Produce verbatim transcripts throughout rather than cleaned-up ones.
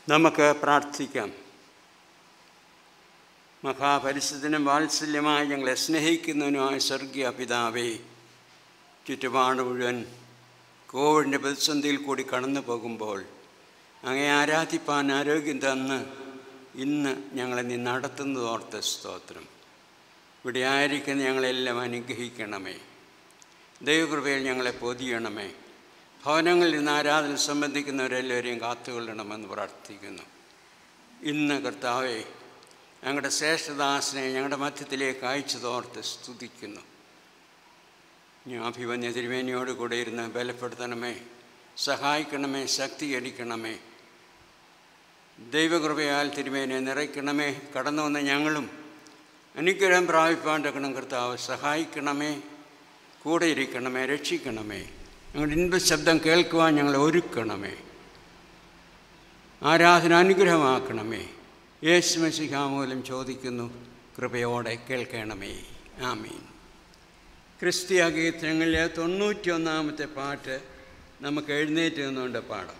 നമുക്ക് പ്രാർത്ഥിക്കാം. മഹാപരിശുദ്ധനും വാത്സല്യമായി ഞങ്ങളെ സ്നേഹിക്കുന്നതിനുമായ സ്വർഗീയ പിതാവേ, ചുറ്റുപാട് മുഴുവൻ കോവിഡിൻ്റെ പ്രതിസന്ധിയിൽ കൂടി കടന്നു പോകുമ്പോൾ അങ്ങേ ആരാധിപ്പാൻ ആരോഗ്യം തന്ന് ഇന്ന് ഞങ്ങളെ നീ നടത്തുന്നതോർത്ത് സ്തോത്രം. ഇവിടെ ആയിരിക്കുന്ന ഞങ്ങളെല്ലാം അനുഗ്രഹിക്കണമേ. ദൈവകൃപയിൽ ഞങ്ങളെ പൊതിയണമേ. ഭവനങ്ങളിൽ നിന്ന് ആരാധന സംബന്ധിക്കുന്നവരെല്ലാവരെയും കാത്തുകൊള്ളണമെന്ന് പ്രാർത്ഥിക്കുന്നു. ഇന്ന് കർത്താവേ, ഞങ്ങളുടെ ശ്രേഷ്ഠദാസനെ ഞങ്ങളുടെ മധ്യത്തിലേക്ക് അയച്ചതോർത്ത് സ്തുതിക്കുന്നു. ഞാൻ അഭിമന്യ തിരുമേനിയോട് കൂടെ ഇരുന്ന് ബലപ്പെടുത്തണമേ, സഹായിക്കണമേ, ശക്തീകരിക്കണമേ. ദൈവകൃപയാൽ തിരുമേനിയെ നിറയ്ക്കണമേ. കടന്നു വന്ന ഞങ്ങളും അനുഗ്രഹം പ്രാപിപ്പാണ്ടക്കണം. കർത്താവ് സഹായിക്കണമേ, കൂടെ ഇരിക്കണമേ, രക്ഷിക്കണമേ. ഞങ്ങളുടെ ഇൻപശബ്ദം കേൾക്കുവാൻ ഞങ്ങളെ ഒരുക്കണമേ. ആരാധന അനുഗ്രഹമാക്കണമേ. യേശു മശീഹ മൂലം ചോദിക്കുന്നു, കൃപയോടെ കേൾക്കണമേ. ആമീൻ. ക്രിസ്തീയ ഗീതങ്ങളിലെ തൊണ്ണൂറ്റി ഒന്നാമത്തെ പാട്ട് നമുക്ക് എഴുന്നേറ്റ് നിന്നുകൊണ്ട് പാടാം.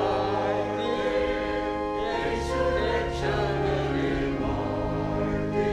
Thank you.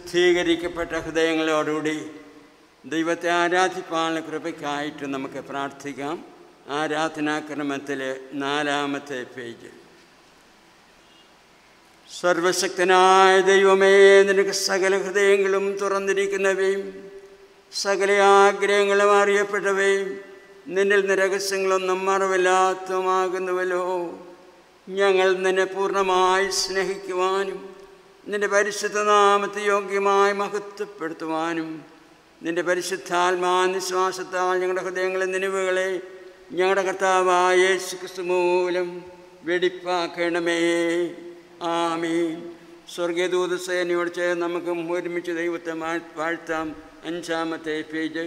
ശുദ്ധീകരിക്കപ്പെട്ട ഹൃദയങ്ങളോടുകൂടി ദൈവത്തെ ആരാധിപ്പാനുള്ള കൃപയ്ക്കായിട്ട് നമുക്ക് പ്രാർത്ഥിക്കാം. ആരാധനാക്രമത്തിലെ നാലാമത്തെ പേജ്. സർവശക്തനായ ദൈവമേ, നിനക്ക് സകല ഹൃദയങ്ങളും തുറന്നിരിക്കുന്നവയും സകല ആഗ്രഹങ്ങളും അറിയപ്പെട്ടവയും നിന്നിൽ നിരഹസ്യങ്ങളൊന്നും മറവില്ലാത്തതുമാകുന്നുവല്ലോ. ഞങ്ങൾ നിന്നെ പൂർണ്ണമായി സ്നേഹിക്കുവാനും നിൻ്റെ പരിശുദ്ധ നാമത്തെ യോഗ്യമായി മഹത്വപ്പെടുത്തുവാനും നിൻ്റെ പരിശുദ്ധാത്മാവിശ്വാസത്താൽ ഞങ്ങളുടെ ഹൃദയങ്ങളെ നിലവുകളെ ഞങ്ങളുടെ കർത്താവായ യേശുക്രിസ്തു മൂലം വെടിപ്പാക്കണമേ. ആമീൻ. സ്വർഗീയദൂത സേനയോട് ചേർന്ന് നമുക്ക് ഒരുമിച്ച് ദൈവത്തെ വാഴ്ത്താം. അഞ്ചാമത്തെ പേജ്.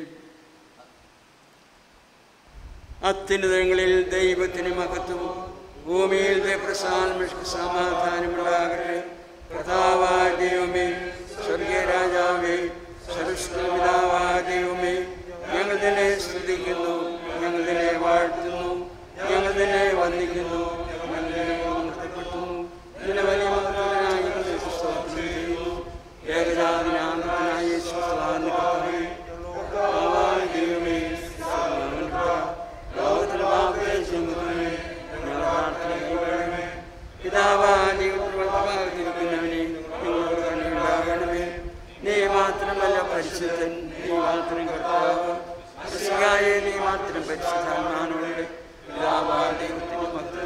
അത്യുന്നതങ്ങളിൽ ദൈവത്തിന് മഹത്വം, ഭൂമിയിൽ പ്രസാദം സമാധാനമുണ്ടാകട്ടെ. കർത്താവായ ദൈവമേ, സ്വർഗീയ രാജാവേ, സർവ്വപിതാവായ ദൈവമേ, ഞങ്ങൾ നിന്നെ സ്തുതിക്കുന്നു, ഞങ്ങൾ നിന്നെ വാഴ്ത്തുന്നു, ഞങ്ങൾ നിന്നെ വന്ദിക്കുന്നു, ഞങ്ങൾ നിന്നെ നൃത്തപ്പെടുത്തുന്നു. നിന്റെ വലിയ മഹത്വത്തിനായി സ്തോത്രം ചെയ്യുന്നു. ഏകജാതനായ ദൈവമേ, ലോകത്തിലെ പാപങ്ങളെ ഞങ്ങൾ പ്രാർത്ഥന പിതാവായ ദൈവത്തിരിക്കുന്നവനെ നിങ്ങളോട് കണ്ണുണ്ടാകണമേ. നീ മാത്രമല്ല പരിശുദ്ധൻ, നീ മാത്രം കർത്താവ്, നീ മാത്രം പരിശുദ്ധാത്മാവിനോട് പിതാവായ ദൈവത്തിൻ്റെ മക്കൾ.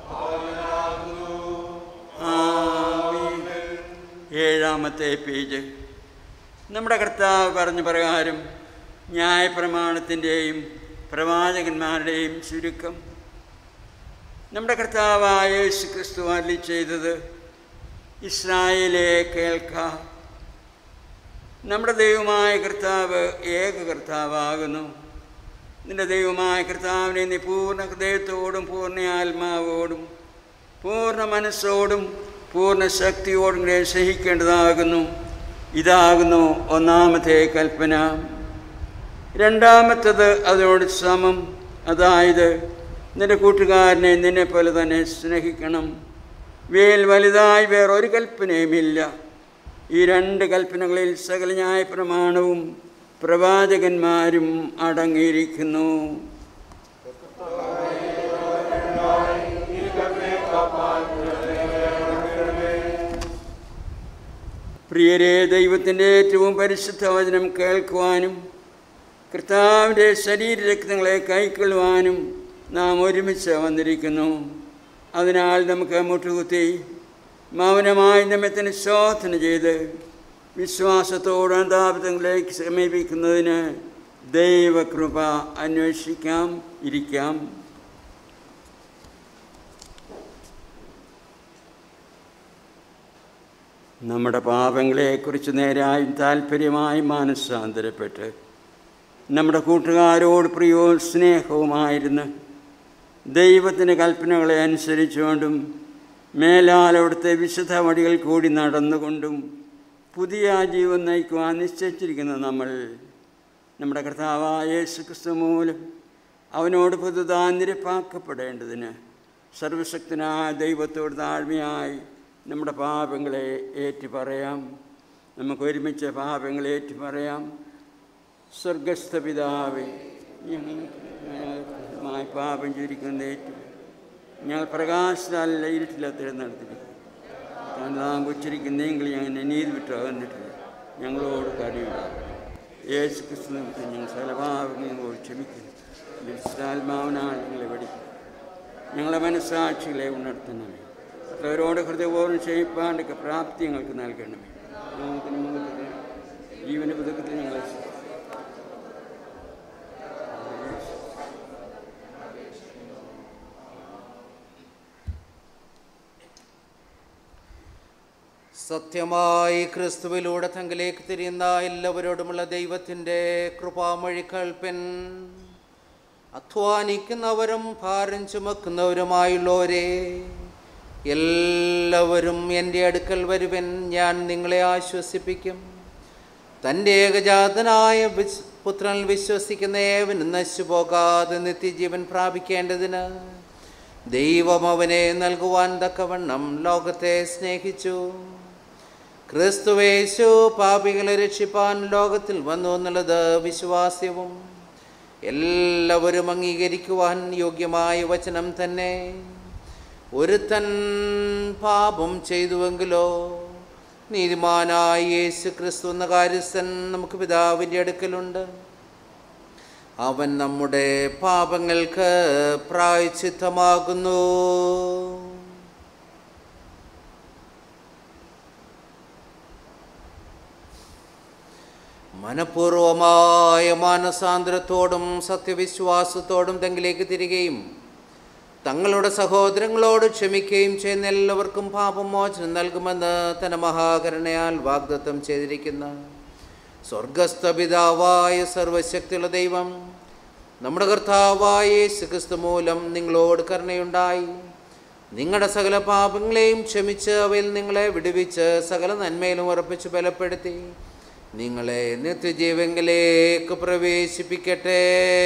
ആമീൻ. ഏഴാമത്തെ പേജ്. നമ്മുടെ കർത്താവ് പറഞ്ഞ പ്രകാരം ന്യായപ്രമാണത്തിൻ്റെയും പ്രവാചകന്മാരുടെയും ചുരുക്കം. നമ്മുടെ കർത്താവായ യേശുക്രിസ്തു അരുളി ചെയ്തത്, ഇസ്രായേലേ കേൾക്ക, നമ്മുടെ ദൈവമായ കർത്താവ് ഏക കർത്താവാകുന്നു. നിൻ്റെ ദൈവമായ കർത്താവിനെ നീ പൂർണ്ണ ഹൃദയത്തോടും പൂർണ്ണ ആത്മാവോടും പൂർണ്ണ മനസ്സോടും പൂർണ്ണ ശക്തിയോടും സ്നേഹിക്കേണ്ടതാകുന്നു. ഇതാകുന്നു ഒന്നാമത്തെ കൽപ്പന. രണ്ടാമത്തത് അതിനോട് സമം, അതായത് നിന്റെ കൂട്ടുകാരനെ നിന്നെ പോലെ തന്നെ സ്നേഹിക്കണം. വേൽ വലുതായി വേറൊരു കൽപ്പനയുമില്ല. ഈ രണ്ട് കൽപ്പനകളിൽ സകല ന്യായപ്രമാണവും പ്രവാചകന്മാരും അടങ്ങിയിരിക്കുന്നു. പ്രിയരെ, ദൈവത്തിൻ്റെ ഏറ്റവും പരിശുദ്ധ വചനം കേൾക്കുവാനും കർത്താവിൻ്റെ ശരീരരക്തങ്ങളെ കൈക്കൊള്ളുവാനും നാം ഒരുമിച്ച് വന്നിരിക്കുന്നു. അതിനാൽ നമുക്ക് മുട്ടുകുത്തി മൗനമായി നമ്മത്തിന് ശോധന ചെയ്ത് വിശ്വാസത്തോടെ അന്താപതങ്ങളിലേക്ക് സമീപിക്കുന്നതിന് ദൈവകൃപ അന്വേഷിക്കാം. ഇരിക്കാം. നമ്മുടെ പാപങ്ങളെക്കുറിച്ച് നേരായും താല്പര്യമായും മാനസാന്തരപ്പെട്ട് നമ്മുടെ കൂട്ടുകാരോട് പ്രിയവും സ്നേഹവുമായിരുന്ന് ദൈവത്തിൻ്റെ കൽപ്പനകളെ അനുസരിച്ചുകൊണ്ടും മേലാൽ അവിടുത്തെ വിശുദ്ധ വഴികൾ കൂടി നടന്നുകൊണ്ടും പുതിയ ജീവൻ നയിക്കുവാൻ നിശ്ചയിച്ചിരിക്കുന്ന നമ്മൾ നമ്മുടെ കർത്താവായ യേശുക്രിസ്തു മൂലം അവനോട് പുതുതായി നിരപ്പാക്കപ്പെടേണ്ടതിന് സർവശക്തനായ ദൈവത്തോട് താഴ്മയായി നമ്മുടെ പാപങ്ങളെ ഏറ്റുപറയാം. നമുക്ക് ഒരുമിച്ച് പാപങ്ങളെ ഏറ്റുപറയാം. സ്വർഗസ്ഥ പിതാവേ, ഞങ്ങൾ പാപം ചെയ്തിരിക്കുന്നത് ഏറ്റു ഞങ്ങൾ പ്രകാശത്താലല്ല ഇരുട്ടില്ല തിരഞ്ഞെടുത്തിരിക്കും. താൻ ഉച്ചരിക്കുന്നെങ്കിൽ ഞങ്ങൾ നീതി വിട്ട് അകന്നിട്ടില്ല. ഞങ്ങളോട് കരുണയുണ്ടാകും. യേശു ക്രിസ്തു ഞങ്ങൾ സകലപാപങ്ങളോട് ക്ഷമിക്കുന്നു. വിശുദ്ധാത്മാവിനാൽ ഞങ്ങളെ പഠിക്കും. ഞങ്ങളെ മനസ്സാക്ഷികളെ ഉണർത്തണമേ. അവരോട് ഹൃദയപൂർവ്വം ക്ഷയിപ്പാണ്ടൊക്കെ പ്രാപ്തി ഞങ്ങൾക്ക് നൽകണമേ. ഞങ്ങൾക്ക് മുഖത്ത് ജീവന പുതുക്കത്തിൽ ഞങ്ങളെ സത്യമായി ക്രിസ്തുവിലൂടെ തങ്കിലേക്ക് തിരിയുന്ന എല്ലാവരോടുമുള്ള ദൈവത്തിൻ്റെ കൃപാമൊഴി കേൾപ്പൻ. അധ്വാനിക്കുന്നവരും ഭാരം ചുമക്കുന്നവരുമായുള്ളവരെ എല്ലാവരും എൻ്റെ അടുക്കൽ വരുവൻ, ഞാൻ നിങ്ങളെ ആശ്വസിപ്പിക്കും. തൻ്റെ ഏകജാതനായ പുത്രനിൽ വിശ്വസിക്കുന്ന ഏവനും നശിച്ചു പോകാതെ നിത്യജീവൻ പ്രാപിക്കേണ്ടതിന് ദൈവം അവനെ നൽകുവാൻ തക്കവണ്ണം ലോകത്തെ സ്നേഹിച്ചു. ക്രിസ്തുവേശു പാപികളെ രക്ഷിപ്പാൻ ലോകത്തിൽ വന്നു എന്നുള്ളത് വിശ്വാസ്യവും എല്ലാവരും അംഗീകരിക്കുവാൻ യോഗ്യമായ വചനം തന്നെ. ഒരുത്തൻ പാപം ചെയ്തുവെങ്കിലോ നീതിമാനായ യേശു ക്രിസ്തു എന്ന കാര്യസ്ഥൻ നമുക്ക് പിതാവിൻ്റെ അടുക്കലുണ്ട്. അവൻ നമ്മുടെ പാപങ്ങൾക്ക് പ്രായശ്ചിത്തമാകുന്നു. മനഃപൂർവമായ മാനസാന്തരത്തോടും സത്യവിശ്വാസത്തോടും തങ്ങളിലേക്ക് തിരികെയും തങ്ങളുടെ സഹോദരങ്ങളോട് ക്ഷമിക്കുകയും ചെയ്യുന്ന എല്ലാവർക്കും പാപമോചനം നൽകുമെന്ന് തന്റെ മഹാകരുണയാൽ വാഗ്ദത്തം ചെയ്തിരിക്കുന്ന സ്വർഗസ്ഥ പിതാവായ സർവശക്തിയുള്ള ദൈവം നമ്മുടെ കർത്താവായ യേശു ക്രിസ്തു മൂലം നിങ്ങളോട് കരുണയുണ്ടായി നിങ്ങളുടെ സകല പാപങ്ങളെയും ക്ഷമിച്ച് അവയിൽ നിങ്ങളെ വിടുവിച്ച് സകല നന്മയിലും ഉറപ്പിച്ച് ബലപ്പെടുത്തി നിങ്ങളെ നിത്യജീവങ്കിലേക്ക് പ്രവേശിപ്പിക്കട്ടെ.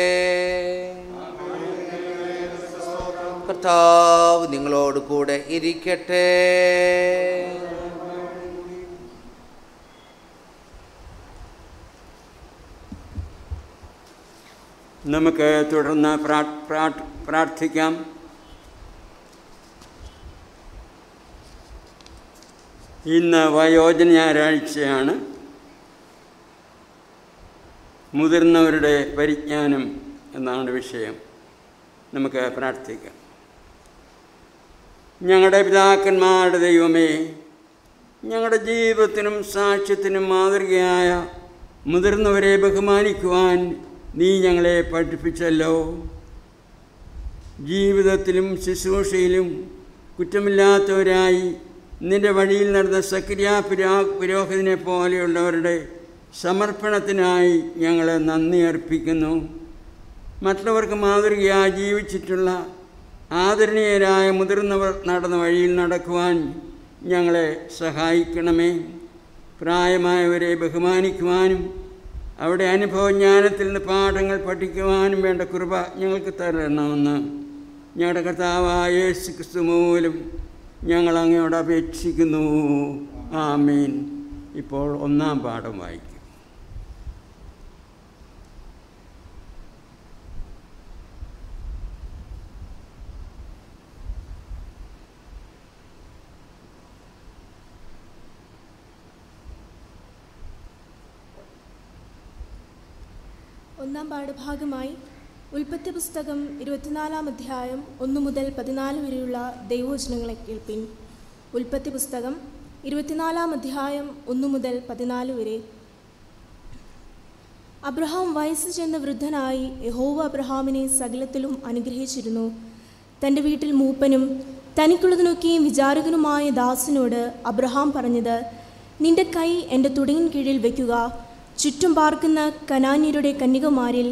കർത്താവ് നിങ്ങളോട് കൂടെ ഇരിക്കട്ടെ. നമുക്ക് തുടർന്ന് പ്രാർത്ഥിക്കാം. ഇന്ന് വയോജന ഞായറാഴ്ചയാണ്. മുതിർന്നവരുടെ പരിജ്ഞാനം എന്നാണ് വിഷയം. നമുക്ക് പ്രാർത്ഥിക്കാം. ഞങ്ങളുടെ പിതാക്കന്മാരുടെ ദൈവമേ, ഞങ്ങളുടെ ജീവിതത്തിനും സാക്ഷ്യത്തിനും മാതൃകയായ മുതിർന്നവരെ ബഹുമാനിക്കുവാൻ നീ ഞങ്ങളെ പഠിപ്പിച്ചല്ലോ. ജീവിതത്തിലും ശുശ്രൂഷയിലും കുറ്റമില്ലാത്തവരായി നിൻ്റെ വഴിയിൽ നടന്ന സക്രിയ പുരാ പുരോഹിതനെ പോലെയുള്ളവരുടെ സമർപ്പണത്തിനായി ഞങ്ങൾ നന്ദി അർപ്പിക്കുന്നു. മറ്റുള്ളവർക്ക് മാതൃകയായി ജീവിച്ചിട്ടുള്ള ആദരണീയരായ മുതിർന്നവർ നടന്ന വഴിയിൽ നടക്കുവാൻ ഞങ്ങളെ സഹായിക്കണമേ. പ്രായമായവരെ ബഹുമാനിക്കുവാനും അവിടെ അനുഭവജ്ഞാനത്തിൽ നിന്ന് പാഠങ്ങൾ പഠിക്കുവാനും വേണ്ട കൃപ ഞങ്ങൾക്ക് തരണമെന്ന് ഞങ്ങളുടെ കർത്താവായ യേശു ക്രിസ്തു മൂലം ഞങ്ങൾ അങ്ങയോട് അപേക്ഷിക്കുന്നു. ആമീൻ. ഇപ്പോൾ ഒന്നാം പാഠം വായിക്കും. ഒന്നാം പാഠഭാഗമായി ഉൽപ്പത്തി പുസ്തകം ഇരുപത്തിനാലാം അധ്യായം ഒന്നു മുതൽ പതിനാല് വരെയുള്ള ദൈവവചനങ്ങളെ കേൾപ്പിൻ. ഉൽപ്പത്തി പുസ്തകം ഇരുപത്തിനാലാം അധ്യായം ഒന്നു മുതൽ പതിനാല് വരെ. അബ്രഹാം വയസ്സ് ചെന്ന വൃദ്ധനായി യഹോവ അബ്രഹാമിനെ സകലത്തിലും അനുഗ്രഹിച്ചിരുന്നു. തൻ്റെ വീട്ടിൽ മൂപ്പനും തനിക്കുള്ളതിനൊക്കെയും വിചാരകനുമായ ദാസനോട് അബ്രഹാം പറഞ്ഞത്, നിന്റെ കൈ എൻ്റെ തുടയിൻ കീഴിൽ വയ്ക്കുക. ചുറ്റും പാർക്കുന്ന കനാന്യരുടെ കന്യകമാരിൽ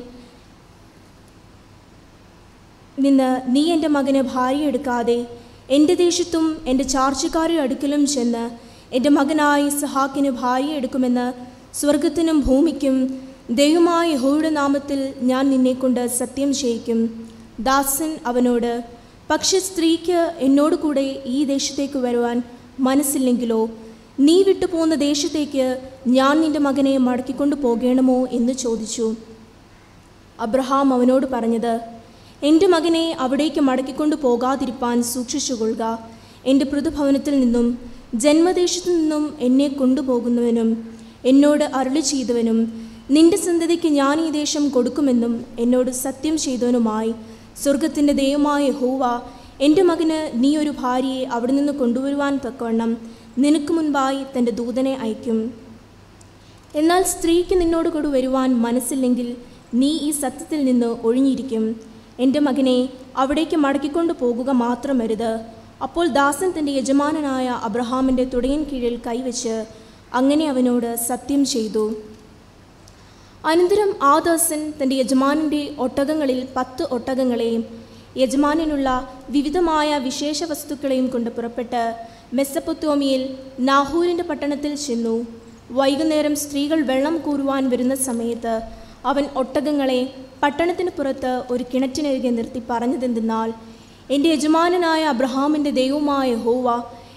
നിന്ന് നീ എൻ്റെ മകന് ഭാര്യ എടുക്കാതെ എൻ്റെ ദേശത്തും എൻ്റെ ചാർച്ചക്കാരുടെ അടുക്കലും ചെന്ന് എൻ്റെ മകനായ ഇസ്ഹാക്കിന് ഭാര്യ എടുക്കുമെന്ന് സ്വർഗത്തിനും ഭൂമിക്കും ദൈവമായ യഹോവയുടെ നാമത്തിൽ ഞാൻ നിന്നെക്കൊണ്ട് സത്യം ചെയ്യിക്കും. ദാസൻ അവനോട്, പക്ഷെ സ്ത്രീക്ക് എന്നോട് കൂടെ ഈ ദേശത്തേക്ക് വരുവാൻ മനസ്സില്ലെങ്കിലോ നീ വിട്ടുപോകുന്ന ദേശത്തേക്ക് ഞാൻ നിൻ്റെ മകനെ മടക്കിക്കൊണ്ടു പോകണമോ എന്ന് ചോദിച്ചു. അബ്രഹാം അവനോട് പറഞ്ഞത്, എൻ്റെ മകനെ അവിടേക്ക് മടക്കിക്കൊണ്ടു പോകാതിരിപ്പാൻ സൂക്ഷിച്ചുകൊള്ളുക. എൻ്റെ പൃഥുഭവനത്തിൽ നിന്നും ജന്മദേശത്തു നിന്നും എന്നെ കൊണ്ടുപോകുന്നവനും എന്നോട് അരുളി ചെയ്തവനും നിന്റെ സന്തതിക്ക് ഞാൻ ഈ ദേശം കൊടുക്കുമെന്നും എന്നോട് സത്യം ചെയ്തവനുമായി സ്വർഗത്തിൻ്റെ ദൈവമായ യഹോവ എൻ്റെ മകന് നീ ഒരു ഭാര്യയെ അവിടെ നിന്ന് കൊണ്ടുവരുവാൻ തക്കവണ്ണം നിനക്ക് മുൻപായി തൻ്റെ ദൂതനെ അയക്കും. എന്നാൽ സ്ത്രീക്ക് നിന്നോട് കൂടി വരുവാൻ മനസ്സില്ലെങ്കിൽ നീ ഈ സത്യത്തിൽ നിന്ന് ഒഴിഞ്ഞിരിക്കും. എൻ്റെ മകനെ അവിടേക്ക് മടക്കിക്കൊണ്ടു പോകുക മാത്രമരുത്. അപ്പോൾ ദാസൻ തൻ്റെ യജമാനനായ അബ്രഹാമിൻ്റെ തുടയിൻ കീഴിൽ കൈവച്ച് അങ്ങനെ അവനോട് സത്യം ചെയ്തു. അനന്തരം ആ ദാസൻ തൻ്റെ യജമാനൻ്റെ ഒട്ടകങ്ങളിൽ പത്ത് ഒട്ടകങ്ങളെയും യജമാനനുള്ള വിവിധമായ വിശേഷ വസ്തുക്കളെയും കൊണ്ട് പുറപ്പെട്ട് മെസ്സപ്പൊത്തോമിയയിൽ നാഹൂരിൻ്റെ പട്ടണത്തിൽ ചെന്നു. വൈകുന്നേരം സ്ത്രീകൾ വെള്ളം കൂറുവാൻ വരുന്ന സമയത്ത് അവൻ ഒട്ടകങ്ങളെ പട്ടണത്തിന് പുറത്ത് ഒരു കിണറ്റിനരികെ നിർത്തി പറഞ്ഞതെന്തെന്നാൽ, എൻ്റെ യജമാനനായ അബ്രഹാമിൻ്റെ ദൈവമായ യഹോവ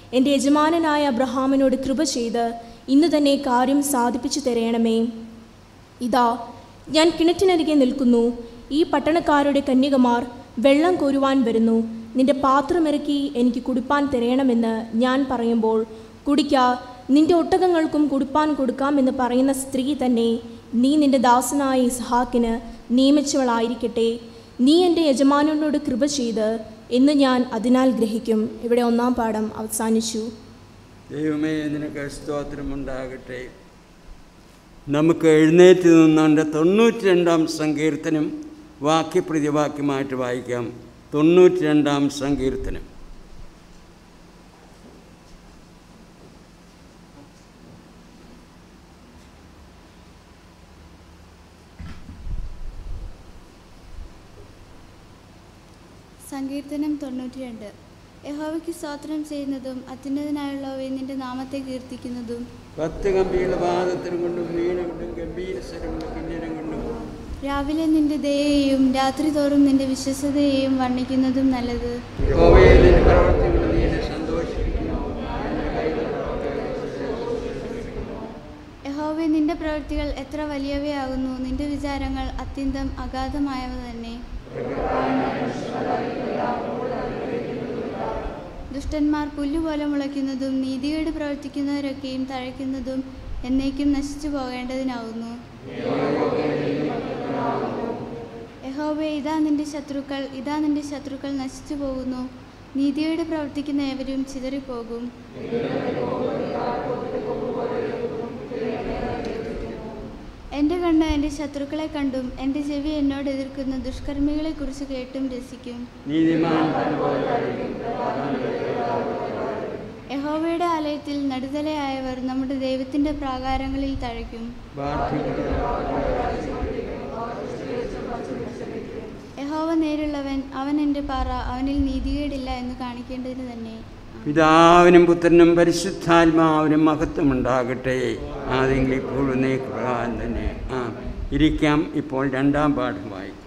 എൻ്റെ യജമാനനായ അബ്രഹാമിനോട് കൃപ ചെയ്ത് ഇന്ന് തന്നെ കാര്യം സാധിപ്പിച്ചു തരയണമേ. ഇതാ ഞാൻ കിണറ്റിനരികെ നിൽക്കുന്നു. ഈ പട്ടണക്കാരുടെ കന്യകമാർ വെള്ളം കോരുവാൻ വരുന്നു. നിന്റെ പാത്രമിറക്കി എനിക്ക് കുടിപ്പാൻ തരയണമെന്ന് ഞാൻ പറയുമ്പോൾ, കുടിക്ക, നിന്റെ ഒട്ടകങ്ങൾക്കും കുടിപ്പാൻ കൊടുക്കാമെന്ന് പറയുന്ന സ്ത്രീ തന്നെ നീ നിന്റെ ദാസനായ ഇസ്ഹാക്കിന് നിയമിച്ചവളായിരിക്കട്ടെ. നീ എൻ്റെ യജമാനനോട് കൃപ ചെയ്ത് എന്ന് ഞാൻ അതിനാൽ ഗ്രഹിക്കും. ഇവിടെ ഒന്നാം പാഠം അവസാനിച്ചു. ദൈവമേ, നിനക്ക് സ്തോത്രമുണ്ടാകട്ടെ. നമുക്ക് എഴുന്നേറ്റ് നിന്നുകൊണ്ട് തൊണ്ണൂറ്റി രണ്ടാം സങ്കീർത്തനം വാക്യപ്രതിവാക്യമായിട്ട് വായിക്കാം. തൊണ്ണൂറ്റി രണ്ടാം സങ്കീർത്തനം. സങ്കീർത്തനം തൊണ്ണൂറ്റി രണ്ട്. യഹോവയ്ക്ക് സ്തോത്രം ചെയ്യുന്നതും അത്യുന്നതനായുള്ളവയെ നിന്റെ നാമത്തെ കീർത്തിക്കുന്നതും പത്ത് ഗംഭീര വാദത്തിനും കൊണ്ടും വീണ കൊണ്ടും ഗംഭീര സ്വരം കിന്നരം കൊണ്ടും രാവിലെ നിന്റെ ദയയെയും രാത്രി തോറും നിന്റെ വിശ്വസതയെയും വർണ്ണിക്കുന്നതും നല്ലത്. യഹോവേ, നിന്റെ പ്രവൃത്തികൾ എത്ര വലിയവയാകുന്നു. നിന്റെ വിചാരങ്ങൾ അത്യന്തം അഗാധമായവ തന്നെ. ദുഷ്ടന്മാർ പുല്ലുപോലെ മുളയ്ക്കുന്നതും നീതികേട് പ്രവർത്തിക്കുന്നവരൊക്കെയും തഴയ്ക്കുന്നതും എന്നേക്കും നശിച്ചു പോകേണ്ടതിനാവുന്നു. യഹോവേ, ഇതാ നിന്റെ ശത്രുക്കൾ, ഇതാ നിന്റെ ശത്രുക്കൾ നശിച്ചു പോകുന്നു. നീതികേട് പ്രവർത്തിക്കുന്ന ഏവരും ചിതറിപ്പോകും. എൻ്റെ കണ്ണ് എൻ്റെ ശത്രുക്കളെ കണ്ടും എൻ്റെ ചെവി എന്നോട് എതിർക്കുന്ന ദുഷ്കർമ്മികളെ കുറിച്ച് കേട്ടും രസിക്കും. യഹോവയുടെ ആലയത്തിൽ നടുതലയായവർ നമ്മുടെ ദൈവത്തിൻ്റെ പ്രാകാരങ്ങളിൽ തഴയ്ക്കും. യഹോവ നേരുള്ളവൻ, അവൻ എൻ്റെ പാറ, അവനിൽ നീതികേടില്ല എന്ന് കാണിക്കേണ്ടതിന് തന്നെ. പിതാവിനും പുത്രനും പരിശുദ്ധാത്മാവിനും മഹത്വമുണ്ടാകട്ടെ. ആദ്യമെങ്കിൽ ഇപ്പോഴും പ്രകാരം തന്നെ ആ ഇരിക്കാം. ഇപ്പോൾ രണ്ടാം പാഠം വായിക്കും.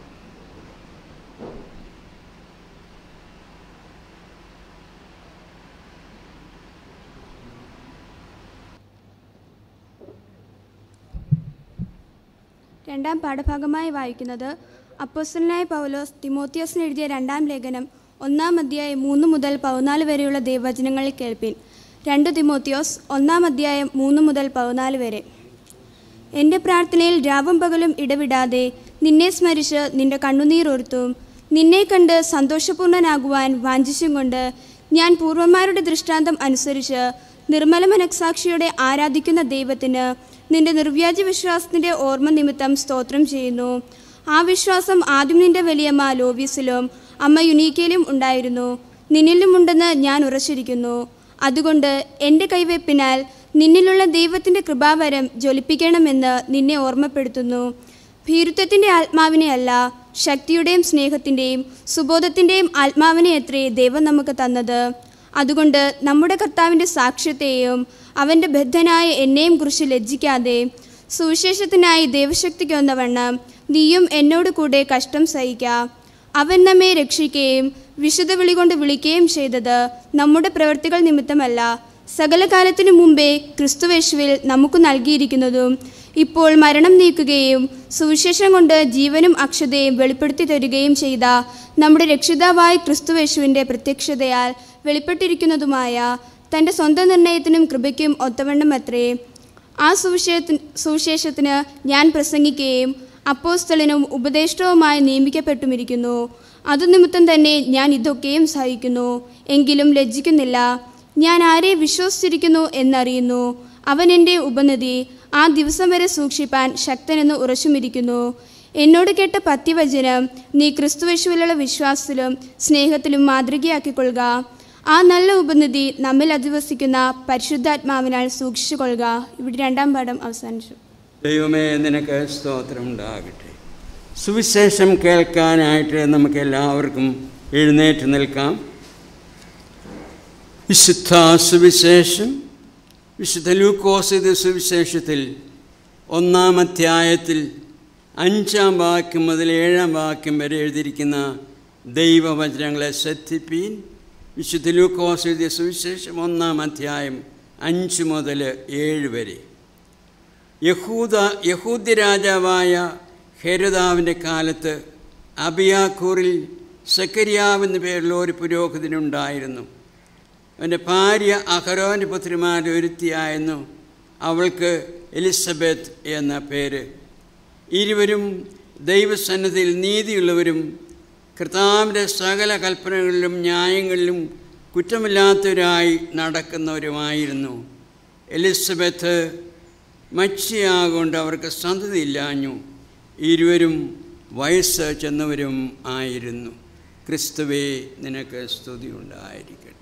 രണ്ടാം പാഠഭാഗമായി വായിക്കുന്നത് അപ്പോസ്തലനായ പൗലോസ് തിമോത്തിയോസിന് എഴുതിയ രണ്ടാം ലേഖനം ഒന്നാം അധ്യായം മൂന്ന് മുതൽ പതിനാല് വരെയുള്ള ദൈവവചനങ്ങളിൽ കേൾപ്പിൻ. രണ്ട് തിമോത്തിയോസ് ഒന്നാം അധ്യായം മൂന്ന് മുതൽ പതിനാല് വരെ. എൻ്റെ പ്രാർത്ഥനയിൽ രാവും പകലും ഇടവിടാതെ നിന്നെ സ്മരിച്ച് നിന്റെ കണ്ണുനീരോർത്തും നിന്നെ കണ്ട് സന്തോഷപൂർണ്ണനാകുവാൻ വാഞ്ചിച്ചും കൊണ്ട് ഞാൻ പൂർവന്മാരുടെ ദൃഷ്ടാന്തം അനുസരിച്ച് നിർമ്മല മനഃസാക്ഷിയോടെ ആരാധിക്കുന്ന ദൈവത്തിന് നിന്റെ നിർവ്യാജ വിശ്വാസത്തിൻ്റെ ഓർമ്മ നിമിത്തം സ്തോത്രം ചെയ്യുന്നു. ആ വിശ്വാസം ആദ്യം നിന്റെ വലിയമ്മ ലോവീസിലും അമ്മ യുനീക്കയിലും ഉണ്ടായിരുന്നു, നിന്നിലുമുണ്ടെന്ന് ഞാൻ ഉറച്ചിരിക്കുന്നു. അതുകൊണ്ട് എൻ്റെ കൈവെപ്പിനാൽ നിന്നിലുള്ള ദൈവത്തിൻ്റെ കൃപാവരം ജ്വലിപ്പിക്കണമെന്ന് നിന്നെ ഓർമ്മപ്പെടുത്തുന്നു. ഭീരുത്വത്തിൻ്റെ ആത്മാവിനെ അല്ല, ശക്തിയുടെയും സ്നേഹത്തിൻ്റെയും സുബോധത്തിൻ്റെയും ആത്മാവിനെ അത്രേ ദൈവം നമുക്ക് തന്നത്. അതുകൊണ്ട് നമ്മുടെ കർത്താവിൻ്റെ സാക്ഷ്യത്തെയും അവൻ്റെ ബദ്ധനായ എന്നെയും കുറിച്ച് ലജ്ജിക്കാതെ സുവിശേഷത്തിനായി ദൈവശക്തിക്കൊന്നവണ്ണം നീയും എന്നോട് കൂടെ കഷ്ടം സഹിക്കാം. അവൻ നമ്മെ രക്ഷിക്കുകയും വിശുദ്ധ വിളി കൊണ്ട് വിളിക്കുകയും ചെയ്തത് നമ്മുടെ പ്രവൃത്തികൾ നിമിത്തമല്ല, സകല കാലത്തിനു മുമ്പേ ക്രിസ്തുവേശുവിൽ നമുക്ക് നൽകിയിരിക്കുന്നതും ഇപ്പോൾ മരണം നീക്കുകയും സുവിശേഷം കൊണ്ട് ജീവനും അക്ഷതയും വെളിപ്പെടുത്തി തരികയും ചെയ്ത നമ്മുടെ രക്ഷിതാവായ ക്രിസ്തുവേശുവിൻ്റെ പ്രത്യക്ഷതയാൽ വെളിപ്പെട്ടിരിക്കുന്നതുമായ തൻ്റെ സ്വന്തം നിർണയത്തിനും കൃപയ്ക്കും ഒത്തവണ്ണം അത്രേ. ആ സുവിശേഷത്തിന് സുവിശേഷത്തിന് ഞാൻ പ്രസംഗിക്കുകയും അപ്പോസ്തലനും ഉപദേഷ്ടവുമായി നിയമിക്കപ്പെട്ടുമിരിക്കുന്നു. അതുനിമിത്തം തന്നെ ഞാൻ ഇതൊക്കെയും സഹിക്കുന്നു, എങ്കിലും ലജ്ജിക്കുന്നില്ല. ഞാൻ ആരെ വിശ്വസിച്ചിരിക്കുന്നു എന്നറിയുന്നു. അവൻ എൻ്റെ ഉപനിധി ആ ദിവസം വരെ സൂക്ഷിപ്പാൻ ശക്തനെന്ന് ഉറച്ചുമിരിക്കുന്നു. എന്നോട് കേട്ട പത്യവചനം നീ ക്രിസ്തുവേശുവിലുള്ള വിശ്വാസത്തിലും സ്നേഹത്തിലും മാതൃകയാക്കിക്കൊള്ളുക. ആ നല്ല ഉപനിധി നമ്മിൽ അധിവസിക്കുന്ന പരിശുദ്ധാത്മാവിനാൽ സൂക്ഷിച്ചു കൊള്ളുക. ഇവിടെ രണ്ടാം പാഠം അവസാനിച്ചു. ദൈവമേ, നിനക്ക് സ്തോത്രം ഉണ്ടാകട്ടെ. സുവിശേഷം കേൾക്കാനായിട്ട് നമുക്ക് എല്ലാവർക്കും എഴുന്നേറ്റ് നിൽക്കാം. വിശുദ്ധ സുവിശേഷം വിശുദ്ധ ലൂക്കോസ് ഇത് സുവിശേഷത്തിൽ ഒന്നാം അധ്യായത്തിൽ അഞ്ചാം വാക്യം മുതൽ ഏഴാം വാക്യം വരെ എഴുതിയിരിക്കുന്ന ദൈവവചനങ്ങളെ ശ്രദ്ധിപ്പീൻ. വിശുദ്ധ ലൂക്കോസ് എഴുതിയ സുവിശേഷം ഒന്നാം അധ്യായം അഞ്ച് മുതൽ ഏഴ് വരെ. യഹൂദ യഹൂദ്യ രാജാവായ ഹെരോദാവിൻ്റെ കാലത്ത് അബിയാക്കൂറിൽ സെക്കരിയാവെന്ന പേരുള്ള ഒരു പുരോഹിതനുണ്ടായിരുന്നു. അവൻ്റെ ഭാര്യ അഹരോൻ്റെ പുത്രിമാരിൽ ഒരുത്തിയായിരുന്നു. അവൾക്ക് എലിസബത്ത് എന്ന പേര്. ഇരുവരും ദൈവസന്നിധിയിൽ നീതിയുള്ളവരും കർത്താവിൻ്റെ സകല കൽപ്പനകളിലും ന്യായങ്ങളിലും കുറ്റമില്ലാത്തവരായി നടക്കുന്നവരുമായിരുന്നു. എലിസബത്ത് മച്ചിയാകൊണ്ട് അവർക്ക് സന്തതിയില്ലാഞ്ഞു. ഇരുവരും വയസ്സ് ചെന്നവരും ആയിരുന്നു. ക്രിസ്തുവേ, നിനക്ക് സ്തുതി ഉണ്ടായിരിക്കട്ടെ.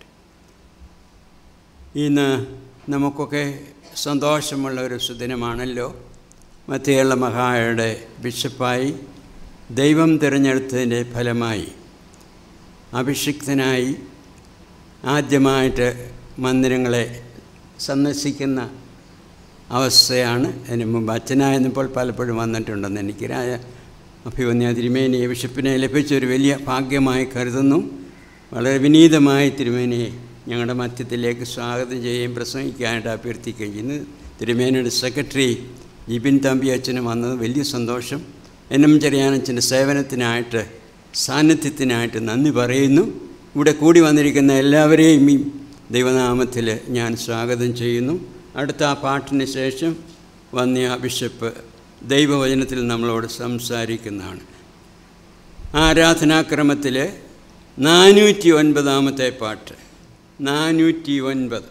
ഇന്ന് നമുക്കൊക്കെ സന്തോഷമുള്ള ഒരു സുദിനമാണല്ലോ. മത്തേയുള്ള മഹായുടെ ബിഷപ്പായി ദൈവം തിരഞ്ഞെടുത്തതിൻ്റെ ഫലമായി അഭിഷിക്തനായി ആദ്യമായിട്ട് മന്ദിരങ്ങളെ സന്ദർശിക്കുന്ന അവസ്ഥയാണ്. അതിന് മുമ്പ് അച്ഛനായിരുന്നപ്പോൾ പലപ്പോഴും വന്നിട്ടുണ്ടെന്ന് എനിക്ക് രാജ അഭിവന്യ തിരുമേനിയെ ബിഷപ്പിനെ ലഭിച്ചൊരു വലിയ ഭാഗ്യമായി കരുതുന്നു. വളരെ വിനീതമായി തിരുമേനിയെ ഞങ്ങളുടെ മധ്യത്തിലേക്ക് സ്വാഗതം ചെയ്യുകയും പ്രസംഗിക്കാനായിട്ട് അഭ്യർത്ഥിക്കുകയും ചെയ്യുന്നു. തിരുമേനിയുടെ സെക്രട്ടറി ജിബിൻ തമ്പി അച്ഛനും വന്നത് വലിയ സന്തോഷം. എന്നും ചെറിയാനച്ഛൻ്റെ സേവനത്തിനായിട്ട് സാന്നിധ്യത്തിനായിട്ട് നന്ദി പറയുന്നു. ഇവിടെ കൂടി വന്നിരിക്കുന്ന എല്ലാവരെയും ഈ ദൈവനാമത്തിൽ ഞാൻ സ്വാഗതം ചെയ്യുന്നു. അടുത്ത ആ പാട്ടിന് ശേഷം വന്യ ബിഷപ്പ് ദൈവവചനത്തിൽ നമ്മളോട് സംസാരിക്കുന്നതാണ്. ആരാധനാക്രമത്തിൽ നാനൂറ്റി ഒൻപതാമത്തെ പാട്ട്. നാനൂറ്റി ഒൻപത്.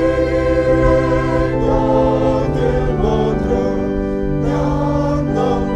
No.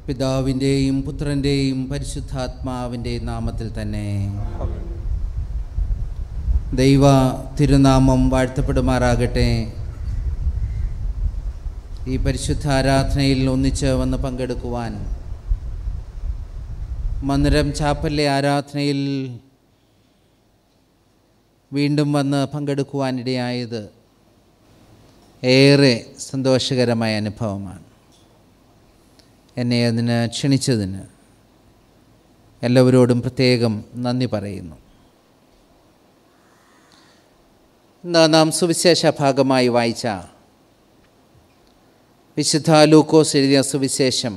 പിതാവിൻ്റെയും പുത്രൻ്റെയും പരിശുദ്ധാത്മാവിൻ്റെയും നാമത്തിൽ തന്നെ. ദൈവ തിരുനാമം വാഴ്ത്തപ്പെടുമാറാകട്ടെ. ഈ പരിശുദ്ധ ആരാധനയിൽ ഒന്നിച്ച് വന്ന് പങ്കെടുക്കുവാൻ, മന്ദിരം ചാപ്പലിലെ ആരാധനയിൽ വീണ്ടും വന്ന് പങ്കെടുക്കുവാനിടയായത് ഏറെ സന്തോഷകരമായ അനുഭവമാണ്. എന്നെ അതിന് ക്ഷണിച്ചതിന് എല്ലാവരോടും പ്രത്യേകം നന്ദി പറയുന്നു. ഇന്ന് നാം സുവിശേഷ ഭാഗമായി വായിച്ച വിശുദ്ധ ലൂക്കോസ് എഴുതിയ സുവിശേഷം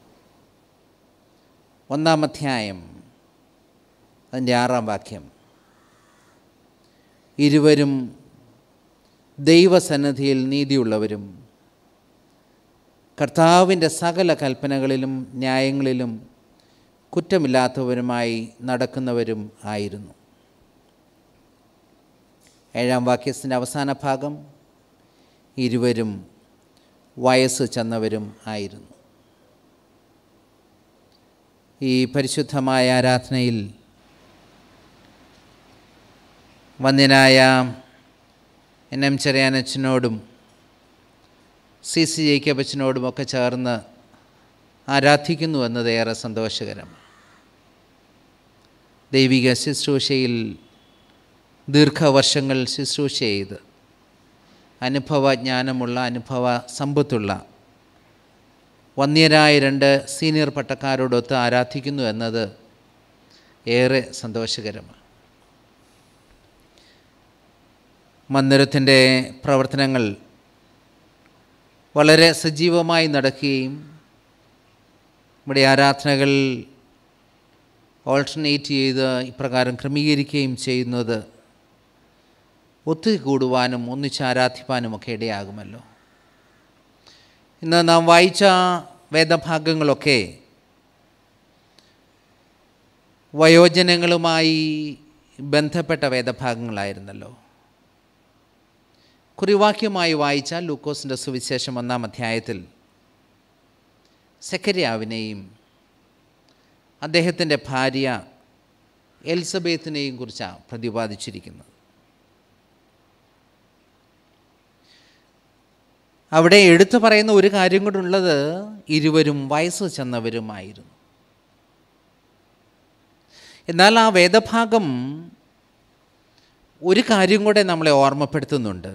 ഒന്നാം അധ്യായം അതിൻ്റെ ആറാം വാക്യം. ഇരുവരും ദൈവസന്നിധിയിൽ നീതിയുള്ളവരും കർത്താവിൻ്റെ സകല കൽപ്പനകളിലും ന്യായങ്ങളിലും കുറ്റമില്ലാത്തവരുമായി നടക്കുന്നവരും ആയിരുന്നു. ഏഴാം വാക്യത്തിൻ്റെ അവസാന ഭാഗം, ഇരുവരും വയസ്സ് ചെന്നവരും ആയിരുന്നു. ഈ പരിശുദ്ധമായ ആരാധനയിൽ വന്ദ്യനായ എൻ എം ചെറിയാനച്ചനോടും സി സി ജേക്കബച്ചനോടുമൊക്കെ ചേർന്ന് ആരാധിക്കുന്നു എന്നത് ഏറെ സന്തോഷകരം. ദൈവിക ശുശ്രൂഷയിൽ ദീർഘവർഷങ്ങൾ ശുശ്രൂഷ ചെയ്ത് അനുഭവജ്ഞാനമുള്ള അനുഭവ സമ്പത്തുള്ള വന്ദ്യരായ രണ്ട് സീനിയർ പട്ടക്കാരോടൊത്ത് ആരാധിക്കുന്നു എന്നത് ഏറെ സന്തോഷകരമാണ്. മന്ദിരത്തിൻ്റെ പ്രവർത്തനങ്ങൾ വളരെ സജീവമായി നടക്കുകയും ഇവിടെ ആരാധനകൾ ഓൾട്ടർനേറ്റ് ചെയ്ത് ഇപ്രകാരം ക്രമീകരിക്കുകയും ചെയ്യുന്നത് ഒത്തുകൂടുവാനും ഒന്നിച്ച് ആരാധിപ്പാനുമൊക്കെ ഇടയാകുമല്ലോ. ഇന്ന് നാം വായിച്ച വേദഭാഗങ്ങളൊക്കെ വയോജനങ്ങളുമായി ബന്ധപ്പെട്ട വേദഭാഗങ്ങളായിരുന്നല്ലോ. കുറിവാക്യമായി വായിച്ച ലൂക്കോസിൻ്റെ സുവിശേഷം ഒന്നാം അധ്യായത്തിൽ സെക്കരിയാവിനെയും അദ്ദേഹത്തിൻ്റെ ഭാര്യ എലിസബത്തിനെയും കുറിച്ചാണ് പ്രതിപാദിച്ചിരിക്കുന്നത്. അവിടെ എടുത്തു പറയുന്ന ഒരു കാര്യം കൂടുള്ളത്, ഇരുവരും വയസ്സ് ചെന്നവരുമായിരുന്നു. എന്നാൽ ആ വേദഭാഗം ഒരു കാര്യം കൂടെ നമ്മളെ ഓർമ്മപ്പെടുത്തുന്നുണ്ട്.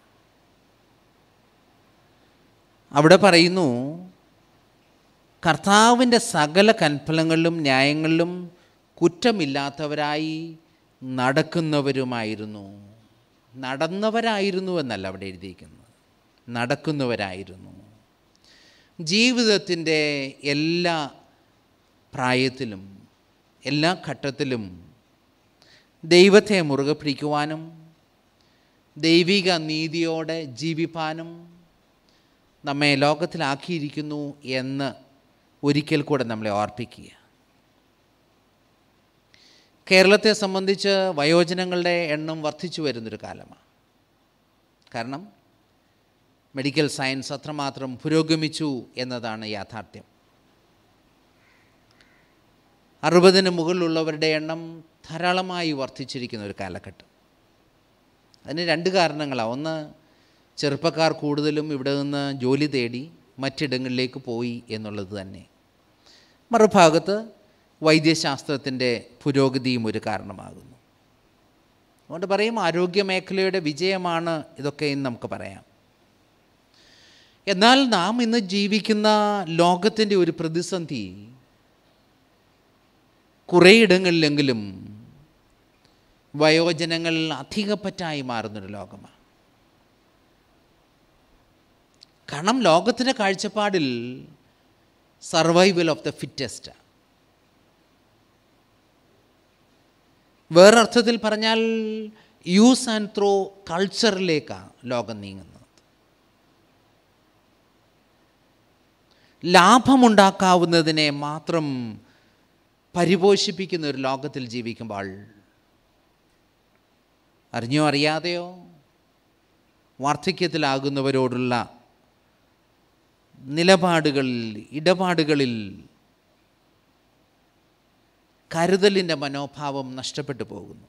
അവിടെ പറയുന്നു, കർത്താവിൻ്റെ സകല കൽപ്പനകളിലും ന്യായങ്ങളിലും കുറ്റമില്ലാത്തവരായി നടക്കുന്നവരുമായിരുന്നു. നടന്നവരായിരുന്നു എന്നല്ല അവിടെ എഴുതിയിരിക്കുന്നത്, നടക്കുന്നവരായിരുന്നു. ജീവിതത്തിൻ്റെ എല്ലാ പ്രായത്തിലും എല്ലാ ഘട്ടത്തിലും ദൈവത്തെ മുറുകെ പിടിക്കുവാനും ദൈവിക നീതിയോടെ ജീവിപ്പാനും നമ്മെ ലോകത്തിലാക്കിയിരിക്കുന്നു എന്ന് ഒരിക്കൽ കൂടെ നമ്മളെ ഓർപ്പിക്കുക. കേരളത്തെ സംബന്ധിച്ച് വയോജനങ്ങളുടെ എണ്ണം വർദ്ധിച്ചു വരുന്നൊരു കാലമാണ്. കാരണം മെഡിക്കൽ സയൻസ് അത്രമാത്രം പുരോഗമിച്ചു എന്നതാണ് യാഥാർത്ഥ്യം. അറുപതിന് മുകളിലുള്ളവരുടെ എണ്ണം ധാരാളമായി വർദ്ധിച്ചിരിക്കുന്ന ഒരു കാലഘട്ടം. അതിന് രണ്ട് കാരണങ്ങളാണ്. ഒന്ന്, ചെറുപ്പക്കാർ കൂടുതലും ഇവിടെ നിന്ന് ജോലി തേടി മറ്റിടങ്ങളിലേക്ക് പോയി എന്നുള്ളത് തന്നെ. മറുഭാഗത്ത് വൈദ്യശാസ്ത്രത്തിൻ്റെ പുരോഗതിയും ഒരു കാരണമാകുന്നു. അതുകൊണ്ട് പറയും ആരോഗ്യ മേഖലയുടെ വിജയമാണ് ഇതൊക്കെ എന്ന് നമുക്ക് പറയാം. എന്നാൽ നാം ഇന്ന് ജീവിക്കുന്ന ലോകത്തിൻ്റെ ഒരു പ്രതിസന്ധി കുറേയിടങ്ങളിലെങ്കിലും വയോജനങ്ങൾ അധികപ്പറ്റായി മാറുന്നൊരു ലോകമാണ്. കാരണം ലോകത്തിൻ്റെ കാഴ്ചപ്പാടിൽ സർവൈവൽ ഓഫ് ദ ഫിറ്റസ്റ്റ്. വേറൊരർത്ഥത്തിൽ പറഞ്ഞാൽ യൂസ് ആൻഡ് ത്രോ കൾച്ചറിലേക്കാണ് ലോകം നീങ്ങുന്നത്. ലാഭമുണ്ടാക്കാവുന്നതിനെ മാത്രം പരിപോഷിപ്പിക്കുന്ന ഒരു ലോകത്തിൽ ജീവിക്കുമ്പോൾ അറിഞ്ഞോ അറിയാതെയോ വാർദ്ധക്യത്തിലാകുന്നവരോടുള്ള നിലപാടുകളിൽ ഇടപാടുകളിൽ കരുതലിൻ്റെ മനോഭാവം നഷ്ടപ്പെട്ടു പോകുന്നു.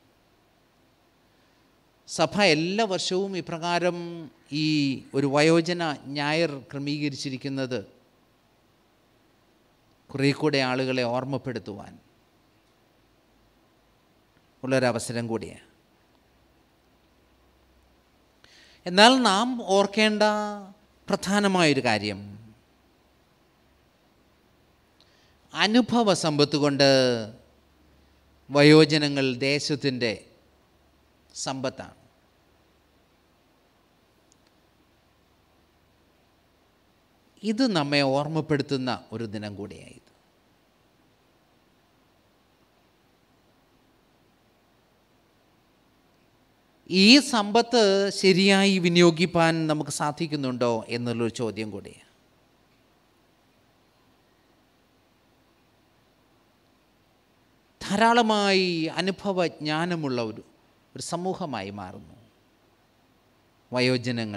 സഭ എല്ലാ വർഷവും ഇപ്രകാരം ഈ ഒരു വയോജന ഞായർ ക്രമീകരിച്ചിരിക്കുന്നത് കുറേ കൂടെ ആളുകളെ ഓർമ്മപ്പെടുത്തുവാൻ ഉള്ളൊരവസരം കൂടിയാണ്. എന്നാൽ നാം ഓർക്കേണ്ട പ്രധാനമായൊരു കാര്യം, അനുഭവ സമ്പത്ത് കൊണ്ട് വയോജനങ്ങൾ ദേശത്തിൻ്റെ സമ്പത്താണ്. ഇത് നമ്മെ ഓർമ്മപ്പെടുത്തുന്ന ഒരു ദിനം കൂടിയായത്. ഈ സമ്പത്ത് ശരിയായി വിനിയോഗിക്കാൻ നമുക്ക് സാധിക്കുന്നുണ്ടോ എന്നുള്ളൊരു ചോദ്യം കൂടിയാണ്. ധാരാളമായി അനുഭവജ്ഞാനമുള്ള ഒരു ഒരു സമൂഹമായി മാറുന്നു വയോജനങ്ങൾ.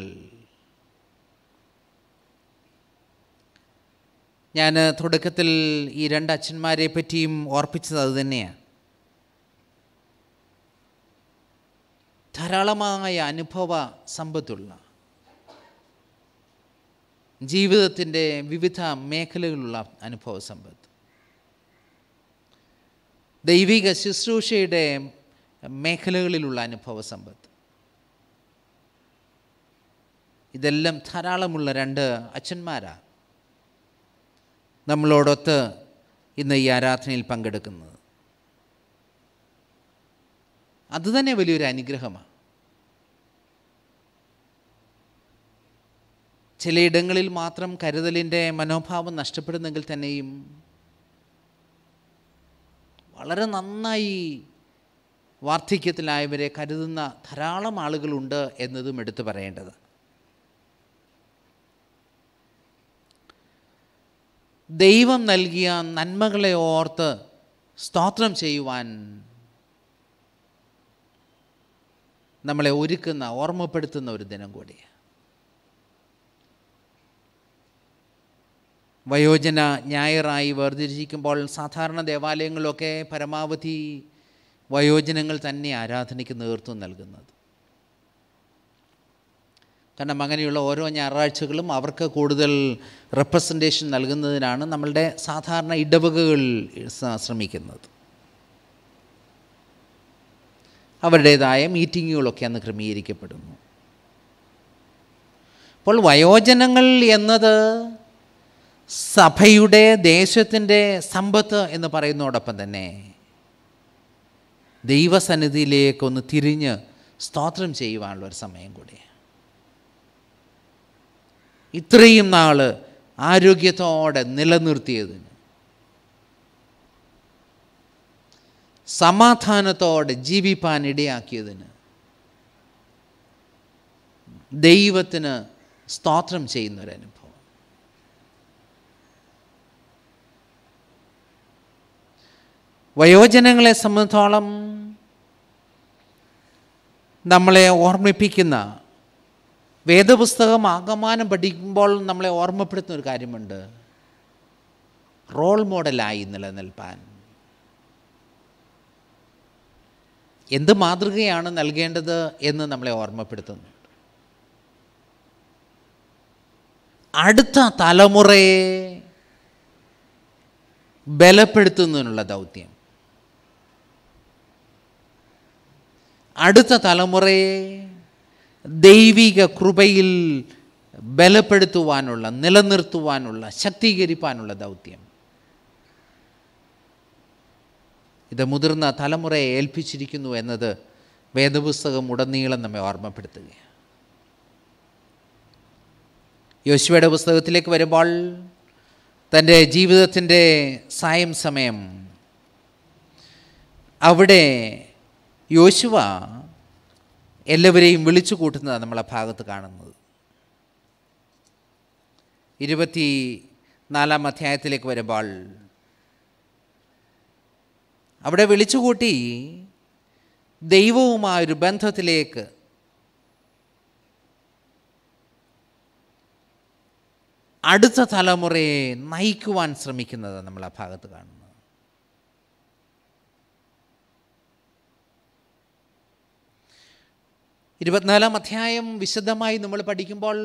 ഞാൻ തുടക്കത്തിൽ ഈ രണ്ട് അച്ഛന്മാരെ പറ്റിയും ഓർപ്പിച്ചത് അതുതന്നെയാണ്. ധാരാളമായ അനുഭവ സമ്പത്തുള്ള, ജീവിതത്തിൻ്റെ വിവിധ മേഖലകളിലുള്ള അനുഭവ സമ്പത്ത്, ദൈവിക ശുശ്രൂഷയുടെ മേഖലകളിലുള്ള അനുഭവ സമ്പത്ത്, ഇതെല്ലാം ധാരാളമുള്ള രണ്ട് അച്ഛന്മാരാണ് നമ്മളോടൊത്ത് ഇന്ന് ഈ ആരാധനയിൽ പങ്കെടുക്കുന്നത്. അതുതന്നെ വലിയൊരു അനുഗ്രഹമാണ്. ചിലയിടങ്ങളിൽ മാത്രം കരുതലിൻ്റെ മനോഭാവം നഷ്ടപ്പെടുന്നെങ്കിൽ തന്നെയും വളരെ നന്നായി വാർദ്ധക്യത്തിലായവരെ കരുതുന്ന ധാരാളം ആളുകളുണ്ട് എന്നതും എടുത്തു പറയേണ്ടത്. ദൈവം നൽകിയ നന്മകളെ ഓർത്ത് സ്തോത്രം ചെയ്യുവാൻ നമ്മളെ ഒരുക്കുന്ന, ഓർമ്മപ്പെടുത്തുന്ന ഒരു ദിനം കൂടിയാണ്. വയോജന ഞായറായി വേർതിരിച്ചിരിക്കുമ്പോൾ സാധാരണ ദേവാലയങ്ങളിലൊക്കെ പരമാവധി വയോജനങ്ങൾ തന്നെ ആരാധനയ്ക്ക് നേതൃത്വം നൽകുന്നത്. കാരണം അങ്ങനെയുള്ള ഓരോ ഞായറാഴ്ചകളും അവർക്ക് കൂടുതൽ റെപ്രസെൻറ്റേഷൻ നൽകുന്നതിനാണ് നമ്മളുടെ സാധാരണ ഇടവകകൾ ശ്രമിക്കുന്നത്. അവരുടേതായ മീറ്റിങ്ങുകളൊക്കെ അന്ന് ക്രമീകരിക്കപ്പെടുന്നു. അപ്പോൾ വയോജനങ്ങൾ എന്നത് സഭയുടെ, ദേശത്തിൻ്റെ സമ്പത്ത് എന്ന് പറയുന്നതോടൊപ്പം തന്നെ ദൈവസന്നിധിയിലേക്കൊന്ന് തിരിഞ്ഞ് സ്തോത്രം ചെയ്യുവാനുള്ള ഒരു സമയം കൂടിയാണ്. ഇത്രയും നാൾ ആരോഗ്യത്തോടെ നിലനിർത്തിയതിന്, സമാധാനത്തോടെ ജീവിപ്പാൻ ഇടയാക്കിയതിന് ദൈവത്തിന് സ്തോത്രം ചെയ്യുന്നൊരനുഭവം. വയോജനങ്ങളെ സംബന്ധിച്ചോളം നമ്മളെ ഓർമ്മിപ്പിക്കുന്ന, വേദപുസ്തകം ആകമാനം പഠിക്കുമ്പോൾ നമ്മളെ ഓർമ്മപ്പെടുത്തുന്ന ഒരു കാര്യമുണ്ട്: റോൾ മോഡലായി നിലനിൽപ്പാൻ. എന്ത് മാതൃകയാണ് നൽകേണ്ടത് എന്ന് നമ്മളെ ഓർമ്മപ്പെടുത്തുന്നു. അടുത്ത തലമുറയെ ബലപ്പെടുത്തുന്നതിനുള്ള ദൗത്യം, അടുത്ത തലമുറയെ ദൈവിക കൃപയിൽ ബലപ്പെടുത്തുവാനുള്ള, നിലനിർത്തുവാനുള്ള, ശക്തീകരിക്കാനുള്ള ദൗത്യം, ഇത് മുതിർന്ന തലമുറയെ ഏൽപ്പിച്ചിരിക്കുന്നു എന്നത് വേദപുസ്തകം ഉടനീളം നമ്മെ ഓർമ്മപ്പെടുത്തുകയാണ്. യോശുവയുടെ പുസ്തകത്തിലേക്ക് വരുമ്പോൾ തൻ്റെ ജീവിതത്തിൻ്റെ സായം സമയം അവിടെ യോശുവ എല്ലാവരെയും വിളിച്ചു കൂട്ടുന്നതാണ് നമ്മളെ ഭാഗത്ത് കാണുന്നത്. ഇരുപത്തി നാലാം അധ്യായത്തിലേക്ക് വരുമ്പോൾ അവിടെ വിളിച്ചുകൂട്ടി ദൈവവുമായൊരു ബന്ധത്തിലേക്ക് അടുത്ത തലമുറയെ നയിക്കുവാൻ ശ്രമിക്കുന്നത് നമ്മൾ ആ ഭാഗത്ത് കാണുന്നത്. ഇരുപത്തിനാലാം അധ്യായം വിശദമായി നമ്മൾ പഠിക്കുമ്പോൾ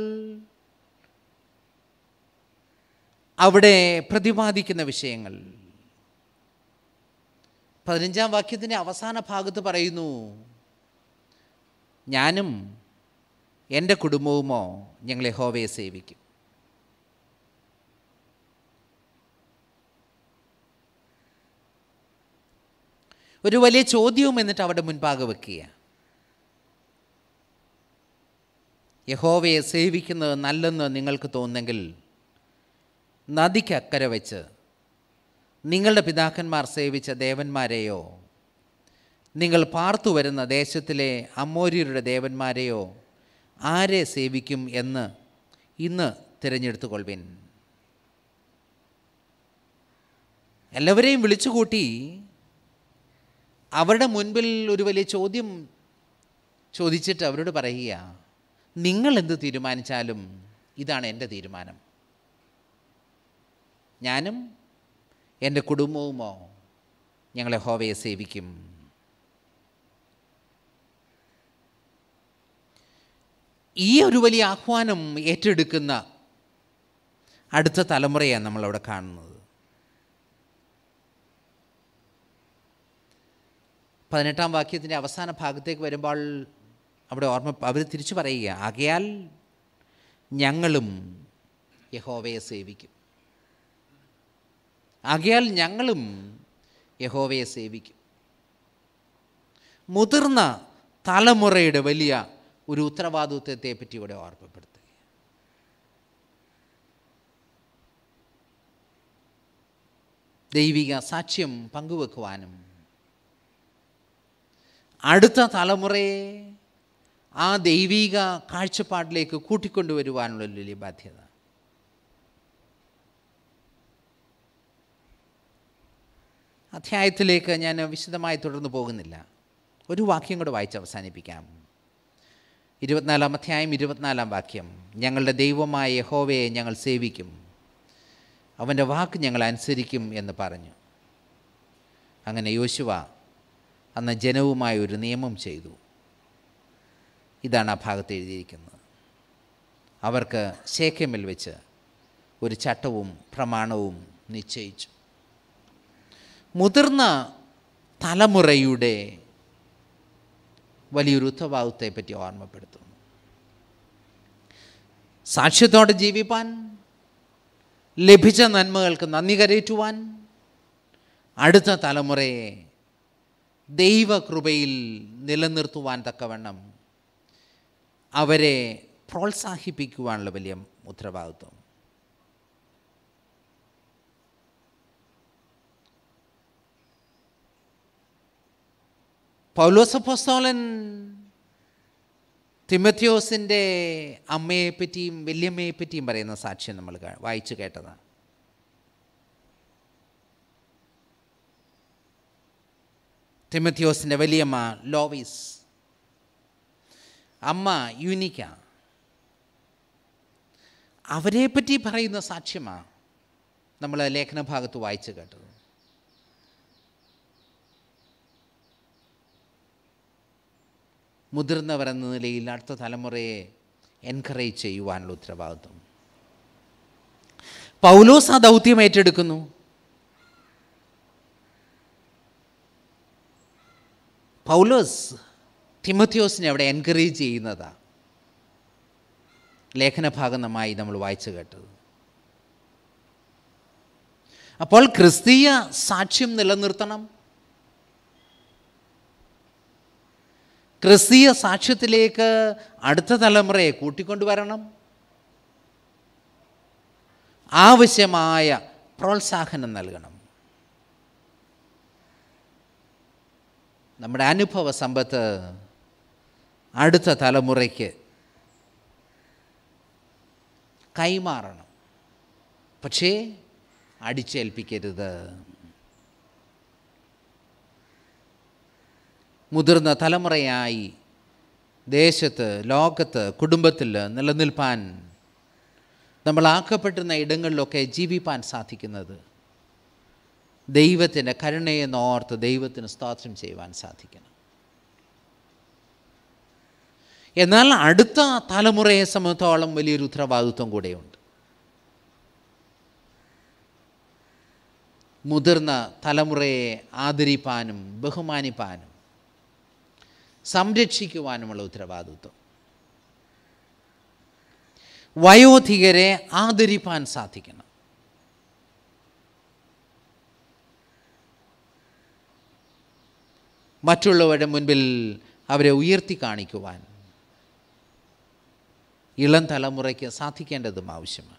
അവിടെ പ്രതിപാദിക്കുന്ന വിഷയങ്ങൾ പതിനഞ്ചാം വാക്യത്തിൻ്റെ അവസാന ഭാഗത്ത് പറയുന്നു, ഞാനും എൻ്റെ കുടുംബവുമോ ഞങ്ങൾ യഹോവയെ സേവിക്കും. ഒരു വലിയ ചോദ്യവും എന്നിട്ട് അവിടെ മുൻപാകെ വെക്കുക. യഹോവയെ സേവിക്കുന്നത് നല്ലെന്ന് നിങ്ങൾക്ക് തോന്നുന്നെങ്കിൽ നദിക്കക്കരെ വെച്ച് നിങ്ങളുടെ പിതാക്കന്മാർ സേവിച്ച ദേവന്മാരെയോ നിങ്ങൾ പാർത്തു വരുന്ന ദേശത്തിലെ അമോര്യരുടെ ദേവന്മാരെയോ ആരെ സേവിക്കും എന്ന് ഇന്ന് തിരഞ്ഞെടുത്തുകൊള്ളുവിൻ. എല്ലാവരെയും വിളിച്ചുകൂട്ടി അവരുടെ മുൻപിൽ ഒരു വലിയ ചോദ്യം ചോദിച്ചിട്ട് അവരോട് പറയുക, നിങ്ങൾ എന്ത് തീരുമാനിച്ചാലും ഇതാണ് എൻ്റെ തീരുമാനം. ഞാനും എൻ്റെ കുടുംബവുമോ ഞങ്ങൾ യഹോവയെ സേവിക്കും. ഈ ഒരു വലിയ ആഹ്വാനം ഏറ്റെടുക്കുന്ന അടുത്ത തലമുറയാണ് നമ്മളവിടെ കാണുന്നത്. പതിനെട്ടാം വാക്യത്തിൻ്റെ അവസാന ഭാഗത്തേക്ക് വരുമ്പോൾ അവിടെ ഓർമ്മ അവർ തിരിച്ചു പറയുക, ആകയാൽ ഞങ്ങളും യഹോവയെ സേവിക്കും. ആകയാൽ ഞങ്ങളും യഹോവയെ സേവിക്കും. മുതിർന്ന തലമുറയുടെ വലിയ ഒരു ഉത്തരവാദിത്വത്തെ പറ്റി ഇവിടെ ഓർമ്മപ്പെടുത്തുക. ദൈവിക സാക്ഷ്യം പങ്കുവെക്കുവാനും അടുത്ത തലമുറയെ ആ ദൈവിക കാഴ്ചപ്പാടിലേക്ക് കൂട്ടിക്കൊണ്ടുവരുവാനുള്ള വലിയ ബാധ്യത. അധ്യായത്തിലേക്ക് ഞാൻ വിശദമായി തുടർന്ന് പോകുന്നില്ല. ഒരു വാക്യം കൂടെ വായിച്ച് അവസാനിപ്പിക്കാം. ഇരുപത്തിനാലാം അധ്യായം ഇരുപത്തിനാലാം വാക്യം, ഞങ്ങളുടെ ദൈവമായ യഹോവയെ ഞങ്ങൾ സേവിക്കും, അവൻ്റെ വാക്ക് ഞങ്ങൾ അനുസരിക്കും എന്ന് പറഞ്ഞു. അങ്ങനെ യോശുവ അന്ന് ജനവുമായി ഒരു നിയമം ചെയ്തു. ഇതാണ് ആ ഭാഗത്ത് എഴുതിയിരിക്കുന്നത്. അവർക്ക് ശേഖെമിൽ വെച്ച് ഒരു ചട്ടവും പ്രമാണവും നിശ്ചയിച്ചു. മുതിർന്ന തലമുറയുടെ വലിയൊരു ഉത്തരവാദിത്വത്തെപ്പറ്റി ഓർമ്മപ്പെടുത്തുന്നു. സാക്ഷ്യത്തോടെ ജീവിപ്പാൻ, ലഭിച്ച നന്മകൾക്ക് നന്ദി കരയറ്റുവാൻ, അടുത്ത തലമുറയെ ദൈവകൃപയിൽ നിലനിർത്തുവാൻ തക്കവണ്ണം അവരെ പ്രോത്സാഹിപ്പിക്കുവാനുള്ള വലിയ ഉത്തരവാദിത്വം. പൗലോസ് അപ്പോസ്തലൻ തിമോഥെയോസിൻ്റെ അമ്മയെപ്പറ്റിയും വല്യമ്മയെപ്പറ്റിയും പറയുന്ന സാക്ഷ്യം നമ്മൾ വായിച്ചു കേട്ടതാണ്. തിമോഥെയോസിൻ്റെ വലിയമ്മ ലോവീസ്, അമ്മ യൂനിക്ക, അവരെപ്പറ്റി പറയുന്ന സാക്ഷ്യമാണ് നമ്മൾ ലേഖനഭാഗത്ത് വായിച്ചു കേട്ടത്. മുതിർന്നവർ എന്ന നിലയിൽ അടുത്ത തലമുറയെ എൻകറേജ് ചെയ്യുവാനുള്ള ഉത്തരവാദിത്വം. പൗലോസ് ആ ദൗത്യം ഏറ്റെടുക്കുന്നു. പൗലോസ് തിമോഥെയോസിനെ അവിടെ എൻകറേജ് ചെയ്യുന്നതാണ് ലേഖനഭാഗം നന്നായി നമ്മൾ വായിച്ചു കേട്ടത്. അപ്പോൾ ക്രിസ്തീയ സാക്ഷ്യം നിലനിർത്തണം. ക്രിസ്തീയ സാക്ഷ്യത്തിലേക്ക് അടുത്ത തലമുറയെ കൂട്ടിക്കൊണ്ടുവരണം. ആവശ്യമായ പ്രോത്സാഹനം നൽകണം. നമ്മുടെ അനുഭവ സമ്പത്ത് അടുത്ത തലമുറയ്ക്ക് കൈമാറണം. പക്ഷേ അടിച്ചേൽപ്പിക്കരുത്. മുതിർന്ന തലമുറയായി ദേശത്ത്, ലോകത്ത്, കുടുംബത്തിൽ നിലനിൽപ്പാൻ നമ്മൾ ആക്കപ്പെടുന്ന ഇടങ്ങളിലൊക്കെ ജീവിപ്പാൻ സാധിക്കുന്നത് ദൈവത്തിൻ്റെ കരുണയെന്നോർത്ത് ദൈവത്തിന് സ്തോത്രം ചെയ്യുവാൻ സാധിക്കണം. എന്നാൽ അടുത്ത തലമുറയെ സംബന്ധിച്ചോളം വലിയൊരു ഉത്തരവാദിത്വം കൂടെയുണ്ട്. മുതിർന്ന തലമുറയെ ആദരിപ്പാനും ബഹുമാനിപ്പാനും സംരക്ഷിക്കുവാനുമുള്ള ഉത്തരവാദിത്വം. വയോധികരെ ആദരിപ്പാൻ സാധിക്കണം. മറ്റുള്ളവരുടെ മുൻപിൽ അവരെ ഉയർത്തി കാണിക്കുവാൻ ഇളം തലമുറയ്ക്ക് സാധിക്കേണ്ടതും ആവശ്യമാണ്.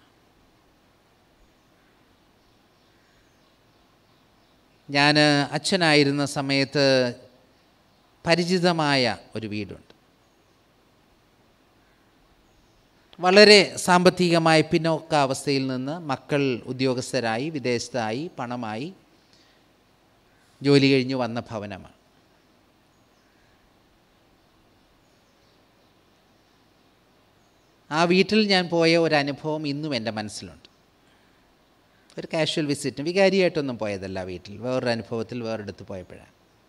ഞാൻ അച്ഛനായിരുന്ന സമയത്ത് പരിചിതമായ ഒരു വീടുണ്ട്. വളരെ സാമ്പത്തികമായ പിന്നോക്കാവസ്ഥയിൽ നിന്ന് മക്കൾ ഉദ്യോഗസ്ഥരായി വിദേശത്തായി പണമായി ജോലി കഴിഞ്ഞ് വന്ന ഭവനമാണ്. ആ വീട്ടിൽ ഞാൻ പോയ ഒരു അനുഭവം ഇന്നും എൻ്റെ മനസ്സിലുണ്ട്. ഒരു കാഷ്വൽ വിസിറ്റ്, വികാരിയായിട്ടൊന്നും പോയതല്ല വീട്ടിൽ, വേറൊരു അനുഭവത്തിൽ വേറെടുത്ത് പോയപ്പോഴാണ്.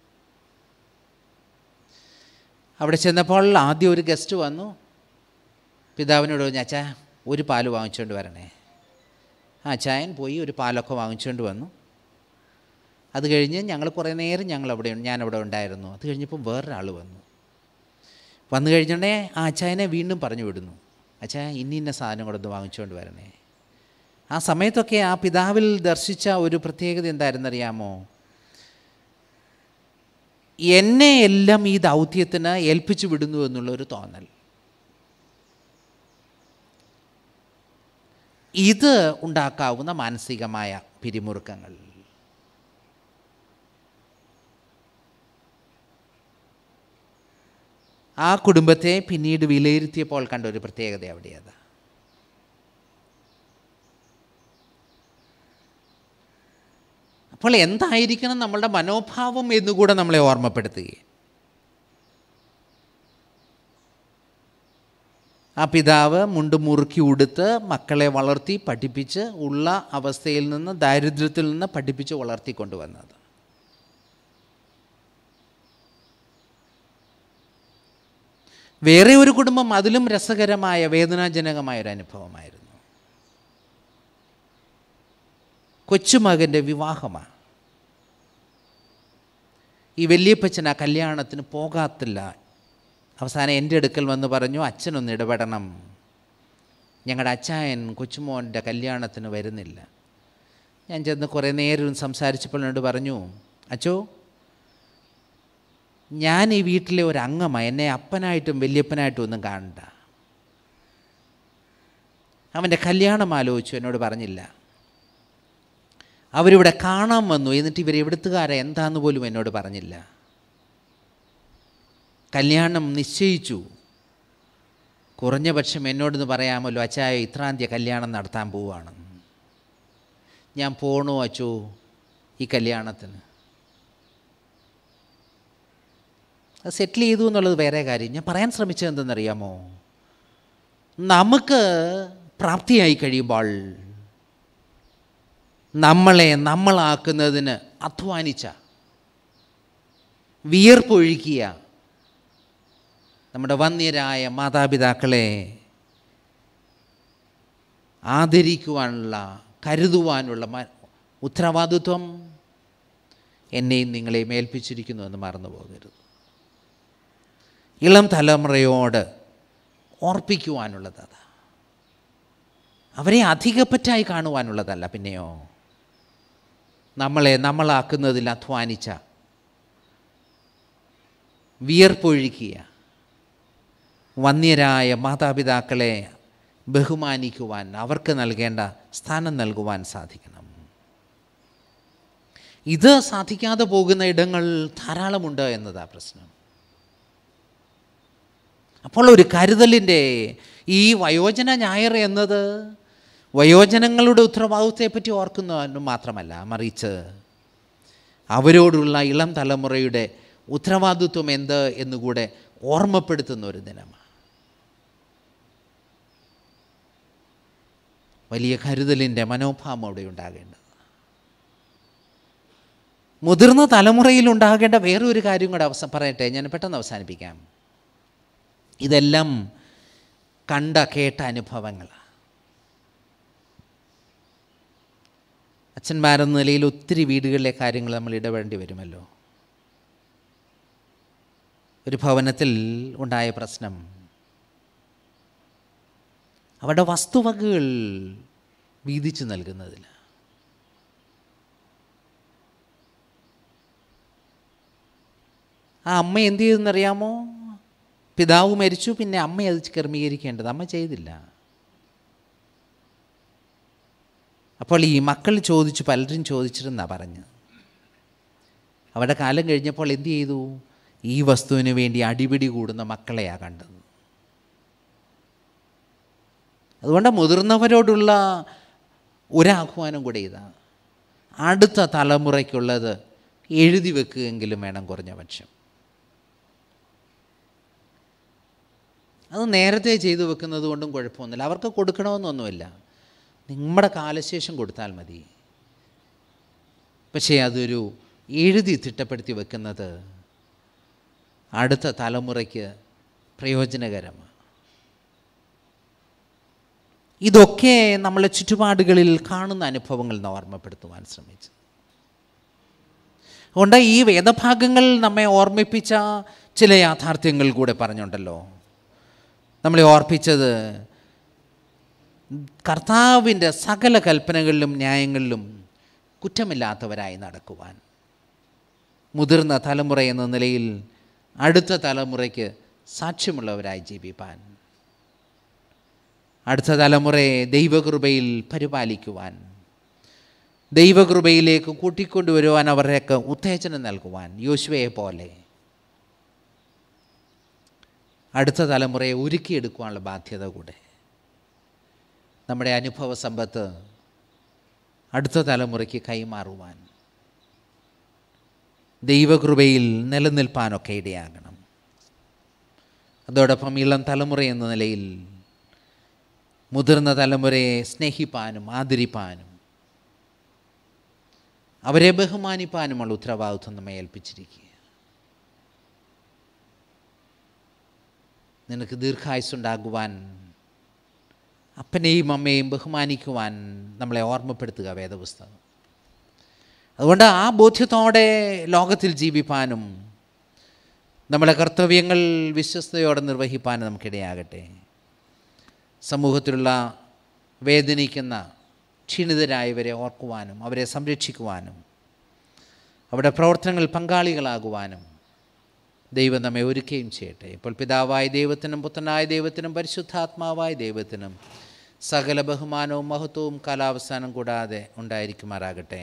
അവിടെ ചെന്നപ്പോൾ ആദ്യം ഒരു ഗസ്റ്റ് വന്നു. പിതാവിനോട് പറഞ്ഞു, അച്ഛാ ഒരു പാല് വാങ്ങിച്ചുകൊണ്ട് വരണേ. ആ ചായൻ പോയി ഒരു പാലൊക്കെ വാങ്ങിച്ചുകൊണ്ട് വന്നു. അത് കഴിഞ്ഞ് ഞങ്ങൾ കുറേ നേരം ഞങ്ങൾ അവിടെ ഞാനവിടെ ഉണ്ടായിരുന്നു. അത് കഴിഞ്ഞപ്പോൾ വേറൊരാൾ വന്നു. വന്നു കഴിഞ്ഞുകൊണ്ടേ ആ അച്ചായനെ വീണ്ടും പറഞ്ഞു വിടുന്നു, അച്ഛാ ഇന്ന ഇന്ന സാധനം കൂടെ ഒന്ന് വാങ്ങിച്ചുകൊണ്ട് വരണേ. ആ സമയത്തൊക്കെ ആ പിതാവിൽ ദർശിച്ച ഒരു പ്രത്യേകത എന്തായിരുന്നറിയാമോ? എന്നെ എല്ലാം ഈ ദൗത്യത്തിന് ഏൽപ്പിച്ചു വിടുന്നു എന്നുള്ളൊരു തോന്നൽ. ഇത് ഉണ്ടാക്കാവുന്ന മാനസികമായ പിരിമുറുക്കങ്ങൾ. ആ കുടുംബത്തെ പിന്നീട് വിലയിരുത്തിയപ്പോൾ കണ്ട ഒരു പ്രത്യേകത അവിടെയത്. അപ്പോൾ എന്തായിരിക്കണം നമ്മളുടെ മനോഭാവം എന്നുകൂടെ നമ്മളെ ഓർമ്മപ്പെടുത്തുകയും ആ പിതാവ് മുണ്ട് മുറുക്കി ഉടുത്ത് മക്കളെ വളർത്തി പഠിപ്പിച്ച് ഉള്ള അവസ്ഥയിൽ നിന്ന് ദാരിദ്ര്യത്തിൽ നിന്ന് പഠിപ്പിച്ച് വളർത്തിക്കൊണ്ടുവന്നത്. വേറെ ഒരു കുടുംബം അതിലും രസകരമായ വേദനാജനകമായൊരു അനുഭവമായിരുന്നു. കൊച്ചുമകൻ്റെ വിവാഹമാണ്. ഈ വല്യപ്പച്ചൻ ആ കല്യാണത്തിന് പോകാത്തില്ല. അവസാനം എൻ്റെ അടുക്കൽ വന്ന് പറഞ്ഞു, അച്ഛനൊന്ന് ഇടപെടണം, ഞങ്ങളുടെ അച്ചായൻ കൊച്ചുമോൻ്റെ കല്യാണത്തിന് വരുന്നില്ല. ഞാൻ ചെന്ന് കുറേ നേരം സംസാരിച്ചപ്പോൾ എന്നോട് പറഞ്ഞു, അച്ചോ ഞാൻ ഈ വീട്ടിലെ ഒരു അംഗമാണ്, എന്നെ അപ്പനായിട്ടും വല്യപ്പനായിട്ടും ഒന്നും കാണണ്ട. അവൻ്റെ കല്യാണം ആലോചിച്ചു, എന്നോട് പറഞ്ഞില്ല. അവരിവിടെ കാണാൻ വന്നു, എന്നിട്ട് ഇവർ എവിടുത്തുകാരെ എന്താന്ന് പോലും എന്നോട് പറഞ്ഞില്ല. കല്യാണം നിശ്ചയിച്ചു. കുറഞ്ഞ പക്ഷം എന്നോടൊന്ന് പറയാമല്ലോ, അച്ചായ ഇത്രാം തീയതി കല്യാണം നടത്താൻ പോവുകയാണ്, ഞാൻ പോകണോ അച്ചോ ഈ കല്യാണത്തിന്? അത് സെറ്റിൽ ചെയ്തു എന്നുള്ളത് വേറെ കാര്യം. ഞാൻ പറയാൻ ശ്രമിച്ചത് എന്തെന്നറിയാമോ? നമുക്ക് പ്രാപ്തിയായി കഴിയുമ്പോൾ നമ്മളെ നമ്മളാക്കുന്നതിന് അധ്വാനിച്ച, വിയർപ്പൊഴുക്കിയ നമ്മുടെ വന്യരായ മാതാപിതാക്കളെ ആദരിക്കുവാനുള്ള, കരുതുവാനുള്ള ഉത്തരവാദിത്വം എന്നെയും നിങ്ങളെയും ഏൽപ്പിച്ചിരിക്കുന്നു എന്ന് മറന്നു പോകരുത്. ഇളം തലമുറയോട് ഓർപ്പിക്കുവാനുള്ളത് അതാ. അവരെ അധികപ്പറ്റായി കാണുവാനുള്ളതല്ല. പിന്നെയോ നമ്മളെ നമ്മളാക്കുന്നതിൽ അധ്വാനിച്ച, വിയർപ്പൊഴുക്കിയ വന്യരായ മാതാപിതാക്കളെ ബഹുമാനിക്കുവാൻ, അവർക്ക് നൽകേണ്ട സ്ഥാനം നൽകുവാൻ സാധിക്കണം. ഇത് സാധിക്കാതെ പോകുന്ന ഇടങ്ങൾ ധാരാളമുണ്ട് എന്നതാ പ്രശ്നം. അപ്പോൾ ഒരു കരുതലിൻ്റെ ഈ വയോജന ഞായർ എന്നത് വയോജനങ്ങളുടെ ഉത്തരവാദിത്വത്തെപ്പറ്റി ഓർക്കുന്നതിന് മാത്രമല്ല, മറിച്ച് അവരോടുള്ള ഇളം തലമുറയുടെ ഉത്തരവാദിത്വം എന്ത് എന്നുകൂടെ ഓർമ്മപ്പെടുത്തുന്ന ഒരു ദിനമാണ്. വലിയ കരുതലിൻ്റെ മനോഭാവം അവിടെ ഉണ്ടാകേണ്ടത്. മുതിർന്ന തലമുറയിൽ ഉണ്ടാകേണ്ട വേറൊരു കാര്യം കൂടെ അവസാനം പറയട്ടെ, ഞാൻ പെട്ടെന്ന് അവസാനിപ്പിക്കാം. ഇതെല്ലാം കണ്ട കേട്ട അനുഭവങ്ങളാണ്. അച്ഛന്മാരെന്ന നിലയിൽ ഒത്തിരി വീടുകളിലെ കാര്യങ്ങൾ നമ്മൾ ഇടപെടേണ്ടി വരുമല്ലോ. ഒരു ഭവനത്തിൽ ഉണ്ടായ പ്രശ്നം, അവരുടെ വസ്തുവകകൾ വീതിച്ചു നൽകുന്നതിൽ ആ അമ്മ എന്ത് ചെയ്തെന്നറിയാമോ? പിതാവ് മരിച്ചു, പിന്നെ അമ്മ അത് ക്രമീകരിക്കേണ്ടത് അമ്മ ചെയ്തില്ല. അപ്പോൾ ഈ മക്കൾ ചോദിച്ചു, പലരും ചോദിച്ചിരുന്നാണ് പറഞ്ഞത്. അവരുടെ കാലം കഴിഞ്ഞപ്പോൾ എന്തു ചെയ്തു? ഈ വസ്തുവിന് വേണ്ടി അടിപിടി കൂടുന്ന മക്കളെയാണ് കണ്ടത്. അതുകൊണ്ട് മുതിർന്നവരോടുള്ള ഒരാഹ്വാനം കൂടെ ഇതാ, അടുത്ത തലമുറയ്ക്കുള്ളത് എഴുതി വെക്കുകയെങ്കിലും വേണം കുറഞ്ഞ പക്ഷം. അത് നേരത്തെ ചെയ്തു വെക്കുന്നത് കൊണ്ടും കുഴപ്പമൊന്നുമില്ല, അവർക്ക് കൊടുക്കണമെന്നൊന്നുമില്ല, നമ്മുടെ കാലശേഷം കൊടുത്താൽ മതി. പക്ഷേ അതൊരു എഴുതി തിട്ടപ്പെടുത്തി വെക്കുന്നത് അടുത്ത തലമുറയ്ക്ക് പ്രയോജനകരമാണ്. ഇതൊക്കെ നമ്മളെ ചുറ്റുപാടുകളിൽ കാണുന്ന അനുഭവങ്ങൾ നിന്ന് ഓർമ്മപ്പെടുത്തുവാൻ ശ്രമിച്ചു. അതുകൊണ്ട് ഈ വേദഭാഗങ്ങൾ നമ്മെ ഓർമ്മിപ്പിച്ച ചില യാഥാർത്ഥ്യങ്ങൾ കൂടെ പറഞ്ഞുണ്ടല്ലോ. നമ്മളെ ഓർപ്പിച്ചത് കർത്താവിൻ്റെ സകല കൽപ്പനകളിലും ന്യായങ്ങളിലും കുറ്റമില്ലാത്തവരായി നടക്കുവാൻ, മുതിർന്ന തലമുറ എന്ന നിലയിൽ അടുത്ത തലമുറയ്ക്ക് സാക്ഷ്യമുള്ളവരായി ജീവിപ്പാൻ, അടുത്ത തലമുറയെ ദൈവകൃപയിൽ പരിപാലിക്കുവാൻ, ദൈവകൃപയിലേക്ക് കൂട്ടിക്കൊണ്ടുവരുവാൻ അവർക്ക് ഉത്തേജനം നൽകുവാൻ, യോശുവയെ പോലെ അടുത്ത തലമുറയെ ഒരുക്കിയെടുക്കുവാനുള്ള ബാധ്യത കൂടെ. നമ്മുടെ അനുഭവ സമ്പത്ത് അടുത്ത തലമുറയ്ക്ക് കൈമാറുവാൻ, ദൈവകൃപയിൽ നിലനിൽപ്പാനൊക്കെ ഇടയാകണം. അതോടൊപ്പം ഇളം തലമുറ എന്ന നിലയിൽ മുതിർന്ന തലമുറയെ സ്നേഹിപ്പാനും ആദരിപ്പാനും അവരെ ബഹുമാനിപ്പാനുമുള്ള ഉത്തരവാദിത്വം നമ്മെ ഏൽപ്പിച്ചിരിക്കുക. നിനക്ക് ദീർഘായുസ്സുണ്ടാകുവാൻ, അപ്പനെയും അമ്മയെയും ബഹുമാനിക്കുവാൻ നമ്മളെ ഓർമ്മപ്പെടുത്തുക വേദപുസ്തകം. അതുകൊണ്ട് ആ ബോധ്യത്തോടെ ലോകത്തിൽ ജീവിപ്പാനും നമ്മളെ കർത്തവ്യങ്ങൾ വിശ്വസ്തയോടെ നിർവഹിപ്പാനും നമുക്കിടയാകട്ടെ. സമൂഹത്തിലുള്ള വേദനിക്കുന്ന ക്ഷീണിതരായവരെ ഓർക്കുവാനും അവരെ സംരക്ഷിക്കുവാനും അവരുടെ പ്രവർത്തനങ്ങൾ പങ്കാളികളാകുവാനും ദൈവം നമ്മെ ഒരുക്കുകയും ചെയ്യട്ടെ. ഇപ്പോൾ പിതാവായ ദൈവത്തിനും പുത്രനായ ദൈവത്തിനും പരിശുദ്ധാത്മാവായ ദൈവത്തിനും സകല ബഹുമാനവും മഹത്വവും കാലാവസാനം കൂടാതെ ഉണ്ടായിരിക്കുമാറാകട്ടെ.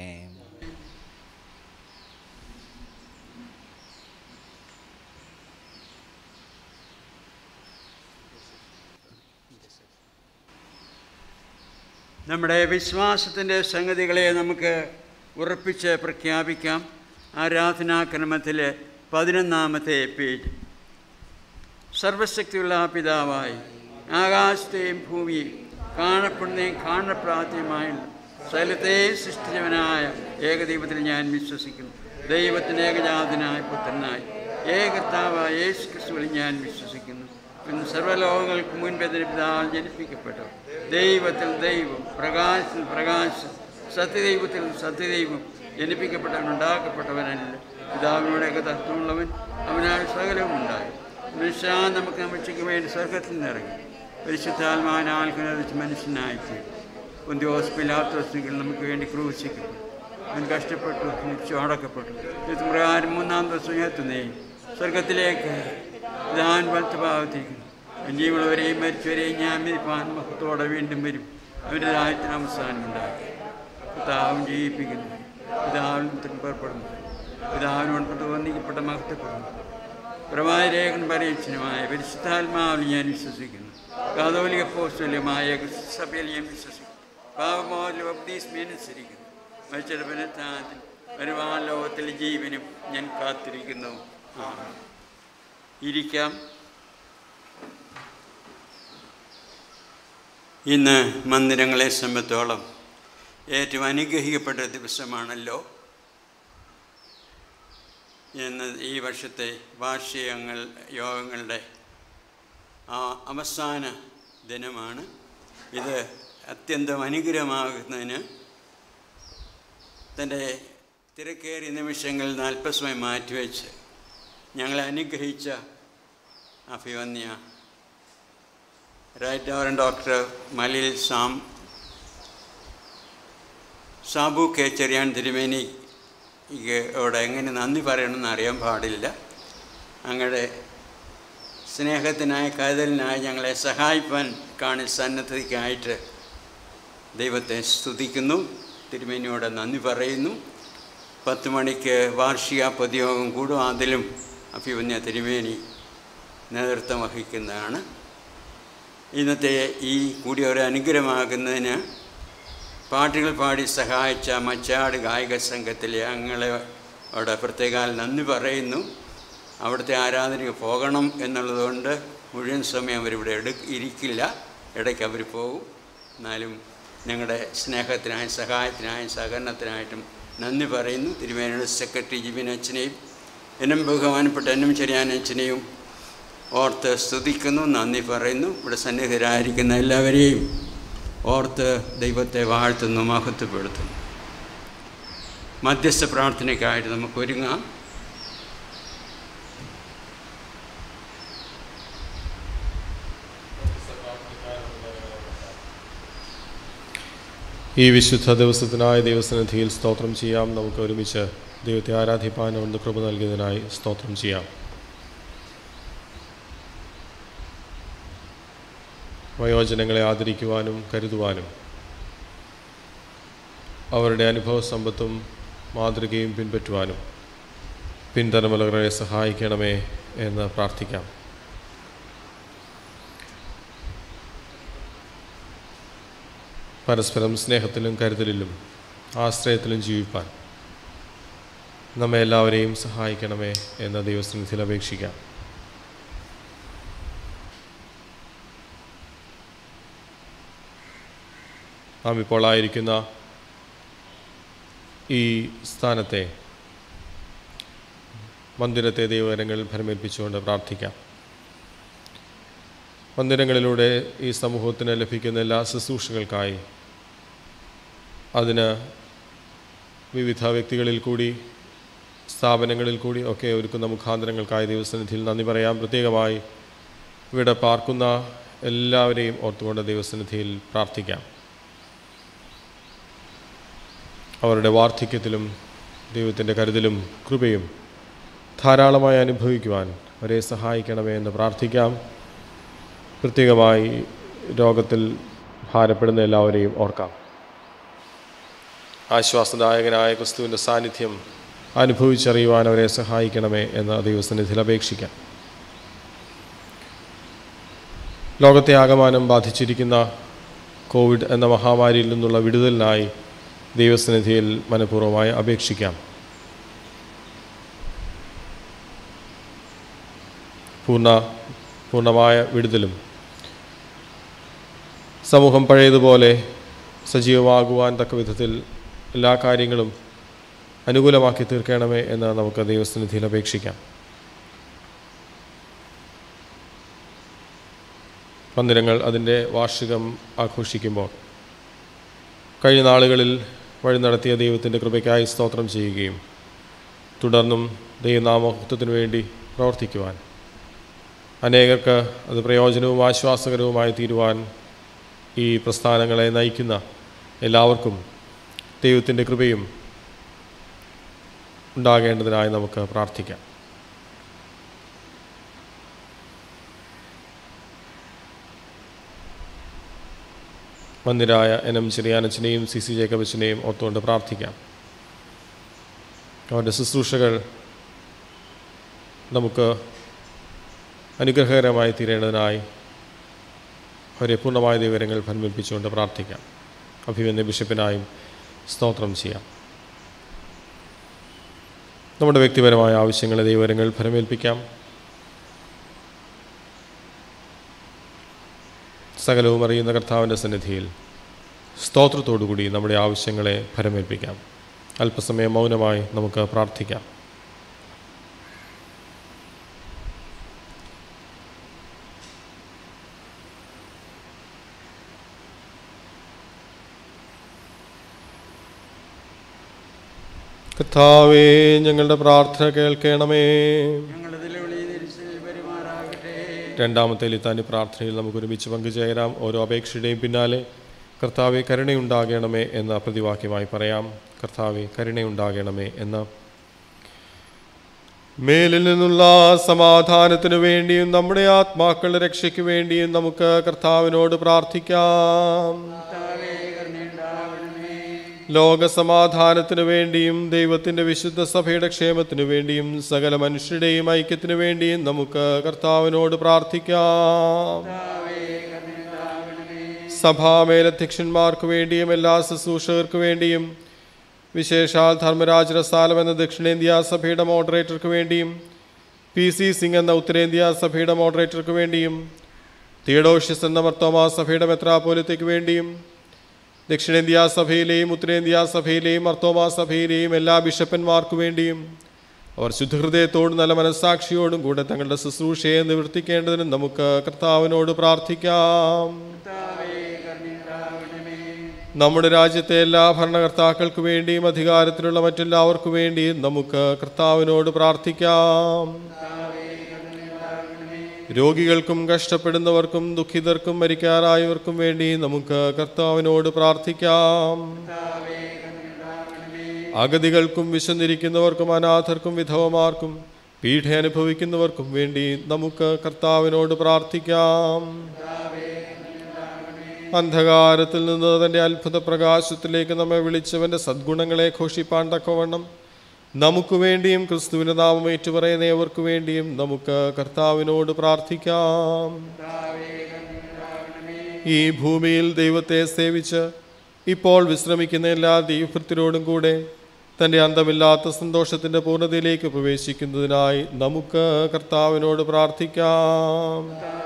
നമ്മുടെ വിശ്വാസത്തിൻ്റെ സംഗതികളെ നമുക്ക് ഉറപ്പിച്ച് പ്രഖ്യാപിക്കാം. ആരാധനാക്രമത്തിലെ പതിനൊന്നാമത്തെ പേജ്. സർവശക്തിയുള്ള പിതാവായി ആകാശത്തെയും ഭൂമിയെയും കാണപ്പെടുന്നതും കാണപ്പെടാത്തതുമായ സകലത്തെ സൃഷ്ടിച്ചവനായ ഏകദൈവത്തിൽ ഞാൻ വിശ്വസിക്കുന്നു. ദൈവത്തിൻ്റെ ഏകജാതനായ പുത്രനായി ഏകർത്താവായ യേശു ക്രിസ്തുവിൽ ഞാൻ വിശ്വസിക്കുന്നു. പിന്നെ സർവ്വലോകങ്ങൾക്ക് മുൻപ് അതിന് പിതാവിൽ ജനിപ്പിക്കപ്പെട്ടു. ദൈവത്തിൽ ദൈവം, പ്രകാശത്തിൽ പ്രകാശം, സത്യദൈവത്തിൽ സത്യദൈവം, ജനിപ്പിക്കപ്പെട്ടവൻ ഉണ്ടാക്കപ്പെട്ടവനല്ല. പിതാവിനോടൊക്കെ തത്വമുള്ളവൻ, അവനാൽ സകലവും ഉണ്ടായി. മനുഷ്യ നമുക്ക് രക്ഷയ്ക്ക് വേണ്ടി സ്വർഗത്തിൽ നിന്നിറങ്ങി പരിശുദ്ധാത്മാവിനാൽ കുനരിച്ച് മനുഷ്യനായിപ്പോയി. പൊന്തിയോസ് പിലാത്തോസിൽ നമുക്ക് വേണ്ടി ക്രൂശിക്കപ്പെട്ടു. അവൻ കഷ്ടപ്പെട്ടു, മരിച്ചു, അടക്കപ്പെട്ടു. ഇത് പ്രകാരം മൂന്നാം ദിവസം ഉയർത്തുന്നേ സ്വർഗത്തിലേക്ക് പിതാവിൻ വലത്ത് ഭാഗത്തേക്ക് ജീവനുള്ളവരെയും മരിച്ചവരെയും ഞാൻ മരിപ്പാൻ മഹത്തോടെ വീണ്ടും വരും. അവൻ്റെ രാജ്യത്തിന് അവസാനം ഉണ്ടാക്കി. പിതാവും ജീവിപ്പിക്കുന്നു, പിതാവിനും പുറപ്പെടുന്നു, പിതാവിനോട് വന്ദിക്കപ്പെട്ട മഹത്വപ്പെടുന്നു. പ്രവാചക രേഖൻ പരീക്ഷണമായ പരിശുദ്ധാത്മാവിൽ ഞാൻ വിശ്വസിക്കുന്നു. കാതോലിക അപ്പോസ്തലമായ സഭയിൽ ഞാൻ വിശ്വസിക്കുന്നു. പാപമോചന ഉപദേശം അനുസരിക്കുന്നു. മരിച്ചവരുടെ പുനരുത്ഥാനത്തിൽ വരുവാൻ ലോകത്തിലെ ജീവനും ഞാൻ കാത്തിരിക്കുന്നു. ഇരിക്കാം. ഇന്ന് മന്ദിരങ്ങളെ സംബന്ധിച്ചോളം ഏറ്റവും അനുഗ്രഹിക്കപ്പെട്ട ദിവസമാണല്ലോ. ഇന്ന് ഈ വർഷത്തെ വാർഷികങ്ങൾ യോഗങ്ങളുടെ ആ അവസാന ദിനമാണ്. ഇത് അത്യന്തം അനുഗ്രഹമാകുന്നതിന് തൻ്റെ തിരക്കേറിയ നിമിഷങ്ങളിൽ നാൽപ്പത് മാറ്റിവെച്ച് ഞങ്ങളെ അനുഗ്രഹിച്ച അഭിവന്യ right reverend doctor Malayil Sam Sabu K Cherian തിരുമേനിക്ക് അവിടെ എങ്ങനെ നന്ദി പറയണമെന്ന് അറിയാൻ പാടില്ല. അങ്ങയുടെ സ്നേഹത്തിനായി കരുതലിനായി ഞങ്ങളെ സഹായിപ്പാൻ കാണി സന്നദ്ധതയ്ക്കായിട്ട് ദൈവത്തെ സ്തുതിക്കുന്നു. തിരുമേനിയോട് നന്ദി പറയുന്നു. പത്ത് മണിക്ക് വാർഷിക പൊതുയോഗം കൂടും. അതിലും അഭിമന്യ തിരുമേനി നേതൃത്വം വഹിക്കുന്നതാണ്. ഇന്നത്തെ ഈ കൂടി ഒരു അനുഗ്രഹമാകുന്നതിന് പാട്ടുകൾ പാടി സഹായിച്ച മച്ചാട് ഗായക സംഘത്തിലെ അംഗങ്ങളോട് പ്രത്യേകാൽ നന്ദി പറയുന്നു. അവിടുത്തെ ആരാധനയ്ക്ക് പോകണം എന്നുള്ളതുകൊണ്ട് മുഴുവൻ സമയം അവരിവിടെ എടു ഇരിക്കില്ല, ഇടയ്ക്ക് അവർ പോകും. എന്നാലും ഞങ്ങളുടെ സ്നേഹത്തിനായും സഹായത്തിനായും സഹകരണത്തിനായിട്ടും നന്ദി പറയുന്നു. തിരുമേനിയുടെ സെക്രട്ടറി ജിബിൻ അച്ഛനെയും എന്നും ബഹുമാനപ്പെട്ട എന്നും ചെറിയാൻ അച്ഛനെയും ഓർത്ത് സ്തുതിക്കുന്നു, നന്ദി പറയുന്നു. ഇവിടെ സന്നിഹിതരായിരിക്കുന്ന എല്ലാവരെയും ഓർത്ത് ദൈവത്തെ വാഴ്ത്തുന്നു, മഹത്വപ്പെടുത്തുന്നു. മധ്യസ്ഥ പ്രാർത്ഥനയ്ക്കായിട്ട് നമുക്ക് ഒരുങ്ങാം. ഈ വിശുദ്ധ ദിവസത്തിനായ ദൈവസന്നിധിയിൽ സ്തോത്രം ചെയ്യാം. നമുക്ക് ഒരുമിച്ച് ദൈവത്തെ ആരാധിപ്പാൻ അവിടുന്ന് കൃപ നൽകിയതിനായി സ്തോത്രം ചെയ്യാം. വയോജനങ്ങളെ ആദരിക്കുവാനും കരുതുവാനും അവരുടെ അനുഭവ സമ്പത്തും മാതൃകയും പിൻപറ്റുവാനും പിൻതലമുറകളെ സഹായിക്കണമേ എന്ന് പ്രാർത്ഥിക്കാം. പരസ്പരം സ്നേഹത്തിലും കരുതലിലും ആശ്രയത്തിലും ജീവിപ്പാൻ നമ്മെ എല്ലാവരെയും സഹായിക്കണമേ എന്ന ദൈവസന്നിധിയിൽ അപേക്ഷിക്കാം. നാം ഇപ്പോൾ ആയിരിക്കുന്ന ഈ സ്ഥാനത്തെ മന്ദിരത്തെ ദൈവകരങ്ങളിൽ ഭരമേൽപ്പിച്ചുകൊണ്ട് പ്രാർത്ഥിക്കാം. മന്ദിരങ്ങളിലൂടെ ഈ സമൂഹത്തിന് ലഭിക്കുന്ന എല്ലാ ശുശ്രൂഷകൾക്കായി അതിന് വിവിധ വ്യക്തികളിൽ കൂടി സ്ഥാപനങ്ങളിൽ കൂടി ഒക്കെ ഒരുക്കുന്ന മുഖാന്തരങ്ങൾക്കായി ദൈവസന്നിധിയിൽ നന്ദി പറയാം. പ്രത്യേകമായി ഇവിടെ പാർക്കുന്ന എല്ലാവരെയും ഓർത്തുകൊണ്ട് ദൈവസന്നിധിയിൽ പ്രാർത്ഥിക്കാം. അവരുടെ വാർദ്ധക്യത്തിലും ദൈവത്തിൻ്റെ കരുതലും കൃപയും ധാരാളമായി അനുഭവിക്കുവാൻ അവരെ സഹായിക്കണമേ എന്ന് പ്രാർത്ഥിക്കാം. പ്രത്യേകമായി രോഗത്തിൽ ഭാരപ്പെടുന്ന എല്ലാവരെയും ഓർക്കാം. ആശ്വാസദായകനായ ക്രിസ്തുവിൻ്റെ സാന്നിധ്യം അനുഭവിച്ചറിയുവാൻ അവരെ സഹായിക്കണമേ എന്ന ദൈവസന്നിധിയിൽ അപേക്ഷിക്കാം. ലോകത്തെ ആകമാനം ബാധിച്ചിരിക്കുന്ന കോവിഡ് എന്ന മഹാമാരിയിൽ നിന്നുള്ള വിടുതലിനായി ദൈവസന്നിധിയിൽ മനഃപൂർവ്വമായി അപേക്ഷിക്കാം. പൂർണ്ണ പൂർണ്ണമായ വിടുതലും സമൂഹം പഴയതുപോലെ സജീവമാകുവാൻ തക്ക വിധത്തിൽ എല്ലാ കാര്യങ്ങളും അനുകൂലമാക്കി തീർക്കണമേ എന്ന് നമുക്ക് ദൈവസന്നിധിയിൽ അപേക്ഷിക്കാം. മന്ദിരങ്ങൾ അതിൻ്റെ വാർഷികം ആഘോഷിക്കുമ്പോൾ കഴിഞ്ഞ നാളുകളിൽ വഴി നടത്തിയ ദൈവത്തിൻ്റെ കൃപയ്ക്കായി സ്തോത്രം ചെയ്യുകയും തുടർന്നും ദൈവനാമത്വത്തിനു വേണ്ടി പ്രവർത്തിക്കുവാൻ അനേകർക്ക് അത് പ്രയോജനവും ആശ്വാസകരവുമായി തീരുവാൻ ഈ പ്രസ്ഥാനങ്ങളെ നയിക്കുന്ന എല്ലാവർക്കും ദൈവത്തിൻ്റെ കൃപയും ഉണ്ടാകേണ്ടതിനായി നമുക്ക് പ്രാർത്ഥിക്കാം. മന്ദിരായ എൻ എം ചെറിയാനച്ചനെയും സി സി ജേക്കബച്ചനെയും ഓർത്തുകൊണ്ട് പ്രാർത്ഥിക്കാം. അവരുടെ ശുശ്രൂഷകൾ നമുക്ക് അനുഗ്രഹകരമായി തീരേണ്ടതിനായി അവരെ പൂർണ്ണമായ ദൈവകരങ്ങൾ ഫലമേൽപ്പിച്ചുകൊണ്ട് പ്രാർത്ഥിക്കാം. അഭിമന്യ ബിഷപ്പിനായും സ്തോത്രം ചെയ്യാം. നമ്മുടെ വ്യക്തിപരമായ ആവശ്യങ്ങളെ ദൈവകരങ്ങൾ ഫലമേൽപ്പിക്കാം. സകലവും അറിയുന്ന കർത്താവിൻ്റെ സന്നിധിയിൽ സ്തോത്രത്തോടുകൂടി നമ്മുടെ ആവശ്യങ്ങളെ ഫലമേൽപ്പിക്കാം. അല്പസമയം മൗനമായി നമുക്ക് പ്രാർത്ഥിക്കാം. കർത്താവേ, ഞങ്ങളുടെ പ്രാർത്ഥന കേൾക്കണമേ. രണ്ടാമത്തെ ലിത്താനി പ്രാർത്ഥനയിൽ നമുക്ക് ഒരുമിച്ച് പങ്കുചേരാം. ഓരോ അപേക്ഷയുടെയും പിന്നാലെ കർത്താവെ കരുണയുണ്ടാകണമേ എന്ന പ്രതിവാക്യമായി പറയാം. കർത്താവെ കരുണയുണ്ടാകണമേ എന്ന. മേലിൽ നിന്നുള്ള സമാധാനത്തിനു വേണ്ടിയും നമ്മുടെ ആത്മാക്കളുടെ രക്ഷയ്ക്ക് വേണ്ടിയും നമുക്ക് കർത്താവിനോട് പ്രാർത്ഥിക്കാം. ലോകസമാധാനത്തിനു വേണ്ടിയും ദൈവത്തിൻ്റെ വിശുദ്ധ സഭയുടെ ക്ഷേമത്തിനു വേണ്ടിയും സകല മനുഷ്യരുടെയും ഐക്യത്തിനു വേണ്ടിയും നമുക്ക് കർത്താവിനോട് പ്രാർത്ഥിക്കാം. സഭാമേലധ്യക്ഷന്മാർക്ക് വേണ്ടിയും എല്ലാ ശുശ്രൂഷകർക്ക് വേണ്ടിയും വിശേഷാൽ ധർമ്മരാജ് റസാലം എന്ന ദക്ഷിണേന്ത്യാ സഭയുടെ മോഡറേറ്റർക്ക് വേണ്ടിയും പി സി സിംഗ് എന്ന ഉത്തരേന്ത്യാ സഭയുടെ മോഡറേറ്റർക്ക് വേണ്ടിയും തിയഡോഷ്യസ് എന്ന മർത്തോമാ സഭയുടെ മെത്രാപ്പോലിത്തയ്ക്ക് വേണ്ടിയും ദക്ഷിണേന്ത്യാ സഭയിലെയും ഉത്തരേന്ത്യാ സഭയിലെയും മർത്തോമാ സഭയിലെയും എല്ലാ ബിഷപ്പന്മാർക്കു വേണ്ടിയും അവർ ശുദ്ധഹൃദയത്തോടും നല്ല മനസ്സാക്ഷിയോടും കൂടെ തങ്ങളുടെ ശുശ്രൂഷയെ നിവർത്തിക്കേണ്ടതിന് നമുക്ക് കർത്താവിനോട് പ്രാർത്ഥിക്കാം. നമ്മുടെ രാജ്യത്തെ എല്ലാ ഭരണകർത്താക്കൾക്ക് വേണ്ടിയും അധികാരത്തിലുള്ള മറ്റെല്ലാവർക്കു വേണ്ടിയും നമുക്ക് കർത്താവിനോട് പ്രാർത്ഥിക്കാം. രോഗികൾക്കും കഷ്ടപ്പെടുന്നവർക്കും ദുഃഖിതർക്കും മരിക്കാറായവർക്കും വേണ്ടി നമുക്ക് കർത്താവിനോട് പ്രാർത്ഥിക്കാം. അഗതികൾക്കും വിശന്നിരിക്കുന്നവർക്കും അനാഥർക്കും വിധവമാർക്കും പീഡ അനുഭവിക്കുന്നവർക്കും വേണ്ടി നമുക്ക് കർത്താവിനോട് പ്രാർത്ഥിക്കാം. അന്ധകാരത്തിൽ നിന്ന് തൻ്റെ അത്ഭുത പ്രകാശത്തിലേക്ക് നമ്മെ വിളിച്ചവൻ്റെ സദ്ഗുണങ്ങളെ ഘോഷിപ്പാൻ തക്കവണ്ണം നമുക്ക് വേണ്ടിയും ക്രിസ്തുവിൻ്റെ നാമം ഏറ്റുപറയുന്നവർക്ക് വേണ്ടിയും നമുക്ക് കർത്താവിനോട് പ്രാർത്ഥിക്കാം. ഈ ഭൂമിയിൽ ദൈവത്തെ സേവിച്ച് ഇപ്പോൾ വിശ്രമിക്കുന്ന എല്ലാ ദൈവഭൃത്യരോടും കൂടെ തൻ്റെ അന്തമില്ലാത്ത സന്തോഷത്തിൻ്റെ പൂർണ്ണതയിലേക്ക് പ്രവേശിക്കുന്നതിനായി നമുക്ക് കർത്താവിനോട് പ്രാർത്ഥിക്കാം.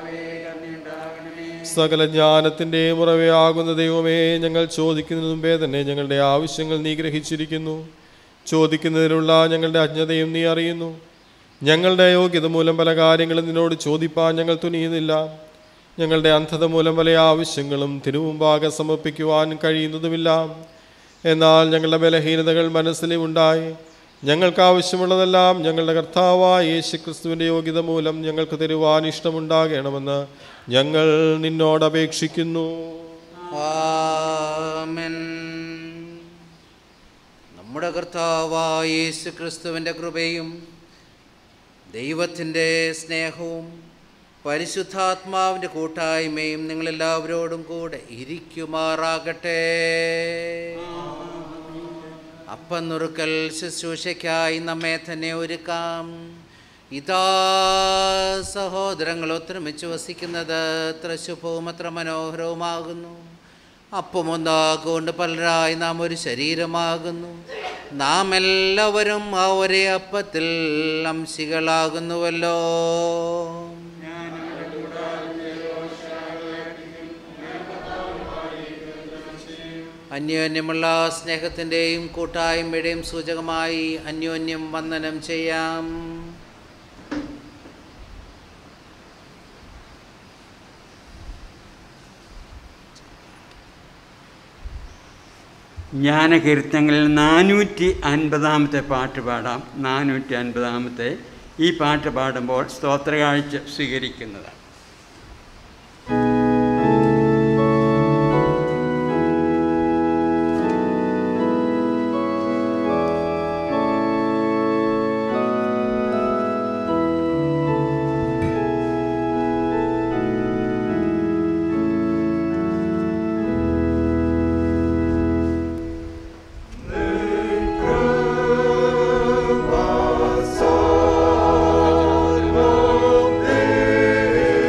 സകല ജ്ഞാനത്തിൻ്റെയും ഉറവയാകുന്ന ദൈവമേ, ഞങ്ങൾ ചോദിക്കുന്നതിന് മുമ്പേ തന്നെ ഞങ്ങളുടെ ആവശ്യങ്ങൾ നീ ഗ്രഹിച്ചിരിക്കുന്നു. ചോദിക്കുന്നതിനുള്ള ഞങ്ങളുടെ അജ്ഞതയും നീ അറിയുന്നു. ഞങ്ങളുടെ യോഗ്യത മൂലം പല കാര്യങ്ങളും നിന്നോട് ചോദിപ്പാൻ ഞങ്ങൾ തുനിയുന്നില്ല. ഞങ്ങളുടെ അന്ധത മൂലം പല ആവശ്യങ്ങളും തിരുമുമ്പാകെ സമർപ്പിക്കുവാൻ കഴിയുന്നതുമില്ല. എന്നാൽ ഞങ്ങളുടെ ബലഹീനതകൾ മനസ്സിലും ഉണ്ടായി ഞങ്ങൾക്ക് ആവശ്യമുള്ളതെല്ലാം ഞങ്ങളുടെ കർത്താവായ യേശു ക്രിസ്തുവിൻ്റെ യോഗ്യത മൂലം ഞങ്ങൾക്ക് തരുവാൻ ഇഷ്ടമുണ്ടാകണമെന്ന് ഞങ്ങൾ നിന്നോട് അപേക്ഷിക്കുന്നു. ആമേൻ. നമ്മുടെ കർത്താവായ യേശു ക്രിസ്തുവിൻ്റെ കൃപയും ദൈവത്തിൻ്റെ സ്നേഹവും പരിശുദ്ധാത്മാവിൻ്റെ കൂട്ടായ്മയും നിങ്ങളെല്ലാവരോടും കൂടെ ഇരിക്കുമാറാകട്ടെ. അപ്പം നുറുക്കൽ ശുശ്രൂഷയ്ക്കായി നമ്മെ തന്നെ ഒരുക്കാം. ഇതാ സഹോദരങ്ങൾ ഒത്തൊരുമിച്ച് വസിക്കുന്നത് എത്ര ശുഭവും അത്ര മനോഹരവുമാകുന്നു. അപ്പം ഒന്നാകൊണ്ട് പലരായി നാം ഒരു ശരീരമാകുന്നു. നാം എല്ലാവരും ആ ഒരേ അപ്പത്തിൽ അംശികളാകുന്നുവല്ലോ. അന്യോന്യമുള്ള സ്നേഹത്തിൻ്റെയും കൂട്ടായ്മയുടെയും സൂചകമായി അന്യോന്യം വന്ദനം ചെയ്യാം. ജ്ഞാനകീർത്തനങ്ങളിൽ നാനൂറ്റി അൻപതാമത്തെ പാട്ട് പാടാം. നാനൂറ്റി അൻപതാമത്തെ ഈ പാട്ട് പാടുമ്പോൾ സ്തോത്രകാഴ്ച സ്വീകരിക്കുന്നതാണ്. Oh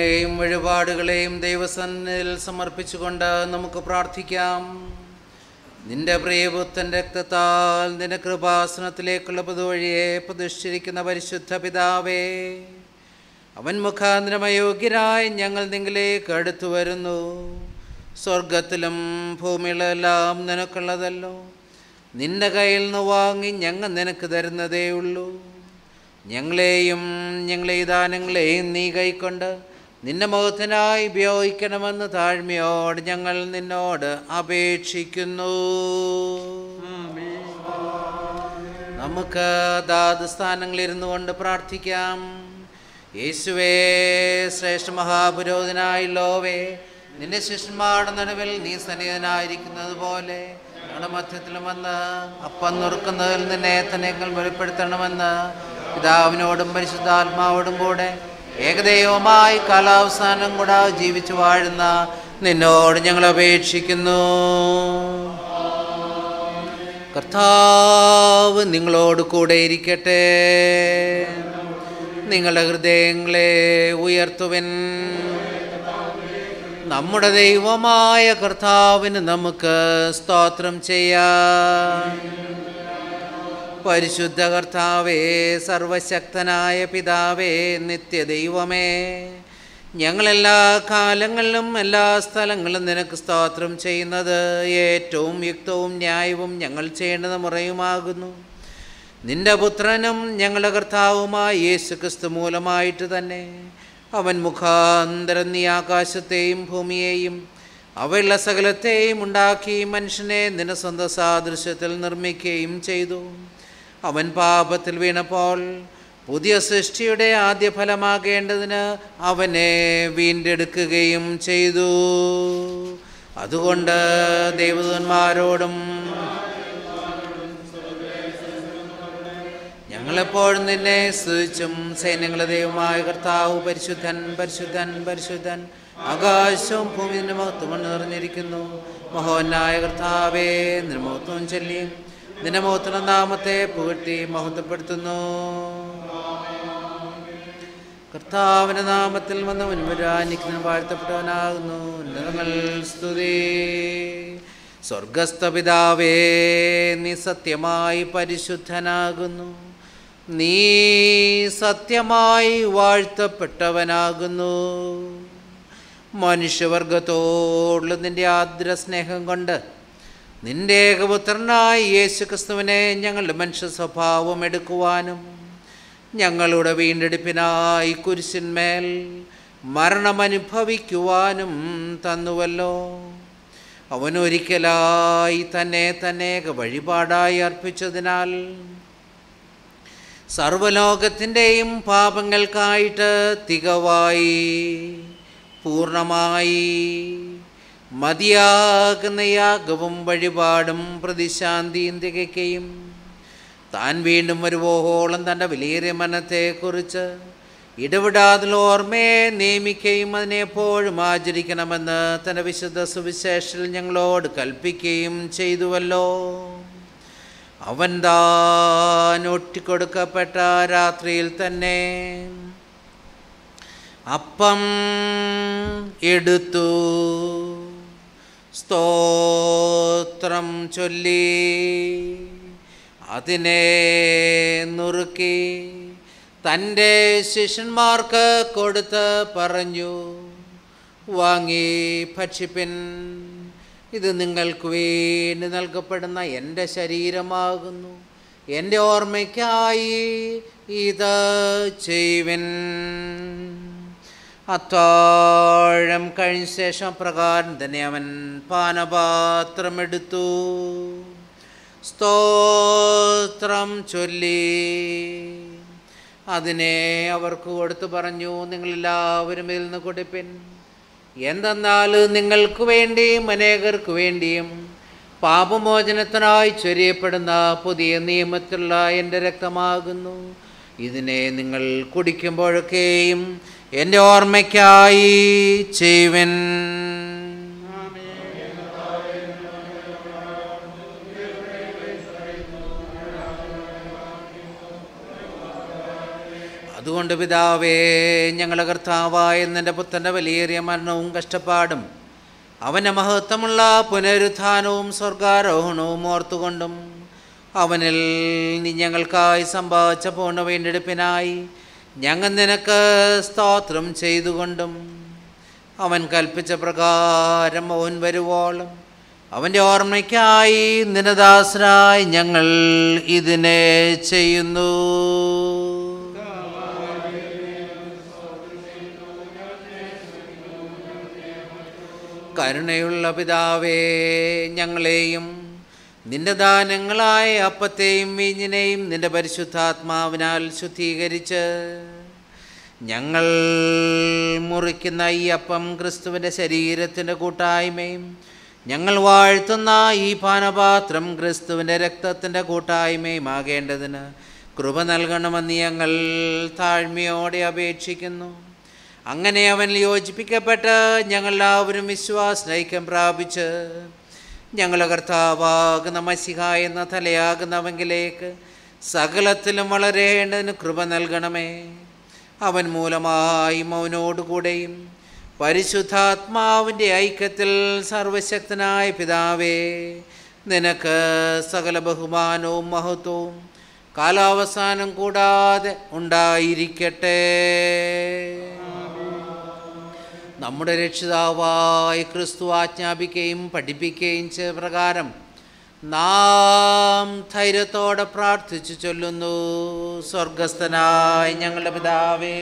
യാഗങ്ങളെയും വഴിപാടുകളെയും ദൈവസന്നിധിയിൽ സമർപ്പിച്ചുകൊണ്ട് നമുക്ക് പ്രാർത്ഥിക്കാം. നിന്റെ പ്രിയപുത്രൻ്റെ രക്തത്താൽ നിന്റെ കൃപാസനത്തിലേക്കുള്ള പുതുവഴിയെ പ്രതിഷ്ഠിച്ചിരിക്കുന്ന പരിശുദ്ധ പിതാവേ, അവൻ മുഖാന്തരം അയോഗ്യരായി ഞങ്ങൾ നിങ്ങളിലേക്ക് അടുത്തു വരുന്നു. സ്വർഗത്തിലും ഭൂമിയിലെല്ലാം നിനക്കുള്ളതല്ലോ. നിന്റെ കയ്യിൽ നിന്ന് വാങ്ങി ഞങ്ങൾ നിനക്ക് തരുന്നതേ ഉള്ളൂ. ഞങ്ങളെയും ഞങ്ങളെ ദാനങ്ങളെയും നീ കൈക്കൊണ്ട് നിന്റെ മുഖത്തിനായി ഉപയോഗിക്കണമെന്ന് താഴ്മയോട് ഞങ്ങൾ നിന്നോട് അപേക്ഷിക്കുന്നു. നമുക്ക് അതാത് സ്ഥാനങ്ങളിലിരുന്നു കൊണ്ട് പ്രാർത്ഥിക്കാം. യേശുവേ, ശ്രേഷ്ഠ മഹാപുരോഹിതനായുള്ളോവേ, നിന്റെ ശിഷ്യന്മാരുടെ നടുവിൽ നീ സന്നിഹിതനായിരിക്കുന്നത് പോലെ ഞങ്ങളുടെ മധ്യത്തിലും വന്ന് അപ്പം നുറുക്കുന്നതിൽ നിന്നെ തന്നെ വെളിപ്പെടുത്തണമെന്ന് പിതാവിനോടും പരിശുദ്ധാത്മാവോടും കൂടെ ഏകദൈവമായി കാലാവസാനം കൂടെ ജീവിച്ചു വാഴുന്ന നിന്നോട് ഞങ്ങൾ അപേക്ഷിക്കുന്നു. കർത്താവ് നിങ്ങളോട് കൂടെ ഇരിക്കട്ടെ. നിങ്ങളുടെ ഹൃദയങ്ങളെ ഉയർത്തുവൻ. നമ്മുടെ ദൈവമായ കർത്താവിന് നമുക്ക് സ്തോത്രം ചെയ്യാം. പരിശുദ്ധ കർത്താവേ, സർവശക്തനായ പിതാവേ, നിത്യദൈവമേ, ഞങ്ങളെല്ലാ കാലങ്ങളിലും എല്ലാ സ്ഥലങ്ങളിലും നിനക്ക് സ്തോത്രം ചെയ്യുന്നത് ഏറ്റവും യുക്തവും ന്യായവും ഞങ്ങൾ ചെയ്യേണ്ടത് മുറയുമാകുന്നു. നിന്റെ പുത്രനും ഞങ്ങളുടെ കർത്താവുമായ യേശു ക്രിസ്തു മൂലമായിട്ട് തന്നെ അവൻ മുഖാന്തരം നീ ആകാശത്തെയും ഭൂമിയെയും അവയുള്ള സകലത്തെയും ഉണ്ടാക്കി മനുഷ്യനെ നിന്റെ സ്വന്തം സാദൃശ്യത്തിൽ നിർമ്മിക്കുകയും ചെയ്തു. അവൻ പാപത്തിൽ വീണപ്പോൾ പുതിയ സൃഷ്ടിയുടെ ആദ്യ ഫലമാകേണ്ടതിന് അവനെ വീണ്ടെടുക്കുകയും ചെയ്തു. അതുകൊണ്ട് ദൈവദൂതന്മാരോടും ഞങ്ങളെപ്പോഴും നിന്നെ സ്തുതിച്ചും സൈന്യങ്ങളുടെ ദൈവമായ കർത്താവ് പരിശുദ്ധൻ പരിശുദ്ധൻ പരിശുദ്ധൻ ആകാശവും ഭൂമിയുടെ മഹത്വം നിറഞ്ഞിരിക്കുന്നു. മഹോന്നായ കർത്താവേ, നിന്റെ മഹത്വം ചൊല്ലി നിന്റെ മഹത്വ നാമത്തെ പുകഴ്ത്തി മഹത്വപ്പെടുത്തുന്നു. കർത്താവിന്റെ നാമത്തിൽ വന്നവൻ വരാനിക്കുന്ന വാഴ്ത്തപ്പെട്ടവനാകുന്നു. ഉന്നതങ്ങൾ സ്തുതി. സ്വർഗസ്ഥ പിതാവേ, നീ സത്യമായി പരിശുദ്ധനാകുന്നു. നീ സത്യമായി വാഴ്ത്തപ്പെട്ടവനാകുന്നു. മനുഷ്യവർഗത്തോടുള്ള നിന്റെ ആർദ്ര സ്നേഹം കൊണ്ട് നിന്റെ ഏകപുത്രനായ യേശു ക്രിസ്തുവിനെ ഞങ്ങളുടെ മനുഷ്യ സ്വഭാവം എടുക്കുവാനും ഞങ്ങളുടെ വീണ്ടെടുപ്പിനായി കുരിശിന്മേൽ മരണമനുഭവിക്കുവാനും തന്നുവല്ലോ. അവനൊരിക്കലായി തന്നെ തന്നെ വഴിപാടായി അർപ്പിച്ചതിനാൽ സർവലോകത്തിൻ്റെയും പാപങ്ങൾക്കായിട്ട് തികവായി പൂർണ്ണമായി മതിയാകുന്ന യാഗവും വഴിപാടും പ്രതിശാന്തിയും തികയ്ക്കുകയും താൻ വീണ്ടും വരുവോളം തൻ്റെ വിലയേറിയ മനത്തെക്കുറിച്ച് ഇടപെടാതുള്ള ഓർമ്മയെ നിയമിക്കുകയും അതിനെപ്പോഴും ആചരിക്കണമെന്ന് തൻ്റെ വിശുദ്ധ സുവിശേഷത്തിൽ ഞങ്ങളോട് കൽപ്പിക്കുകയും ചെയ്തുവല്ലോ. അവൻ താൻ ഒറ്റിക്കൊടുക്കപ്പെട്ട രാത്രിയിൽ തന്നെ അപ്പം എടുത്തു, സ്തോത്രം ചൊല്ലി അതിനെ നുറുക്കി തൻ്റെ ശിഷ്യന്മാർക്ക് കൊടുത്ത് പറഞ്ഞു, വാങ്ങി ഭക്ഷിപ്പിൻ. ഇത് നിങ്ങൾക്ക് വേണ്ടി നൽകപ്പെടുന്ന എൻ്റെ ശരീരമാകുന്നു. എൻ്റെ ഓർമ്മയ്ക്കായി ഇത് ചെയ്യുവിൻ. അത്താഴം കഴിഞ്ഞ ശേഷം പ്രകാരം തന്നെ അവൻ പാനപാത്രമെടുത്തു, സ്തോത്രം ചൊല്ലി അതിനെ അവർക്ക് കൊടുത്തു പറഞ്ഞു, നിങ്ങളെല്ലാവരും ഇതിൽ നിന്ന് കുടിപ്പിൻ. എന്തെന്നാൽ നിങ്ങൾക്ക് വേണ്ടിയും അനേകർക്ക് വേണ്ടിയും പാപമോചനത്തിനായി ചൊരിയപ്പെടുന്ന പുതിയ നിയമത്തിലുള്ള എൻ്റെ രക്തമാകുന്നു. ഇതിനെ നിങ്ങൾ കുടിക്കുമ്പോഴൊക്കെയും എൻ്റെ ഓർമ്മയ്ക്കായി ചെയ്യുവിൻ. അതുകൊണ്ട് പിതാവേ, ഞങ്ങളുടെ കർത്താവായ നിൻ്റെ പുത്രൻ്റെ വലിയേറിയ മരണവും കഷ്ടപ്പാടും അവൻ്റെ മഹത്വമുള്ള പുനരുത്ഥാനവും സ്വർഗാരോഹണവും ഓർത്തുകൊണ്ടും അവനിൽ നീ ഞങ്ങൾക്കായി സമ്പാദിച്ച പൂർണ്ണ വീണ്ടെടുപ്പിനായി ഞങ്ങൾ നിനക്ക് സ്തോത്രം ചെയ്തുകൊണ്ടും അവൻ കൽപ്പിച്ച പ്രകാരം അവൻ വരുവോളം അവൻ്റെ ഓർമ്മയ്ക്കായി നിനദാസരായി ഞങ്ങൾ ഇതിനെ ചെയ്യുന്നു. കരുണയുള്ള പിതാവേ, ഞങ്ങളെയും നിന്റെ ദാനങ്ങളായ അപ്പത്തെയും വീഞ്ഞിനെയും നിന്റെ പരിശുദ്ധാത്മാവിനാൽ ശുദ്ധീകരിച്ച് ഞങ്ങൾ മുറിക്കുന്ന ഈ അപ്പം ക്രിസ്തുവിൻ്റെ ശരീരത്തിൻ്റെ കൂട്ടായ്മയും ഞങ്ങൾ വാഴ്ത്തുന്ന ഈ പാനപാത്രം ക്രിസ്തുവിൻ്റെ രക്തത്തിൻ്റെ കൂട്ടായ്മയും ആകേണ്ടതിന് കൃപ നൽകണമെന്ന് ഞങ്ങൾ താഴ്മയോടെ അപേക്ഷിക്കുന്നു. അങ്ങനെ അവൻ യോജിപ്പിക്കപ്പെട്ട് ഞങ്ങളെല്ലാവരും വിശ്വാസൈക്യം പ്രാപിച്ച് ഞങ്ങളുടെ കർത്താവാകുന്ന മശിഹാ എന്ന തലയാകുന്നവങ്കിലേക്ക് സകലത്തിലും വളരേണ്ടതിന് കൃപ നൽകണമേ. അവൻ മൂലമായി അവനോടുകൂടെയും പരിശുദ്ധാത്മാവിൻ്റെ ഐക്യത്തിൽ സർവശക്തനായ പിതാവേ, നിനക്ക് സകല ബഹുമാനവും മഹത്വവും കാലാവസാനം കൂടാതെ ഉണ്ടായിരിക്കട്ടെ. നമ്മുടെ രക്ഷിതാവായ ക്രിസ്തു ആജ്ഞാപിക്കുകയും പഠിപ്പിക്കുകയും ചെയ്ത പ്രകാരം നാം ധൈര്യത്തോടെ പ്രാർത്ഥിച്ചു ചൊല്ലുന്നു. സ്വർഗസ്ഥനായ ഞങ്ങളുടെ പിതാവേ,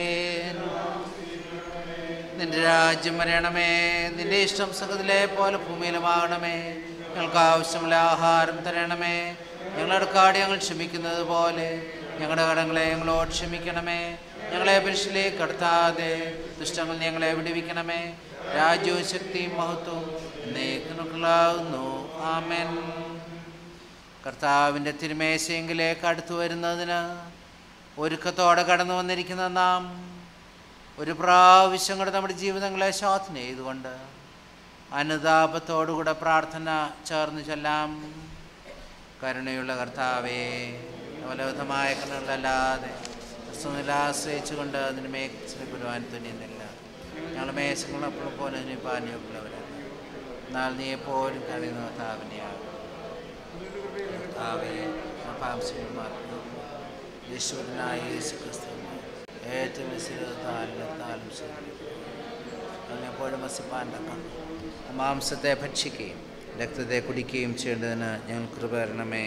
നിന്റെ രാജ്യം വരണമേ, നിന്റെ ഇഷ്ടം സ്വർഗ്ഗത്തിലെ പോലെ ഭൂമിയിലുമാകണമേ. ഞങ്ങൾക്ക് ആവശ്യമുള്ള ആഹാരം തരണമേ. ഞങ്ങളുടെ കടം ഞങ്ങൾ ക്ഷമിക്കുന്നത് പോലെ ഞങ്ങളുടെ കടങ്ങളെ ഞങ്ങളോട് ക്ഷമിക്കണമേ. ഞങ്ങളെ പരീക്ഷയിലേക്ക് കടത്താതെ ദുഷ്ടങ്ങൾ ഞങ്ങളെ വിടുവിക്കണമേ. രാജ്യവും ശക്തിയും മഹത്വവും എന്നേക്കുമുള്ളതാകുന്നു. ആമേൻ. കർത്താവിൻ്റെ തിരുമേശയെങ്കിലേക്ക് അടുത്തു വരുന്നതിന് ഒരുക്കത്തോടെ കടന്നു വന്നിരിക്കുന്ന നാം ഒരു പ്രാവശ്യം കൂടെ നമ്മുടെ ജീവിതങ്ങളെ ശോധന ചെയ്തുകൊണ്ട് അനുതാപത്തോടുകൂടെ പ്രാർത്ഥന ചേർന്ന് ചൊല്ലാം. കരുണയുള്ള കർത്താവേ, ഫലവത്തമായ കണ്ണുകളല്ലാതെ ആശ്രയിച്ചുകൊണ്ട് അതിന് മേഖലപ്പെടുവാൻ തുനിയുന്നില്ല. ഞങ്ങളുടെ മേശങ്ങൾ എപ്പോഴും പോലെ അതിന് പാനീയമുള്ളവരാണ്. എന്നാൽ നീ എപ്പോഴും കഴിയുന്ന കർത്താവിനെയാകും. കർത്താവേ, പാംശമാർക്കും യേശുവിനായ യേശു ക്രിസ്തുവിനെ ഏറ്റവും വിശുദ്ധത്താലും അതിനെപ്പോഴും വസിപ്പാൻ തക്കണം. മാംസത്തെ ഭക്ഷിക്കുകയും രക്തത്തെ കുടിക്കുകയും ചെയ്യേണ്ടതിന് ഞങ്ങൾ കൃപ തരണമേ.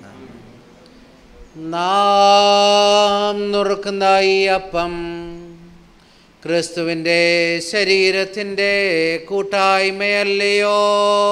നാം നുറുക്കുന്ന ഈ അപ്പം ക്രിസ്തുവിൻ്റെ ശരീരത്തിൻ്റെ കൂട്ടായ്മയല്ലയോ?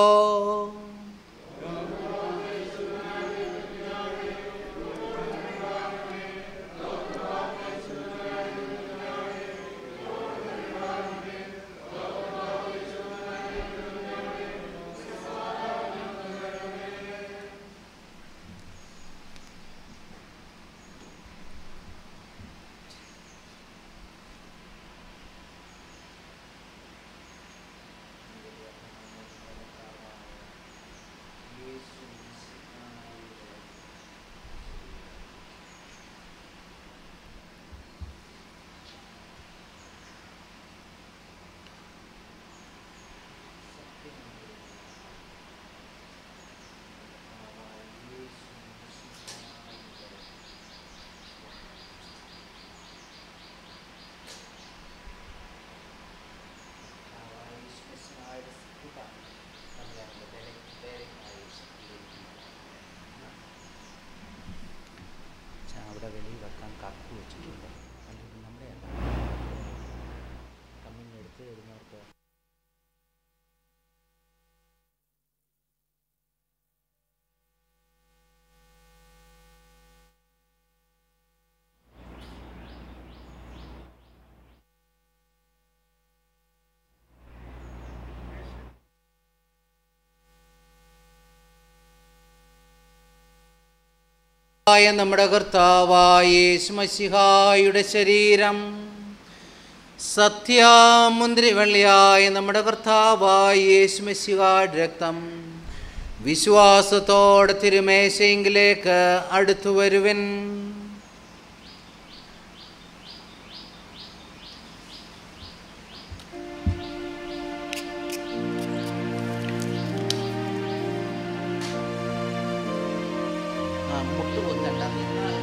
നമ്മുടെ കർത്താവായ യേശുമശിഹായുടെ ശരീരം, സത്യമുന്തിരിവള്ളിയായ നമ്മുടെ കർത്താവായ യേശുമശിഹായുടെ രക്തം വിശ്വാസത്തോടെ തിരുമേശയെങ്കിലേക്ക് അടുത്തു വരുവൻ. മുട്ടുകുത്തണ്ട, നിന്നാൽ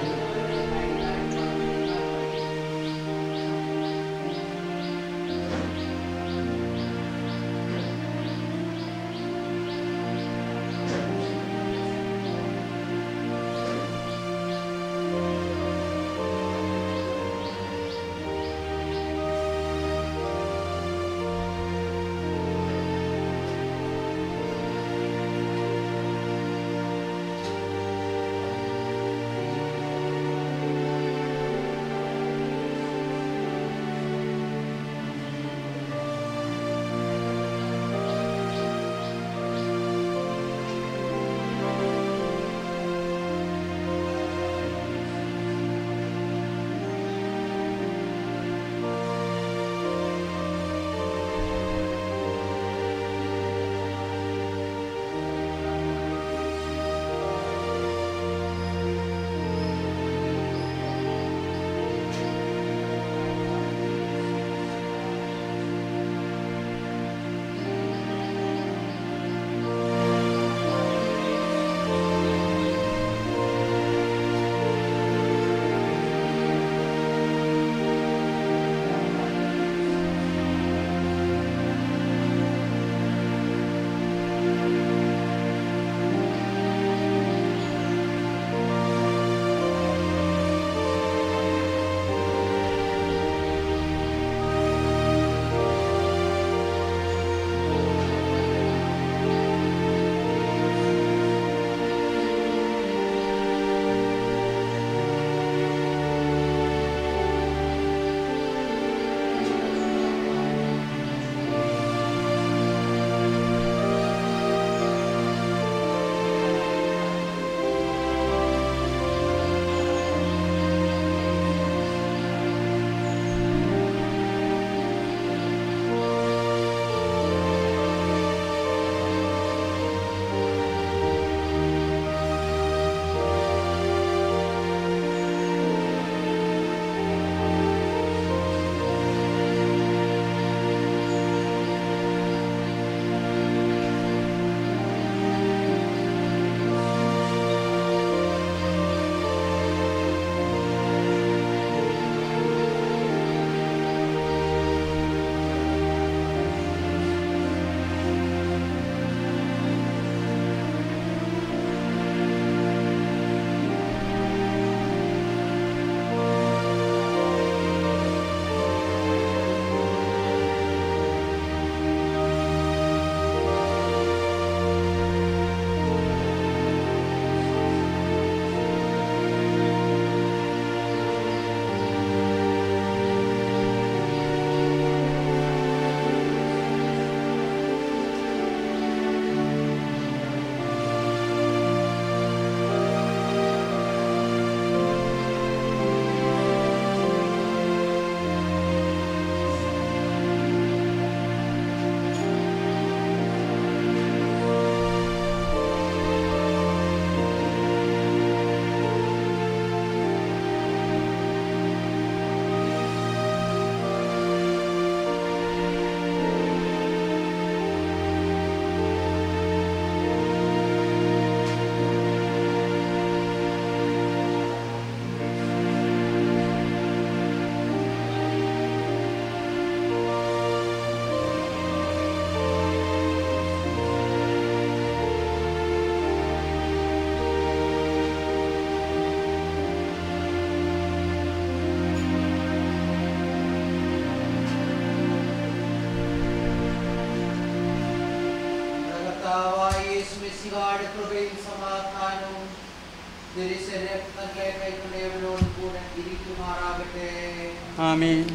മിശിഹായുടെ കൃപയും സമാധാനവും തിരുശരീരങ്ങളെ കൈക്കൊണ്ടവരോട് കൂടെ ഇരിക്കുമാറാകട്ടെ. ആമീൻ.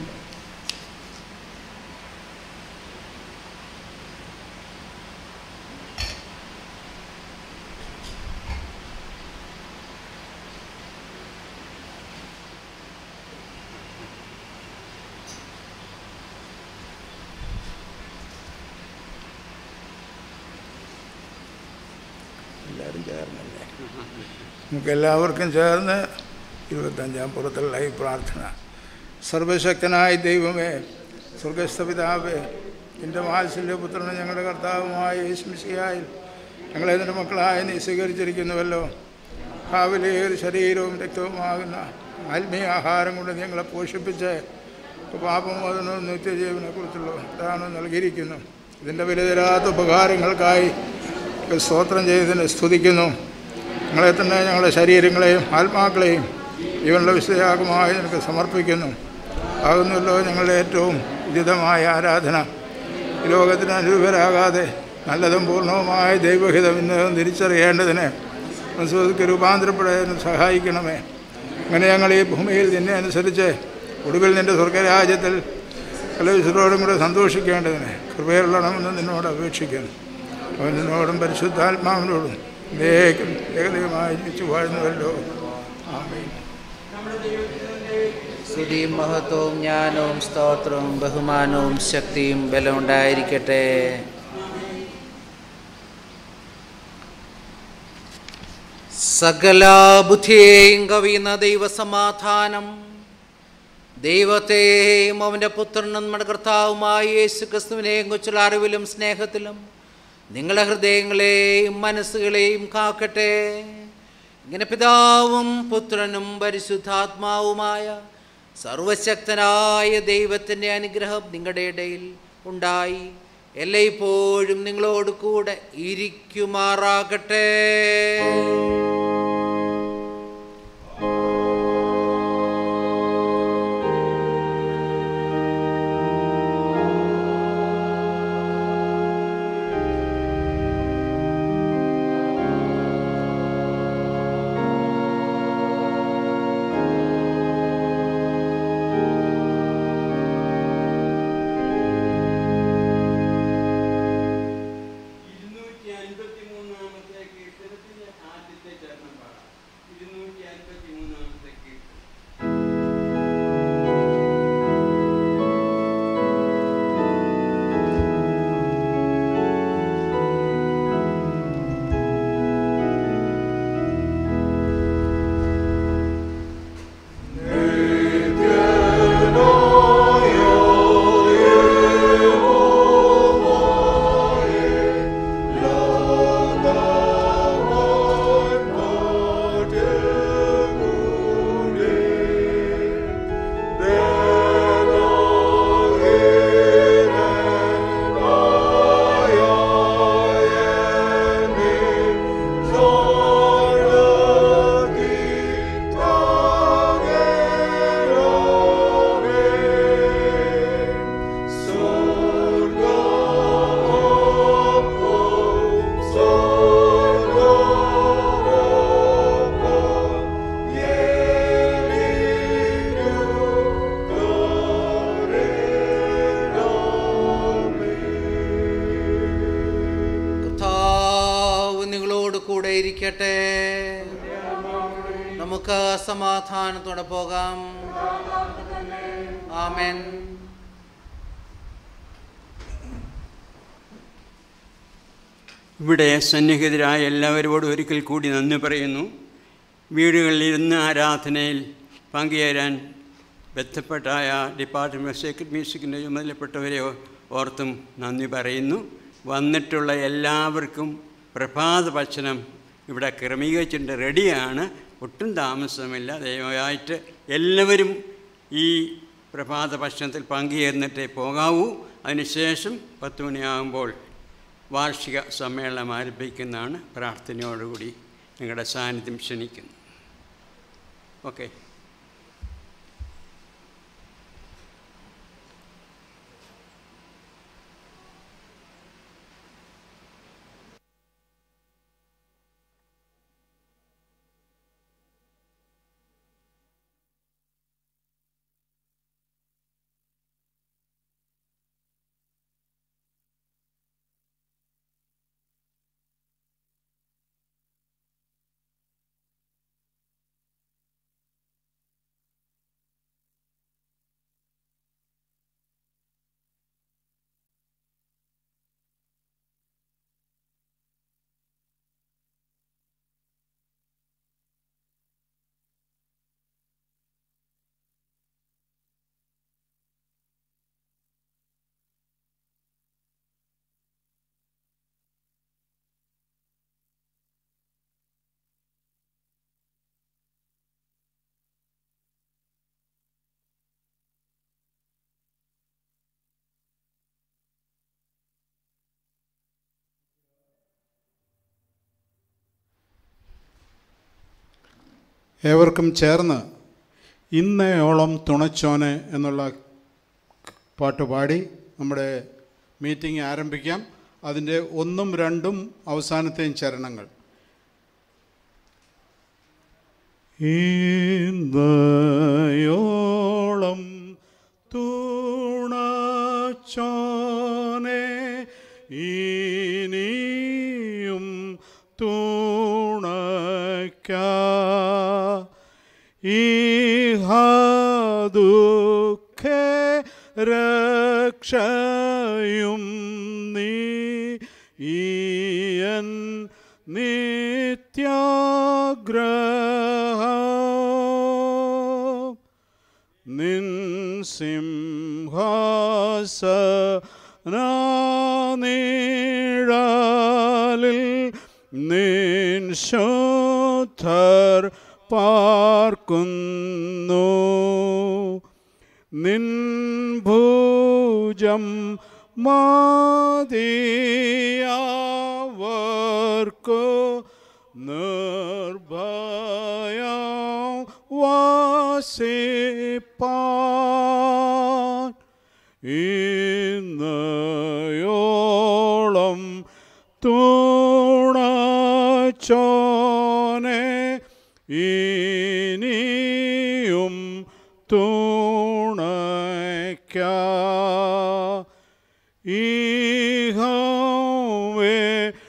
എല്ലാവരും ചേർന്നല്ലേ? നമുക്കെല്ലാവർക്കും ചേർന്ന് ഇരുപത്തഞ്ചാം പുറത്തുള്ള ഈ പ്രാർത്ഥന. സർവശക്തനായ ദൈവമേ, സ്വർഗസ്ഥ പിതാവേ, എൻ്റെ വാത്സല്യപുത്രനും ഞങ്ങളുടെ കർത്താവുമായ യേശു മിശിഹായിൽ ഞങ്ങളെ നിന്റെ മക്കളായ നീ സ്വീകരിച്ചിരിക്കുന്നുവല്ലോ. കാവലേർ ശരീരവും രക്തവുമാകുന്ന ആത്മീയ ആഹാരം കൊണ്ട് ഞങ്ങളെ പോഷിപ്പിച്ച് പാപമോചനവും നിത്യജീവനെക്കുറിച്ചുള്ള ദാനം നൽകിയിരിക്കുന്നു. ഇതിൻ്റെ വിലതരാത്ത ഉപകാരങ്ങൾക്കായി സ്തോത്രം ചെയ്തതിനെ സ്തുതിക്കുന്നു. ഞങ്ങളെ തന്നെ ഞങ്ങളുടെ ശരീരങ്ങളെയും ആത്മാക്കളെയും ജീവനുള്ള വിശുദ്ധയാഗമായി നിനക്ക് സമർപ്പിക്കുന്നു. ആകുന്നല്ലോ ഞങ്ങളുടെ ഏറ്റവും ഉചിതമായ ആരാധന. ഈ ലോകത്തിന് അനുരൂപരാകാതെ നല്ലതും പൂർണ്ണവുമായ ദൈവഹിതം ഇന്നതും തിരിച്ചറിയേണ്ടതിന് മനസ്സുക്ക് രൂപാന്തരപ്പെടാൻ സഹായിക്കണമേ. അങ്ങനെ ഞങ്ങൾ ഈ ഭൂമിയിൽ നിന്നെ അനുസരിച്ച് ഒടുവിൽ നിൻ്റെ സ്വർഗരാജ്യത്തിൽ കലവിശുദ്ധോടും കൂടെ സന്തോഷിക്കേണ്ടതിന് കൃപയുള്ളണമെന്ന് നിന്നോട് അപേക്ഷിക്കുന്നു. അവൻ നിന്നോടും പരിശുദ്ധാത്മാവിനോടും ലേക്കും ഏകദൈവമായി ജീവിച്ചു വാഴുന്നുവല്ലോ. ആമേൻ. സ്തുതിയും മഹത്വവും ജ്ഞാനവും സ്തോത്രവും ബഹുമാനവും ശക്തിയും ബലം ഉണ്ടായിരിക്കട്ടെ. സകല ബുദ്ധിയെയും കവിയുന്ന ദൈവസമാധാനം ദൈവത്തെയും അവൻ്റെ പുത്രനും നമ്മുടെ കർത്താവുമായ യേശു ക്രിസ്തുവിനെയും കുറിച്ചുള്ള അറിവിലും സ്നേഹത്തിലും നിങ്ങളുടെ ഹൃദയങ്ങളെയും മനസ്സുകളെയും കാക്കട്ടെ. ഇങ്ങനെ പിതാവും പുത്രനും പരിശുദ്ധാത്മാവുമായ സർവശക്തനായ ദൈവത്തിൻ്റെ അനുഗ്രഹം നിങ്ങളുടെ ഇടയിൽ ഉണ്ടായി എല്ലായ്പ്പോഴും നിങ്ങളോട് കൂടെ ഇരിക്കുമാറാകട്ടെ. നമുക്ക് സമാധാനത്തോടെ പോകാം. ആമേൻ. ഇവിടെ സന്നിഹിതരായ എല്ലാവരോടും ഒരിക്കൽ കൂടി നന്ദി പറയുന്നു. വീടുകളിലിരുന്ന് ആരാധനയിൽ പങ്കുചേരാൻ ബന്ധപ്പെട്ടായ ഡിപ്പാർട്ട്മെൻറ്റ് ഓഫ് സേക്രഡ് മ്യൂസിക്കിൻ്റെ ചുമതലപ്പെട്ടവരെ ഓർത്തും നന്ദി പറയുന്നു. വന്നിട്ടുള്ള എല്ലാവർക്കും പ്രഭാത ഭക്ഷണം ഇവിടെ ക്രമീകരിച്ചിട്ടുണ്ട്, റെഡിയാണ്, ഒട്ടും താമസമില്ല. ദയവായിട്ട് എല്ലാവരും ഈ പ്രഭാത ഭക്ഷണത്തിൽ പങ്കുചേർന്നിട്ടേ പോകാവൂ. അതിനുശേഷം പത്ത് മണിയാകുമ്പോൾ വാർഷിക സമ്മേളനം ആരംഭിക്കുന്നതാണ്. പ്രാർത്ഥനയോടുകൂടി നിങ്ങളുടെ സാന്നിധ്യം ക്ഷണിക്കുന്നു. ഓക്കെ. ഏവർക്കും ചേർന്ന് ഇന്നയോളം തുണച്ചോനെ എന്നുള്ള പാട്ട് പാടി നമ്മുടെ മീറ്റിംഗ് ആരംഭിക്കാം. അതിൻ്റെ ഒന്നും രണ്ടും അവസാനത്തെയും ചരണങ്ങൾ. ഇന്നയോളം തുണച്ചോനെ ഇനിയും തുണയ്ക്ക ഇഹദുഃഖേ രക്ഷയും നീ ഈയൻ നിത്യാഗ്രഹം നിൻ സിംഹാസനനിഴലിൽ നിൻ ശുദ്ധർ പാർക്കുന്നു നിൻ ഭുജം മതിയവർക്കു നിർഭയം വസിപ്പാൻ ഇന്നയോളം തുണച്ചോനെ ഇനിയും തുണയ്ക്ക ഇഹവേ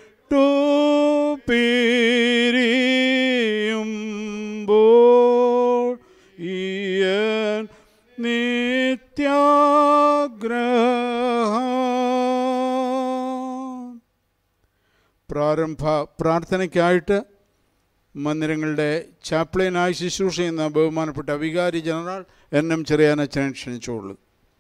പിരിയുമ്പോൾ ഈയൻ നിത്യാഗ്രഹം. പ്രാരംഭ പ്രാർത്ഥനയ്ക്കായിട്ട് മന്ദിരങ്ങളുടെ ചാപ്ലിനായി ശുശ്രൂഷ ചെയ്യുന്ന ബഹുമാനപ്പെട്ട വികാരി ജനറൽ എൻ എം ചെറിയാനച്ഛനെ ക്ഷണിച്ചുകൊള്ളു.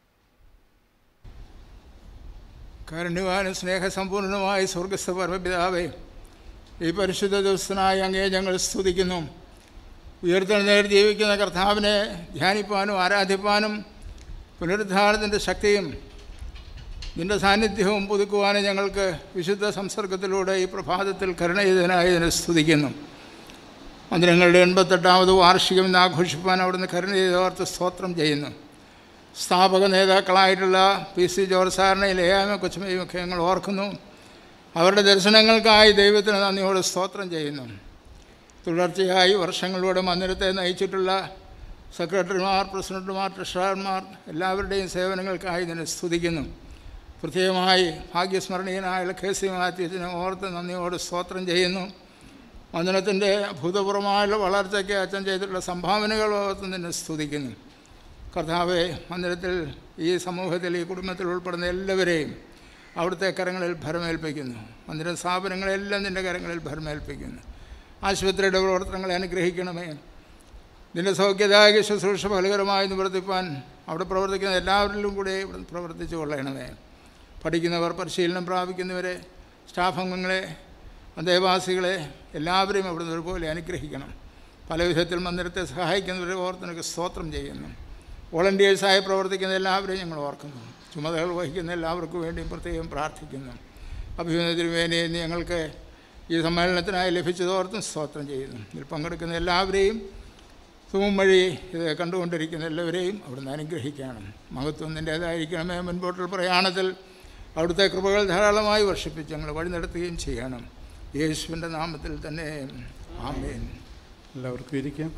കാരുണ്യവാനും സ്നേഹസമ്പൂർണമായ സ്വർഗസ്ഥ പരമപിതാവേ, ഈ പരിശുദ്ധ ദിവസനായ അങ്ങേ ഞങ്ങൾ സ്തുതിക്കുന്നു. ഉയർത്തെഴുന്നേറ്റ് ജീവിക്കുന്ന കർത്താവിനെ ധ്യാനിപ്പാനും ആരാധിപ്പാനും പുനരുദ്ധാരണത്തിൻ്റെ ശക്തിയും നിൻ്റെ സാന്നിധ്യവും പുതുക്കുവാനും ഞങ്ങൾക്ക് വിശുദ്ധ സംസർഗത്തിലൂടെ ഈ പ്രഭാതത്തിൽ കരുണ ചെയ്തതിനായി ഇതിനെ സ്തുതിക്കുന്നു. മന്ദിരങ്ങളുടെ എൺപത്തെട്ടാമത് വാർഷികം ഇന്ന് ആഘോഷിപ്പാൻ അവിടുന്ന് കരുണ ചെയ്തോർത്ത് സ്തോത്രം ചെയ്യുന്നു. സ്ഥാപക നേതാക്കളായിട്ടുള്ള പി സി ജോർജ് സാറിനെയും ലേയാമ കൊച്ചുമയും ഒക്കെ ഞങ്ങൾ ഓർക്കുന്നു. അവരുടെ ദർശനങ്ങൾക്കായി ദൈവത്തിന് നന്ദിയോട് സ്തോത്രം ചെയ്യുന്നു. തുടർച്ചയായി വർഷങ്ങളിലൂടെ മന്ദിരത്തെ നയിച്ചിട്ടുള്ള സെക്രട്ടറിമാർ, പ്രസിഡന്റുമാർ, ട്രഷറർമാർ എല്ലാവരുടെയും സേവനങ്ങൾക്കായി ഇതിനെ സ്തുതിക്കുന്നു. പ്രത്യേകമായി ഭാഗ്യസ്മരണീയനായ കെ സി മാത്യുവിനെ ഓർത്ത് നന്ദിയോട് സ്തോത്രം ചെയ്യുന്നു. മന്ദിരത്തിൻ്റെ അഭൂതപൂർവമായുള്ള വളർച്ചയ്ക്ക് അച്ഛൻ ചെയ്തിട്ടുള്ള സംഭാവനകൾ ഓർത്ത് നിന്നെ സ്തുതിക്കുന്നു. കർത്താവെ, മന്ദിരത്തിൽ ഈ സമൂഹത്തിൽ ഈ കുടുംബത്തിൽ ഉൾപ്പെടുന്ന എല്ലാവരെയും അവിടുത്തെ കരങ്ങളിൽ ഭരമേൽപ്പിക്കുന്നു. മന്ദിര സ്ഥാപനങ്ങളെല്ലാം നിൻ്റെ കരങ്ങളിൽ ഭരമേൽപ്പിക്കുന്നു. ആശുപത്രിയുടെ പ്രവർത്തനങ്ങളെ അനുഗ്രഹിക്കണമേ. നിൻ്റെ സൗഖ്യദായക ശുശ്രൂഷ ഫലകരമായി നിവർത്തിപ്പാൻ അവിടെ പ്രവർത്തിക്കുന്ന എല്ലാവരിലും കൂടെ ഇവിടെ പ്രവർത്തിച്ചു കൊള്ളണമേ. പഠിക്കുന്നവർ, പരിശീലനം പ്രാപിക്കുന്നവരെ, സ്റ്റാഫ് അംഗങ്ങളെ, അന്തേവാസികളെ എല്ലാവരെയും അവിടുന്ന് ഒരുപോലെ അനുഗ്രഹിക്കണം. പല വിധത്തിൽ മന്ദിരത്തെ സഹായിക്കുന്നവരെ ഓർത്തിനൊക്കെ സ്തോത്രം ചെയ്യുന്നു. വോളണ്ടിയേഴ്സായി പ്രവർത്തിക്കുന്ന എല്ലാവരെയും ഞങ്ങൾ ഓർക്കുന്നു. ചുമതലകൾ വഹിക്കുന്ന എല്ലാവർക്കും വേണ്ടിയും പ്രത്യേകം പ്രാർത്ഥിക്കുന്നു. അഭിനന്ദനത്തിന് വേണ്ടി ഞങ്ങൾക്ക് ഈ സമ്മേളനത്തിനായി ലഭിച്ചതോർത്തും സ്തോത്രം ചെയ്യുന്നു. ഇതിൽ പങ്കെടുക്കുന്ന എല്ലാവരെയും സൂം വഴി ഇത് കണ്ടുകൊണ്ടിരിക്കുന്ന എല്ലാവരെയും അവിടുന്ന് അനുഗ്രഹിക്കണം. മഹത്വം നിൻ്റേതായിരിക്കണമേ. മുൻപോട്ടുള്ള പ്രയാണത്തിൽ അവിടുത്തെ കൃപകൾ ധാരാളമായി വർഷിപ്പിച്ച് ഞങ്ങൾ വഴി നടത്തുകയും ചെയ്യണം. യേശുവിൻ്റെ നാമത്തിൽ തന്നെ ആമേൻ. എല്ലാവർക്കും ഇരിക്കാം.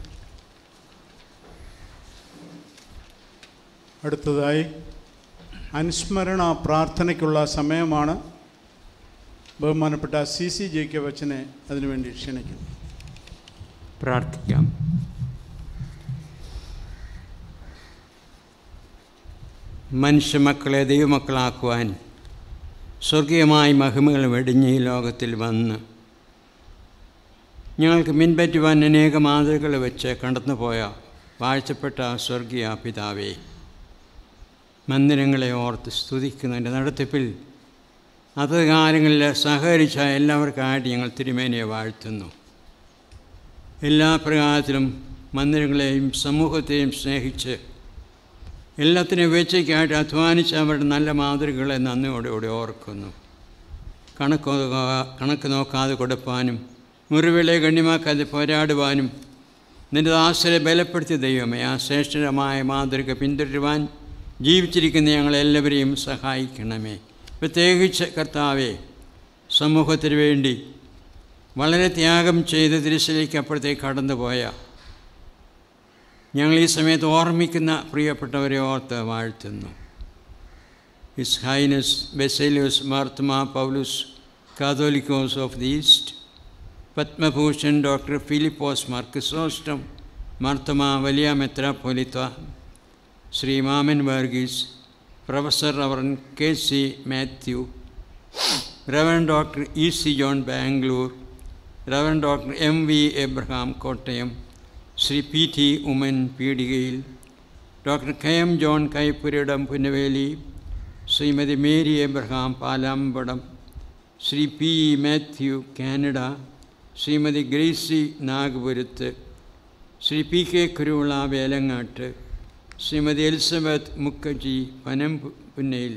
അടുത്തതായി അനുസ്മരണ പ്രാർത്ഥനയ്ക്കുള്ള സമയമാണ്. ബഹുമാനപ്പെട്ട സി സി ജേക്കബ് അച്ഛനെ അതിനുവേണ്ടി ക്ഷണിക്കുന്നു. പ്രാർത്ഥിക്കാം. മനുഷ്യമക്കളെ ദൈവമക്കളാക്കുവാൻ സ്വർഗീയമായ മഹിമകൾ വെടിഞ്ഞ് ഈ ലോകത്തിൽ വന്ന് ഞങ്ങൾക്ക് പിൻപറ്റുവാൻ അനേക മാതൃകകൾ വെച്ച് കടന്നുപോയ വാഴ്ചപ്പെട്ട സ്വർഗീയ പിതാവേ, മന്ദിരങ്ങളെ ഓർത്ത് സ്തുതിക്കുന്നതിൻ്റെ നടത്തിപ്പിൽ അത് കാര്യങ്ങളിൽ സഹകരിച്ച എല്ലാവർക്കായിട്ട് ഞങ്ങൾ തിരുമേനിയെ വാഴ്ത്തുന്നു. എല്ലാ പ്രകാരത്തിലും മന്ദിരങ്ങളെയും സമൂഹത്തെയും സ്നേഹിച്ച് എല്ലാത്തിനെയും വീഴ്ചയ്ക്കായിട്ട് അധ്വാനിച്ച് അവരുടെ നല്ല മാതൃകകളെ നന്ദിയോടുകൂടി ഓർക്കുന്നു. കണക്ക് കണക്ക് നോക്കാതെ കൊടുപ്പാനും മുറിവിളെ ഗണ്യമാക്കാതെ പോരാടുവാനും നിൻ്റെ ദാസരെ ബലപ്പെടുത്തിയ ദൈവമേ, ആ ശ്രേഷ്ഠമായ മാതൃക പിന്തുടരുവാൻ ജീവിച്ചിരിക്കുന്ന ഞങ്ങളെല്ലാവരെയും സഹായിക്കണമേ. പ്രത്യേകിച്ച് കർത്താവെ, സമൂഹത്തിന് വേണ്ടി വളരെ ത്യാഗം ചെയ്ത് തിരുശലേക്ക് അപ്പുറത്തേക്ക് കടന്നുപോയ ഞങ്ങൾ ഈ സമയത്ത് ഓർമ്മിക്കുന്ന പ്രിയപ്പെട്ടവരെ ഓർത്ത് വാഴ്ത്തുന്നു. His highness Baselios Marthoma Paulose Catholicos of the east, Padma Bhushan doctor Philipose Mar Chrysostom Marthoma വലിയ മെത്രാപ്പൊലീത്ത, Shri Mammen Varghese, professor reverend K C Mathew, reverend doctor E C John Bangalore, reverend doctor M V Abraham Kottayam, Shri P T Oommen Peedikayil, doctor K M John Kaippuridam Punnaveli, Shrimati Mary Abraham Palampadam, Shri P E Mathew Canada, Shrimati Gracy Nagapurath, Shri P K Kuruvila Velangattu, Shrimati Elizabeth Mukherjee Panam Punnayil,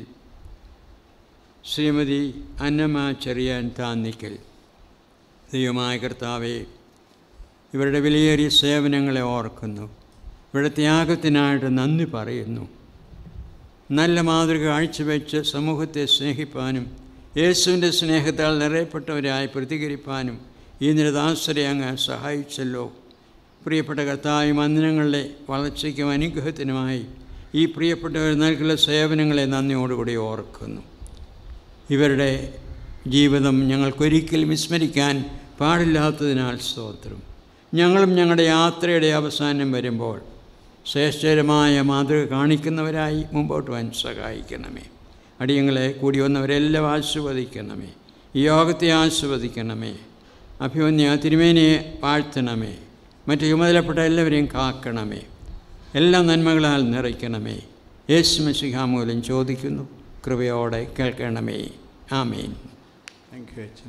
Shrimati Annamma Cherian Thannickal. ദൈവമായ കർത്താവേ, ഇവരുടെ വിലയേറിയ സേവനങ്ങളെ ഓർക്കുന്നു. ഇവരുടെ ത്യാഗത്തിനായിട്ട് നന്ദി പറയുന്നു. നല്ല മാതൃക കാഴ്ചവെച്ച് സമൂഹത്തെ സ്നേഹിപ്പാനും യേശുവിൻ്റെ സ്നേഹത്താൽ നിറയപ്പെട്ടവരായി പ്രതികരിപ്പാനും ഈ നിരദാസരെ അങ്ങ് സഹായിച്ചല്ലോ. പ്രിയപ്പെട്ട കർത്താവ്, മന്ദിരങ്ങളുടെ വളർച്ചയ്ക്കും അനുഗ്രഹത്തിനുമായി ഈ പ്രിയപ്പെട്ടവർ നൽകുന്ന സേവനങ്ങളെ നന്ദിയോടുകൂടി ഓർക്കുന്നു. ഇവരുടെ ജീവിതം ഞങ്ങൾക്കൊരിക്കലും വിസ്മരിക്കാൻ പാടില്ലാത്തതിനാൽ സ്തോത്രം. ഞങ്ങളും ഞങ്ങളുടെ യാത്രയുടെ അവസാനം വരുമ്പോൾ ശ്രേഷ്ഠകരമായ മാതൃക കാണിക്കുന്നവരായി മുമ്പോട്ട് പോകാൻ സഹായിക്കണമേ. അടിയങ്ങളെ കൂടി വന്നവരെല്ലാം ആശീർവദിക്കണമേ. ഈ യോഗത്തെ ആശീർവദിക്കണമേ. അഭിമന്യ തിരുമേനിയെ വാഴ്ത്തണമേ. മറ്റ് ചുമതലപ്പെട്ട എല്ലാവരെയും കാക്കണമേ. എല്ലാ നന്മകളാൽ നിറയ്ക്കണമേ. യേശു മശിഹാ മൂലം ചോദിക്കുന്നു, കൃപയോടെ കേൾക്കണമേ. ആമേൻ. താങ്ക് യു അച്ഛൻ.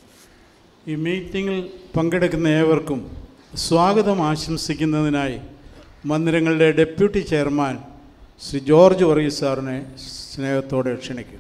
ഈ മീറ്റിങ്ങിൽ പങ്കെടുക്കുന്ന ഏവർക്കും സ്വാഗതം ആശംസിക്കുന്നതിനായി മന്ദിരങ്ങളുടെ deputy chairman Shri George Varghese സാറിനെ സ്നേഹത്തോടെ ക്ഷണിക്കും.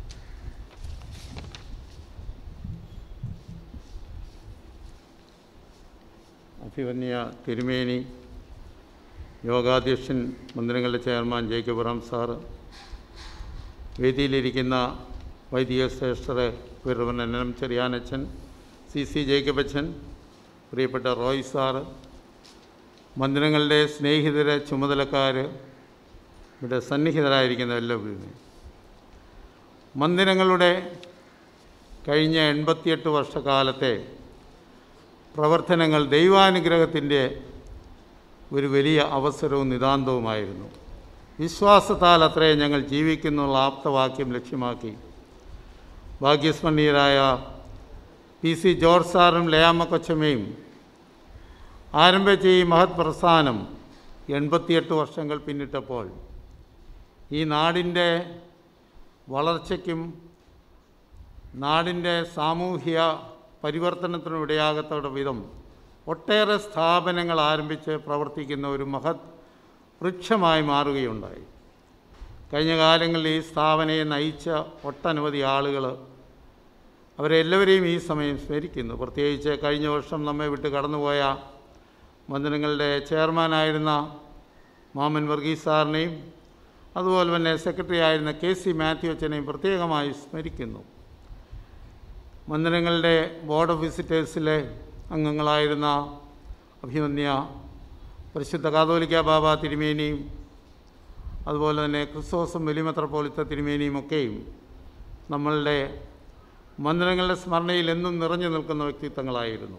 അഭിവന്യ തിരുമേനി, യോഗാധ്യക്ഷൻ, മന്ദിരങ്ങളുടെ ചെയർമാൻ ജേക്കബ് റാം സാറ്, വേദിയിലിരിക്കുന്ന വൈദിക ശ്രേഷ്ഠരെ പിറവനം ചെറിയാനച്ഛൻ, സി സി ജേക്കബ് അച്ഛൻ, പ്രിയപ്പെട്ട റോയ് സാറ്, മന്ദിരങ്ങളുടെ സ്നേഹിതരെ, ചുമതലക്കാർ, ഇവിടെ സന്നിഹിതരായിരിക്കുന്ന എല്ലാവരും, മന്ദിരങ്ങളുടെ കഴിഞ്ഞ എൺപത്തിയെട്ട് വർഷക്കാലത്തെ പ്രവർത്തനങ്ങൾ ദൈവാനുഗ്രഹത്തിൻ്റെ ഒരു വലിയ അവസരവും നിതാന്തവുമായിരുന്നു. വിശ്വാസത്താൽ അത്രയും ഞങ്ങൾ ജീവിക്കുന്നുള്ള ആപ്തവാക്യം ലക്ഷ്യമാക്കി ഭാഗ്യസ്മരണീയരായ പി സി ജോർജ് സാറും ലയാമ്മ കൊച്ചമ്മയും ആരംഭിച്ച ഈ മഹത് പ്രസ്ഥാനം എൺപത്തിയെട്ട് വർഷങ്ങൾ പിന്നിട്ടപ്പോൾ ഈ നാടിൻ്റെ വളർച്ചയ്ക്കും നാടിൻ്റെ സാമൂഹ്യ പരിവർത്തനത്തിനും ഇടയാകത്തക്ക വിധം ഒട്ടേറെ സ്ഥാപനങ്ങൾ ആരംഭിച്ച് പ്രവർത്തിക്കുന്ന ഒരു മഹത് വൃക്ഷമായി മാറുകയുണ്ടായി. കഴിഞ്ഞ കാലങ്ങളിൽ ഈ സ്ഥാപനയെ നയിച്ച ഒട്ടനവധി ആളുകൾ, അവരെല്ലാവരെയും ഈ സമയം സ്മരിക്കുന്നു. പ്രത്യേകിച്ച് കഴിഞ്ഞ വർഷം നമ്മെ വിട്ട് കടന്നുപോയ മന്ദിരങ്ങളുടെ ചെയർമാനായിരുന്ന മാമൻ വർഗീസ് സാറിനെയും അതുപോലെ തന്നെ സെക്രട്ടറി ആയിരുന്ന കെ സി മാത്യു അച്ഛനെയും പ്രത്യേകമായി സ്മരിക്കുന്നു. മന്ദിരങ്ങളുടെ ബോർഡ് ഓഫ് വിസിറ്റേഴ്സിലെ അംഗങ്ങളായിരുന്ന അഭിമന്യ പരിശുദ്ധ കാതോലിക്ക ബാബ തിരുമേനിയും അതുപോലെ തന്നെ ക്രിസ്തോസം വലിയ മെത്രാപ്പോലീത്ത തിരുമേനിയും ഒക്കെയും നമ്മളുടെ മന്ദിരങ്ങളുടെ സ്മരണയിൽ എന്നും നിറഞ്ഞു നിൽക്കുന്ന വ്യക്തിത്വങ്ങളായിരുന്നു.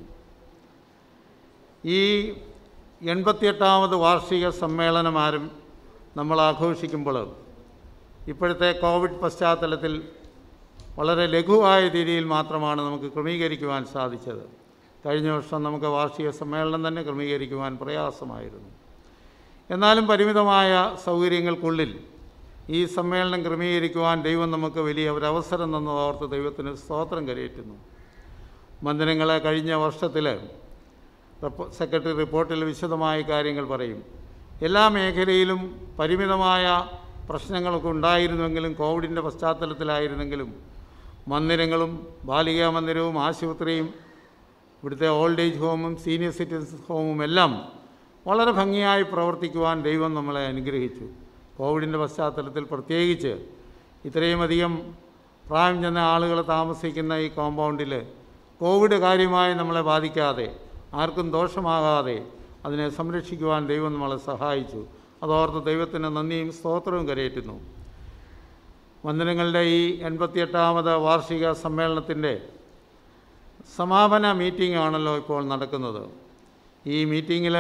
ഈ എൺപത്തിയെട്ടാമത് വാർഷിക സമ്മേളനം ആരും നമ്മൾ ആഘോഷിക്കുമ്പോൾ ഇപ്പോഴത്തെ കോവിഡ് പശ്ചാത്തലത്തിൽ വളരെ ലഘുവായ രീതിയിൽ മാത്രമാണ് നമുക്ക് ക്രമീകരിക്കുവാൻ സാധിച്ചത്. കഴിഞ്ഞ വർഷം നമുക്ക് വാർഷിക സമ്മേളനം തന്നെ ക്രമീകരിക്കുവാൻ പ്രയാസമായിരുന്നു. എന്നാലും പരിമിതമായ സൗകര്യങ്ങൾക്കുള്ളിൽ ഈ സമ്മേളനം ക്രമീകരിക്കുവാൻ ദൈവം നമുക്ക് വലിയ ഒരവസരം തന്നതോർത്ത് ദൈവത്തിന് സ്തോത്രം കരയേറ്റുന്നു. മന്ദിരങ്ങളെ കഴിഞ്ഞ വർഷത്തിൽ സെക്രട്ടറി റിപ്പോർട്ടിൽ വിശദമായ കാര്യങ്ങൾ പറയും. എല്ലാ മേഖലയിലും പരിമിതമായ പ്രശ്നങ്ങളൊക്കെ ഉണ്ടായിരുന്നുവെങ്കിലും കോവിഡിൻ്റെ പശ്ചാത്തലത്തിലായിരുന്നെങ്കിലും മന്ദിരങ്ങളും ബാലികാ മന്ദിരവും ആശുപത്രിയും ഇവിടുത്തെ ഓൾഡ് ഏജ് ഹോമും സീനിയർ സിറ്റിസൺസ് ഹോമും എല്ലാം വളരെ ഭംഗിയായി പ്രവർത്തിക്കുവാൻ ദൈവം നമ്മളെ അനുഗ്രഹിച്ചു. കോവിഡിൻ്റെ പശ്ചാത്തലത്തിൽ പ്രത്യേകിച്ച് ഇത്രയും അധികം പ്രായം ചെന്ന ആളുകൾ താമസിക്കുന്ന ഈ കോമ്പൗണ്ടിൽ കോവിഡ് കാര്യമായി നമ്മളെ ബാധിക്കാതെ ആർക്കും ദോഷമാകാതെ അതിനെ സംരക്ഷിക്കുവാൻ ദൈവം നമ്മളെ സഹായിച്ചു. അതോർത്ത് ദൈവത്തിന് നന്ദിയും സ്തോത്രവും കരയേറ്റുന്നു. വന്ദനങ്ങളുടെ ഈ എൺപത്തിയെട്ടാമത് വാർഷിക സമ്മേളനത്തിൻ്റെ സമാപന മീറ്റിംഗ് ആണല്ലോ ഇപ്പോൾ നടക്കുന്നത്. ഈ മീറ്റിങ്ങിൽ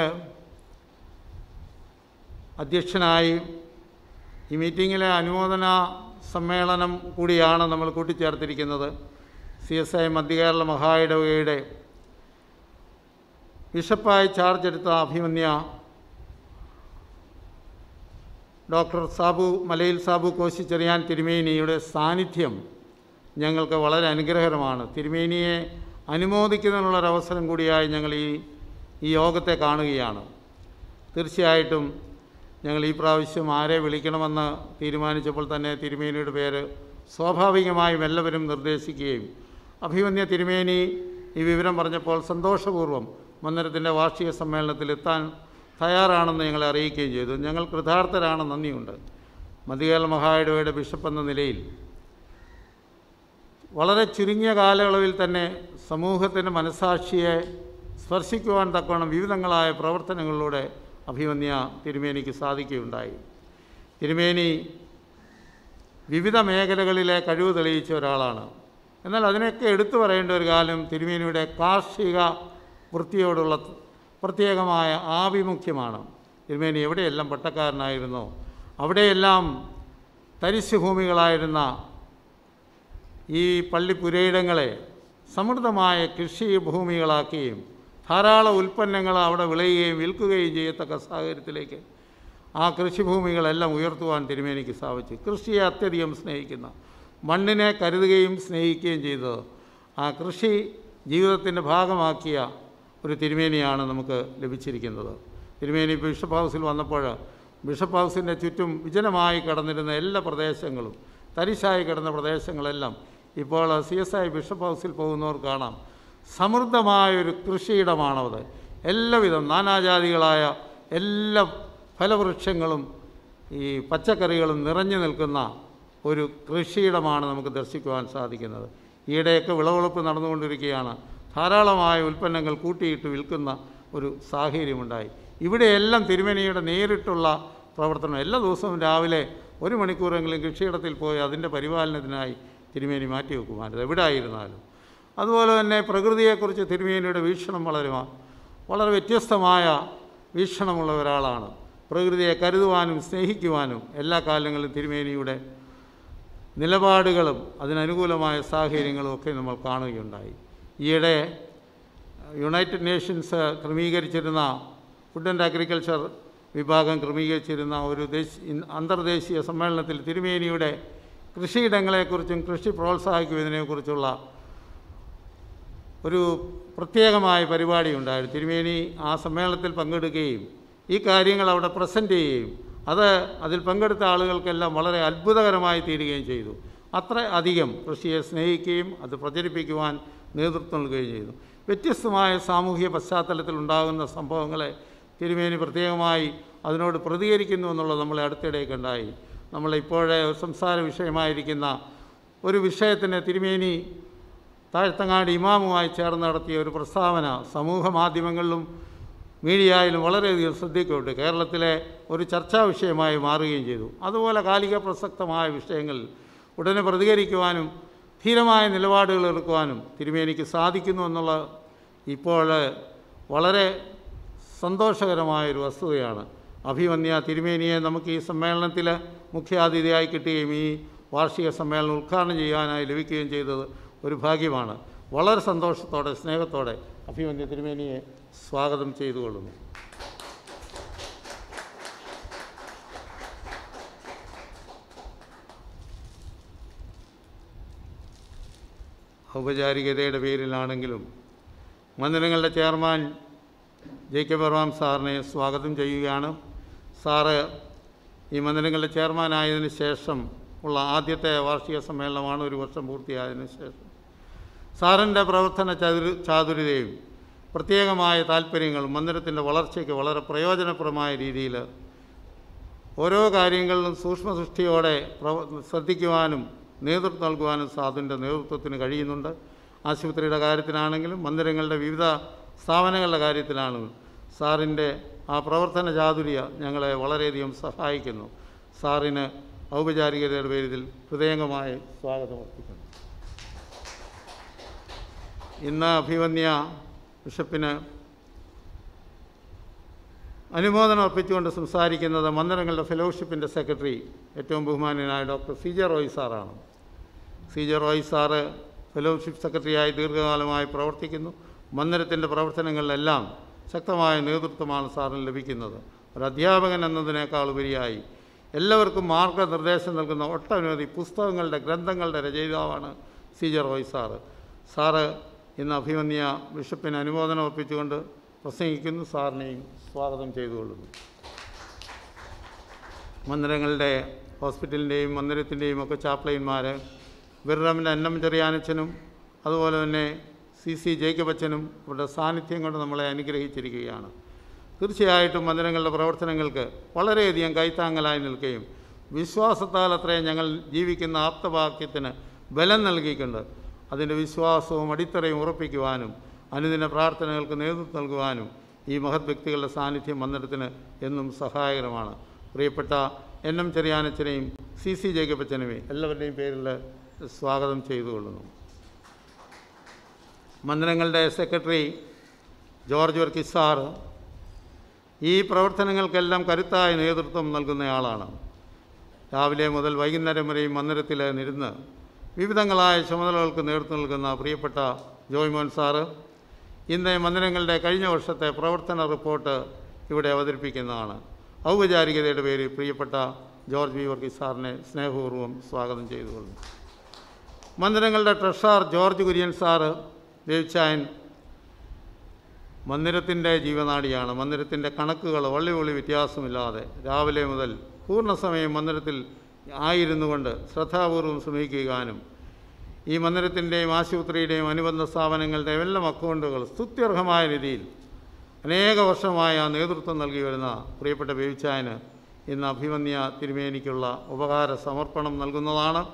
അധ്യക്ഷനായി ഈ മീറ്റിങ്ങിലെ അനുമോദന സമ്മേളനം കൂടിയാണ് നമ്മൾ കൂട്ടിച്ചേർത്തിരിക്കുന്നത്. സി എസ് ഐ മധ്യകേരള മഹായിടവകയുടെ ബിഷപ്പായി ചാർജ് എടുത്ത അഭിമന്യ ഡോക്ടർ സാബു മലയിൽ സാബു കോശിച്ചെറിയാൻ തിരുമേനിയുടെ സാന്നിധ്യം ഞങ്ങൾക്ക് വളരെ അനുഗ്രഹകരമാണ്. തിരുമേനിയെ അനുമോദിക്കുന്നതിനുള്ളൊരവസരം കൂടിയായി ഞങ്ങൾ ഈ ഈ യോഗത്തെ കാണുകയാണ്. തീർച്ചയായിട്ടും ഞങ്ങൾ ഈ പ്രാവശ്യം ആരെ വിളിക്കണമെന്ന് തീരുമാനിച്ചപ്പോൾ തന്നെ തിരുമേനിയുടെ പേര് സ്വാഭാവികമായും എല്ലാവരും നിർദ്ദേശിക്കുകയും അഭിമന്യ തിരുമേനി ഈ വിവരം പറഞ്ഞപ്പോൾ സന്തോഷപൂർവ്വം മന്ദിരത്തിൻ്റെ വാർഷിക സമ്മേളനത്തിൽ എത്താൻ തയ്യാറാണെന്ന് ഞങ്ങളെ അറിയിക്കുകയും ചെയ്തു. ഞങ്ങൾ കൃതാർത്ഥരാണ്, നന്ദിയുണ്ട്. മധ്യകേരള മഹായിടവയുടെ ബിഷപ്പ് എന്ന നിലയിൽ വളരെ ചുരുങ്ങിയ കാലയളവിൽ തന്നെ സമൂഹത്തിൻ്റെ മനസാക്ഷിയെ സ്പർശിക്കുവാൻ തക്കവണ്ണം വിവിധങ്ങളായ പ്രവർത്തനങ്ങളിലൂടെ അഭിമന്യ തിരുമേനിക്ക് സാധിക്കുകയുണ്ടായി. തിരുമേനി വിവിധ മേഖലകളിലെ കഴിവ് തെളിയിച്ച ഒരാളാണ്. എന്നാൽ അതിനൊക്കെ എടുത്തു പറയേണ്ട ഒരു കാലം തിരുമേനിയുടെ കാർഷിക വൃത്തിയോടുള്ള പ്രത്യേകമായ ആഭിമുഖ്യമാണ്. തിരുമേനി എവിടെയെല്ലാം പട്ടക്കാരനായിരുന്നോ അവിടെയെല്ലാം തരിശു ഭൂമികളായിരുന്ന ഈ പള്ളിപ്പുരയിടങ്ങളെ സമൃദ്ധമായ കൃഷി ഭൂമികളാക്കുകയും ധാരാളം ഉൽപ്പന്നങ്ങൾ അവിടെ വിളയുകയും വിൽക്കുകയും ചെയ്യത്തക്ക സാഹചര്യത്തിലേക്ക് ആ കൃഷിഭൂമികളെല്ലാം ഉയർത്തുവാൻ തിരുമേനിക്ക് സാധിച്ചു. കൃഷിയെ അത്യധികം സ്നേഹിക്കുന്ന, മണ്ണിനെ കരുതുകയും സ്നേഹിക്കുകയും ചെയ്തത് ആ കൃഷി ജീവിതത്തിൻ്റെ ഭാഗമാക്കിയ ഒരു തിരുമേനിയാണ് നമുക്ക് ലഭിച്ചിരിക്കുന്നത്. തിരുമേനി ബിഷപ്പ് ഹൗസിൽ വന്നപ്പോൾ ബിഷപ്പ് ഹൗസിൻ്റെ ചുറ്റും വിജനമായി കിടന്നിരുന്ന എല്ലാ പ്രദേശങ്ങളും, തരിശായി കിടന്ന പ്രദേശങ്ങളെല്ലാം ഇപ്പോൾ സി എസ് ഐ ബിഷപ്പ് ഹൗസിൽ പോകുന്നവർ കാണാം. സമൃദ്ധമായൊരു കൃഷിയിടമാണത്. എല്ലാവിധം നാനാജാതികളായ എല്ലാ ഫലവൃക്ഷങ്ങളും ഈ പച്ചക്കറികളും നിറഞ്ഞു നിൽക്കുന്ന ഒരു കൃഷിയിടമാണ് നമുക്ക് ദർശിക്കുവാൻ സാധിക്കുന്നത്. ഈയിടെയൊക്കെ വിളവെടുപ്പ് നടന്നുകൊണ്ടിരിക്കുകയാണ്. ധാരാളമായ ഉൽപ്പന്നങ്ങൾ കൂട്ടിയിട്ട് വിൽക്കുന്ന ഒരു സാഹചര്യമുണ്ടായി. ഇവിടെയെല്ലാം തിരുമേനിയുടെ നേരിട്ടുള്ള പ്രവർത്തനം. എല്ലാ ദിവസവും രാവിലെ ഒരു മണിക്കൂറെങ്കിലും കൃഷിയിടത്തിൽ പോയി അതിൻ്റെ പരിപാലനത്തിനായി തിരുമേനി മാറ്റിവെക്കുമായിരുന്നു, എവിടെ ആയിരുന്നാലും. അതുപോലെ തന്നെ പ്രകൃതിയെക്കുറിച്ച് തിരുമേനിയുടെ വീക്ഷണം വളരെ വളരെ വ്യത്യസ്തമായ വീക്ഷണമുള്ള ഒരാളാണ്. പ്രകൃതിയെ കരുതുവാനും സ്നേഹിക്കുവാനും എല്ലാ കാലങ്ങളിലും തിരുമേനിയുടെ നിലപാടുകളും അതിനനുകൂലമായ സാഹചര്യങ്ങളും ഒക്കെ നമ്മൾ കാണുകയുണ്ടായി. ഈയിടെ യുണൈറ്റഡ് നേഷൻസ് ക്രമീകരിച്ചിരുന്ന ഫുഡ് ആൻഡ് അഗ്രികൾച്ചർ വിഭാഗം ക്രമീകരിച്ചിരുന്ന ഒരു ദേശീയ അന്തർദേശീയ സമ്മേളനത്തിൽ തിരുമേനിയുടെ കൃഷിയിടങ്ങളെക്കുറിച്ചും കൃഷി പ്രോത്സാഹിക്കുന്നതിനെക്കുറിച്ചുള്ള ഒരു പ്രത്യേകമായ പരിപാടി ഉണ്ടായിരുന്നു. തിരുമേനി ആ സമ്മേളനത്തിൽ പങ്കെടുക്കുകയും ഈ കാര്യങ്ങൾ അവിടെ പ്രസൻറ്റ് ചെയ്യുകയും അത് അതിൽ പങ്കെടുത്ത ആളുകൾക്കെല്ലാം വളരെ അത്ഭുതകരമായി തീരുകയും ചെയ്തു. അത്ര അധികം കൃഷിയെ സ്നേഹിക്കുകയും അത് പ്രചരിപ്പിക്കുവാൻ നേതൃത്വം നൽകുകയും ചെയ്തു. വ്യത്യസ്തമായ സാമൂഹിക പശ്ചാത്തലത്തിൽ ഉണ്ടാകുന്ന സംഭവങ്ങളെ തിരുമേനി പ്രത്യേകമായി അതിനോട് പ്രതികരിക്കുന്നു എന്നുള്ളത് നമ്മളെ അടുത്തിടേക്കുണ്ടായി. നമ്മളിപ്പോഴേ സംസാര വിഷയമായിരിക്കുന്ന ഒരു വിഷയത്തിന് തിരുമേനി താഴ്ത്തങ്ങാടി ഇമാമുമായി ചേർന്ന് നടത്തിയ ഒരു പ്രസ്താവന സമൂഹ മാധ്യമങ്ങളിലും മീഡിയയിലും വളരെയധികം ശ്രദ്ധിക്കപ്പെട്ടു. കേരളത്തിലെ ഒരു ചർച്ചാ വിഷയമായി മാറുകയും ചെയ്തു. അതുപോലെ കാലിക പ്രസക്തമായ വിഷയങ്ങളിൽ ഉടനെ പ്രതികരിക്കുവാനും ധീരമായ നിലപാടുകൾ എടുക്കുവാനും തിരുമേനിക്ക് സാധിക്കുന്നു എന്നുള്ള ഇപ്പോൾ വളരെ സന്തോഷകരമായൊരു വസ്തുതയാണ്. അഭിമന്യ തിരുമേനിയെ നമുക്ക് ഈ സമ്മേളനത്തിൽ മുഖ്യാതിഥിയായി കിട്ടുകയും ഈ വാർഷിക സമ്മേളനം ഉദ്ഘാടനം ചെയ്യാനായി ലഭിക്കുകയും ചെയ്തത് ഒരു ഭാഗ്യമാണ്. വളരെ സന്തോഷത്തോടെ സ്നേഹത്തോടെ അഭിമന്യ തിരുമേനിയെ സ്വാഗതം ചെയ്തുകൊള്ളുന്നു. ഔപചാരികതയുടെ പേരിലാണെങ്കിലും മന്ദിരങ്ങളുടെ ചെയർമാൻ ജേക്കബ് അബ്രഹാം സാറിനെ സ്വാഗതം ചെയ്യുകയാണ്. സാറ് ഈ മന്ദിരങ്ങളുടെ ചെയർമാനായതിനു ശേഷം ഉള്ള ആദ്യത്തെ വാർഷിക സമ്മേളനമാണ്, ഒരു വർഷം പൂർത്തിയായതിനു ശേഷം. സാറിൻ്റെ പ്രവർത്തന ചാതുര ചാതുര്യതയും പ്രത്യേകമായ താല്പര്യങ്ങളും മന്ദിരത്തിൻ്റെ വളർച്ചയ്ക്ക് വളരെ പ്രയോജനപ്രദമായ രീതിയിൽ ഓരോ കാര്യങ്ങളിലും സൂക്ഷ്മദൃഷ്ടിയോടെ പ്രവ ശ്രദ്ധിക്കുവാനും നേതൃത്വം നൽകുവാനും സാധുവിൻ്റെ നേതൃത്വത്തിന് കഴിയുന്നുണ്ട്. ആശുപത്രിയുടെ കാര്യത്തിലാണെങ്കിലും മന്ദിരങ്ങളുടെ വിവിധ സ്ഥാപനങ്ങളുടെ കാര്യത്തിലാണെങ്കിലും സാറിൻ്റെ ആ പ്രവർത്തന ചാതുര്യ ഞങ്ങളെ വളരെയധികം സഹായിക്കുന്നു. സാറിന് ഔപചാരികതയുടെ പേരിൽ ഹൃദയംഗമായ സ്വാഗതം അർപ്പിക്കുന്നു. ഇന്ന് അഭിവന്യ ബിഷപ്പിന് അനുമോദനം അർപ്പിച്ചുകൊണ്ട് സംസാരിക്കുന്നത് മന്ദിരങ്ങളുടെ ഫെലോഷിപ്പിൻ്റെ സെക്രട്ടറി ഏറ്റവും ബഹുമാന്യനായ ഡോക്ടർ സി ജെ റോയ് സാറാണ്. C J Roy sir fellowship സെക്രട്ടറിയായി ദീർഘകാലമായി പ്രവർത്തിക്കുന്നു. മന്ദിരത്തിൻ്റെ പ്രവർത്തനങ്ങളിലെല്ലാം ശക്തമായ നേതൃത്വമാണ് സാറിന് ലഭിക്കുന്നത്. ഒരു അധ്യാപകൻ എന്നതിനേക്കാൾ ഉപരിയായി എല്ലാവർക്കും മാർഗനിർദ്ദേശം നൽകുന്ന ഒട്ടനവധി പുസ്തകങ്ങളുടെ ഗ്രന്ഥങ്ങളുടെ രചയിതാവാണ് C J Roy sir. Sir ഇന്ന് അഭിമന്യ ബിഷപ്പിന് അനുമോദനം അർപ്പിച്ചുകൊണ്ട് പ്രസംഗിക്കുന്നു. സാറിനെയും സ്വാഗതം ചെയ്തുകൊള്ളുന്നു. മന്ദിരങ്ങളുടെ ഹോസ്പിറ്റലിൻ്റെയും മന്ദിരത്തിൻ്റെയും ഒക്കെ ചാപ്ലൈന്മാർ വിറമിൻ്റെ അന്നം ചെറിയാനച്ചനും അതുപോലെ തന്നെ സി സി ജേക്കബച്ചനും അവരുടെ സാന്നിധ്യം കൊണ്ട് നമ്മളെ അനുഗ്രഹിച്ചിരിക്കുകയാണ്. തീർച്ചയായിട്ടും മന്ദിരങ്ങളുടെ പ്രവർത്തനങ്ങൾക്ക് വളരെയധികം കൈത്താങ്ങലായി നിൽക്കുകയും വിശ്വാസത്താൽ അത്രയും ഞങ്ങൾ ജീവിക്കുന്ന ആപ്തവാക്യത്തിന് ബലം നൽകിക്കൊണ്ട് അതിൻ്റെ വിശ്വാസവും അടിത്തറയും ഉറപ്പിക്കുവാനും അനുദിന പ്രാർത്ഥനകൾക്ക് നേതൃത്വം നൽകുവാനും ഈ മഹത് വ്യക്തികളുടെ സാന്നിധ്യം മന്ദിരത്തിന് എന്നും സഹായകരമാണ്. പ്രിയപ്പെട്ട എൻ എം ചെറിയാനച്ചനെയും സി സി ജേക്കബച്ചനെയും എല്ലാവരുടെയും പേരിൽ സ്വാഗതം ചെയ്തുകൊള്ളുന്നു. മന്ദിരങ്ങളുടെ സെക്രട്ടറി ജോർജ് വർഗീസ് സാർ ഈ പ്രവർത്തനങ്ങൾക്കെല്ലാം കരുത്തായ നേതൃത്വം നൽകുന്നയാളാണ്. രാവിലെ മുതൽ വൈകുന്നേരം വരെയും മന്ദിരത്തിൽ ഇരുന്ന് വിവിധങ്ങളായ ചുമതലകൾക്ക് നേതൃത്വം നൽകുന്ന പ്രിയപ്പെട്ട ജോയ്മോൻ സാറ് ഇന്ന് മന്ദിരങ്ങളുടെ കഴിഞ്ഞ വർഷത്തെ പ്രവർത്തന റിപ്പോർട്ട് ഇവിടെ അവതരിപ്പിക്കുന്നതാണ്. ഔപചാരികതയുടെ പേരിൽ പ്രിയപ്പെട്ട ജോർജ് വി വർഗീസ് സാറിനെ സ്നേഹപൂർവ്വം സ്വാഗതം ചെയ്തുകൊള്ളുന്നു. മന്ദിരങ്ങളുടെ ട്രഷറർ ജോർജ് കുര്യൻ സാറ് ദേവിച്ചായൻ മന്ദിരത്തിൻ്റെ ജീവനാഡിയാണ്. മന്ദിരത്തിൻ്റെ കണക്കുകൾ വള്ളി വള്ളി വ്യത്യാസമില്ലാതെ രാവിലെ മുതൽ പൂർണ്ണസമയം മന്ദിരത്തിൽ ആയിരുന്നു കൊണ്ട് ശ്രദ്ധാപൂർവം ശ്രമിക്കാനും ഈ മന്ദിരത്തിൻ്റെയും ആശുപത്രിയുടെയും അനുബന്ധ സ്ഥാപനങ്ങളുടെയും എല്ലാം അക്കൗണ്ടുകൾ സ്തുത്യർഹമായ രീതിയിൽ അനേക വർഷമായ നേതൃത്വം നൽകി വരുന്ന പ്രിയപ്പെട്ട ബേബിച്ചായന് ഇന്ന് അഭിമന്യ തിരുമേനിക്കുള്ള ഉപകാര സമർപ്പണം നൽകുന്നതാണ്.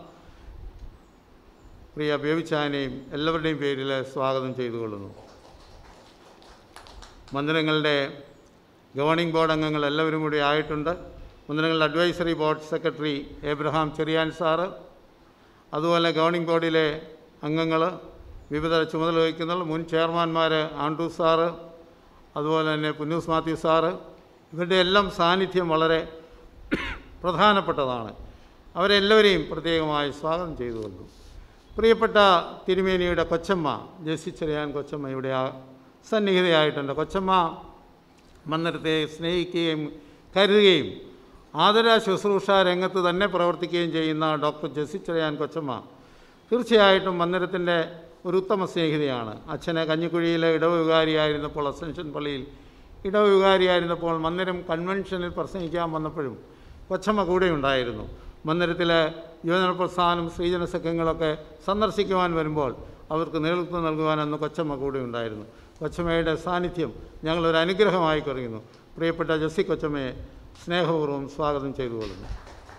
പ്രിയ ബേബിച്ചായനെയും എല്ലാവരുടെയും പേരിൽ സ്വാഗതം ചെയ്തുകൊള്ളുന്നു. മന്ദിരങ്ങളുടെ ഗവേണിംഗ് ബോർഡ് അംഗങ്ങൾ എല്ലാവരും കൂടി ആയിട്ടുണ്ട്. മന്ദിരങ്ങളുടെ advisory board secretary Abraham Cherian sir, അതുപോലെ ഗവേണിംഗ് ബോർഡിലെ അംഗങ്ങൾ, വിവിധ ചുമതല വഹിക്കുന്ന മുൻ ചെയർമാൻമാർ ആൻഡ്രൂ സാറ്, അതുപോലെ തന്നെ പുന്നൂസ് മാത്യു സാറ്, ഇവരുടെ എല്ലാം സാന്നിധ്യം വളരെ പ്രധാനപ്പെട്ടതാണ്. അവരെല്ലാവരെയും പ്രത്യേകമായി സ്വാഗതം ചെയ്തുകൊണ്ടു. പ്രിയപ്പെട്ട തിരുമേനിയുടെ കൊച്ചമ്മ ജെസ്സി ചെറിയാൻ കൊച്ചമ്മ ഇവിടെ സന്നിഹിതയായിട്ടുണ്ട്. കൊച്ചമ്മ മന്ദിരത്തെ സ്നേഹിക്കുകയും കരുതുകയും ആദര ശുശ്രൂഷ രംഗത്ത് തന്നെ പ്രവർത്തിക്കുകയും ചെയ്യുന്ന ഡോക്ടർ ജെസ്സി ചെറിയാൻ കൊച്ചമ്മ തീർച്ചയായിട്ടും മന്ദിരത്തിൻ്റെ ഒരു ഉത്തമ സ്നേഹിതയാണ്. അച്ഛനെ കഞ്ഞിക്കുഴിയിലെ ഇടവ വികാരിയായിരുന്നപ്പോൾ, അസെൻഷൻ പള്ളിയിൽ ഇടവ വികാരിയായിരുന്നപ്പോൾ മന്ദിരം കൺവെൻഷനിൽ പ്രസംഗിക്കാൻ വന്നപ്പോഴും കൊച്ചമ്മ കൂടെ ഉണ്ടായിരുന്നു. മന്ദിരത്തിലെ യുവജന പ്രസ്ഥാനം സ്ത്രീജന സഖ്യങ്ങളൊക്കെ സന്ദർശിക്കുവാൻ വരുമ്പോൾ അവർക്ക് നേതൃത്വം നൽകുവാൻ അന്ന് കൊച്ചമ്മ കൂടെ ഉണ്ടായിരുന്നു. കൊച്ചമ്മയുടെ സാന്നിധ്യം ഞങ്ങളൊരു അനുഗ്രഹമായി കറിയുന്നു. പ്രിയപ്പെട്ട ജെസ്സി കൊച്ചമ്മയെ സ്നേഹപൂർവ്വം സ്വാഗതം ചെയ്തുകൊള്ളുന്നു.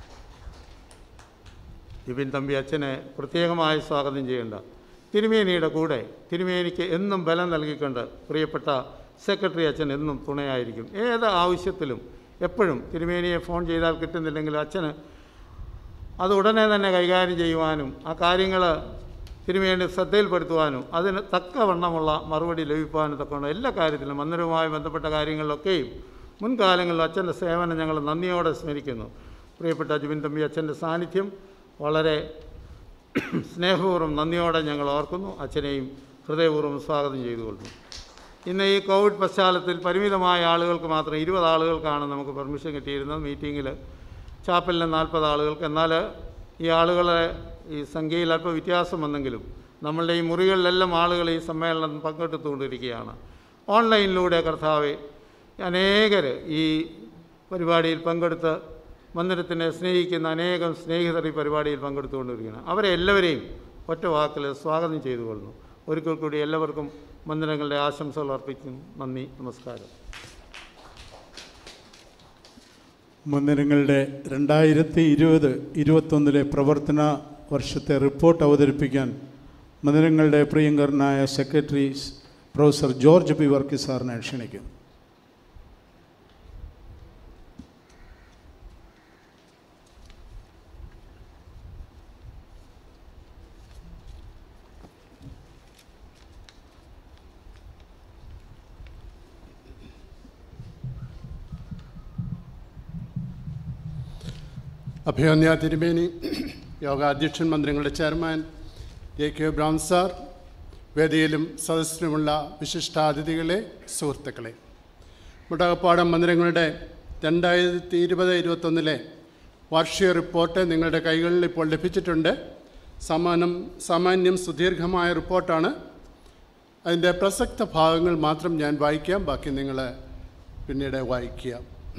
വിപിൻ തമ്പി അച്ഛനെ പ്രത്യേകമായി സ്വാഗതം ചെയ്യേണ്ട. തിരുമേനിയുടെ കൂടെ തിരുമേനിക്ക് എന്നും ബലം നൽകിക്കൊണ്ട് പ്രിയപ്പെട്ട സെക്രട്ടറി അച്ഛൻ എന്നും തുണയായിരിക്കും. ഏത് ആവശ്യത്തിലും എപ്പോഴും തിരുമേനിയെ ഫോൺ ചെയ്താൽ കിട്ടുന്നില്ലെങ്കിൽ അച്ഛന് അത് ഉടനെ തന്നെ കൈകാര്യം ചെയ്യുവാനും ആ കാര്യങ്ങൾ തിരുമേനി ശ്രദ്ധയിൽപ്പെടുത്തുവാനും അതിന് തക്കവണ്ണമുള്ള മറുപടി ലഭിക്കാനും തക്കവണ്ണം എല്ലാ കാര്യത്തിലും മന്ദിരവുമായി ബന്ധപ്പെട്ട കാര്യങ്ങളിലൊക്കെയും മുൻകാലങ്ങളിൽ അച്ഛൻ്റെ സേവനം ഞങ്ങൾ നന്ദിയോടെ സ്മരിക്കുന്നു. പ്രിയപ്പെട്ട ജുബിൻ തമ്പി അച്ഛൻ്റെ സാന്നിധ്യം വളരെ സ്നേഹപൂർവ്വം നന്ദിയോടെ ഞങ്ങൾ ഓർക്കുന്നു. അച്ഛനെയും ഹൃദയപൂർവ്വം സ്വാഗതം ചെയ്തുകൊള്ളുന്നു. ഇന്ന് ഈ കോവിഡ് പശ്ചാത്തലത്തിൽ പരിമിതമായ ആളുകൾക്ക് മാത്രം ഇരുപത് ആളുകൾക്കാണ് നമുക്ക് പെർമിഷൻ കിട്ടിയിരുന്നത് മീറ്റിങ്ങിൽ. ചാപ്പലിന് നാൽപ്പത് ആളുകൾക്ക്. എന്നാൽ ഈ ആളുകളെ ഈ സംഖ്യയിൽ അല്പം വ്യത്യാസം വന്നെങ്കിലും നമ്മളുടെ ഈ മുറികളിലെല്ലാം ആളുകൾ ഈ സമ്മേളനം പങ്കെടുത്തുകൊണ്ടിരിക്കുകയാണ്. ഓൺലൈനിലൂടെ കർത്താവെ അനേകർ ഈ പരിപാടിയിൽ പങ്കെടുത്ത് മന്ദിരത്തിനെ സ്നേഹിക്കുന്ന അനേകം സ്നേഹിതർ ഈ പരിപാടിയിൽ പങ്കെടുത്തുകൊണ്ടിരിക്കുകയാണ്. അവരെ എല്ലാവരെയും ഒറ്റ വാക്കിൽ സ്വാഗതം ചെയ്തുകൊള്ളുന്നു. ഒരിക്കൽ കൂടി എല്ലാവർക്കും വന്ദനങ്ങളുടെ ആശംസകൾ അർപ്പിക്കുന്നു. നന്ദി, നമസ്കാരം. മന്ദിരങ്ങളുടെ രണ്ടായിരത്തി ഇരുപത് ഇരുപത്തൊന്നിലെ പ്രവർത്തന വർഷത്തെ റിപ്പോർട്ട് അവതരിപ്പിക്കാൻ മന്ദിരങ്ങളുടെ പ്രിയങ്കരനായ secretary professor George P Varkey സാറിനെ ക്ഷണിക്കുന്നു. അഭിവന്യ തിരുമേനി, യോഗാധ്യക്ഷൻ, മന്ത്രികളുടെ chairman A K Brown sir, വേദിയിലും സദസ്സിലുമുള്ള വിശിഷ്ടാതിഥികളെ, സുഹൃത്തുക്കളെ, മുടകപ്പാടം മന്ദിരങ്ങളുടെ രണ്ടായിരത്തി ഇരുപത് ഇരുപത്തൊന്നിലെ വാർഷിക റിപ്പോർട്ട് നിങ്ങളുടെ കൈകളിൽ ഇപ്പോൾ ലഭിച്ചിട്ടുണ്ട്. സമാനം സാമാന്യം സുദീർഘമായ റിപ്പോർട്ടാണ്. അതിൻ്റെ പ്രസക്ത ഭാഗങ്ങൾ മാത്രം ഞാൻ വായിക്കാം, ബാക്കി നിങ്ങൾ പിന്നീട് വായിക്കുക.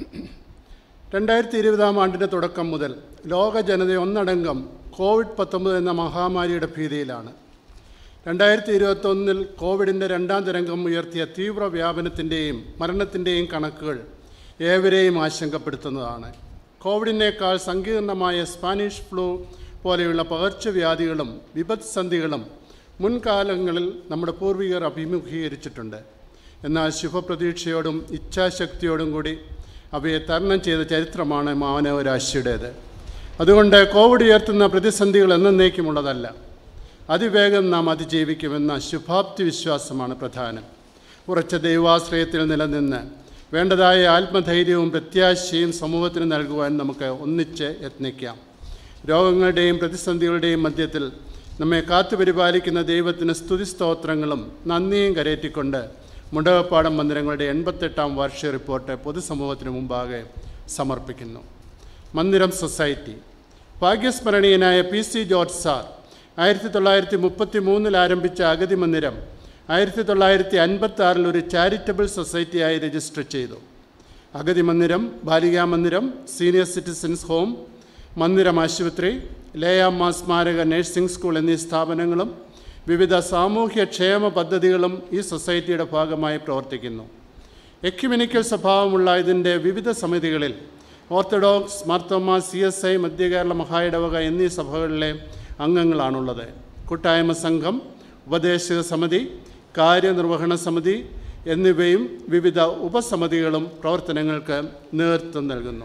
രണ്ടായിരത്തി ഇരുപതാം ആണ്ടിൻ്റെ തുടക്കം മുതൽ ലോക ജനത ഒന്നടങ്കം കോവിഡ് പത്തൊമ്പത് എന്ന മഹാമാരിയുടെ ഭീതിയിലാണ്. രണ്ടായിരത്തി ഇരുപത്തൊന്നിൽ കോവിഡിൻ്റെ രണ്ടാം തരംഗം ഉയർത്തിയ തീവ്ര വ്യാപനത്തിൻ്റെയും മരണത്തിൻ്റെയും കണക്കുകൾ ഏവരെയും ആശങ്കപ്പെടുത്തുന്നതാണ്. കോവിഡിനേക്കാൾ സങ്കീർണമായ സ്പാനിഷ് ഫ്ലൂ പോലെയുള്ള പകർച്ചവ്യാധികളും വിപത്സന്ധികളും മുൻകാലങ്ങളിൽ നമ്മുടെ പൂർവികർ അഭിമുഖീകരിച്ചിട്ടുണ്ട്. എന്നാൽ ശുഭപ്രതീക്ഷയോടും ഇച്ഛാശക്തിയോടും കൂടി അവയെ തരണം ചെയ്ത ചരിത്രമാണ് മാനവരാശിയുടേത്. അതുകൊണ്ട് കോവിഡ് ഉയർത്തുന്ന പ്രതിസന്ധികൾ എന്നേക്കുമുള്ളതല്ല. അതിവേഗം നാം അതിജീവിക്കുമെന്ന ശുഭാപ്തി വിശ്വാസമാണ് പ്രധാനം. ഉറച്ച ദൈവാശ്രയത്തിൽ നിലനിന്ന് വേണ്ടതായ ആത്മധൈര്യവും പ്രത്യാശയും സമൂഹത്തിന് നൽകുവാൻ നമുക്ക് ഒന്നിച്ച് യത്നിക്കാം. രോഗങ്ങളുടെയും പ്രതിസന്ധികളുടെയും മധ്യത്തിൽ നമ്മെ കാത്തുപരിപാലിക്കുന്ന ദൈവത്തിന് സ്തുതിസ്തോത്രങ്ങളും നന്ദിയും കരയറ്റിക്കൊണ്ട് മുടകപ്പാടം മന്ദിരങ്ങളുടെ എൺപത്തെട്ടാം വാർഷിക റിപ്പോർട്ട് പൊതുസമൂഹത്തിന് മുമ്പാകെ സമർപ്പിക്കുന്നു. മന്ദിരം സൊസൈറ്റി. ഭാഗ്യസ്മരണീയനായ പി സി ജോർജ് സാർ ആയിരത്തി തൊള്ളായിരത്തി മുപ്പത്തി മൂന്നിൽ ആരംഭിച്ച അഗതി മന്ദിരം ആയിരത്തി തൊള്ളായിരത്തി അൻപത്തി ആറിൽ ഒരു ചാരിറ്റബിൾ സൊസൈറ്റിയായി രജിസ്റ്റർ ചെയ്തു. അഗതി മന്ദിരം, ബാലികാ മന്ദിരം, സീനിയർ സിറ്റിസൻസ് ഹോം, മന്ദിരം ആശുപത്രി, ലേയമ്മ സ്മാരക നഴ്സിംഗ് സ്കൂൾ എന്നീ സ്ഥാപനങ്ങളും വിവിധ സാമൂഹ്യ ക്ഷേമ പദ്ധതികളും ഈ സൊസൈറ്റിയുടെ ഭാഗമായി പ്രവർത്തിക്കുന്നു. എക്യുമെനിക്കൽ സ്വഭാവമുള്ള ഇതിൻ്റെ വിവിധ സമിതികളിൽ orthodox, Marthoma, C S I, Madhya Kerala മഹായിടവക എന്നീ സഭകളിലെ അംഗങ്ങളാണുള്ളത്. കൂട്ടായ്മ സംഘം, ഉപദേശക സമിതി, കാര്യനിർവഹണ സമിതി എന്നിവയും വിവിധ ഉപസമിതികളും പ്രവർത്തനങ്ങൾക്ക് നേതൃത്വം നൽകുന്നു.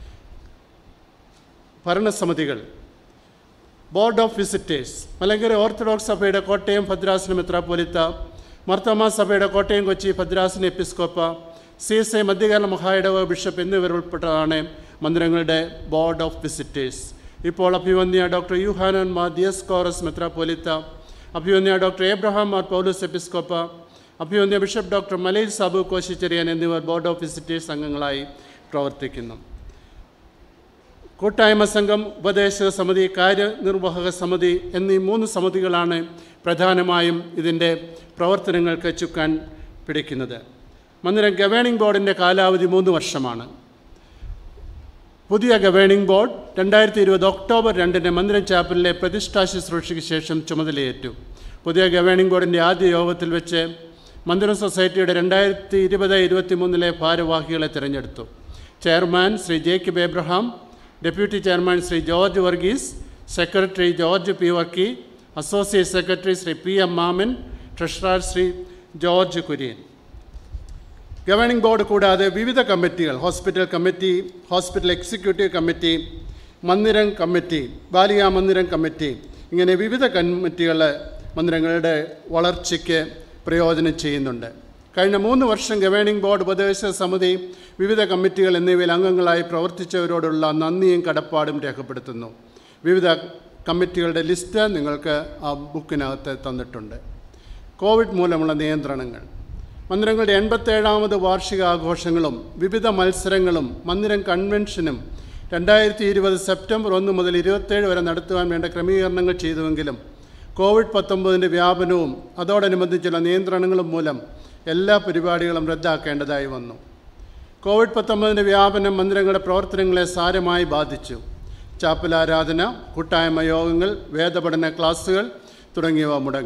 ഭരണസമിതികൾ. Board of visitors. Malankara orthodox സഭയുടെ കോട്ടയം ഭദ്രാസന മെത്രാപ്പൊലിത്ത, മാർത്തോമ സഭയുടെ കോട്ടയം കൊച്ചി ഭദ്രാസന എപ്പിസ്കോപ്പ, സി എസ് ഐ മധ്യകേരള മഹായിടവക ബിഷപ്പ് എന്നിവരുൾപ്പെട്ടതാണ് മന്ദിരങ്ങളുടെ ബോർഡ് ഓഫ് വിസിറ്റേഴ്സ്. ഇപ്പോൾ അഭിവന്യ ഡോക്ടർ യൂഹാനൻ മാർ ദിയസ്കോറസ് മെത്രാപ്പൊലിത്ത, അഭിവന്യ ഡോക്ടർ എബ്രഹാം മാർ പൗലോസ് എപ്പിസ്കോപ്പ, അഭിവന്യ ബിഷപ്പ് ഡോക്ടർ മലയിൽ സാബു കോശിച്ചെറിയാൻ എന്നിവർ ബോർഡ് ഓഫ് വിസിറ്റേഴ്സ് അംഗങ്ങളായി പ്രവർത്തിക്കുന്നു. കൂട്ടായ്മ സംഘം, ഉപദേശക സമിതി, കാര്യനിർവാഹക സമിതി എന്നീ മൂന്ന് സമിതികളാണ് പ്രധാനമായും ഇതിൻ്റെ പ്രവർത്തനങ്ങൾക്ക് ചുക്കാൻ പിടിക്കുന്നത്. മന്ദിരം ഗവേണിംഗ് ബോർഡിൻ്റെ കാലാവധി മൂന്ന് വർഷമാണ്. പുതിയ ഗവേണിംഗ് ബോർഡ് രണ്ടായിരത്തി ഇരുപത് ഒക്ടോബർ രണ്ടിന് മന്ദിരം ചാപ്പലിലെ പ്രതിഷ്ഠാ ശുശ്രൂഷയ്ക്ക് ശേഷം ചുമതലയേറ്റു. പുതിയ ഗവേണിംഗ് ബോർഡിൻ്റെ ആദ്യ യോഗത്തിൽ വെച്ച് മന്ദിരം സൊസൈറ്റിയുടെ രണ്ടായിരത്തി ഇരുപത് ഇരുപത്തി മൂന്നിലെ ഭാരവാഹികളെ തിരഞ്ഞെടുത്തു. Chairman Shri Jacob Abraham, deputy chairman Shri George Varghese, secretary George P Varkey, associate secretary Shri P M Mammen, treasurer Shri George Kurian. Governing board കൂടാതെ വിവിധ കമ്മിറ്റികൾ, hospital committee, hospital executive committee, മന്ദിരം കമ്മിറ്റി, ബാലികാ മന്ദിരം കമ്മിറ്റി, ഇങ്ങനെ വിവിധ കമ്മിറ്റികൾ മന്ദിരങ്ങളുടെ വളർച്ചയ്ക്ക് പ്രയോജനം ചെയ്യുന്നുണ്ട്. കഴിഞ്ഞ മൂന്ന് വർഷം ഗവേണിംഗ് ബോർഡ്, ഉപദേശക സമിതി, വിവിധ കമ്മിറ്റികൾ എന്നിവയിൽ അംഗങ്ങളായി പ്രവർത്തിച്ചവരോടുള്ള നന്ദിയും കടപ്പാടും രേഖപ്പെടുത്തുന്നു. വിവിധ കമ്മിറ്റികളുടെ ലിസ്റ്റ് നിങ്ങൾക്ക് ആ ബുക്കിനകത്ത് തന്നിട്ടുണ്ട്. കോവിഡ് മൂലമുള്ള നിയന്ത്രണങ്ങൾ. മന്ദിരങ്ങളുടെ എൺപത്തേഴാമത് വാർഷികാഘോഷങ്ങളും വിവിധ മത്സരങ്ങളും മന്ദിരം കൺവെൻഷനും രണ്ടായിരത്തി ഇരുപത് സെപ്റ്റംബർ ഒന്ന് മുതൽ ഇരുപത്തേഴ് വരെ നടത്തുവാൻ വേണ്ട ക്രമീകരണങ്ങൾ ചെയ്തുവെങ്കിലും കോവിഡ് പത്തൊമ്പതിൻ്റെ വ്യാപനവും അതോടനുബന്ധിച്ചുള്ള നിയന്ത്രണങ്ങളും മൂലം എല്ലാ പരിപാടികളും റദ്ദാക്കേണ്ടതായി വന്നു. കോവിഡ് പത്തൊമ്പതിൻ്റെ വ്യാപനം മന്ദിരങ്ങളുടെ പ്രവർത്തനങ്ങളെ സാരമായി ബാധിച്ചു. ചാപ്പലാരാധന, കൂട്ടായ്മ യോഗങ്ങൾ, വേദപഠന ക്ലാസുകൾ തുടങ്ങിയവ മുടങ്ങി.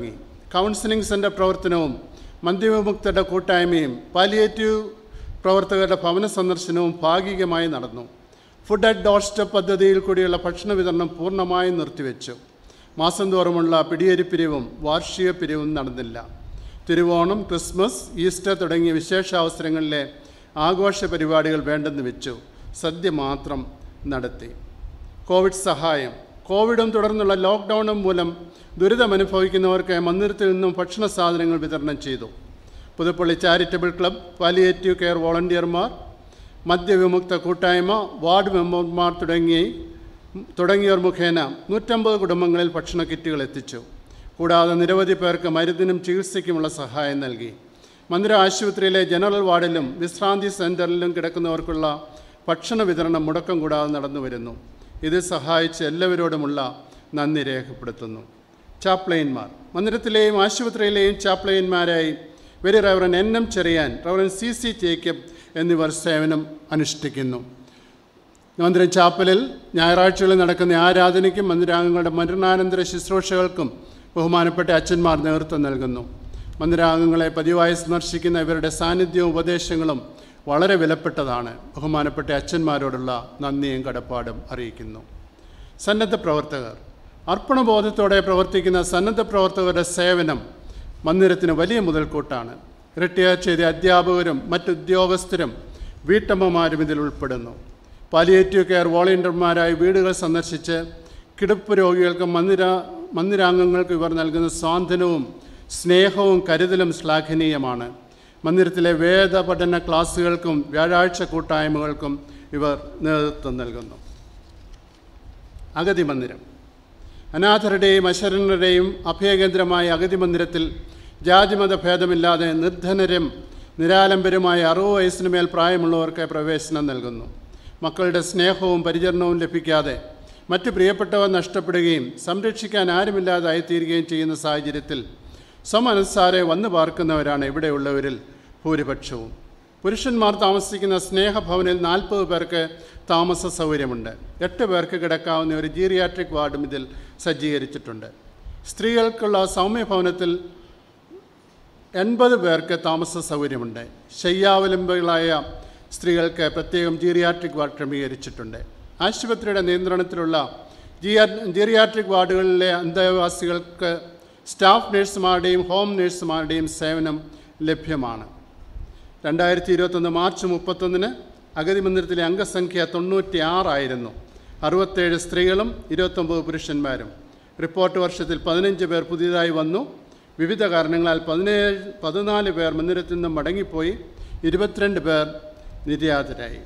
കൗൺസിലിംഗ് സെൻ്റർ പ്രവർത്തനവും മദ്യവിമുക്തരുടെ കൂട്ടായ്മയും പാലിയേറ്റീവ് പ്രവർത്തകരുടെ ഭവന സന്ദർശനവും ഭാഗികമായി നടന്നു. ഫുഡ് അറ്റ് ഡോർ സ്റ്റെപ്പ് പദ്ധതിയിൽ കൂടിയുള്ള ഭക്ഷണ വിതരണം പൂർണ്ണമായും നിർത്തിവെച്ചു. മാസം തോറുമുള്ള പിടിയേരി പിരിവും വാർഷിക പിരിവും നടന്നില്ല. തിരുവോണം, ക്രിസ്മസ്, ഈസ്റ്റർ തുടങ്ങിയ വിശേഷാവസരങ്ങളിലെ ആഘോഷ പരിപാടികൾ വേണ്ടെന്ന് വെച്ചു. സദ്യ മാത്രം നടത്തി. കോവിഡ് സഹായം. കോവിഡും തുടർന്നുള്ള ലോക്ക്ഡൗണും മൂലം ദുരിതമനുഭവിക്കുന്നവർക്ക് മന്ദിരത്തിൽ നിന്നും ഭക്ഷണ സാധനങ്ങൾ വിതരണം ചെയ്തു. Puthuppally charitable club, palliative care വോളണ്ടിയർമാർ, മദ്യവിമുക്ത കൂട്ടായ്മ, വാർഡ് മെമ്പർമാർ തുടങ്ങി തുടങ്ങിയവർ മുഖേന നൂറ്റമ്പത് കുടുംബങ്ങളിൽ ഭക്ഷണ കിറ്റുകൾ എത്തിച്ചു. കൂടാതെ നിരവധി പേർക്ക് മരുന്നിനും ചികിത്സയ്ക്കുമുള്ള സഹായം നൽകി. മന്ദിര ആശുപത്രിയിലെ ജനറൽ വാർഡിലും വിശ്രാന്തി സെൻറ്ററിലും കിടക്കുന്നവർക്കുള്ള ഭക്ഷണ വിതരണം മുടക്കം കൂടാതെ നടന്നു വരുന്നു. ഇത് സഹായിച്ച് എല്ലാവരോടുമുള്ള നന്ദി രേഖപ്പെടുത്തുന്നു. ചാപ്ലൈൻമാർ. മന്ദിരത്തിലെയും ആശുപത്രിയിലെയും ചാപ്ലൈൻമാരായി very reverend N M Cherian, reverend C C Jacob എന്നിവർ സേവനം അനുഷ്ഠിക്കുന്നു. മന്ദിരം ചാപ്പലിൽ ഞായറാഴ്ചകളിൽ നടക്കുന്ന ആരാധനയ്ക്കും മന്ദിരാംഗങ്ങളുടെ മരണാനന്തര ശുശ്രൂഷകൾക്കും ബഹുമാനപ്പെട്ട അച്ഛന്മാർ നേതൃത്വം നൽകുന്നു. മന്ദിരാംഗങ്ങളെ പതിവായി സന്ദർശിക്കുന്ന ഇവരുടെ സാന്നിധ്യവും ഉപദേശങ്ങളും വളരെ വിലപ്പെട്ടതാണ്. ബഹുമാനപ്പെട്ട അച്ഛന്മാരോടുള്ള നന്ദിയും കടപ്പാടും അറിയിക്കുന്നു. സന്നദ്ധ പ്രവർത്തകർ. അർപ്പണബോധത്തോടെ പ്രവർത്തിക്കുന്ന സന്നദ്ധ പ്രവർത്തകരുടെ സേവനം മന്ദിരത്തിന് വലിയ മുതൽക്കൂട്ടാണ്. റിട്ടയർ ചെയ്ത അധ്യാപകരും മറ്റുദ്യോഗസ്ഥരും വീട്ടമ്മമാരും ഇതിൽ ഉൾപ്പെടുന്നു. പാലിയേറ്റീവ് കെയർ വോളണ്ടിയർമാരായി വീടുകൾ സന്ദർശിച്ച് കിടപ്പ് രോഗികൾക്ക് മന്ദിര മന്ദിരാംഗങ്ങൾക്ക് ഇവർ നൽകുന്ന സ്വാന്തനവും സ്നേഹവും കരുതലും ശ്ലാഘനീയമാണ്. മന്ദിരത്തിലെ വേദ പഠന ക്ലാസ്സുകൾക്കും വ്യാഴാഴ്ച കൂട്ടായ്മകൾക്കും ഇവർ നേതൃത്വം നൽകുന്നു. അഗതി മന്ദിരം. അനാഥരുടെയും അശരണരുടെയും അഭയകേന്ദ്രമായ അഗതി മന്ദിരത്തിൽ ജാതിമത ഭേദമില്ലാതെ നിർധനരും നിരാലംബരുമായ അറുപത് വയസ്സിന് മേൽ പ്രായമുള്ളവർക്ക് പ്രവേശനം നൽകുന്നു. മക്കളുടെ സ്നേഹവും പരിചരണവും ലഭിക്കാതെ മറ്റ് പ്രിയപ്പെട്ടവർ നഷ്ടപ്പെടുകയും സംരക്ഷിക്കാൻ ആരുമില്ലാതായിത്തീരുകയും ചെയ്യുന്ന സാഹചര്യത്തിൽ സമനസ്സാരെ വന്നു പാർക്കുന്നവരാണ് ഇവിടെയുള്ളവരിൽ ഭൂരിപക്ഷവും. പുരുഷന്മാർ താമസിക്കുന്ന സ്നേഹഭവനിൽ നാൽപ്പത് പേർക്ക് താമസ സൗകര്യമുണ്ട്. എട്ട് പേർക്ക് കിടക്കാവുന്ന ഒരു ജീറിയാട്രിക് വാർഡും ഇതിൽ സജ്ജീകരിച്ചിട്ടുണ്ട്. സ്ത്രീകൾക്കുള്ള സൗമ്യഭവനത്തിൽ എൺപത് പേർക്ക് താമസ സൗകര്യമുണ്ട്. ശയ്യാവലംബികളായ സ്ത്രീകൾക്ക് പ്രത്യേകം ജീറിയാട്രിക് വാർഡ് ക്രമീകരിച്ചിട്ടുണ്ട്. ആശുപത്രിയുടെ നിയന്ത്രണത്തിലുള്ള ജിയാ ജീറിയാട്രിക് വാർഡുകളിലെ അന്തേവാസികൾക്ക് സ്റ്റാഫ് നഴ്സുമാരുടെയും ഹോം നഴ്സുമാരുടെയും സേവനം ലഭ്യമാണ്. രണ്ടായിരത്തി ഇരുപത്തൊന്ന് മാർച്ച് മുപ്പത്തൊന്നിന് അഗതി മന്ദിരത്തിലെ അംഗസംഖ്യ തൊണ്ണൂറ്റി ആറായിരുന്നു. അറുപത്തേഴ് സ്ത്രീകളും ഇരുപത്തൊമ്പത് പുരുഷന്മാരും. റിപ്പോർട്ട് വർഷത്തിൽ പതിനഞ്ച് പേർ പുതിയതായി വന്നു. വിവിധ കാരണങ്ങളാൽ പതിനേഴ് പതിനാല് പേർ മന്ദിരത്തിൽ നിന്നും മടങ്ങിപ്പോയി. ഇരുപത്തിരണ്ട് പേർ നിര്യാതരായി.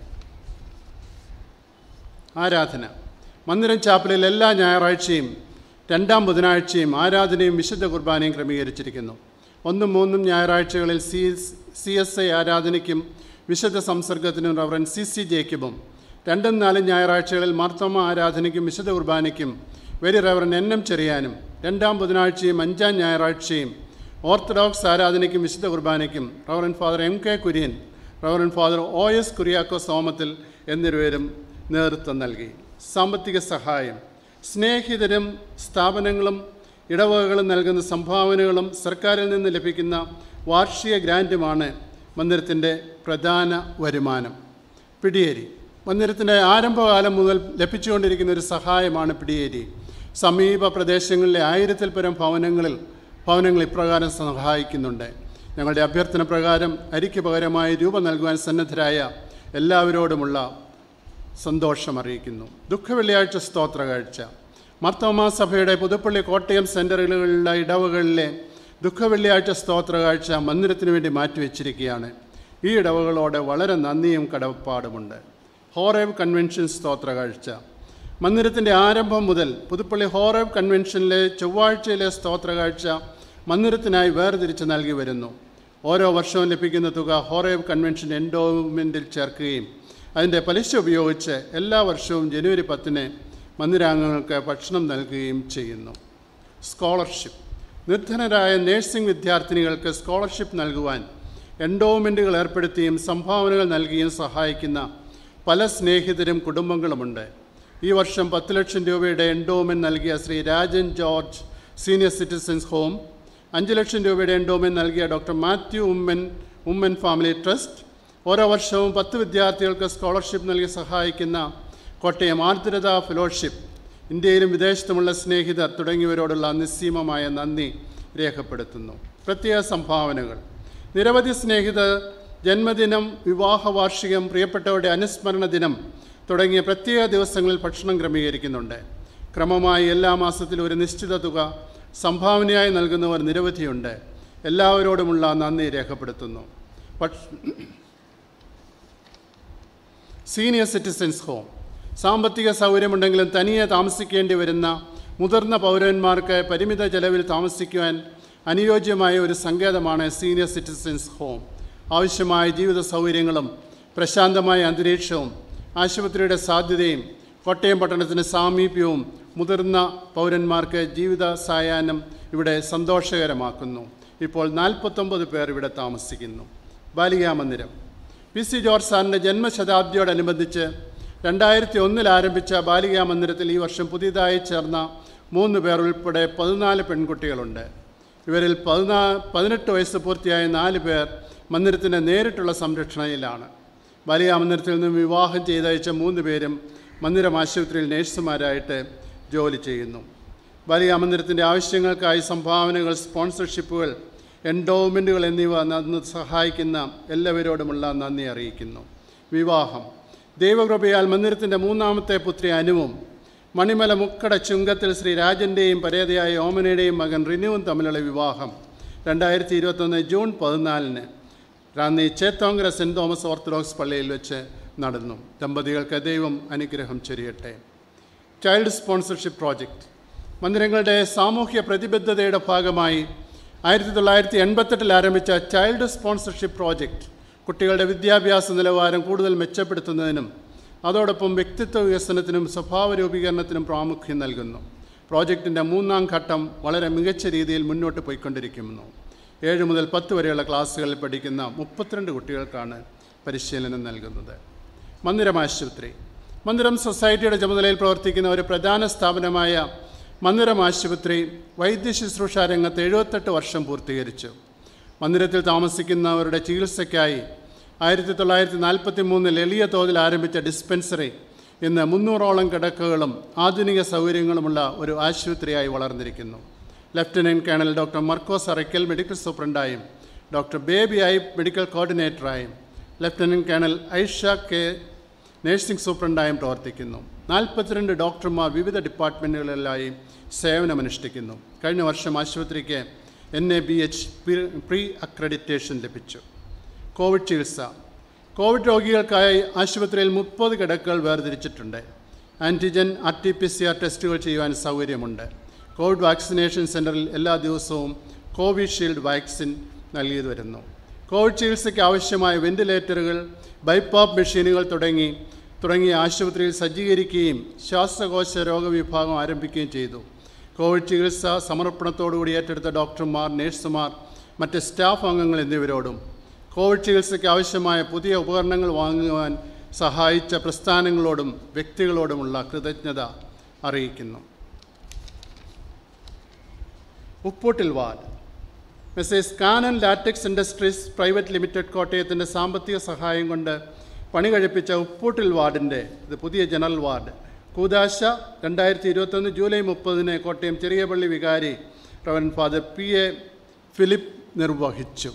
ആരാധന. മന്ദിരം ചാപ്പലിൽ എല്ലാ ഞായറാഴ്ചയും രണ്ടാം ബുധനാഴ്ചയും ആരാധനയും വിശുദ്ധ കുർബാനയും ക്രമീകരിച്ചിരിക്കുന്നു. ഒന്നും മൂന്നും ഞായറാഴ്ചകളിൽ സി സി എസ് ഐ ആരാധനയ്ക്കും വിശുദ്ധ സംസർഗത്തിനും റവറൻ സി സി ജേക്കബും, രണ്ടും നാലും ഞായറാഴ്ചകളിൽ മാർത്തോമ ആരാധനയ്ക്കും വിശുദ്ധ കുർബാനയ്ക്കും വെരി റവറൻ എൻ എം ചെറിയാനും, രണ്ടാം ബുധനാഴ്ചയും അഞ്ചാം ഞായറാഴ്ചയും ഓർത്തഡോക്സ് ആരാധനയ്ക്കും വിശുദ്ധ കുർബാനയ്ക്കും reverend father M K Kurian, reverend father O S Kuriakose Somathil എന്നിവരും നേതൃത്വം നൽകി. സാമ്പത്തിക സഹായം. സ്നേഹിതരും സ്ഥാപനങ്ങളും ഇടവകകളും നൽകുന്ന സംഭാവനകളും സർക്കാരിൽ നിന്ന് ലഭിക്കുന്ന വാർഷിക ഗ്രാൻറ്റുമാണ് മന്ദിരത്തിൻ്റെ പ്രധാന വരുമാനം. പിടിയേരി. മന്ദിരത്തിൻ്റെ ആരംഭകാലം മുതൽ ലഭിച്ചുകൊണ്ടിരിക്കുന്ന ഒരു സഹായമാണ് പിടിയേരി. സമീപ പ്രദേശങ്ങളിലെ ആയിരത്തിൽ പരം ഭവനങ്ങളിൽ ഭവനങ്ങൾ ഇപ്രകാരം സഹായിക്കുന്നുണ്ട്. ഞങ്ങളുടെ അഭ്യർത്ഥന പ്രകാരം അരിക്ക് പകരമായി രൂപ നൽകുവാൻ സന്നദ്ധരായ എല്ലാവരോടുമുള്ള സന്തോഷം അറിയിക്കുന്നു. ദുഃഖവെള്ളിയാഴ്ച സ്തോത്ര കാഴ്ച. മാർത്തോമാ സഭയുടെ പുതുപ്പള്ളി കോട്ടയം സെൻറ്ററുകളിലുള്ള ഇടവകളിലെ ദുഃഖവെള്ളിയാഴ്ച സ്തോത്ര കാഴ്ച മന്ദിരത്തിന് വേണ്ടി മാറ്റിവെച്ചിരിക്കുകയാണ്. ഈ ഇടവകളോട് വളരെ നന്ദിയും കടപ്പാടുമുണ്ട്. ഹോറേവ് കൺവെൻഷൻ സ്തോത്ര കാഴ്ച. മന്ദിരത്തിൻ്റെ ആരംഭം മുതൽ പുതുപ്പള്ളി ഹോറേവ് കൺവെൻഷനിലെ ചൊവ്വാഴ്ചയിലെ സ്തോത്ര കാഴ്ച മന്ദിരത്തിനായി വേർതിരിച്ച് നൽകി വരുന്നു. ഓരോ വർഷവും ലഭിക്കുന്ന തുക ഹോറേവ് കൺവെൻഷൻ എൻഡോമെൻറ്റിൽ ചേർക്കുകയും അതിൻ്റെ പലിശ ഉപയോഗിച്ച് എല്ലാ വർഷവും ജനുവരി പത്തിന് മന്ദിരാംഗങ്ങൾക്ക് ഭക്ഷണം നൽകുകയും ചെയ്യുന്നു. സ്കോളർഷിപ്പ്. നിർധനരായ നഴ്സിംഗ് വിദ്യാർത്ഥിനികൾക്ക് സ്കോളർഷിപ്പ് നൽകുവാൻ എൻഡോമെൻറ്റുകൾ ഏർപ്പെടുത്തിയും സംഭാവനകൾ നൽകിയും സഹായിക്കുന്ന പല സ്നേഹിതരും കുടുംബങ്ങളുമുണ്ട്. ഈ വർഷം പത്ത് ലക്ഷം രൂപയുടെ എൻഡോമെൻറ്റ് നൽകിയ Shri Rajan George senior citizens home, അഞ്ച് ലക്ഷം രൂപയുടെ എൻഡോമെന്റ് നൽകിയ doctor Mathew Oommen Oommen family trust, ഓരോ വർഷവും പത്ത് വിദ്യാർത്ഥികൾക്ക് സ്കോളർഷിപ്പ് നൽകി സഹായിക്കുന്ന കോട്ടയം ആർദ്രത ഫെലോഷിപ്പ്, ഇന്ത്യയിലും വിദേശത്തുമുള്ള സ്നേഹിതർ തുടങ്ങിയവരോടുള്ള നിസ്സീമമായ നന്ദി രേഖപ്പെടുത്തുന്നു. പ്രത്യേക സംഭാവനകൾ: നിരവധി സ്നേഹിതർ ജന്മദിനം, വിവാഹ വാർഷികം, പ്രിയപ്പെട്ടവരുടെ അനുസ്മരണ ദിനം തുടങ്ങിയ പ്രത്യേക ദിവസങ്ങളിൽ ഭക്ഷണം ക്രമീകരിക്കുന്നുണ്ട്. ക്രമമായി എല്ലാ മാസത്തിലും ഒരു നിശ്ചിത തുക സംഭാവനയായി നൽകുന്നവർ നിരവധിയുണ്ട്. എല്ലാവരോടുമുള്ള നന്ദി രേഖപ്പെടുത്തുന്നു. സീനിയർ സിറ്റിസൻസ് ഹോം: സാമ്പത്തിക സൗകര്യമുണ്ടെങ്കിലും തനിയെ താമസിക്കേണ്ടി വരുന്ന മുതിർന്ന പൗരന്മാർക്ക് പരിമിത ചെലവിൽ താമസിക്കുവാൻ അനുയോജ്യമായ ഒരു സങ്കേതമാണ് സീനിയർ സിറ്റിസൻസ് ഹോം. ആവശ്യമായ ജീവിത സൗകര്യങ്ങളും പ്രശാന്തമായ അന്തരീക്ഷവും ആശുപത്രിയുടെ സാധ്യതയും കോട്ടയം പട്ടണത്തിന് സാമീപ്യവും മുതിർന്ന പൗരന്മാർക്ക് ജീവിത സായാഹ്നം ഇവിടെ സന്തോഷകരമാക്കുന്നു. ഇപ്പോൾ നാൽപ്പത്തൊമ്പത് പേർ ഇവിടെ താമസിക്കുന്നു. ബാലികാ മന്ദിരം: പി സി ജോർജ് സാറിൻ്റെ ജന്മശതാബ്ദിയോടനുബന്ധിച്ച് രണ്ടായിരത്തി ഒന്നിൽ ആരംഭിച്ച ബാലികാ മന്ദിരത്തിൽ ഈ വർഷം പുതിയതായി ചേർന്ന മൂന്ന് പേർ ഉൾപ്പെടെ പതിനാല് പെൺകുട്ടികളുണ്ട്. ഇവരിൽ പതിനാ പതിനെട്ട് വയസ്സ് പൂർത്തിയായ നാല് പേർ മന്ദിരത്തിൻ്റെ നേരിട്ടുള്ള സംരക്ഷണയിലാണ്. ബാലികാ മന്ദിരത്തിൽ നിന്നും വിവാഹം ചെയ്തയച്ച മൂന്ന് പേരും മന്ദിരം ആശുപത്രിയിൽ നഴ്സുമാരായിട്ട് ജോലി ചെയ്യുന്നു. ബാലികാ മന്ദിരത്തിൻ്റെ ആവശ്യങ്ങൾക്കായി സംഭാവനകൾ, സ്പോൺസർഷിപ്പുകൾ, എൻഡോവ്മെൻറ്റുകൾ എന്നിവ നന്ന് സഹായിക്കുന്ന എല്ലാവരോടുമുള്ള നന്ദി അറിയിക്കുന്നു. വിവാഹം: ദൈവകൃപയാൽ മന്ദിരത്തിൻ്റെ മൂന്നാമത്തെ പുത്രി അനുവും മണിമല മുക്കട ചുങ്കത്തിൽ ശ്രീ രാജൻ്റെയും പരേതയായ ഓമനയുടെയും മകൻ റിനുവും തമ്മിലുള്ള വിവാഹം രണ്ടായിരത്തി ഇരുപത്തൊന്ന് ജൂൺ പതിനാലിന് Ranni Chethonkara saint Thomas orthodox പള്ളിയിൽ വെച്ച് നടന്നു. ദമ്പതികൾക്ക് ദൈവം അനുഗ്രഹം ചൊരിയട്ടെ. ചൈൽഡ് സ്പോൺസർഷിപ്പ് പ്രോജക്റ്റ്: മന്ദിരങ്ങളുടെ സാമൂഹ്യ പ്രതിബദ്ധതയുടെ ഭാഗമായി ആയിരത്തി തൊള്ളായിരത്തി എൺപത്തെട്ടിൽ ആരംഭിച്ച ചൈൽഡ് സ്പോൺസർഷിപ്പ് പ്രോജക്റ്റ് കുട്ടികളുടെ വിദ്യാഭ്യാസ നിലവാരം കൂടുതൽ മെച്ചപ്പെടുത്തുന്നതിനും അതോടൊപ്പം വ്യക്തിത്വ വികസനത്തിനും സ്വഭാവ രൂപീകരണത്തിനും പ്രാമുഖ്യം നൽകുന്നു. പ്രോജക്റ്റിൻ്റെ മൂന്നാം ഘട്ടം വളരെ മികച്ച രീതിയിൽ മുന്നോട്ട് പോയിക്കൊണ്ടിരിക്കുന്നു. ഏഴ് മുതൽ പത്ത് വരെയുള്ള ക്ലാസ്സുകളിൽ പഠിക്കുന്ന മുപ്പത്തിരണ്ട് കുട്ടികൾക്കാണ് പരിശീലനം നൽകുന്നത്. മന്ദിരം ആശുപത്രി: മന്ദിരം സൊസൈറ്റിയുടെ ചുമതലയിൽ പ്രവർത്തിക്കുന്ന ഒരു പ്രധാന സ്ഥാപനമായ മന്ദിരം ആശുപത്രി വൈദ്യശുശ്രൂഷ രംഗത്ത് എഴുപത്തെട്ട് വർഷം പൂർത്തീകരിച്ചു. മന്ദിരത്തിൽ താമസിക്കുന്നവരുടെ ചികിത്സയ്ക്കായി ആയിരത്തി തൊള്ളായിരത്തി നാൽപ്പത്തി മൂന്നിൽ എളിയ തോതിൽ ആരംഭിച്ച ഡിസ്പെൻസറി ഇന്ന് മുന്നൂറോളം കിടക്കകളും ആധുനിക സൗകര്യങ്ങളുമുള്ള ഒരു ആശുപത്രിയായി വളർന്നിരിക്കുന്നു. Lieutenant colonel doctor Markose Arackal medical സൂപ്രണ്ടായും ഡോക്ടർ ബേബി ഐ മെഡിക്കൽ കോർഡിനേറ്ററായും lieutenant colonel Aisha K nursing സൂപ്രണ്ടായും പ്രവർത്തിക്കുന്നു. നാൽപ്പത്തിരണ്ട് ഡോക്ടർമാർ വിവിധ ഡിപ്പാർട്ട്മെൻറ്റുകളിലായി സേവനമനുഷ്ഠിക്കുന്നു. കഴിഞ്ഞ വർഷം ആശുപത്രിക്ക് N A B H pre accreditation ലഭിച്ചു. കോവിഡ് ചികിത്സ: കോവിഡ് രോഗികൾക്കായി ആശുപത്രിയിൽ മുപ്പത് കിടക്കകൾ വേർതിരിച്ചിട്ടുണ്ട്. Antigen R T P C R ടെസ്റ്റുകൾ ചെയ്യുവാൻ സൗകര്യമുണ്ട്. കോവിഡ് വാക്സിനേഷൻ സെൻറ്ററിൽ എല്ലാ ദിവസവും കോവിഷീൽഡ് വാക്സിൻ നൽകി വരുന്നു. കോവിഡ് ചികിത്സയ്ക്ക് ആവശ്യമായ വെന്റിലേറ്ററുകൾ, ബൈപ്പാപ്പ് മെഷീനുകൾ തുടങ്ങി തുടങ്ങിയ ആശുപത്രിയിൽ സജ്ജീകരിക്കുകയും ശ്വാസകോശ രോഗവിഭാഗം ആരംഭിക്കുകയും ചെയ്തു. കോവിഡ് ചികിത്സ സമർപ്പണത്തോടുകൂടി ഏറ്റെടുത്ത ഡോക്ടർമാർ, നഴ്സുമാർ, മറ്റ് സ്റ്റാഫ് അംഗങ്ങൾ എന്നിവരോടും കോവിഡ് ചികിത്സയ്ക്ക് ആവശ്യമായ പുതിയ ഉപകരണങ്ങൾ വാങ്ങുവാൻ സഹായിച്ച പ്രസ്ഥാനങ്ങളോടും വ്യക്തികളോടുമുള്ള കൃതജ്ഞത അറിയിക്കുന്നു. Upputtil ward: messrs Canon latex industries private limited കോട്ടയത്തിൻ്റെ സാമ്പത്തിക സഹായം കൊണ്ട് പണി കഴിപ്പിച്ച ഉപ്പൂട്ടിൽ വാർഡിൻ്റെ ഇത് പുതിയ ജനറൽ വാർഡ് കൂദാശ രണ്ടായിരത്തി ഇരുപത്തൊന്ന് ജൂലൈ മുപ്പതിന് കോട്ടയം ചെറിയപള്ളി വികാരി reverend father P A Philip നിർവഹിച്ചു.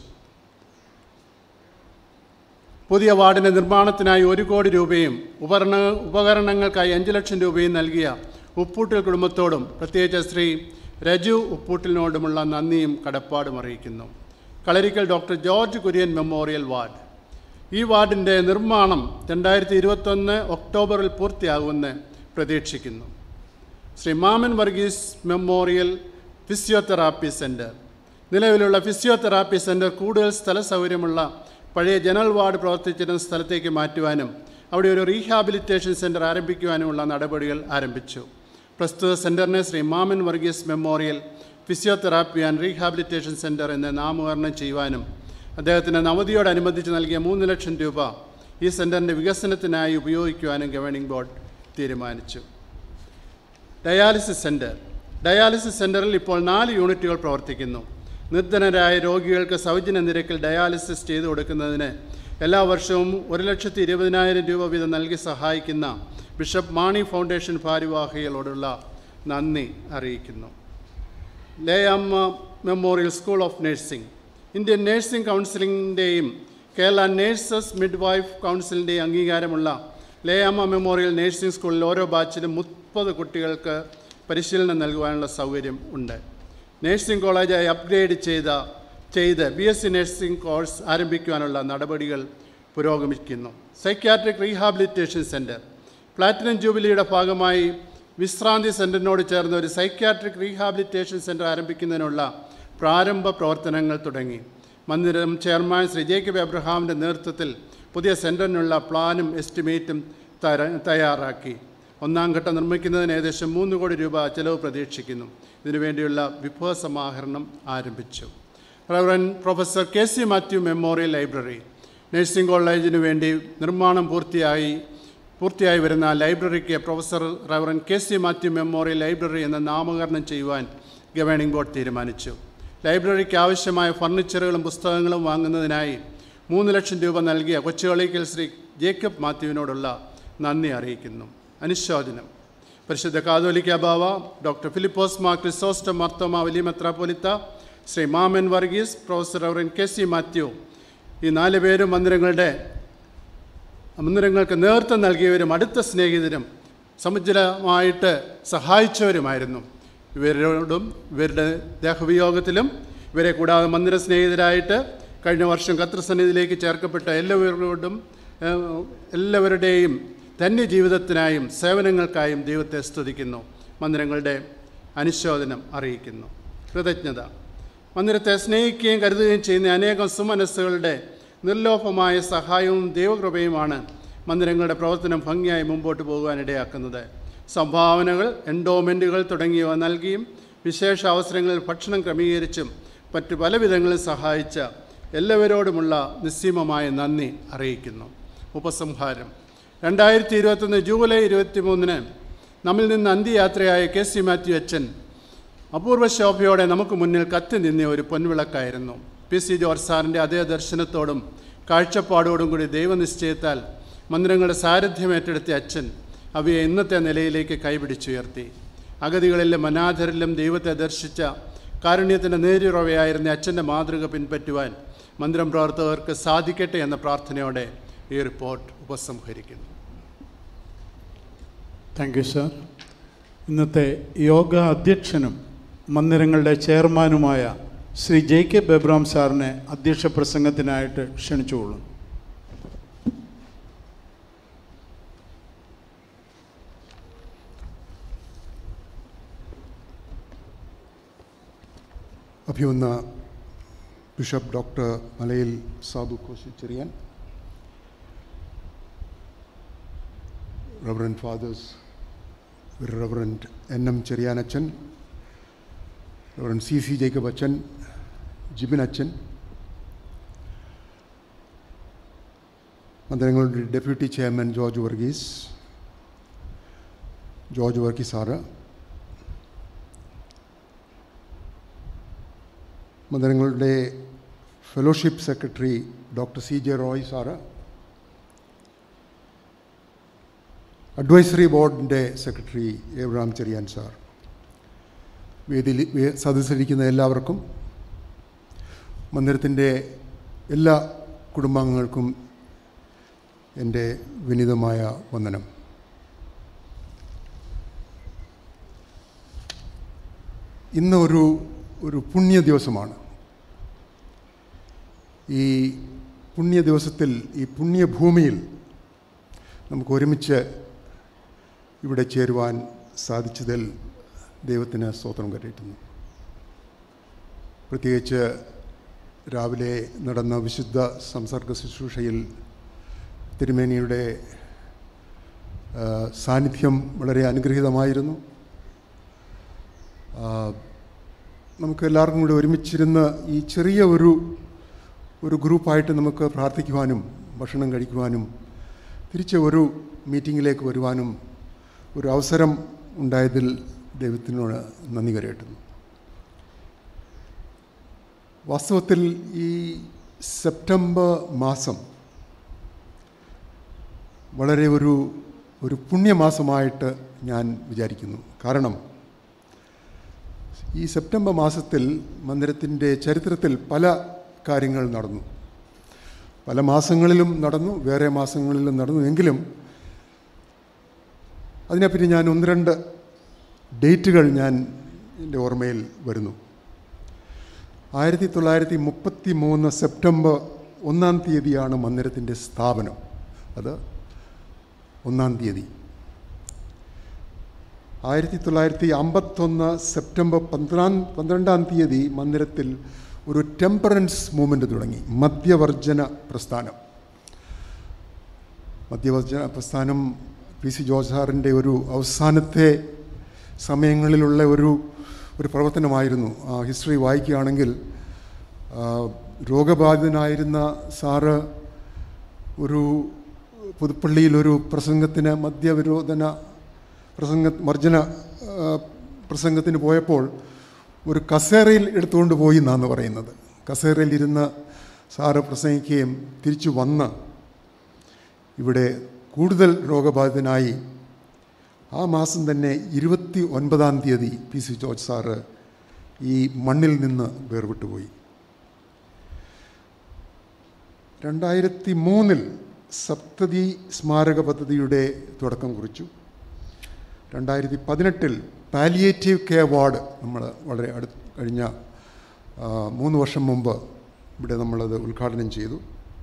പുതിയ വാർഡിൻ്റെ നിർമ്മാണത്തിനായി ഒരു കോടി രൂപയും ഉപകരണ ഉപകരണങ്ങൾക്കായി അഞ്ച് ലക്ഷം രൂപയും നൽകിയ ഉപ്പൂട്ടിൽ കുടുംബത്തോടും പ്രത്യേകിച്ച് ശ്രീ രജു ഉപ്പൂട്ടിലിനോടുമുള്ള നന്ദിയും കടപ്പാടും അറിയിക്കുന്നു. Kalarickal doctor George Kurian memorial ward: ഈ വാർഡിൻ്റെ നിർമ്മാണം രണ്ടായിരത്തി ഇരുപത്തൊന്ന് ഒക്ടോബറിൽ പൂർത്തിയാകുമെന്ന് പ്രതീക്ഷിക്കുന്നു. Shri Mammen Varghese memorial physiotherapy centre: നിലവിലുള്ള ഫിസിയോതെറാപ്പി സെൻറ്റർ കൂടുതൽ സ്ഥല സൗകര്യമുള്ള പഴയ ജനറൽ വാർഡ് പ്രവർത്തിച്ചിരുന്ന സ്ഥലത്തേക്ക് മാറ്റുവാനും അവിടെ ഒരു റീഹാബിലിറ്റേഷൻ സെൻറ്റർ ആരംഭിക്കുവാനുമുള്ള നടപടികൾ ആരംഭിച്ചു. പ്രസ്തുത സെൻറ്ററിനെ Shri Mammen Varghese memorial physiotherapy and rehabilitation centre എന്ന് നാമകരണം ചെയ്യുവാനും അദ്ദേഹത്തിന് നവതിയോടനുബന്ധിച്ച് നൽകിയ മൂന്ന് ലക്ഷം രൂപ ഈ സെൻറ്ററിൻ്റെ വികസനത്തിനായി ഉപയോഗിക്കുവാനും ഗവേണിംഗ് ബോർഡ് തീരുമാനിച്ചു. ഡയാലിസിസ് സെൻറ്റർ: ഡയാലിസിസ് സെൻറ്ററിൽ ഇപ്പോൾ നാല് യൂണിറ്റുകൾ പ്രവർത്തിക്കുന്നു. നിർധനരായ രോഗികൾക്ക് സൗജന്യ നിരക്കിൽ ഡയാലിസിസ് ചെയ്തു കൊടുക്കുന്നതിന് എല്ലാ വർഷവും ഒരു ലക്ഷത്തി ഇരുപതിനായിരം രൂപ വീതം നൽകി സഹായിക്കുന്ന ബിഷപ്പ് മാണി ഫൗണ്ടേഷൻ ഭാരവാഹികളോടുള്ള നന്ദി അറിയിക്കുന്നു. Leyamma memorial school of nursing, Indian nursing കൗൺസിലിൻ്റെയും കേരള നേഴ്സസ് മിഡ് വൈഫ് കൗൺസിലിൻ്റെയും അംഗീകാരമുള്ള ലേയമ്മ മെമ്മോറിയൽ നഴ്സിംഗ് സ്കൂളിൽ ഓരോ ബാച്ചിലും മുപ്പത് കുട്ടികൾക്ക് പരിശീലനം നൽകുവാനുള്ള സൗകര്യം ഉണ്ട്. നഴ്സിംഗ് കോളേജായി അപ്ഗ്രേഡ് ചെയ്ത ചെയ്ത് B S C nursing course ആരംഭിക്കുവാനുള്ള നടപടികൾ പുരോഗമിക്കുന്നു. സൈക്യാട്രിക് റീഹാബിലിറ്റേഷൻ സെൻറ്റർ, പ്ലാറ്റിനം ജൂബിലിയുടെ ഭാഗമായി വിശ്രാന്തി സെൻറ്ററിനോട് ചേർന്ന് ഒരു സൈക്യാട്രിക് റീഹാബിലിറ്റേഷൻ സെൻറ്റർ ആരംഭിക്കുന്നതിനുള്ള പ്രാരംഭ പ്രവർത്തനങ്ങൾ തുടങ്ങി. മന്ദിരം ചെയർമാൻ ശ്രീ ജേക്കബ് എബ്രഹാമിൻ്റെ നേതൃത്വത്തിൽ പുതിയ സെൻറ്ററിനുള്ള പ്ലാനും എസ്റ്റിമേറ്റും തയ്യാറാക്കി. ഒന്നാം ഘട്ടം നിർമ്മിക്കുന്നതിന് ഏകദേശം മൂന്ന് കോടി രൂപ ചെലവ് പ്രതീക്ഷിക്കുന്നു. ഇതിനുവേണ്ടിയുള്ള വിഭവ സമാഹരണം ആരംഭിച്ചു. Reverend professor K C Mathew memorial library, nursing കോളേജിനു വേണ്ടി നിർമ്മാണം പൂർത്തിയായി പൂർത്തിയായി വരുന്ന ലൈബ്രറിക്ക് professor reverend K C Mathew memorial library എന്ന നാമകരണം ചെയ്യുവാൻ ഗവേണിംഗ് ബോർഡ് തീരുമാനിച്ചു. ലൈബ്രറിക്ക് ആവശ്യമായ ഫർണിച്ചറുകളും പുസ്തകങ്ങളും വാങ്ങുന്നതിനായി മൂന്ന് ലക്ഷം രൂപ നൽകിയ കൊച്ചുകളിക്കൽ ശ്രീ ജേക്കബ് മാത്യുവിനോടുള്ള നന്ദി അറിയിക്കുന്നു. അനുശോചനം. പരിശുദ്ധ കാതോലിക്ക ബാവ ഡോക്ടർ ഫിലിപ്പോസ് മാർ ക്രിസോസ്റ്റം മാർത്തോമ വലിയ മെത്രാപ്പൊലിത്ത, Shri Mammen Varghese, professor reverend K C Mathew, ഈ നാല് പേരും മന്ദിരങ്ങളുടെ മന്ദിരങ്ങൾക്ക് നേതൃത്വം നൽകിയവരും അടുത്ത സ്നേഹിതരും സമുജ്ജലമായിട്ട് സഹായിച്ചവരുമായിരുന്നു. ഇവരോടും ഇവരുടെ ദേഹവിയോഗത്തിലും ഇവരെ കൂടാതെ മന്ദിര സ്നേഹിതരായിട്ട് കഴിഞ്ഞ വർഷം കർത്തൃസന്നിധിയിലേക്ക് ചേർക്കപ്പെട്ട എല്ലാവരോടും എല്ലാവരുടെയും ധന്യ ജീവിതത്തിനായും സേവനങ്ങൾക്കായും ദൈവത്തെ സ്തുതിക്കുന്നു. മന്ദിരങ്ങളുടെ അനുശോചനം അറിയിക്കുന്നു. കൃതജ്ഞത. മന്ദിരത്തെ സ്നേഹിക്കുകയും കരുതുകയും ചെയ്യുന്ന അനേകം സുമനസ്സുകളുടെ നിർലോഭമായ സഹായവും ദൈവകൃപയുമാണ് മന്ദിരങ്ങളുടെ പ്രവർത്തനം ഭംഗിയായി മുമ്പോട്ട് പോകുവാനിടയാക്കുന്നത്. സംഭാവനകൾ, എൻഡോമെൻറ്റുകൾ തുടങ്ങിയവ നൽകിയും വിശേഷ അവസരങ്ങളിൽ ഭക്ഷണം ക്രമീകരിച്ചും മറ്റു പല വിധങ്ങളിൽ സഹായിച്ച എല്ലാവരോടുമുള്ള നിസ്സീമമായ നന്ദി അറിയിക്കുന്നു. ഉപസംഹാരം. രണ്ടായിരത്തി ഇരുപത്തൊന്ന് ജൂലൈ ഇരുപത്തി മൂന്നിന് നമ്മിൽ നിന്ന് അന്ത്യയാത്രയായ കെ സി മാത്യു അച്ഛൻ അപൂർവ ശോഭയോടെ നമുക്ക് മുന്നിൽ കത്തി നിന്ന ഒരു പൊൻവിളക്കായിരുന്നു. പി സി ജോർജ് സാറിൻ്റെ അതേ ദർശനത്തോടും കാഴ്ചപ്പാടോടും കൂടി ദൈവനിശ്ചയത്താൽ മന്ദിരങ്ങളുടെ സാരഥ്യം ഏറ്റെടുത്തിയ അച്ഛൻ അവയെ ഇന്നത്തെ നിലയിലേക്ക് കൈപിടിച്ചുയർത്തി. അഗതികളിലും അനാഥരിലും ദൈവത്തെ ദർശിച്ച കാരുണ്യത്തിൻ്റെ നേരിയുറവയായിരുന്ന അച്ഛൻ്റെ മാതൃക പിൻപറ്റുവാൻ മന്ദിരം പ്രവർത്തകർക്ക് സാധിക്കട്ടെ എന്ന പ്രാർത്ഥനയോടെ ഈ റിപ്പോർട്ട് ഉപസംഹരിക്കുന്നു. Thank you sir. ഇന്നത്തെ യോഗ അധ്യക്ഷനും മന്ദിരങ്ങളുടെ ചെയർമാനുമായ ശ്രീ ജേക്കബ് എബ്രഹാം സാറിനെ അധ്യക്ഷ പ്രസംഗത്തിനായിട്ട് ക്ഷണിച്ചുകൊള്ളുന്നു. അഭിവന്ദ bishop doctor Malayil Sabu Koshy Cherian, reverend fathers reverend N M Cherian അച്ഛൻ, റവറൻറ്റ് സി സി ജേക്കബ് അച്ഛൻ, ജിബിൻ അച്ഛൻ, മന്ദിരങ്ങളുടെ deputy chairman George Varghese George Varghese sir, മന്ദിരങ്ങളുടെ fellowship secretary doctor C J Roy sir, advisory ബോർഡിൻ്റെ സെക്രട്ടറി എബ്രഹാം ചെറിയാൻ സാർ, വേദിയിൽ സദസ്സിലിരിക്കുന്ന എല്ലാവർക്കും, മന്ദിരത്തിൻ്റെ എല്ലാ കുടുംബാംഗങ്ങൾക്കും എൻ്റെ വിനീതമായ വന്ദനം. ഇന്ന് ഒരു ഒരു പുണ്യ ദിവസമാണ്. ഈ പുണ്യ ദിവസത്തിൽ, ഈ പുണ്യഭൂമിയിൽ നമുക്ക് ഒരുമിച്ച് ഇവിടെ ചേരുവാൻ സാധിച്ചതിൽ ദൈവത്തിന് സ്തോത്രം കരയറ്റുന്നു. പ്രത്യേകിച്ച് രാവിലെ നടന്ന വിശുദ്ധ സംസർഗ ശുശ്രൂഷയിൽ തിരുമേനിയുടെ സാന്നിധ്യം വളരെ അനുഗ്രഹീതമായിരുന്നു. നമുക്ക് എല്ലാവർക്കും കൂടി ഒരുമിച്ചിരുന്ന് ഈ ചെറിയ ഒരു ഒരു ഗ്രൂപ്പായിട്ട് നമുക്ക് പ്രാർത്ഥിക്കുവാനും ഭക്ഷണം കഴിക്കുവാനും തിരിച്ച് ഒരു മീറ്റിങ്ങിലേക്ക് വരുവാനും ഒരു അവസരം ഉണ്ടായതിൽ ദൈവത്തിനോട് നന്ദി കരയറ്റുന്നു. വാസ്തവത്തിൽ ഈ സെപ്റ്റംബർ മാസം വളരെ ഒരു ഒരു പുണ്യമാസമായിട്ട് ഞാൻ വിചാരിക്കുന്നു. കാരണം ഈ സെപ്റ്റംബർ മാസത്തിൽ മന്ദിരത്തിൻ്റെ ചരിത്രത്തിൽ പല കാര്യങ്ങൾ നടന്നു. പല മാസങ്ങളിലും നടന്നു, വേറെ മാസങ്ങളിലും നടന്നു. എങ്കിലും അതിനെപ്പറ്റി ഞാൻ ഒന്ന് രണ്ട് ഡേറ്റുകൾ ഞാൻ എൻ്റെ ഓർമ്മയിൽ വരുന്നു. ആയിരത്തി തൊള്ളായിരത്തി മുപ്പത്തി മൂന്ന് സെപ്റ്റംബർ ഒന്നാം തീയതിയാണ് മന്ദിരത്തിൻ്റെ സ്ഥാപനം. അത് ഒന്നാം തീയതി. ആയിരത്തി തൊള്ളായിരത്തി അമ്പത്തൊന്ന് സെപ്റ്റംബർ പന്ത്രണ്ടാം പന്ത്രണ്ടാം തീയതി മന്ദിരത്തിൽ ഒരു ടെമ്പറൻസ് മൂവ്മെൻറ്റ് തുടങ്ങി, മദ്യവർജന പ്രസ്ഥാനം. മദ്യവർജന പ്രസ്ഥാനം പി സി ജോർജ് സാറിൻ്റെ ഒരു അവസാനത്തെ സമയങ്ങളിലുള്ള ഒരു ഒരു പ്രവർത്തനമായിരുന്നു. ആ ഹിസ്റ്ററി വായിക്കുകയാണെങ്കിൽ രോഗബാധിതനായിരുന്ന സാറ് ഒരു പുതുപ്പള്ളിയിലൊരു പ്രസംഗത്തിന്, മദ്യവിരോധന പ്രസംഗ മർജന പ്രസംഗത്തിന് പോയപ്പോൾ ഒരു കസേരയിൽ എടുത്തുകൊണ്ട് പോയി എന്നാണ് പറയുന്നത്. കസേരയിൽ ഇരുന്ന് സാറ് പ്രസംഗിക്കുകയും തിരിച്ചു വന്ന് ഇവിടെ കൂടുതൽ രോഗബാധിതനായി ആ മാസം തന്നെ ഇരുപത്തി ഒൻപതാം തീയതി പി സി ജോർജ് സാറ് ഈ മണ്ണിൽ നിന്ന് വേർവിട്ടുപോയി. രണ്ടായിരത്തി മൂന്നിൽ സപ്തതി സ്മാരക പദ്ധതിയുടെ തുടക്കം കുറിച്ചു. രണ്ടായിരത്തി പതിനെട്ടിൽ പാലിയേറ്റീവ് കെയർ വാർഡ് നമ്മൾ വളരെ അടുത്ത് കഴിഞ്ഞ മൂന്ന് വർഷം മുമ്പ് ഇവിടെ നമ്മളത് ഉദ്ഘാടനം ചെയ്തു.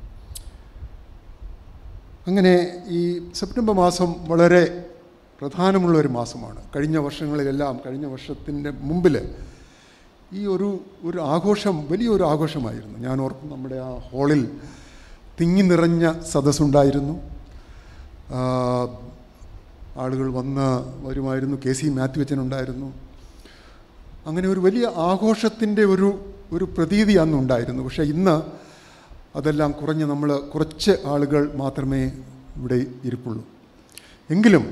അങ്ങനെ ഈ സെപ്റ്റംബർ മാസം വളരെ പ്രധാനമുള്ളൊരു മാസമാണ്. കഴിഞ്ഞ വർഷങ്ങളിലെല്ലാം, കഴിഞ്ഞ വർഷത്തിൻ്റെ മുമ്പിൽ ഈ ഒരു ഒരു ആഘോഷം വലിയൊരു ആഘോഷമായിരുന്നു. ഞാൻ ഓർക്കും, നമ്മുടെ ആ ഹാളിൽ തിങ്ങി നിറഞ്ഞ സദസ്സുണ്ടായിരുന്നു. ആളുകൾ വന്ന് വരുമായിരുന്നു. കെ സി മാത്യു അച്ഛനുണ്ടായിരുന്നു. അങ്ങനെ ഒരു വലിയ ആഘോഷത്തിൻ്റെ ഒരു ഒരു പ്രതീതി അന്നുണ്ടായിരുന്നു. പക്ഷേ ഇന്ന് അതെല്ലാം കുറഞ്ഞ് നമ്മൾ കുറച്ച് ആളുകൾ മാത്രമേ ഇവിടെ ഇരിപ്പുള്ളൂ. എങ്കിലും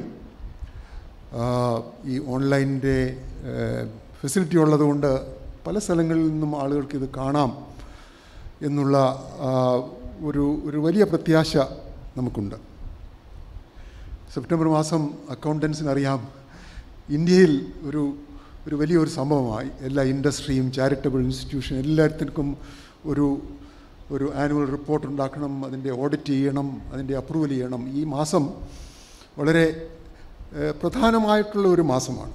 ഈ ഓൺലൈനിൻ്റെ ഫെസിലിറ്റി ഉള്ളതുകൊണ്ട് പല സ്ഥലങ്ങളിൽ നിന്നും ആളുകൾക്ക് ഇത് കാണാം എന്നുള്ള ഒരു ഒരു വലിയ പ്രത്യാശ നമുക്കുണ്ട്. സെപ്റ്റംബർ മാസം അക്കൗണ്ടൻസിനറിയാം, ഇന്ത്യയിൽ ഒരു ഒരു വലിയൊരു സംഭവമായി. എല്ലാ ഇൻഡസ്ട്രിയും, ചാരിറ്റബിൾ ഇൻസ്റ്റിറ്റ്യൂഷൻ എല്ലാത്തിനും ഒരു ഒരു ആനുവൽ റിപ്പോർട്ട് ഉണ്ടാക്കണം, അതിൻ്റെ ഓഡിറ്റ് ചെയ്യണം, അതിൻ്റെ അപ്രൂവൽ ചെയ്യണം. ഈ മാസം വളരെ പ്രധാനമായിട്ടുള്ള ഒരു മാസമാണ്.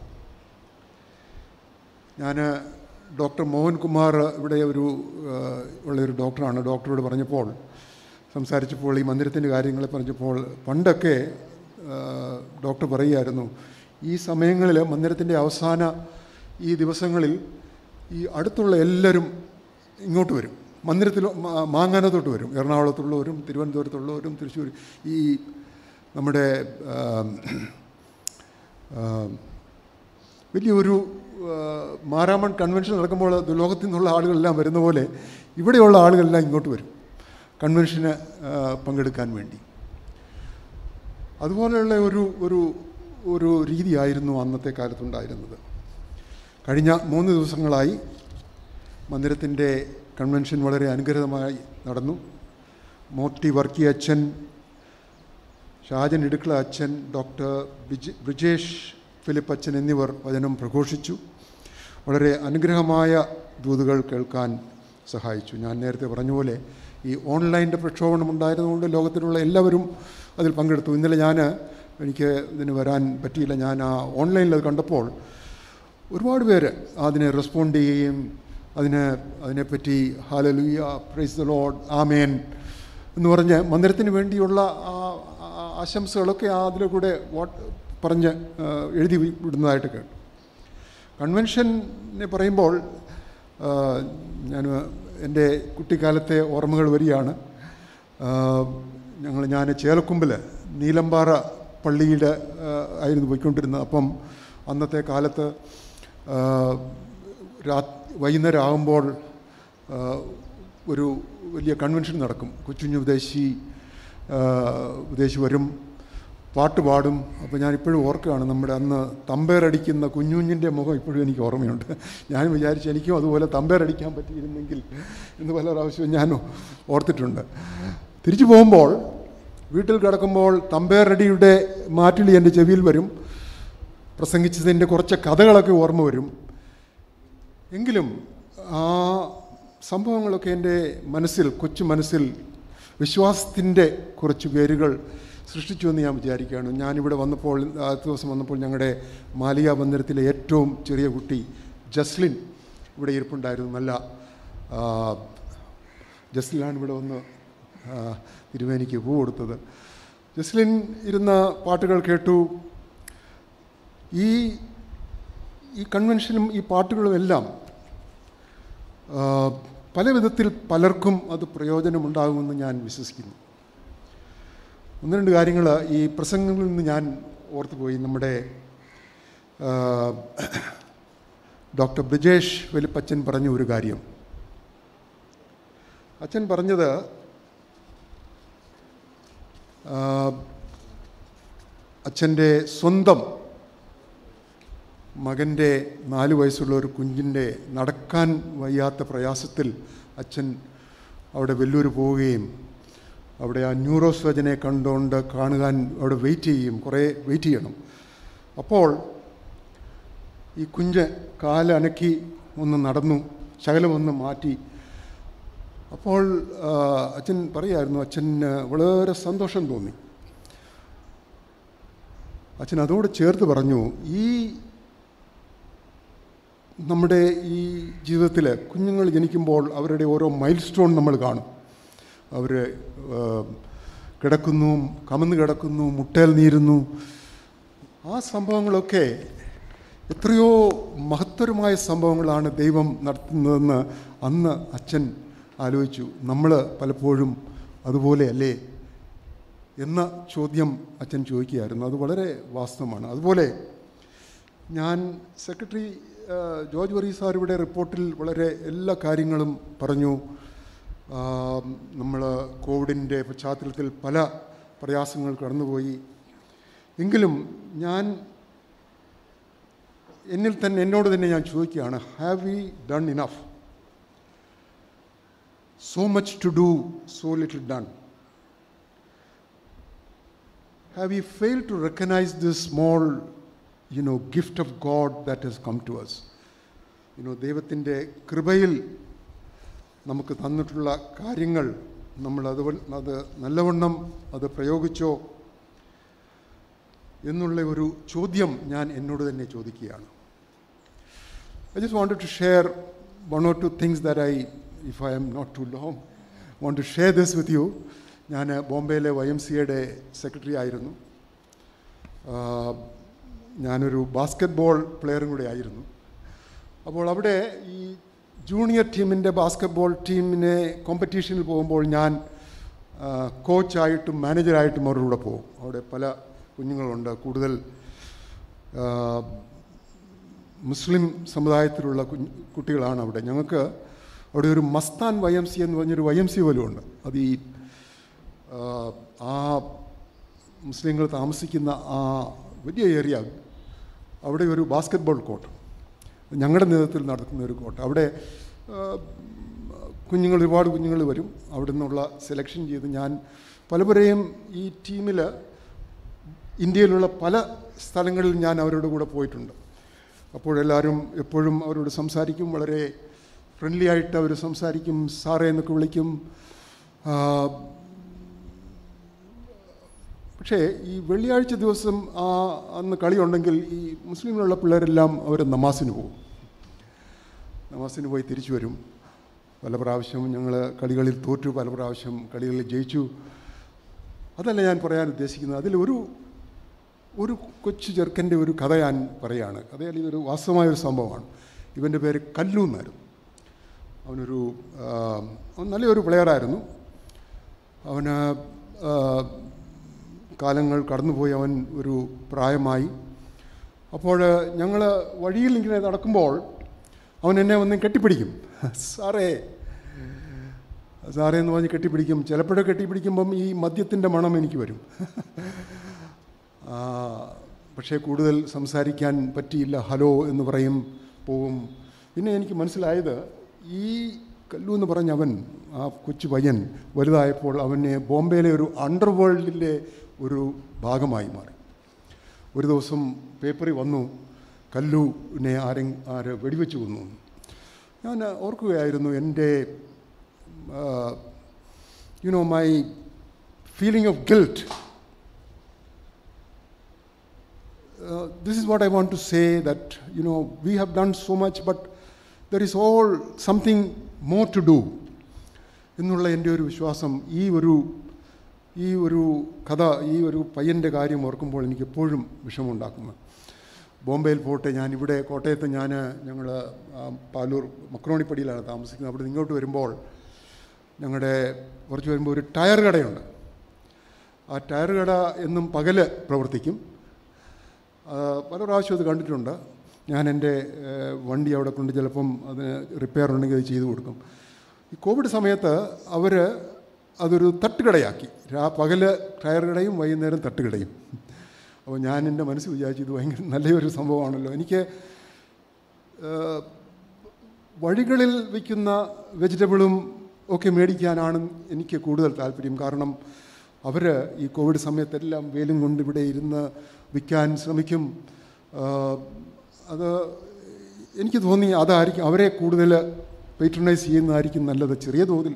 ഞാൻ ഡോക്ടർ മോഹൻകുമാർ ഇവിടെ ഒരു ഉള്ളൊരു ഡോക്ടറാണ്. ഡോക്ടറോട് പറഞ്ഞപ്പോൾ, സംസാരിച്ചപ്പോൾ, ഈ മന്ദിരത്തിൻ്റെ കാര്യങ്ങളെ പറഞ്ഞപ്പോൾ, പണ്ടൊക്കെ ഡോക്ടർ പറയുമായിരുന്നു, ഈ സമയങ്ങളിൽ മന്ദിരത്തിൻ്റെ അവസാന ഈ ദിവസങ്ങളിൽ ഈ അടുത്തുള്ള എല്ലാവരും ഇങ്ങോട്ട് വരും, മന്ദിരത്തിൽ മാങ്ങാനത്തോട്ട് വരും. എറണാകുളത്തുള്ളവരും തിരുവനന്തപുരത്തുള്ളവരും തൃശ്ശൂർ, ഈ നമ്മുടെ വലിയൊരു മാരാമൺ കൺവെൻഷൻ നടക്കുമ്പോൾ ലോകത്തു നിന്നുള്ള ആളുകളെല്ലാം വരുന്ന പോലെ ഇവിടെയുള്ള ആളുകളെല്ലാം ഇങ്ങോട്ട് വരും കൺവെൻഷന് പങ്കെടുക്കാൻ വേണ്ടി. അതുപോലെയുള്ള ഒരു ഒരു ഒരു രീതിയായിരുന്നു അന്നത്തെ കാലത്തുണ്ടായിരുന്നത്. കഴിഞ്ഞ മൂന്ന് ദിവസങ്ങളായി മന്ദിരത്തിൻ്റെ കൺവെൻഷൻ വളരെ അനുഗ്രഹമായി നടന്നു. മോത്തി വർക്കി അച്ഛൻ, ഷാജൻ ഇടുക്കള അച്ഛൻ, ഡോക്ടർ ബിജ് ബ്രിജേഷ് ഫിലിപ്പ് അച്ഛൻ എന്നിവർ വചനം പ്രഘോഷിച്ചു. വളരെ അനുഗ്രഹമായ ദൂതുകൾ കേൾക്കാൻ സഹായിച്ചു. ഞാൻ നേരത്തെ പറഞ്ഞ പോലെ ഈ ഓൺലൈൻ്റെ പ്രക്ഷോഭണം ഉണ്ടായിരുന്നതുകൊണ്ട് ലോകത്തിലുള്ള എല്ലാവരും അതിൽ പങ്കെടുത്തു. ഇന്നലെ ഞാൻ എനിക്ക് ഇതിന് വരാൻ പറ്റിയില്ല. ഞാൻ ആ ഓൺലൈനിൽ അത് കണ്ടപ്പോൾ ഒരുപാട് പേര് അതിനെ റെസ്പോണ്ട് ചെയ്യുകയും അതിന് അതിനെപ്പറ്റി hallelujah, praise the Lord, amen എന്ന് പറഞ്ഞ് മന്ദിരത്തിന് വേണ്ടിയുള്ള ആശംസകളൊക്കെ അതിലെ കൂടെ വാട്ട് പറഞ്ഞ് എഴുതി വിടുന്നതായിട്ട് കേട്ടു. കൺവെൻഷനെ പറയുമ്പോൾ ഞാൻ എൻ്റെ കുട്ടിക്കാലത്തെ ഓർമ്മകൾ വരികയാണ്. ഞങ്ങൾ ഞാൻ ചേലക്കുമ്പിൽ നീലമ്പാറ പള്ളിയുടെ ആയിരുന്നു പോയിക്കൊണ്ടിരുന്നത്. അപ്പം അന്നത്തെ കാലത്ത് രാ വൈകുന്നേരം ആകുമ്പോൾ ഒരു വലിയ കൺവെൻഷൻ നടക്കും. കൊച്ചുഞ്ഞു വിദേശി വിദേശി വരും, പാട്ട് പാടും. അപ്പോൾ ഞാനിപ്പോഴും ഓർക്കുകയാണ് നമ്മുടെ അന്ന് തമ്പേറടിക്കുന്ന കുഞ്ഞുഞ്ഞിൻ്റെ മുഖം ഇപ്പോഴും എനിക്ക് ഓർമ്മയുണ്ട്. ഞാൻ വിചാരിച്ചു എനിക്കും അതുപോലെ തമ്പേറടിക്കാൻ പറ്റിയിരുന്നെങ്കിൽ എന്ന് പല പ്രാവശ്യവും ഞാൻ ഓർത്തിട്ടുണ്ട്. തിരിച്ചു പോകുമ്പോൾ വീട്ടിൽ കിടക്കുമ്പോൾ തമ്പേറടിയുടെ മാറ്റിളി എൻ്റെ ചെവിയിൽ വരും. പ്രസംഗിച്ചതിൻ്റെ കുറച്ച് കഥകളൊക്കെ ഓർമ്മ വരും. എങ്കിലും ആ സംഭവങ്ങളൊക്കെ എൻ്റെ മനസ്സിൽ, കൊച്ചു മനസ്സിൽ വിശ്വാസത്തിൻ്റെ കുറച്ച് പേരുകൾ സൃഷ്ടിച്ചു എന്ന് ഞാൻ വിചാരിക്കുകയാണ്. ഞാനിവിടെ വന്നപ്പോൾ, ആദ്യത്തെ ദിവസം വന്നപ്പോൾ ഞങ്ങളുടെ മാലിക ബന്ദരത്തിലെ ഏറ്റവും ചെറിയ കുട്ടി ജസ്ലിൻ ഇവിടെ ഇരിപ്പുണ്ടായിരുന്നു. നല്ല ജസ്ലിനാണ് ഇവിടെ വന്ന് തിരുവേനിക്ക് പൂ കൊടുത്തത്. ജസ്ലിൻ ഇരുന്ന പാട്ടുകൾ കേട്ടു. ഈ ഈ കൺവെൻഷനും ഈ പാട്ടുകളും എല്ലാം പല വിധത്തിൽ പലർക്കും അത് പ്രയോജനമുണ്ടാകുമെന്ന് ഞാൻ വിശ്വസിക്കുന്നു. ഒന്ന് രണ്ട് കാര്യങ്ങൾ ഈ പ്രസംഗങ്ങളിൽ നിന്ന് ഞാൻ ഓർത്തുപോയി. നമ്മുടെ ഡോക്ടർ ബ്രിജേഷ് വെലിപ്പച്ചൻ പറഞ്ഞ ഒരു കാര്യം. അച്ഛൻ പറഞ്ഞത് അച്ഛൻ്റെ സ്വന്തം മകൻ്റെ നാല് വയസ്സുള്ള ഒരു കുഞ്ഞിൻ്റെ നടക്കാൻ വയ്യാത്ത പ്രയാസത്തിൽ അച്ഛൻ അവിടെ വെല്ലൂർ പോവുകയും അവിടെ ആ ന്യൂറോ സർജനെ കണ്ടുകൊണ്ട് കാണുവാൻ അവിടെ വെയിറ്റ് ചെയ്യും, കുറേ വെയിറ്റ് ചെയ്യണം. അപ്പോൾ ഈ കുഞ്ഞ് കാലനക്കി ഒന്ന് നടന്നു, ശകലമൊന്ന് മാറ്റി. അപ്പോൾ അച്ഛൻ പറയായിരുന്നു, അച്ഛന് വളരെ സന്തോഷം തോന്നി. അച്ഛൻ അതോട് ചേർത്ത് പറഞ്ഞു, ഈ നമ്മുടെ ഈ ജീവിതത്തിൽ കുഞ്ഞുങ്ങൾ ജനിക്കുമ്പോൾ അവരുടെ ഓരോ മൈൽ സ്റ്റോൺ നമ്മൾ കാണും. അവർ കിടക്കുന്നു, കമന്ന് കിടക്കുന്നു, മുട്ടയിൽ നീരുന്നു. ആ സംഭവങ്ങളൊക്കെ എത്രയോ മഹത്തരമായ സംഭവങ്ങളാണ് ദൈവം നടത്തുന്നതെന്ന് അന്ന് അച്ഛൻ ആലോചിച്ചു. നമ്മൾ പലപ്പോഴും അതുപോലെയല്ലേ എന്ന ചോദ്യം അച്ഛൻ ചോദിക്കുകയായിരുന്നു. അത് വളരെ വാസ്തവമാണ്. അതുപോലെ ഞാൻ സെക്രട്ടറി ജോർജ് വർഗീസ് സാറിവിടെ റിപ്പോർട്ടിൽ വളരെ എല്ലാ കാര്യങ്ങളും പറഞ്ഞു. നമ്മൾ കോവിഡിൻ്റെ പശ്ചാത്തലത്തിൽ പല പ്രയാസങ്ങൾ കടന്നുപോയി. എങ്കിലും ഞാൻ എന്നിൽ തന്നെ എന്നോട് തന്നെ ഞാൻ ചോദിക്കുകയാണ്, have we done enough? So much to do, so little done. Have we fail to recognize this small you know gift of God that has come to us? You know ദൈവത്തിൻ്റെ കൃപയിൽ നമുക്ക് തന്നിട്ടുള്ള കാര്യങ്ങൾ നമ്മൾ അത് അത് നല്ലവണ്ണം അത് പ്രയോഗിച്ചോ എന്നുള്ള ഒരു ചോദ്യം ഞാൻ എന്നോട് തന്നെ ചോദിക്കുകയാണ്. I just wanted to share one or two things that I, if I am not too long, want to share this with you. ഞാൻ ബോംബെയിലെ വൈ എം സി എയുടെ സെക്രട്ടറി ആയിരുന്നു. ഞാനൊരു ബാസ്കറ്റ് ബോൾ പ്ലെയറും കൂടെ ആയിരുന്നു. അപ്പോൾ അവിടെ ഈ ജൂനിയർ ടീമിൻ്റെ ബാസ്കറ്റ് ബോൾ ടീമിനെ കോമ്പറ്റീഷനിൽ പോകുമ്പോൾ ഞാൻ കോച്ചായിട്ടും മാനേജറായിട്ടും അവരുടെ കൂടെ പോകും. അവിടെ പല കുഞ്ഞുങ്ങളുണ്ട്, കൂടുതൽ മുസ്ലിം സമുദായത്തിലുള്ള കുഞ്ഞ് കുട്ടികളാണ് അവിടെ. ഞങ്ങൾക്ക് അവിടെ ഒരു മസ്താൻ വൈ എം സി എന്ന് പറഞ്ഞൊരു വൈ എം സി പോലും ഉണ്ട്. അത് ഈ ആ മുസ്ലിങ്ങൾ താമസിക്കുന്ന ആ വലിയ ഏരിയ, അവിടെ ഒരു ബാസ്കറ്റ് ബോൾ കോർട്ട്, ഞങ്ങളുടെ നേതൃത്വത്തിൽ നടക്കുന്ന ഒരു കോർട്ട്. അവിടെ കുഞ്ഞുങ്ങൾ, ഒരുപാട് കുഞ്ഞുങ്ങൾ വരും. അവിടെ നിന്നുള്ള സെലക്ഷൻ ചെയ്ത് ഞാൻ പലപ്പോഴേയും ഈ ടീമിൽ ഇന്ത്യയിലുള്ള പല സ്ഥലങ്ങളിൽ ഞാൻ അവരുടെ കൂടെ പോയിട്ടുണ്ട്. അപ്പോഴെല്ലാവരും എപ്പോഴും അവരോട് സംസാരിക്കും, വളരെ ഫ്രണ്ട്ലി ആയിട്ട് അവർ സംസാരിക്കും, സാറേ എന്നൊക്കെ വിളിക്കും. പക്ഷേ ഈ വെള്ളിയാഴ്ച ദിവസം ആ അന്ന് കളിയുണ്ടെങ്കിൽ ഈ മുസ്ലിങ്ങളുള്ള പിള്ളേരെല്ലാം അവർ നമാസിന് പോകും. നമാസിന് പോയി തിരിച്ചു വരും. പല പ്രാവശ്യവും ഞങ്ങൾ കളികളിൽ തോറ്റു, പല പ്രാവശ്യം കളികളിൽ ജയിച്ചു. അതല്ല ഞാൻ പറയാൻ ഉദ്ദേശിക്കുന്നത്. അതിൽ ഒരു ഒരു കൊച്ചു ചെറുക്കൻ്റെ ഒരു കഥ ഞാൻ പറയുകയാണ്. കഥയിൽ ഇതൊരു വാസ്തവമായൊരു സംഭവമാണ്. ഇവൻ്റെ പേര് കല്ലു എന്നായിരുന്നു. അവനൊരു നല്ലൊരു പ്ലെയറായിരുന്നു. അവന് കാലങ്ങൾ കടന്നുപോയി, അവൻ ഒരു പ്രായമായി. അപ്പോൾ ഞങ്ങൾ വഴിയിൽ ഇങ്ങനെ നടക്കുമ്പോൾ അവൻ എന്നെ വന്ന് കെട്ടിപ്പിടിക്കും. സാറേ സാറേ എന്ന് പറഞ്ഞ് കെട്ടിപ്പിടിക്കും. ചിലപ്പോഴേ കെട്ടിപ്പിടിക്കുമ്പം ഈ മദ്യത്തിൻ്റെ മണം എനിക്ക് വരും. പക്ഷേ കൂടുതൽ സംസാരിക്കാൻ പറ്റിയില്ല. ഹലോ എന്ന് പറയും, പോവും. പിന്നെ എനിക്ക് മനസ്സിലായത് ഈ കല്ലു എന്ന് പറഞ്ഞ അവൻ, ആ കൊച്ചു പയ്യൻ വലുതായപ്പോൾ അവന് ബോംബെയിലെ ഒരു അണ്ടർവേൾഡിലെ ഒരു ഭാഗമായി മാറി. ഒരു ദിവസം പേപ്പറിൽ വന്നു, കല്ലുവിനെ ആരെ ആര് വെടിവെച്ച് കൊന്നു. ഞാൻ ഓർക്കുകയായിരുന്നു എൻ്റെ you know my feeling of guilt. This is what I want to say, that you know we have done so much, but there is all something more to do എന്നുള്ള എൻ്റെ ഒരു വിശ്വാസം ഈ ഒരു ഈ ഒരു കഥ, ഈ ഒരു പയ്യൻ്റെ കാര്യം ഓർക്കുമ്പോൾ എനിക്ക് എപ്പോഴും വിഷമമുണ്ടാക്കുന്നു. ബോംബെയിൽ പോട്ടെ, ഞാൻ ഇവിടെ കോട്ടയത്ത് ഞാൻ ഞങ്ങൾ പാലൂർ മക്രോണിപ്പടിയിലാണ് താമസിക്കുന്നത്. അവിടെ ഇങ്ങോട്ട് വരുമ്പോൾ ഞങ്ങളുടെ കുറച്ച് വരുമ്പോൾ ഒരു ടയർ കടയുണ്ട്. ആ ടയർ കട എന്നും പകല് പ്രവർത്തിക്കും. പല പ്രാവശ്യം അത് കണ്ടിട്ടുണ്ട്. ഞാൻ എൻ്റെ വണ്ടി അവിടെ കൊണ്ട് ചിലപ്പം അതിന് റിപ്പയർ ഉണ്ടെങ്കിൽ അത് ചെയ്തു കൊടുക്കും. ഈ കോവിഡ് സമയത്ത് അവർ അതൊരു തട്ടുകടയാക്കി. രാ പകല് ടയർ കടയും വൈകുന്നേരം തട്ടുകടയും. അപ്പോൾ ഞാൻ എൻ്റെ മനസ്സ് വിചാരിച്ചു, ഇത് ഭയങ്കര നല്ലൊരു സംഭവമാണല്ലോ. എനിക്ക് വഴികളിൽ വിൽക്കുന്ന വെജിറ്റബിളും ഒക്കെ മേടിക്കാനാണ് എനിക്ക് കൂടുതൽ താല്പര്യം. കാരണം അവർ ഈ കോവിഡ് സമയത്തെല്ലാം വെയിലും കൊണ്ട് ഇവിടെ ഇരുന്ന് വിൽക്കാൻ ശ്രമിക്കും. അത് എനിക്ക് തോന്നി അതായിരിക്കും അവരെ കൂടുതൽ പേട്രണൈസ് ചെയ്യുന്നതായിരിക്കും നല്ലത്, ചെറിയ തോതിൽ.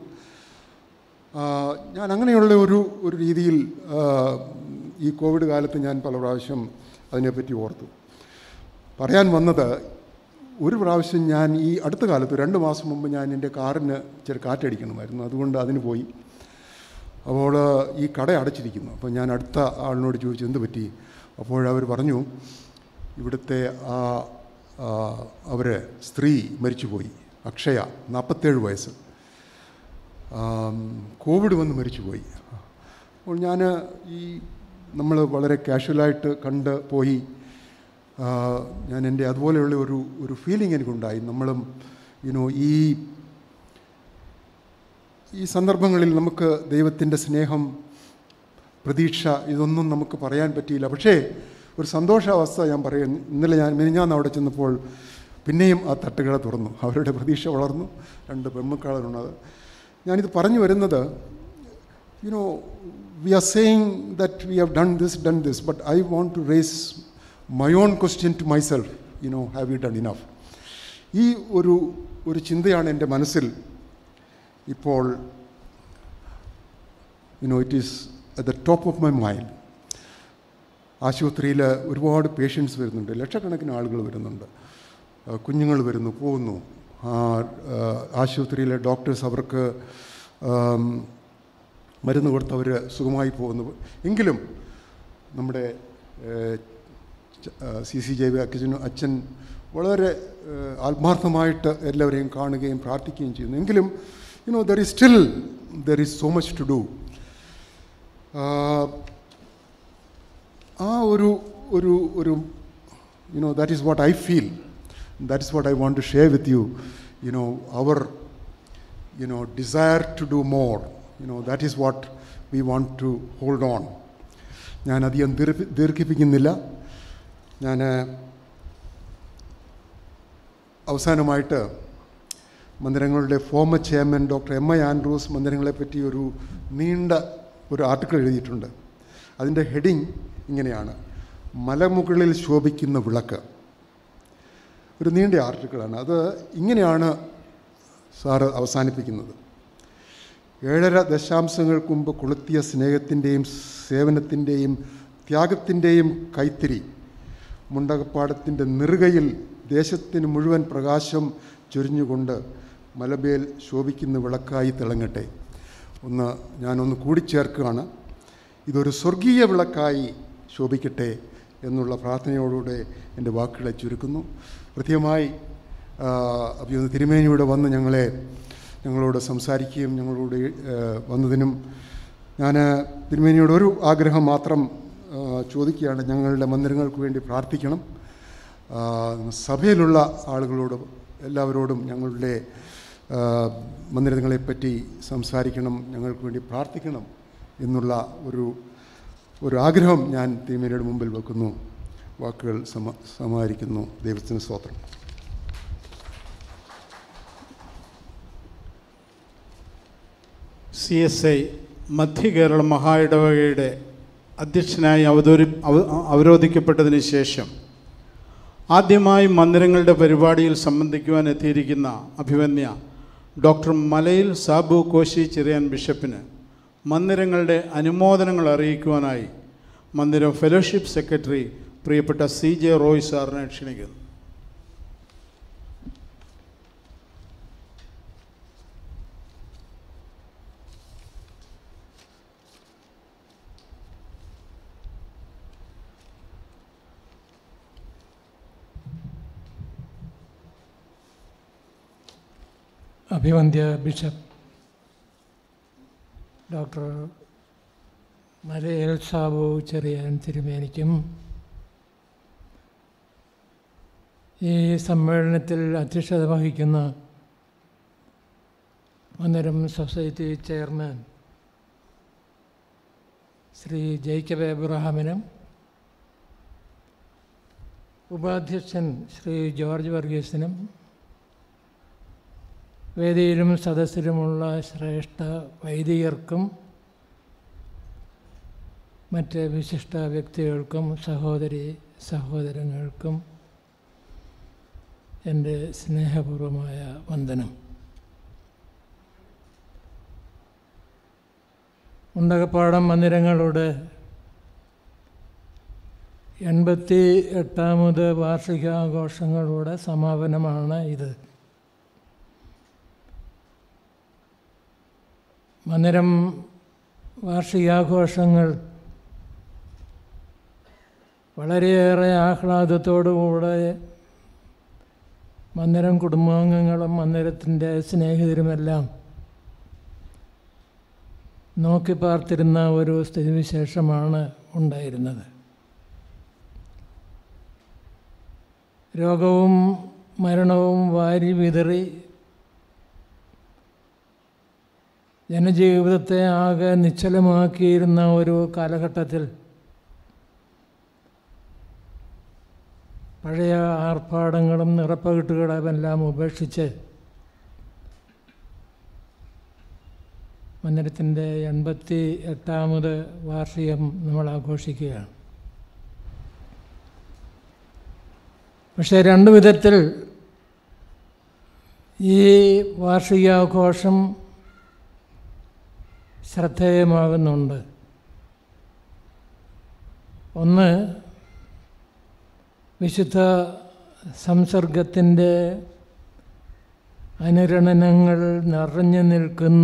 ഞാൻ അങ്ങനെയുള്ള ഒരു ഒരു രീതിയിൽ ഈ കോവിഡ് കാലത്ത് ഞാൻ പല പ്രാവശ്യം അതിനെപ്പറ്റി ഓർത്തു. പറയാൻ വന്നത്, ഒരു പ്രാവശ്യം ഞാൻ ഈ അടുത്ത കാലത്ത് രണ്ട് മാസം മുമ്പ് ഞാൻ എൻ്റെ കാറിന് ചെറിയ കാറ്റടിക്കണമായിരുന്നു. അതുകൊണ്ട് അതിന് പോയി. അപ്പോൾ ഈ കട അടച്ചിരിക്കുന്നു. അപ്പോൾ ഞാൻ അടുത്ത ആളിനോട് ചോദിച്ചു, എന്ത് പറ്റി? അപ്പോഴവർ പറഞ്ഞു, ഇവിടുത്തെ ആ അവർ സ്ത്രീ മരിച്ചുപോയി, അക്ഷയ, നാൽപ്പത്തേഴ് വയസ്സ്, കോവിഡ് വന്ന് മരിച്ചുപോയി. അപ്പോൾ ഞാൻ ഈ നമ്മൾ വളരെ കാഷ്വലായിട്ട് കണ്ട് പോയി. ഞാൻ എൻ്റെ അതുപോലെയുള്ള ഒരു ഒരു ഫീലിംഗ് എനിക്കുണ്ടായി. നമ്മളും യുനോ ഈ ഈ സന്ദർഭങ്ങളിൽ നമുക്ക് ദൈവത്തിൻ്റെ സ്നേഹം, പ്രതീക്ഷ, ഇതൊന്നും നമുക്ക് പറയാൻ പറ്റിയില്ല. പക്ഷേ ഒരു സന്തോഷാവസ്ഥ ഞാൻ പറയുന്നു. ഇന്നലെ ഞാൻ മിനിഞ്ഞാന്ന് അവിടെ ചെന്നപ്പോൾ പിന്നെയും ആ തട്ടുകട തുറന്നു. അവരുടെ പ്രതീക്ഷ വളർന്നു. രണ്ട് പെൺമക്കളുള്ളത്. ഞാനിത് പറഞ്ഞു വരുന്നത്, you know we are saying that we have done this done this but I want to raise my own question to myself, you know have you done enough? ഈ ഒരു ഒരു ചിന്തയാണ് എൻ്റെ മനസ്സിൽ ഇപ്പോൾ, you know it is at the top of my mind. ആശുപത്രിയിൽ ഒരുപാട് patients വരുന്നുണ്ട്, ലക്ഷക്കണക്കിന് ആളുകൾ വരുന്നുണ്ട്, കുഞ്ഞുങ്ങൾ വരുന്നു പോകുന്നു. ആശുപത്രിയിലെ ഡോക്ടേഴ്സ് അവർക്ക് മരുന്ന് കൊടുത്ത് അവർ സുഖമായി പോകുന്നു. എങ്കിലും നമ്മുടെ സി സി ജെ വി അച്ഛൻ അച്ഛൻ വളരെ ആത്മാർത്ഥമായിട്ട് എല്ലാവരെയും കാണുകയും പ്രാർത്ഥിക്കുകയും ചെയ്യുന്നു. എങ്കിലും you know there is still there is so much to do. ആ ഒരു ഒരു ഒരു you know that is what I feel. That is what I want to share with you, you know, our, you know, desire to do more, you know, that is what we want to hold on. ഞാൻ അധികം ദീർഘി ദീർഘിപ്പിക്കുന്നില്ല. ഞാൻ അവസാനമായിട്ട് മന്ദിരങ്ങളുടെ former chairman doctor M I Andrews മന്ദിരങ്ങളെപ്പറ്റി ഒരു നീണ്ട ഒരു ആർട്ടിക്കിൾ എഴുതിയിട്ടുണ്ട്. അതിൻ്റെ ഹെഡിങ് ഇങ്ങനെയാണ്, മലമുകളിൽ ശോഭിക്കുന്ന വിളക്ക്. ഒരു നീണ്ട ആർട്ടിക്കിളാണ്. അത് ഇങ്ങനെയാണ് സാറ് അവസാനിപ്പിക്കുന്നത്. ഏഴര ദശാംശങ്ങൾക്ക് മുമ്പ് കൊളുത്തിയ സ്നേഹത്തിൻ്റെയും സേവനത്തിൻ്റെയും ത്യാഗത്തിൻ്റെയും കൈത്തിരി മുണ്ടകപ്പാടത്തിൻ്റെ നെറുകയിൽ ദേശത്തിന് മുഴുവൻ പ്രകാശം ചൊരിഞ്ഞുകൊണ്ട് മലമേൽ ശോഭിക്കുന്ന വിളക്കായി തിളങ്ങട്ടെ. ഒന്ന് ഞാനൊന്ന് കൂടിച്ചേർക്കുകയാണ്, ഇതൊരു സ്വർഗീയ വിളക്കായി ശോഭിക്കട്ടെ എന്നുള്ള പ്രാർത്ഥനയോടുകൂടെ എൻ്റെ വാക്കുകളെ ചുരുക്കുന്നു. പ്രത്യേകമായി അഭിയുന്ന തിരുമേനിയുടെ വന്ന് ഞങ്ങളെ ഞങ്ങളോട് സംസാരിക്കുകയും ഞങ്ങളോട് വന്നതിനും ഞാൻ തിരുമേനിയോട് ഒരു ആഗ്രഹം മാത്രം ചോദിക്കുകയാണ്. ഞങ്ങളുടെ മന്ദിരങ്ങൾക്ക് വേണ്ടി പ്രാർത്ഥിക്കണം. സഭയിലുള്ള ആളുകളോട് എല്ലാവരോടും ഞങ്ങളുടെ മന്ദിരങ്ങളെപ്പറ്റി സംസാരിക്കണം, ഞങ്ങൾക്ക് വേണ്ടി പ്രാർത്ഥിക്കണം എന്നുള്ള ഒരു ഒരു ആഗ്രഹം ഞാൻ തിരുമേനിയുടെ മുമ്പിൽ വെക്കുന്നു. വാക്കുകൾ സമ സമാഹരിക്കുന്നു. ദൈവത്തിന് സ്തോത്രം. സി എസ് ഐ മധ്യ കേരള മഹാ ഇടവകയുടെ അധ്യക്ഷനായി അവതരി അവരോധിക്കപ്പെട്ടതിന് ശേഷം ആദ്യമായി മന്ദിരങ്ങളുടെ പരിപാടിയിൽ സംബന്ധിക്കുവാൻ എത്തിയിരിക്കുന്ന അഭിവന്യ ഡോക്ടർ മലയിൽ സാബു കോശി ചെറിയാൻ ബിഷപ്പിന് മന്ദിരങ്ങളുടെ അനുമോദനങ്ങൾ അറിയിക്കുവാനായി മന്ദിരം ഫെലോഷിപ്പ് സെക്രട്ടറി പ്രിയപ്പെട്ട സി ജെ റോയ് സാറിനെ ക്ഷണിക്കുന്നു. അഭിവന്ദ്യ ബിഷപ്പ് ഡോക്ടർ മലയിൽ സാബു ചെറിയാൻ തിരുമേനിക്കും ഈ സമ്മേളനത്തിൽ അധ്യക്ഷത വഹിക്കുന്ന Mandiram society chairman Shri Jacob എബ്രഹാമിനും ഉപാധ്യക്ഷൻ ശ്രീ ജോർജ് വർഗീസിനും വേദിയിലും സദസ്സിലുമുള്ള ശ്രേഷ്ഠ വൈദികർക്കും മറ്റ് വിശിഷ്ട വ്യക്തികൾക്കും സഹോദരി സഹോദരങ്ങൾക്കും എൻ്റെ സ്നേഹപൂർവമായ വന്ദനം. മുണ്ടകപ്പാടം മന്ദിരങ്ങളുടെ എൺപത്തി എട്ടാമത് വാർഷികാഘോഷങ്ങളുടെ സമാപനമാണ് ഇത്. മന്ദിരം വാർഷികാഘോഷങ്ങൾ വളരെയേറെ ആഹ്ലാദത്തോടുകൂടെ മന്ദിരം കുടുംബാംഗങ്ങളും മന്ദിരത്തിൻ്റെ സ്നേഹിതരുമെല്ലാം നോക്കി പാർത്തിരുന്ന ഒരു സ്ഥിതിവിശേഷമാണ് ഉണ്ടായിരുന്നത്. രോഗവും മരണവും വാരി വിതറി ജനജീവിതത്തെ ആകെ നിശ്ചലമാക്കിയിരുന്ന ഒരു കാലഘട്ടത്തിൽ പഴയ ആർഭാടങ്ങളും നിറപ്പകിട്ടുകളുമെല്ലാം ഉപേക്ഷിച്ച് മന്ദിരത്തിൻ്റെ എൺപത്തി എട്ടാമത് വാർഷികം നമ്മൾ ആഘോഷിക്കുകയാണ്. പക്ഷേ രണ്ട് വിധത്തിൽ ഈ വാർഷികാഘോഷം ശ്രദ്ധേയമാകുന്നുണ്ട്. ഒന്ന്, വിശുദ്ധ സംസർഗത്തിൻ്റെ അനുരണനങ്ങൾ നിറഞ്ഞു നിൽക്കുന്ന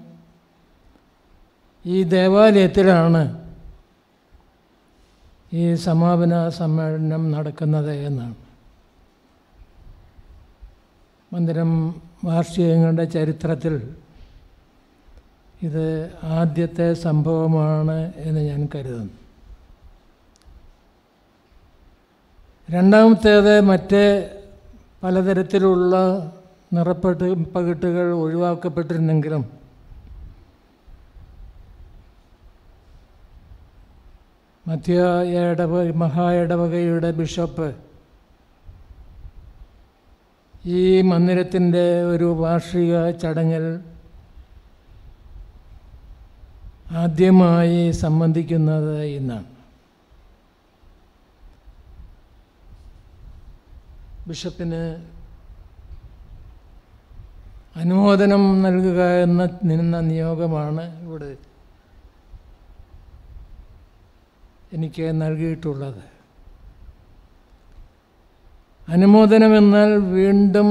ഈ ദേവാലയത്തിലാണ് ഈ സമാപന സമ്മേളനം നടക്കുന്നത് എന്നാണ്. മന്ദിരം വാർഷികങ്ങളുടെ ചരിത്രത്തിൽ ഇത് ആദ്യത്തെ സംഭവമാണ് എന്ന് ഞാൻ കരുതുന്നു. രണ്ടാമത്തേത്, മറ്റ് പലതരത്തിലുള്ള നിറപ്പെട്ട് പകിട്ടുകൾ ഒഴിവാക്കപ്പെട്ടിരുന്നെങ്കിലും മധ്യ ഇടവ മഹാ ഇടവകയുടെ ബിഷപ്പ് ഈ മന്ദിരത്തിൻ്റെ ഒരു വാർഷിക ചടങ്ങിൽ ആദ്യമായി സംബന്ധിക്കുന്നത് ഇന്നാണ്. ബിഷപ്പിന് അനുമോദനം നൽകുക എന്ന നിന്ന നിയോഗമാണ് ഇവിടെ എനിക്ക് നൽകിയിട്ടുള്ളത്. അനുമോദനമെന്നാൽ വീണ്ടും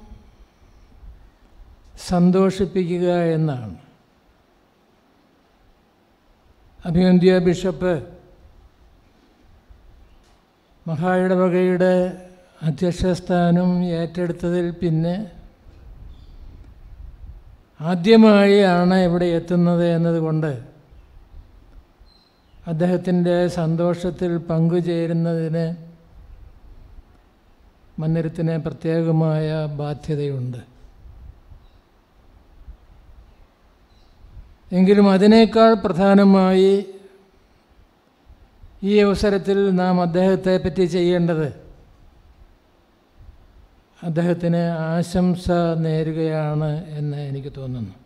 സന്തോഷിപ്പിക്കുക എന്നാണ്. അഭിവന്ദ്യ ബിഷപ്പ് മഹാ ഇടവകയുടെ അധ്യക്ഷസ്ഥാനം ഏറ്റെടുത്തതിൽ പിന്നെ ആദ്യമായി ആണ് ഇവിടെ എത്തുന്നത് എന്നതുകൊണ്ട് അദ്ദേഹത്തിൻ്റെ സന്തോഷത്തിൽ പങ്കുചേരുന്നതിന് മന്ദിരത്തിന് പ്രത്യേകമായ ബാധ്യതയുണ്ട്. എങ്കിലും അതിനേക്കാൾ പ്രധാനമായി ഈ അവസരത്തിൽ നാം അദ്ദേഹത്തെ പറ്റി ചെയ്യേണ്ടത് അദ്ദേഹത്തിന് ആശംസ നേരുകയാണ് എന്ന് എനിക്ക് തോന്നുന്നു.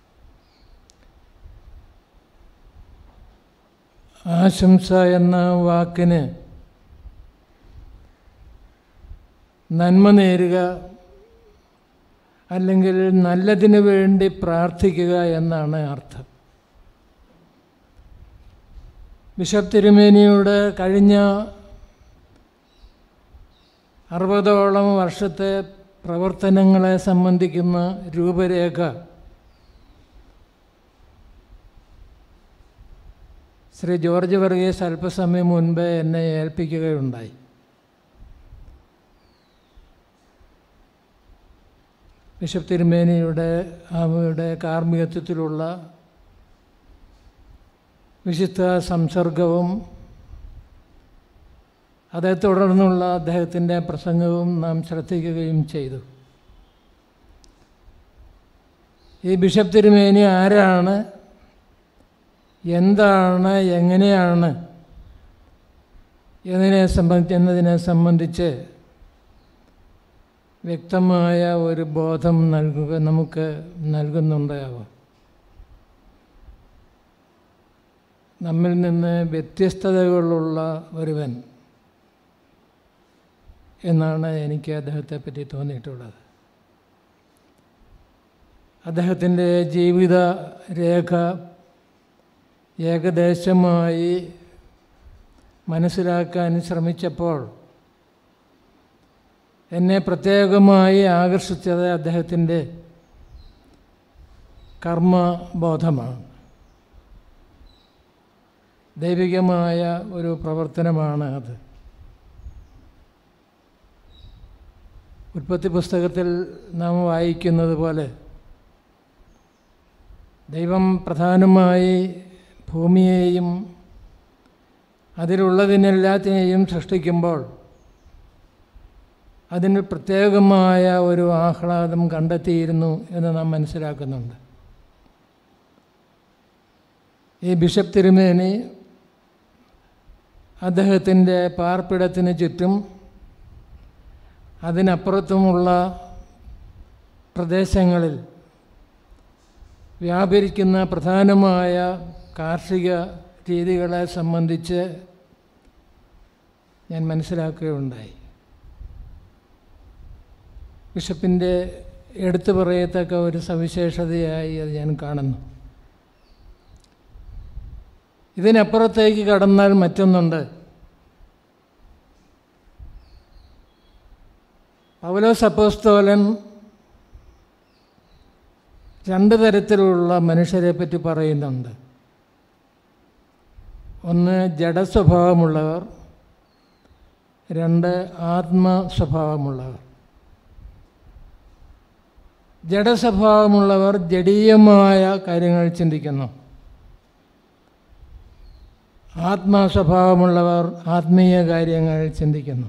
ആശംസ എന്ന വാക്കിന് നന്മ നേരുക അല്ലെങ്കിൽ നല്ലതിനു വേണ്ടി പ്രാർത്ഥിക്കുക എന്നാണ് അർത്ഥം. ബിഷപ്പ് തിരുമേനിയുടെ കഴിഞ്ഞ അറുപതോളം വർഷത്തെ പ്രവർത്തനങ്ങളെ സംബന്ധിക്കുന്ന രൂപരേഖ ശ്രീ ജോർജ് വർഗീസ് അല്പസമയം മുൻപ് എന്നെ ഏൽപ്പിക്കുകയുണ്ടായി. ബിഷപ്പ് തിരുമേനിയുടെ അവരുടെ കാർമ്മികത്വത്തിലുള്ള വിശുദ്ധ സംസർഗവും അതേ തുടർന്നുള്ള അദ്ദേഹത്തിൻ്റെ പ്രസംഗവും നാം ശ്രദ്ധിക്കുകയും ചെയ്തു. ഈ ബിഷപ്പ് തിരുമേനി ആരാണ്, എന്താണ്, എങ്ങനെയാണ് എന്നതിനെ സംബന്ധിച്ച് എന്നതിനെ സംബന്ധിച്ച് വ്യക്തമായ ഒരു ബോധം നൽകുക നമുക്ക് നൽകുന്നുണ്ടാവും. നമ്മിൽ നിന്ന് വ്യത്യസ്തതകളുള്ള ഒരുവൻ എന്നാണ് എനിക്ക് അദ്ദേഹത്തെ പറ്റി തോന്നിയിട്ടുള്ളത്. അദ്ദേഹത്തിൻ്റെ ജീവിത രേഖ ഏകദേശമായി മനസ്സിലാക്കാൻ ശ്രമിച്ചപ്പോൾ എന്നെ പ്രത്യേകമായി ആകർഷിച്ചത് അദ്ദേഹത്തിൻ്റെ കർമ്മബോധമാണ്. ദൈവികമായ ഒരു പ്രവർത്തനമാണ് അത്. ഉൽപ്പത്തി പുസ്തകത്തിൽ നാം വായിക്കുന്നത് പോലെ ദൈവം പ്രധാനമായി ഭൂമിയെയും അതിലുള്ളതിനെല്ലാത്തിനെയും സൃഷ്ടിക്കുമ്പോൾ അതിന് പ്രത്യേകമായ ഒരു ആഹ്ലാദം കണ്ടെത്തിയിരുന്നു എന്ന് നാം മനസ്സിലാക്കുന്നുണ്ട്. ഈ ബിഷപ്പ് തിരുമേനി അദ്ദേഹത്തിൻ്റെ പാർപ്പിടത്തിന് ചുറ്റും അതിനപ്പുറത്തുമുള്ള പ്രദേശങ്ങളിൽ വ്യാപരിക്കുന്ന പ്രധാനമായ കാർഷിക രീതികളെ സംബന്ധിച്ച് ഞാൻ മനസ്സിലാക്കുകയുണ്ടായി. ബിഷപ്പിൻ്റെ എടുത്തു പറയത്തക്ക ഒരു സവിശേഷതയായി അത് ഞാൻ കാണുന്നു. ഇതിനപ്പുറത്തേക്ക് കടന്നാൽ മറ്റൊന്നുണ്ട്. പൗലോസ് അപ്പോസ്തലൻ രണ്ട് തരത്തിലുള്ള മനുഷ്യരെ പറ്റി പറയുന്നുണ്ട്. ഒന്ന് ജഡസ്വഭാവമുള്ളവർ, രണ്ട് ആത്മസ്വഭാവമുള്ളവർ. ജഡസ്വഭാവമുള്ളവർ ജഡീയമായ കാര്യങ്ങൾ ചിന്തിക്കുന്നു. ആത്മസ്വഭാവമുള്ളവർ ആത്മീയ കാര്യങ്ങൾ ചിന്തിക്കുന്നു.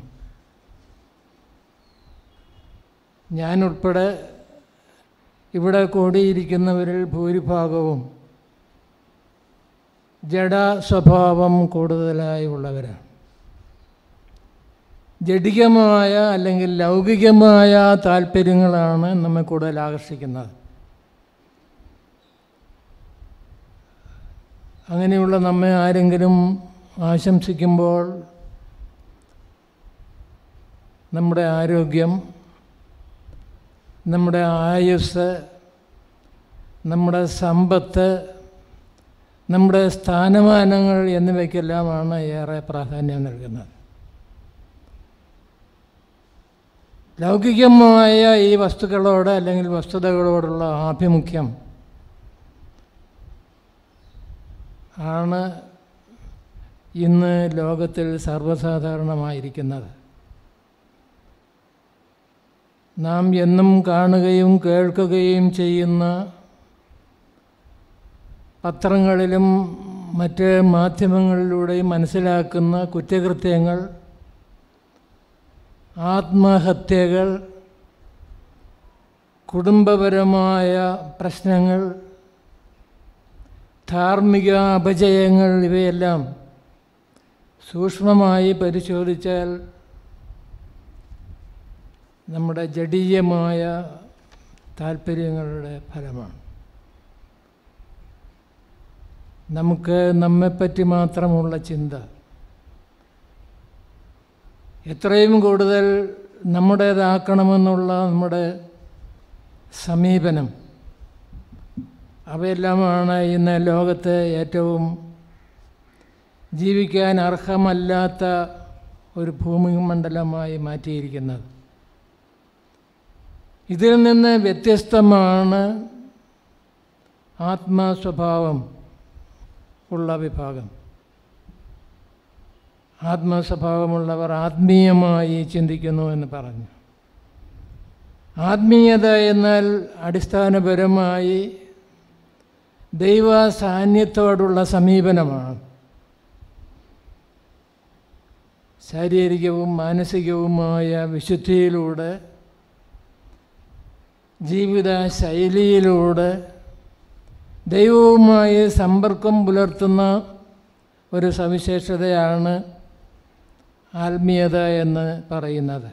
ഞാനുൾപ്പെടെ ഇവിടെ കൂടിയിരിക്കുന്നവരിൽ ഭൂരിഭാഗവും ജഡ സ്വഭാവം കൂടുതലായി ഉള്ളവരാണ്. ജഡികമായ അല്ലെങ്കിൽ ലൗകികമായ താല്പര്യങ്ങളാണ് നമ്മെ കൂടുതൽ ആകർഷിക്കുന്നത്. അങ്ങനെയുള്ള നമ്മെ ആരെങ്കിലും ആശംസിക്കുമ്പോൾ നമ്മുടെ ആരോഗ്യം, നമ്മുടെ ആയുസ്സ്, നമ്മുടെ സമ്പത്ത്, നമ്മുടെ സ്ഥാനമാനങ്ങൾ എന്നിവയ്ക്കെല്ലാമാണ് ഏറെ പ്രാധാന്യം നൽകുന്നത്. ലൗകികമായ ഈ വസ്തുക്കളോട് അല്ലെങ്കിൽ വസ്തുതകളോടുള്ള ആഭിമുഖ്യം ആണ് ഇന്ന് ലോകത്തിൽ സർവ്വസാധാരണമായിരിക്കുന്നത്. നാം എന്നും കാണുകയും കേൾക്കുകയും ചെയ്യുന്ന പത്രങ്ങളിലും മറ്റ് മാധ്യമങ്ങളിലൂടെയും മനസ്സിലാക്കുന്ന കുറ്റകൃത്യങ്ങൾ, ആത്മഹത്യകൾ, കുടുംബപരമായ പ്രശ്നങ്ങൾ, ധാർമ്മിക അപജയങ്ങൾ ഇവയെല്ലാം സൂക്ഷ്മമായി പരിശോധിച്ചാൽ നമ്മുടെ ജഡീയമായ താല്പര്യങ്ങളുടെ ഫലമാണ്. നമുക്ക് നമ്മെപ്പറ്റി മാത്രമുള്ള ചിന്ത, എത്രയും കൂടുതൽ നമ്മുടേതാക്കണമെന്നുള്ള നമ്മുടെ സമീപനം, അവയെല്ലാമാണ് ഇന്ന് ലോകത്തെ ഏറ്റവും ജീവിക്കാൻ അർഹമല്ലാത്ത ഒരു ഭൂമിമണ്ഡലമായി മാറ്റിയിരിക്കുന്നത്. ഇതിൽ നിന്ന് വ്യത്യസ്തമാണ് ആത്മസ്വഭാവം ഉള്ള വിഭാഗം. ആത്മസ്വഭാവമുള്ളവർ ആത്മീയമായി ചിന്തിക്കുന്നു എന്ന് പറഞ്ഞു. ആത്മീയത എന്നാൽ അടിസ്ഥാനപരമായി ദൈവ സാന്നിധ്യത്തോടുള്ള സമീപനമാണ്. ശാരീരികവും മാനസികവുമായ വിശുദ്ധിയിലൂടെ, ജീവിത ശൈലിയിലൂടെ ദൈവവുമായി സമ്പർക്കം പുലർത്തുന്ന ഒരു സവിശേഷതയാണ് ആത്മീയത എന്ന് പറയുന്നത്.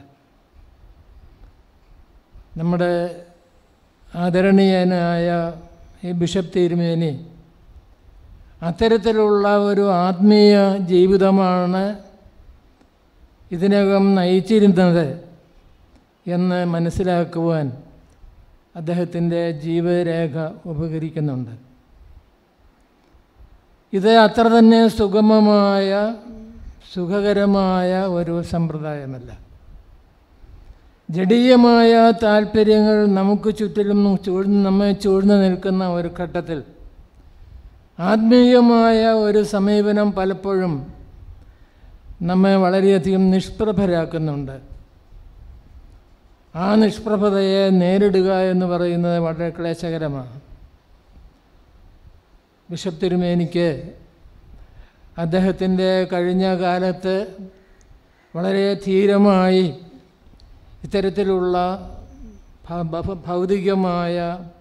നമ്മുടെ ആദരണീയനായ ഈ ബിഷപ്പ് തിരുമേനി അത്തരത്തിലുള്ള ഒരു ആത്മീയ ജീവിതമാണ് ഇതിനകം നയിച്ചിരുന്നത് എന്ന് മനസ്സിലാക്കുവാൻ അദ്ദേഹത്തിൻ്റെ ജീവരേഖ ഉപകരിക്കുന്നുണ്ട്. ഇത് അത്ര തന്നെ സുഗമമായ സുഖകരമായ ഒരു സമ്പ്രദായമല്ല. ജഡീയമായ താല്പര്യങ്ങൾ നമുക്ക് ചുറ്റിലും ചൂഴ്ന്ന് നമ്മെ ചൂഴ്ന്നു നിൽക്കുന്ന ഒരു ഘട്ടത്തിൽ ആത്മീയമായ ഒരു സമീപനം പലപ്പോഴും നമ്മെ വളരെയധികം നിഷ്പ്രഭരാക്കുന്നുണ്ട്. ആ നിഷ്പ്രഭതയെ നേരിടുക എന്ന് പറയുന്നത് വളരെ ക്ലേശകരമാണ്. ബിഷപ്പ് തിരുമേനിക്ക് അദ്ദേഹത്തിൻ്റെ കഴിഞ്ഞ കാലത്ത് വളരെ ധീരമായി ഇത്തരത്തിലുള്ള ഭൗതികമായ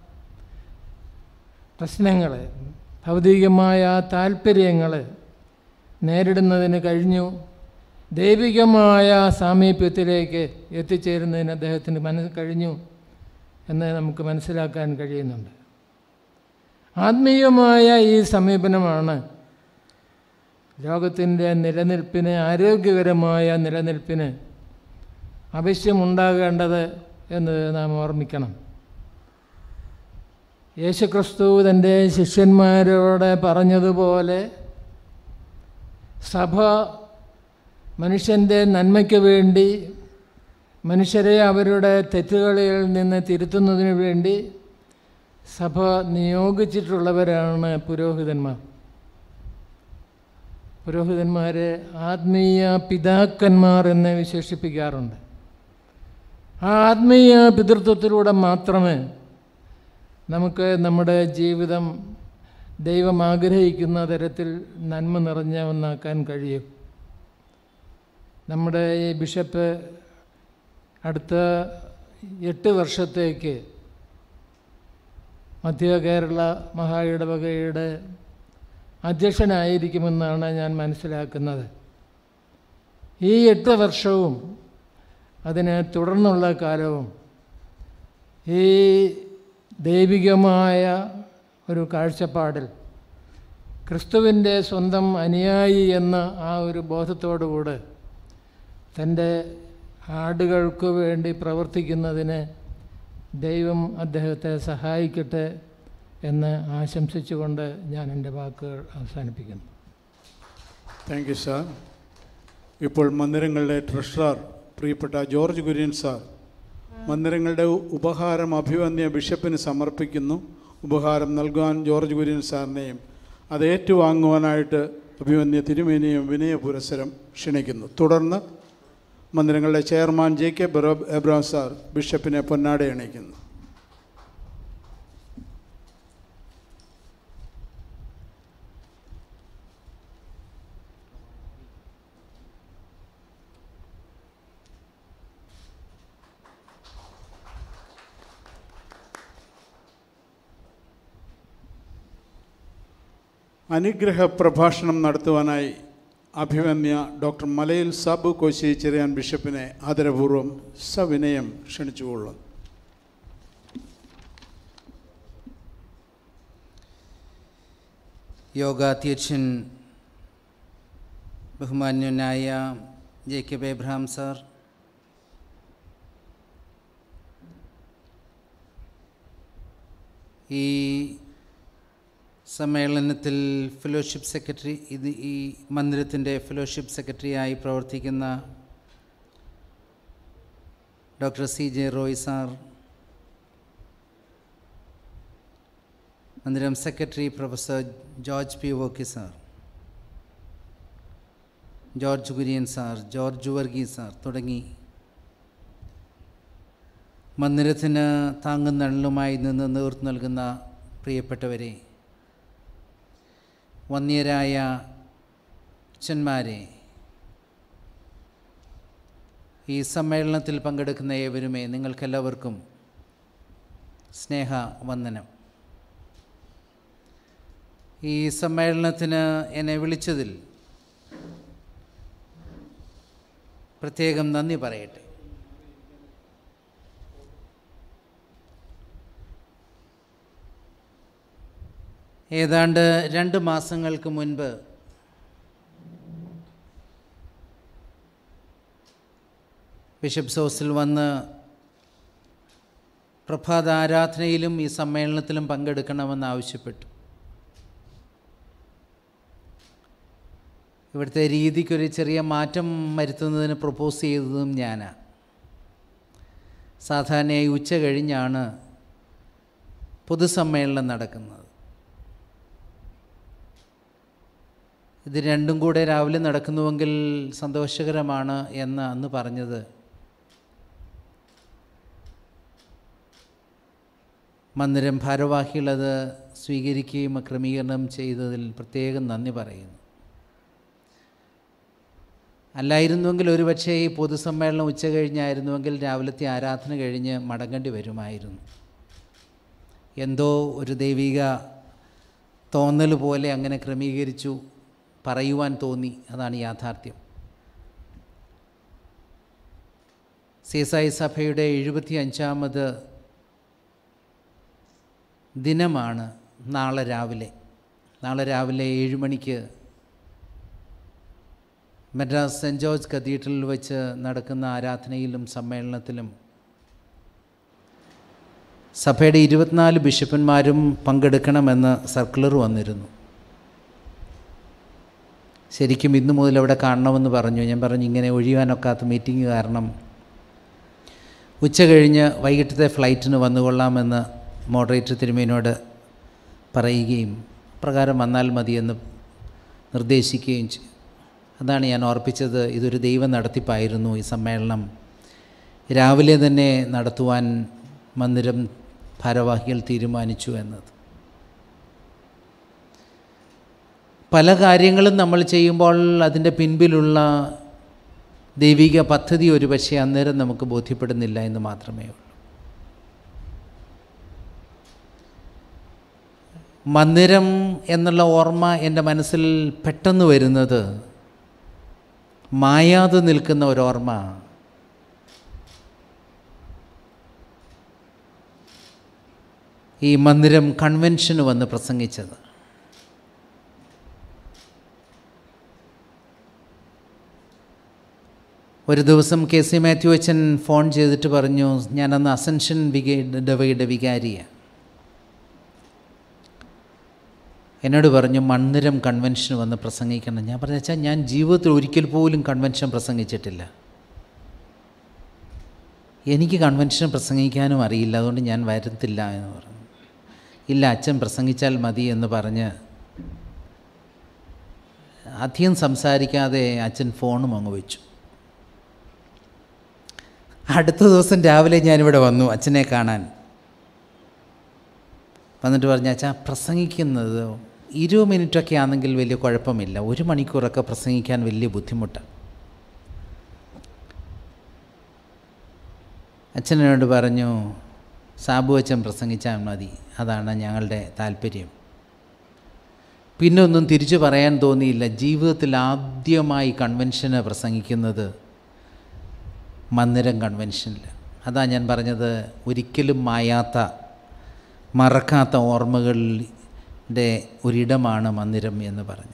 പ്രശ്നങ്ങൾ, ഭൗതികമായ താല്പര്യങ്ങൾ നേരിടുന്നതിന് കഴിഞ്ഞു. ദൈവികമായ സാമീപ്യത്തിലേക്ക് എത്തിച്ചേരുന്നതിന് അദ്ദേഹത്തിന് മനസ്സ് കഴിഞ്ഞു എന്ന് നമുക്ക് മനസ്സിലാക്കാൻ കഴിയുന്നുണ്ട്. ആത്മീയമായ ഈ സമീപനമാണ് ലോകത്തിൻ്റെ നിലനിൽപ്പിന്, ആരോഗ്യകരമായ നിലനിൽപ്പിന് ആവശ്യമുണ്ടാകേണ്ടത് എന്ന് നാം ഓർമ്മിക്കണം. യേശുക്രിസ്തു തൻ്റെ ശിഷ്യന്മാരോട് പറഞ്ഞതുപോലെ സഭ മനുഷ്യൻ്റെ നന്മയ്ക്ക് വേണ്ടി, മനുഷ്യരെ അവരുടെ തെറ്റുകളിൽ നിന്ന് തിരുത്തുന്നതിന് വേണ്ടി സഭ നിയോഗിച്ചിട്ടുള്ളവരാണ് പുരോഹിതന്മാർ. പുരോഹിതന്മാരെ ആത്മീയ പിതാക്കന്മാർ എന്ന് വിശേഷിപ്പിക്കാറുണ്ട്. ആ ആത്മീയ പിതൃത്വത്തിലൂടെ മാത്രമേ നമുക്ക് നമ്മുടെ ജീവിതം ദൈവം ആഗ്രഹിക്കുന്ന തരത്തിൽ നന്മ നിറഞ്ഞ ഒന്നാക്കാൻ കഴിയും. നമ്മുടെ ഈ ബിഷപ്പ് അടുത്ത എട്ട് വർഷത്തേക്ക് മധ്യ കേരള മഹാ ഇടവകയുടെ അധ്യക്ഷനായിരിക്കുമെന്നാണ് ഞാൻ മനസ്സിലാക്കുന്നത്. ഈ എട്ട് വർഷവും അതിന് തുടർന്നുള്ള കാലവും ഈ ദൈവികമായ ഒരു കാഴ്ചപ്പാടിൽ ക്രിസ്തുവിൻ്റെ സ്വന്തം അനുയായി എന്ന ആ ഒരു ബോധത്തോടുകൂടെ തൻ്റെ ആടുകൾക്ക് വേണ്ടി പ്രവർത്തിക്കുന്നതിന് ദൈവം അദ്ദേഹത്തെ സഹായിക്കട്ടെ എന്ന് ആശംസിച്ചുകൊണ്ട് ഞാൻ എൻ്റെ വാക്കുകൾ അവസാനിപ്പിക്കുന്നു. Thank you sir. ഇപ്പോൾ മന്ദിരങ്ങളുടെ ട്രഷറർ പ്രിയപ്പെട്ട ജോർജ് കുര്യൻ സാർ മന്ദിരങ്ങളുടെ ഉപഹാരം അഭിവന്യ ബിഷപ്പിന് സമർപ്പിക്കുന്നു. ഉപഹാരം നൽകുവാൻ ജോർജ് കുര്യൻ സാറിനെയും അത് ഏറ്റുവാങ്ങുവാനായിട്ട് അഭിവന്യ തിരുമേനിയും വിനയ പുരസ്സരം ക്ഷണിക്കുന്നു. തുടർന്ന് മന്ദിരങ്ങളുടെ chairman J K Abraham sir ബിഷപ്പിനെ പൊന്നാട അണിയിക്കുന്നു. അനുഗ്രഹ പ്രഭാഷണം നടത്തുവാനായി അഭിമന്യ ഡോക്ടർ മലയിൽ സാബു കോശി ചെറിയാൻ ബിഷപ്പിനെ ആദരപൂർവ്വം സവിനയം ക്ഷണിച്ചുകൊള്ളുന്നു. യോഗാധ്യക്ഷൻ ബഹുമാന്യനായ ജേക്കബ് എബ്രഹാം സാർ, ഈ സമ്മേളനത്തിൽ ഫെലോഷിപ്പ് സെക്രട്ടറി ഇത് ഈ മന്ദിരത്തിൻ്റെ ഫെലോഷിപ്പ് സെക്രട്ടറിയായി പ്രവർത്തിക്കുന്ന doctor C J Roy sir, Mandiram secretary professor George P Varkey sir, George Kurian sir, George വർഗീ സാർ തുടങ്ങി മന്ദിരത്തിന് താങ്ങും തണലുമായി നിന്ന് നേതൃത്വം നൽകുന്ന പ്രിയപ്പെട്ടവരെ, വന്യരായ അച്ഛന്മാരെ, ഈ സമ്മേളനത്തിൽ പങ്കെടുക്കുന്ന ഏവരുമേ, നിങ്ങൾക്കെല്ലാവർക്കും സ്നേഹവന്ദനം. ഈ സമ്മേളനത്തിന് എന്നെ വിളിച്ചതിൽ പ്രത്യേകം നന്ദി പറയട്ടെ. ഏതാണ്ട് രണ്ട് മാസങ്ങൾക്ക് മുൻപ് ബിഷപ്പ് ഹൗസിൽ വന്ന് പ്രഭാത ആരാധനയിലും ഈ സമ്മേളനത്തിലും പങ്കെടുക്കണമെന്ന് ആവശ്യപ്പെട്ടു. ഇവിടുത്തെ രീതിക്കൊരു ചെറിയ മാറ്റം വരുത്തുന്നതിന് പ്രപ്പോസ് ചെയ്തതും ഞാനാണ്. സാധാരണയായി ഉച്ച കഴിഞ്ഞാണ് പൊതുസമ്മേളനം നടക്കുന്നത്. ഇത് രണ്ടും കൂടെ രാവിലെ നടക്കുന്നുവെങ്കിൽ സന്തോഷകരമാണ് എന്ന് അന്ന് പറഞ്ഞത് മന്ദിരം ഭാരവാഹികളത് സ്വീകരിക്കുകയും ക്രമീകരണം ചെയ്തതിൽ പ്രത്യേകം നന്ദി പറയുന്നു. അല്ലായിരുന്നുവെങ്കിൽ ഒരുപക്ഷേ ഈ പൊതുസമ്മേളനം ഉച്ച കഴിഞ്ഞായിരുന്നുവെങ്കിൽ രാവിലത്തെ ആരാധന കഴിഞ്ഞ് മടങ്ങേണ്ടി വരുമായിരുന്നു. എന്തോ ഒരു ദൈവിക തോന്നൽ പോലെ അങ്ങനെ ക്രമീകരിച്ചു, പറയുവാൻ തോന്നി. അതാണ് യാഥാർത്ഥ്യം. സീസായി സഭയുടെ എഴുപത്തി അഞ്ചാമത് ദിനമാണ് നാളെ രാവിലെ. നാളെ രാവിലെ ഏഴ് മണിക്ക് മദ്രാസ് സെൻറ്റ് ജോർജ് കത്തീഡ്രലിൽ വെച്ച് നടക്കുന്ന ആരാധനയിലും സമ്മേളനത്തിലും സഭയുടെ ഇരുപത്തിനാല് ബിഷപ്പന്മാരും പങ്കെടുക്കണമെന്ന് സർക്കുലർ വന്നിരുന്നു. ശരിക്കും ഇന്നു മുതൽ അവിടെ കാണണമെന്ന് പറഞ്ഞു. ഞാൻ പറഞ്ഞു ഇങ്ങനെ ഒഴിയാനൊക്കാത്ത മീറ്റിംഗ് കാരണം ഉച്ച കഴിഞ്ഞ് വൈകിട്ടത്തെ ഫ്ലൈറ്റിന് വന്നുകൊള്ളാമെന്ന് മോഡറേറ്റർ തിരുമേനോട് പറയുകയും പ്രകാരം വന്നാൽ മതിയെന്ന് നിർദ്ദേശിക്കുകയും ചെയ്തു. അതാണ് ഞാൻ ഓർപ്പിച്ചത്. ഇതൊരു ദൈവ നടത്തിപ്പായിരുന്നു. ഈ സമ്മേളനം രാവിലെ തന്നെ നടത്തുവാൻ മന്ദിരം ഭാരവാഹികൾ തീരുമാനിച്ചു എന്നത്. പല കാര്യങ്ങളും നമ്മൾ ചെയ്യുമ്പോൾ അതിൻ്റെ പിൻപിലുള്ള ദൈവിക പദ്ധതി ഒരു പക്ഷേ അന്നേരം നമുക്ക് ബോധ്യപ്പെടുന്നില്ല എന്ന് മാത്രമേ ഉള്ളൂ. മന്ദിരം എന്നുള്ള ഓർമ്മ എൻ്റെ മനസ്സിൽ പെട്ടെന്ന് വരുന്നത് മായാതെ നിൽക്കുന്ന ഒരോർമ്മ. ഈ മന്ദിരം കൺവെൻഷന് വന്ന് പ്രസംഗിച്ചത്. ഒരു ദിവസം കെ സി മാത്യു അച്ഛൻ ഫോൺ ചെയ്തിട്ട് പറഞ്ഞു, ഞാനന്ന് അസെൻഷൻ വിക ഡവയുടെ വികാരിയാണ്. എന്നോട് പറഞ്ഞു മന്ദിരം കൺവെൻഷന് വന്ന് പ്രസംഗിക്കണം. ഞാൻ പറഞ്ഞു വെച്ചാൽ ഞാൻ ജീവിതത്തിൽ ഒരിക്കൽ പോലും കൺവെൻഷൻ പ്രസംഗിച്ചിട്ടില്ല. എനിക്ക് കൺവെൻഷൻ പ്രസംഗിക്കാനും അറിയില്ല, അതുകൊണ്ട് ഞാൻ വരത്തില്ല എന്ന് പറഞ്ഞു. ഇല്ല, അച്ഛൻ പ്രസംഗിച്ചാൽ മതി എന്ന് പറഞ്ഞ് അധികം സംസാരിക്കാതെ അച്ഛൻ ഫോണും അങ്ങ് വെച്ചു. അടുത്ത ദിവസം രാവിലെ ഞാനിവിടെ വന്നു അച്ഛനെ കാണാൻ. വന്നിട്ട് പറഞ്ഞു, അച്ഛാ പ്രസംഗിക്കുന്നത് ഇരുപത് മിനിറ്റൊക്കെ ആണെങ്കിൽ വലിയ കുഴപ്പമില്ല, ഒരു മണിക്കൂറൊക്കെ പ്രസംഗിക്കാൻ വലിയ ബുദ്ധിമുട്ടാണ്. അച്ഛനോട് പറഞ്ഞു, സാബു അച്ഛൻ പ്രസംഗിച്ചാൽ മതി, അതാണ് ഞങ്ങളുടെ താല്പര്യം. പിന്നെ ഒന്നും തിരിച്ചു പറയാൻ തോന്നിയില്ല. ജീവിതത്തിൽ ആദ്യമായി കൺവെൻഷന് പ്രസംഗിക്കുന്നത് മന്ദിരം കൺവെൻഷനിൽ. അതാ ഞാൻ പറഞ്ഞത്, ഒരിക്കലും മായാത്ത മറക്കാത്ത ഓർമ്മകളുടെ ഒരിടമാണ് മന്ദിരം എന്ന് പറഞ്ഞു.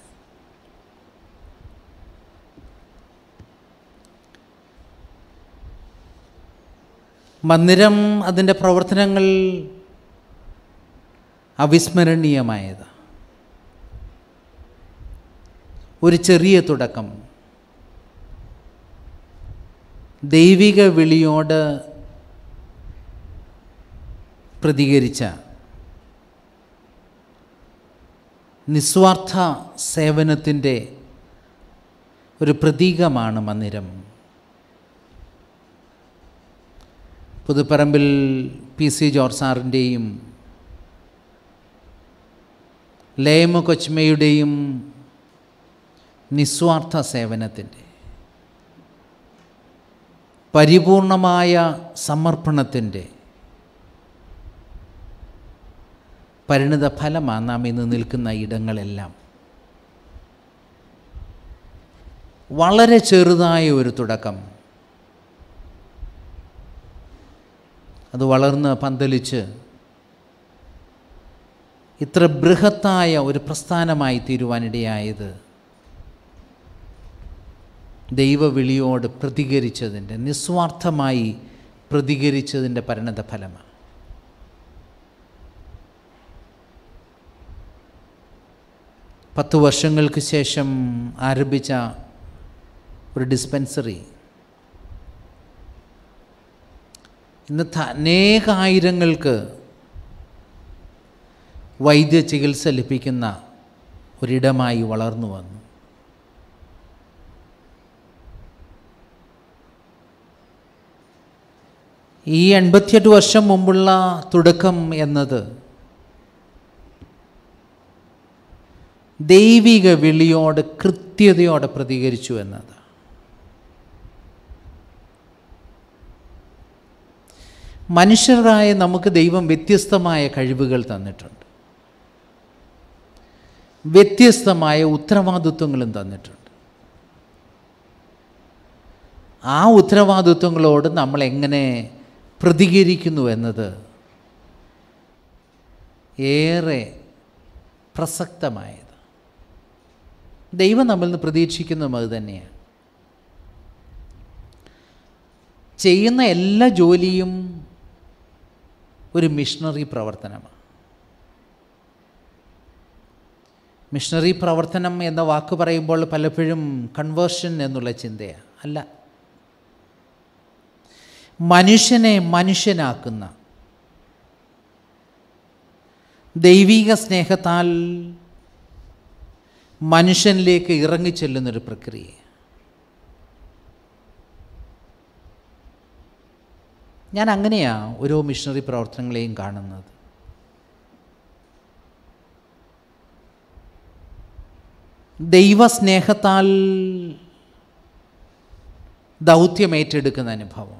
മന്ദിരം അതിൻ്റെ പ്രവർത്തനങ്ങൾ അവിസ്മരണീയമായത്. ഒരു ചെറിയ തുടക്കം, ദൈവിക വിളിയോട് പ്രതികരിച്ച നിസ്വാർത്ഥ സേവനത്തിൻ്റെ ഒരു പ്രതീകമാണ് Mandiram. Puthuparambil P C George സാറിൻ്റെയും ലേമ കൊച്മയുടെയും നിസ്വാർത്ഥ സേവനത്തിൻ്റെ, പരിപൂർണമായ സമർപ്പണത്തിൻ്റെ പരിണിത ഫലമാണ് നാം ഇന്ന് നിൽക്കുന്ന ഇടങ്ങളെല്ലാം. വളരെ ചെറുതായ ഒരു തുടക്കം, അത് വളർന്ന് പന്തലിച്ച് ഇത്ര ബൃഹത്തായ ഒരു പ്രസ്ഥാനമായി തീരുവാനിടയായത് ദൈവവിളിയോട് പ്രതികരിച്ചതിൻ്റെ, നിസ്വാർത്ഥമായി പ്രതികരിച്ചതിൻ്റെ പരിണത ഫലമാണ്. പത്ത് വർഷങ്ങൾക്ക് ശേഷം ആരംഭിച്ച ഒരു ഡിസ്പെൻസറി ഇന്നത്തെ അനേകായിരങ്ങൾക്ക് വൈദ്യ ചികിത്സ ലഭിക്കുന്ന ഒരിടമായി വളർന്നു വന്നു. ഈ എൺപത്തിയെട്ട് വർഷം മുമ്പുള്ള തുടക്കം എന്നത് ദൈവിക വിളിയോട് കൃത്യതയോടെ പ്രതികരിച്ചു എന്നത്. മനുഷ്യരായ നമുക്ക് ദൈവം വ്യത്യസ്തമായ കഴിവുകൾ തന്നിട്ടുണ്ട്, വ്യത്യസ്തമായ ഉത്തരവാദിത്വങ്ങളും തന്നിട്ടുണ്ട്. ആ ഉത്തരവാദിത്വങ്ങളോട് നമ്മൾ എങ്ങനെ പ്രതികരിക്കുന്നു എന്നത് ഏറെ പ്രസക്തമായത്. ദൈവം നമ്മളിൽ നിന്ന് പ്രതീക്ഷിക്കുന്നതും അത് തന്നെയാണ്. ചെയ്യുന്ന എല്ലാ ജോലിയും ഒരു മിഷണറി പ്രവർത്തനമാണ്. മിഷണറി പ്രവർത്തനം എന്ന വാക്ക് പറയുമ്പോൾ പലപ്പോഴും കൺവേർഷൻ എന്നുള്ള ചിന്തയാണ്. അല്ല, മനുഷ്യനെ മനുഷ്യനാക്കുന്ന, ദൈവിക സ്നേഹത്താൽ മനുഷ്യനിലേക്ക് ഇറങ്ങിച്ചെല്ലുന്നൊരു പ്രക്രിയ. ഞാൻ അങ്ങനെയാണ് ഓരോ മിഷണറി പ്രവർത്തനങ്ങളെയും കാണുന്നത്. ദൈവസ്നേഹത്താൽ ദൗത്യമേറ്റെടുക്കുന്ന അനുഭവം.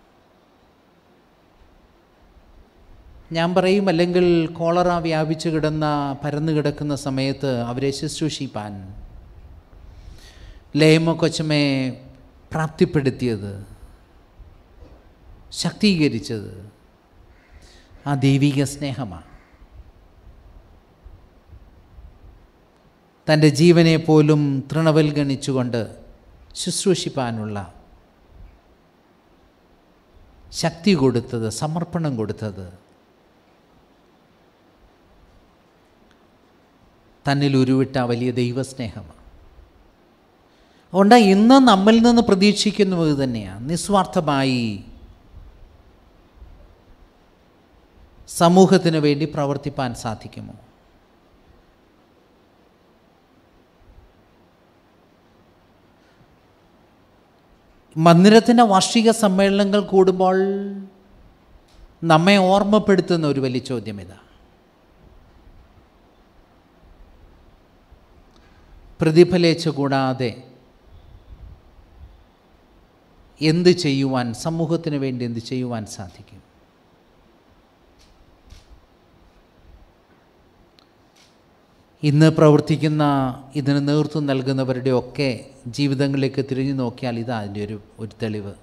ഞാൻ പറയും, അല്ലെങ്കിൽ കോളറ വ്യാപിച്ചു കിടന്ന പരന്നു കിടക്കുന്ന സമയത്ത് അവരെ ശുശ്രൂഷിപ്പാൻ ലേമ കൊച്ചമ്മയെ പ്രാപ്തിപ്പെടുത്തിയത്, ശക്തീകരിച്ചത് ആ ദൈവിക സ്നേഹമാണ്. തൻ്റെ ജീവനെ പോലും തൃണവൽഗണിച്ചുകൊണ്ട് ശുശ്രൂഷിപ്പാനുള്ള ശക്തി കൊടുത്തത്, സമർപ്പണം കൊടുത്തത് തന്നിൽ ഉരുവിട്ട വലിയ ദൈവസ്നേഹമാണ്. അതുകൊണ്ട് ഇന്ന് നമ്മിൽ നിന്ന് പ്രതീക്ഷിക്കുന്നത് തന്നെയാണ്, നിസ്വാർത്ഥമായി സമൂഹത്തിന് വേണ്ടി പ്രവർത്തിപ്പാൻ സാധിക്കുമോ? മന്ദിരത്തിൻ്റെ വാർഷിക സമ്മേളനങ്ങൾ കൂടുമ്പോൾ നമ്മെ ഓർമ്മപ്പെടുത്തുന്ന ഒരു വലിയ ചോദ്യം ഇതാ. പ്രതിഫലേച്ഛ കൂടാതെ എന്ത് ചെയ്യുവാൻ, സമൂഹത്തിന് വേണ്ടി എന്ത് ചെയ്യുവാൻ സാധിക്കും? ഇന്ന് പ്രവർത്തിക്കുന്ന ഇതിന് നേതൃത്വം നൽകുന്നവരുടെയൊക്കെ ജീവിതങ്ങളിലേക്ക് തിരിഞ്ഞു നോക്കിയാൽ ഇതാ അതിൻ്റെ ഒരു ഒരു തെളിവ്.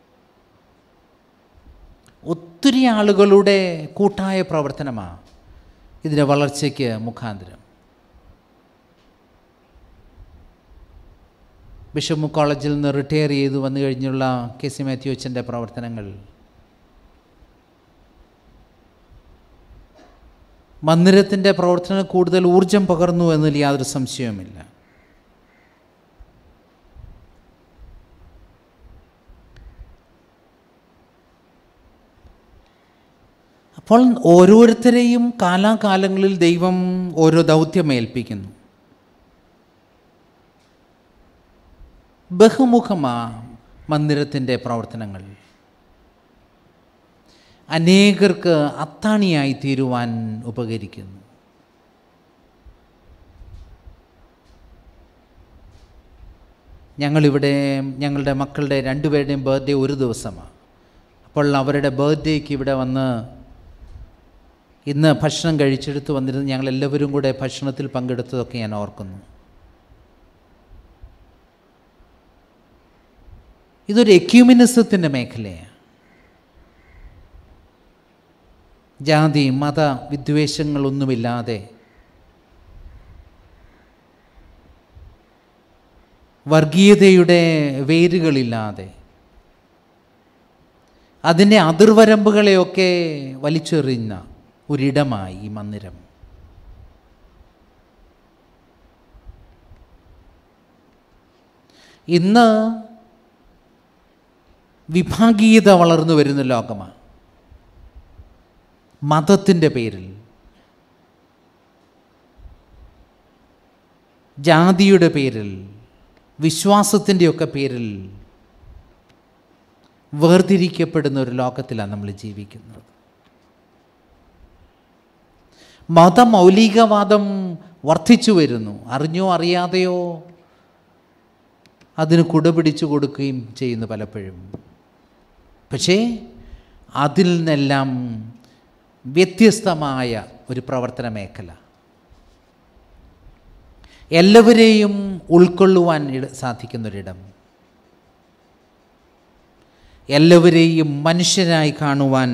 ഒത്തിരി ആളുകളുടെ കൂട്ടായ പ്രവർത്തനമാണ് ഇതിൻ്റെ വളർച്ചയ്ക്ക് മുഖാന്തരം. ബിഷപ്പ് കോളേജിൽ നിന്ന് റിട്ടയർ ചെയ്ത് വന്നു കഴിഞ്ഞുള്ള കെ സി മാത്യു അച്ഛൻ്റെ പ്രവർത്തനങ്ങൾ, മന്ദിരത്തിൻ്റെ പ്രവർത്തനം കൂടുതൽ ഊർജം പകർന്നു എന്നതിൽ യാതൊരു സംശയവുമില്ല. അപ്പോൾ ഓരോരുത്തരെയും കാലാകാലങ്ങളിൽ ദൈവം ഓരോ ദൗത്യം ഏൽപ്പിക്കുന്നു. ബഹുമുഖമാ മന്ദിരത്തിൻ്റെ പ്രവർത്തനങ്ങൾ. അനേകർക്ക് അത്താണിയായി തീരുവാൻ ഉപകരിക്കുന്നു. ഞങ്ങളിവിടെ ഞങ്ങളുടെ മക്കളുടെ രണ്ടുപേരുടെയും ബർത്ത്ഡേ ഒരു ദിവസമാണ്. അപ്പോൾ അവരുടെ ബർത്ത്ഡേക്ക് ഇവിടെ വന്ന് ഇന്ന് ഭക്ഷണം കഴിച്ചെടുത്ത് വന്നിരുന്ന് ഞങ്ങളെല്ലാവരും കൂടെ ഭക്ഷണത്തിൽ പങ്കെടുത്തതൊക്കെ ഞാൻ ഓർക്കുന്നു. ഇതൊരു എക്യൂമിനിസത്തിൻ്റെ മേഖലയാണ്. ജാതി മത വിദ്വേഷങ്ങളൊന്നുമില്ലാതെ വർഗീയതയുടെ വേരുകളില്ലാതെ അതിൻ്റെ അതിർവരമ്പുകളെയൊക്കെ വലിച്ചെറിയുന്ന ഒരിടമായി ഈ മന്ദിരം. ഇന്ന് വിഭാഗീയത വളർന്നു വരുന്ന ലോകമാണ്. മതത്തിൻ്റെ പേരിൽ, ജാതിയുടെ പേരിൽ, വിശ്വാസത്തിൻ്റെയൊക്കെ പേരിൽ വേർതിരിക്കപ്പെടുന്ന ഒരു ലോകത്തിലാണ് നമ്മൾ ജീവിക്കുന്നത്. മതമൗലികവാദം വർദ്ധിച്ചു വരുന്നു. അറിഞ്ഞോ അറിയാതെയോ അതിന് കുടപിടിച്ചു കൊടുക്കുകയും ചെയ്യുന്നു പലപ്പോഴും. പക്ഷേ അതിൽ നിന്നെല്ലാം വ്യത്യസ്തമായ ഒരു പ്രവർത്തന മേഖല, എല്ലാവരെയും ഉൾക്കൊള്ളുവാൻ സാധിക്കുന്നൊരിടം, എല്ലാവരെയും മനുഷ്യരായി കാണുവാൻ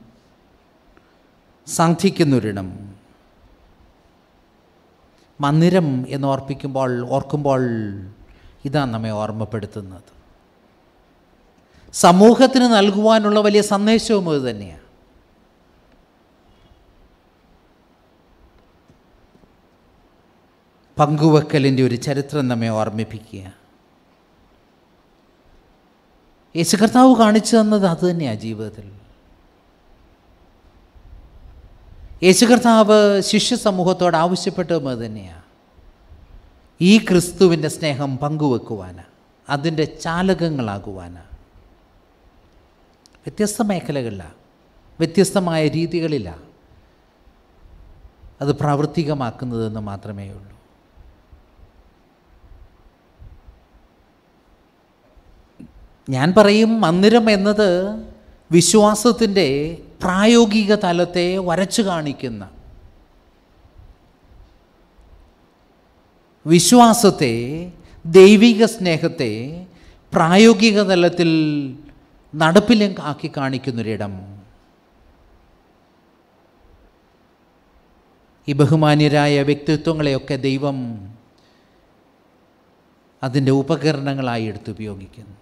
സാധിക്കുന്നൊരിടം. മന്ദിരം എന്ന് ഓർപ്പിക്കുമ്പോൾ ഓർക്കുമ്പോൾ ഇതാണ് നമ്മെ ഓർമ്മപ്പെടുത്തുന്നത്. സമൂഹത്തിന് നൽകുവാനുള്ള വലിയ സന്ദേശവും അത് തന്നെയാണ്. പങ്കുവെക്കലിൻ്റെ ഒരു ചരിത്രം നമ്മെ ഓർമ്മിപ്പിക്കുക. യേശു കർത്താവ് കാണിച്ചു തന്നത് അത് തന്നെയാണ് ജീവിതത്തിൽ. യേശു കർത്താവ് ശിഷ്യ സമൂഹത്തോട് ആവശ്യപ്പെട്ടതും അത് തന്നെയാണ്. ഈ ക്രിസ്തുവിൻ്റെ സ്നേഹം പങ്കുവെക്കുവാനാണ്, അതിൻ്റെ ചാലകങ്ങളാകുവാനാണ്. വ്യത്യസ്ത മേഖലകളിലാണ്, വ്യത്യസ്തമായ രീതികളിലാണ് അത് പ്രാവർത്തികമാക്കുന്നതെന്ന് മാത്രമേ ഉള്ളൂ. ഞാൻ പറയും, മന്ദിരം എന്നത് വിശ്വാസത്തിൻ്റെ പ്രായോഗിക തലത്തെ വരച്ചു കാണിക്കുന്ന, വിശ്വാസത്തെ, ദൈവിക സ്നേഹത്തെ പ്രായോഗിക തലത്തിൽ നടപ്പിലാക്കി കാണിക്കുന്നൊരിടം. ഈ ബഹുമാന്യരായ വ്യക്തിത്വങ്ങളെയൊക്കെ ദൈവം അതിൻ്റെ ഉപകരണങ്ങളായി എടുത്തുപയോഗിക്കുന്നു.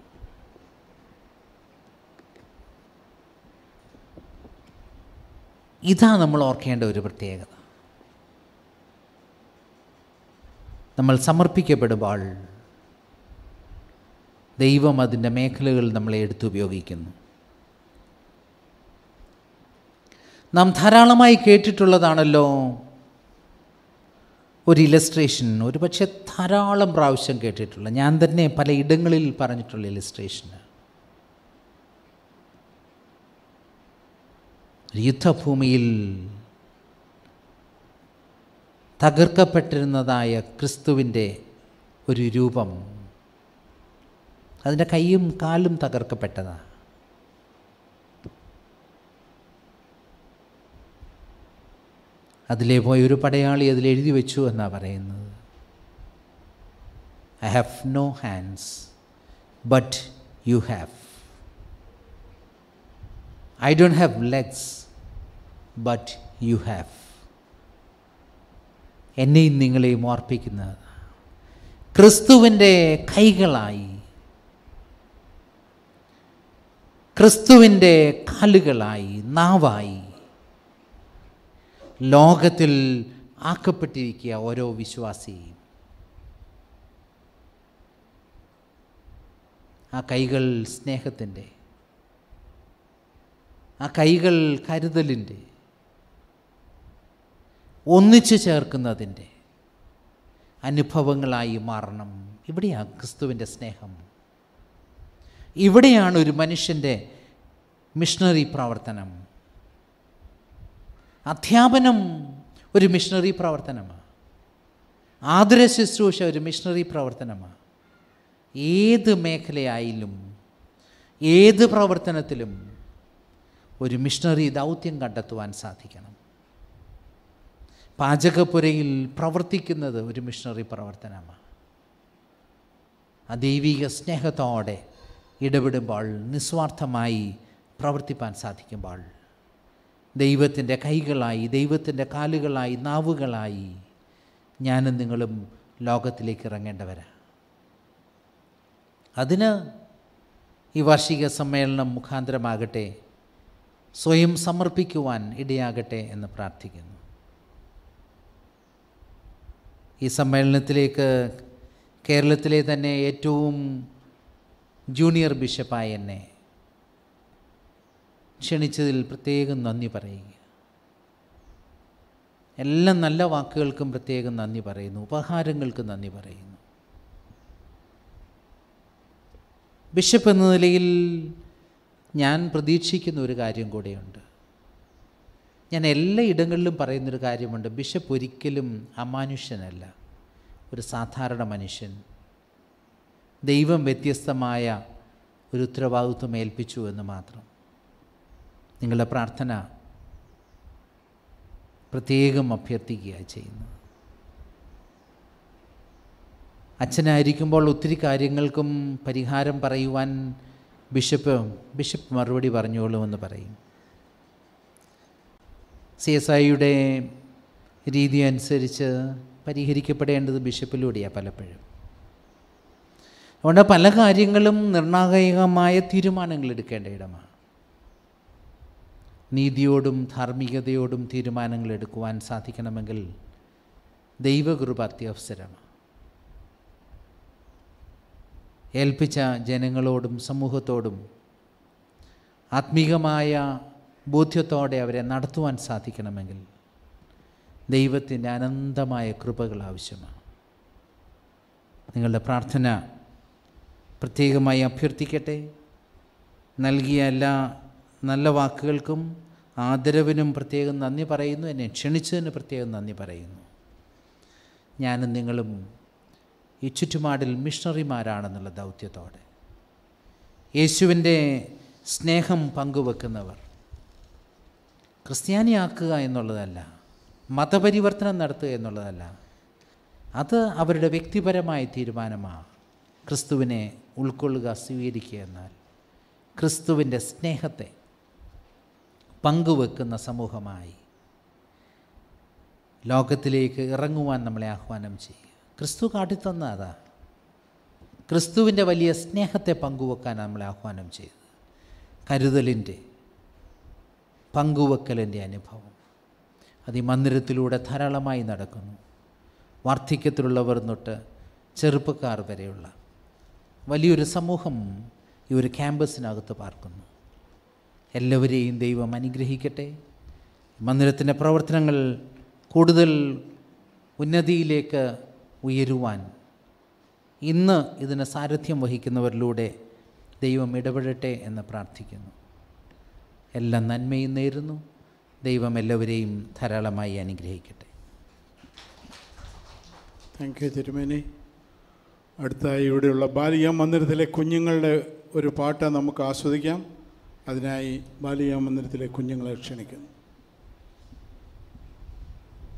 ഇതാ നമ്മൾ ഓർക്കേണ്ട ഒരു പ്രത്യേകത. നമ്മൾ സമർപ്പിക്കപ്പെടുമ്പോൾ ദൈവം അതിൻ്റെ മേഖലകൾ നമ്മളെ എടുത്തുപയോഗിക്കുന്നു. നാം ധാരാളമായി കേട്ടിട്ടുള്ളതാണല്ലോ ഒരു ഇലസ്ട്രേഷൻ, ഒരു പക്ഷേ ധാരാളം പ്രാവശ്യം കേട്ടിട്ടുള്ള, ഞാൻ തന്നെ പല ഇടങ്ങളിൽ പറഞ്ഞിട്ടുള്ള ഇലസ്ട്രേഷൻ. യുദ്ധഭൂമിയിൽ തകർക്കപ്പെട്ടിരുന്നതായ ക്രിസ്തുവിൻ്റെ ഒരു രൂപം, അതിൻ്റെ കൈയും കാലും തകർക്കപ്പെട്ടതാണ്. അതിലേ പോയ ഒരു പടയാളി അതിൽ എഴുതി വെച്ചു എന്നാണ് പറയുന്നത്. I have no hands but you have. I don't have legs but you have. എന്നെയും നിങ്ങളെയും ഓർപ്പിക്കുന്നത് ക്രിസ്തുവിൻ്റെ കൈകളായി, ക്രിസ്തുവിൻ്റെ കാലുകളായി, നാവായി ലോകത്തിൽ ആക്കപ്പെട്ടിരിക്കുക ഓരോ വിശ്വാസിയും. ആ കൈകൾ സ്നേഹത്തിൻ്റെ, ആ കൈകൾ കരുതലിൻ്റെ, ഒന്നിച്ചു ചേർക്കുന്നതിൻ്റെ അനുഭവങ്ങളായി മാറണം. ഇവിടെയാണ് ക്രിസ്തുവിൻ്റെ സ്നേഹം. ഇവിടെയാണ് ഒരു മനുഷ്യൻ്റെ മിഷണറി പ്രവർത്തനം. അധ്യാപനം ഒരു മിഷണറി പ്രവർത്തനമാണ്. ആതുര ശുശ്രൂഷ ഒരു മിഷണറി പ്രവർത്തനമാണ്. ഏത് മേഖലയായാലും ഏത് പ്രവർത്തനത്തിലും ഒരു മിഷണറി ദൗത്യം കണ്ടെത്തുവാൻ സാധിക്കണം. പാചകപ്പുരയിൽ പ്രവർത്തിക്കുന്നത് ഒരു മിഷണറി പ്രവർത്തനമാണ്. ആ ദൈവിക സ്നേഹത്തോടെ ഇടപെടുമ്പോൾ, നിസ്വാർത്ഥമായി പ്രവർത്തിപ്പാൻ സാധിക്കുമ്പോൾ, ദൈവത്തിൻ്റെ കൈകളായി, ദൈവത്തിൻ്റെ കാലുകളായി, നാവുകളായി ഞാനും നിങ്ങളും ലോകത്തിലേക്ക് ഇറങ്ങേണ്ടവരാ. അതിന് ഈ വാർഷിക സമ്മേളനം മുഖാന്തരമാകട്ടെ, സ്വയം സമർപ്പിക്കുവാൻ ഇടയാകട്ടെ എന്ന് പ്രാർത്ഥിക്കുന്നു. ഈ സമ്മേളനത്തിലേക്ക് കേരളത്തിലെ തന്നെ ഏറ്റവും ജൂനിയർ ബിഷപ്പായ എന്നെ ക്ഷണിച്ചതിൽ പ്രത്യേകം നന്ദി പറയുക. എല്ലാ നല്ല വാക്കുകൾക്കും പ്രത്യേകം നന്ദി പറയുന്നു, ഉപഹാരങ്ങൾക്ക് നന്ദി പറയുന്നു. ബിഷപ്പ് എന്ന നിലയിൽ ഞാൻ പ്രതീക്ഷിക്കുന്ന ഒരു കാര്യം കൂടെയുണ്ട്. ഞാൻ എല്ലാ ഇടങ്ങളിലും പറയുന്നൊരു കാര്യമുണ്ട്. ബിഷപ്പ് ഒരിക്കലും അമാനുഷ്യനല്ല, ഒരു സാധാരണ മനുഷ്യൻ. ദൈവം വ്യത്യസ്തമായ ഒരു ഉത്തരവാദിത്വം ഏൽപ്പിച്ചു എന്ന് മാത്രം. നിങ്ങളുടെ പ്രാർത്ഥന പ്രത്യേകം അഭ്യർത്ഥിക്കുക ചെയ്യുന്നു. അച്ഛനായിരിക്കുമ്പോൾ ഒത്തിരി കാര്യങ്ങൾക്കും പരിഹാരം പറയുവാൻ ബിഷപ്പ് ബിഷപ്പ് മറുപടി പറഞ്ഞോളുമെന്ന് പറയും. സി എസ് ഐയുടെ രീതി അനുസരിച്ച് പരിഹരിക്കപ്പെടേണ്ടത് ബിഷപ്പിലൂടെയാണ് പലപ്പോഴും. അതുകൊണ്ട് പല കാര്യങ്ങളും നിർണായകമായ തീരുമാനങ്ങൾ എടുക്കേണ്ട ഇടമാണ്. നീതിയോടും ധാർമ്മികതയോടും തീരുമാനങ്ങൾ എടുക്കുവാൻ സാധിക്കണമെങ്കിൽ ദൈവകൃപ അത്യവസരമാണ്. ഏൽപ്പിച്ച ജനങ്ങളോടും സമൂഹത്തോടും ആത്മീകമായ ബോധ്യത്തോടെ അവരെ നടത്തുവാൻ സാധിക്കണമെങ്കിൽ ദൈവത്തിൻ്റെ അനന്തമായ കൃപകൾ ആവശ്യമാണ്. നിങ്ങളുടെ പ്രാർത്ഥന പ്രത്യേകമായി അഭ്യർത്ഥിക്കട്ടെ. നൽകിയ എല്ലാ നല്ല വാക്കുകൾക്കും ആദരവിനും പ്രത്യേകം നന്ദി പറയുന്നു. എന്നെ ക്ഷണിച്ചതിന് പ്രത്യേകം നന്ദി പറയുന്നു. ഞാനും നിങ്ങളും ഈ ചുറ്റുപാടിൽ മിഷണറിമാരാണെന്നുള്ള ദൗത്യത്തോടെ യേശുവിൻ്റെ സ്നേഹം പങ്കുവെക്കുന്നവർ. ക്രിസ്ത്യാനിയാക്കുക എന്നുള്ളതല്ല, മതപരിവർത്തനം നടത്തുക എന്നുള്ളതല്ല, അത് അവരുടെ വ്യക്തിപരമായ തീരുമാനമാണ്. ക്രിസ്തുവിനെ ഉൾക്കൊള്ളുക, സ്വീകരിക്കുക എന്നാൽ ക്രിസ്തുവിൻ്റെ സ്നേഹത്തെ പങ്കുവെക്കുന്ന സമൂഹമായി ലോകത്തിലേക്ക് ഇറങ്ങുവാൻ നമ്മളെ ആഹ്വാനം ചെയ്യുക. ക്രിസ്തു കാട്ടിത്തന്ന അതാ, ക്രിസ്തുവിൻ്റെ വലിയ സ്നേഹത്തെ പങ്കുവെക്കാൻ നമ്മളെ ആഹ്വാനം ചെയ്തു. കരുതലിൻ്റെ, പങ്കുവെക്കലിൻ്റെ അനുഭവം അത് ഈ മന്ദിരത്തിലൂടെ ധാരാളമായി നടക്കുന്നു. വാർദ്ധക്യത്തിലുള്ളവർ തൊട്ട് ചെറുപ്പക്കാർ വരെയുള്ള വലിയൊരു സമൂഹം ഈ ഒരു ക്യാമ്പസിനകത്ത് പാർക്കുന്നു. എല്ലാവരെയും ദൈവം അനുഗ്രഹിക്കട്ടെ. മന്ദിരത്തിൻ്റെ പ്രവർത്തനങ്ങൾ കൂടുതൽ ഉന്നതിയിലേക്ക് ഉയരുവാൻ ഇന്ന് ഇതിന് സാരഥ്യം വഹിക്കുന്നവരിലൂടെ ദൈവം ഇടപെടട്ടെ എന്ന് പ്രാർത്ഥിക്കുന്നു. എല്ലാം നന്മയും നേരുന്നു. ദൈവം എല്ലാവരെയും ധാരാളമായി അനുഗ്രഹിക്കട്ടെ. താങ്ക് യു തിരുമേനി. അടുത്തായി ഇവിടെയുള്ള ബാലിക മന്ദിരത്തിലെ കുഞ്ഞുങ്ങളുടെ ഒരു പാട്ട് നമുക്ക് ആസ്വദിക്കാം. അതിനായി ബാലിക മന്ദിരത്തിലെ കുഞ്ഞുങ്ങളെ ക്ഷണിക്കുന്നു.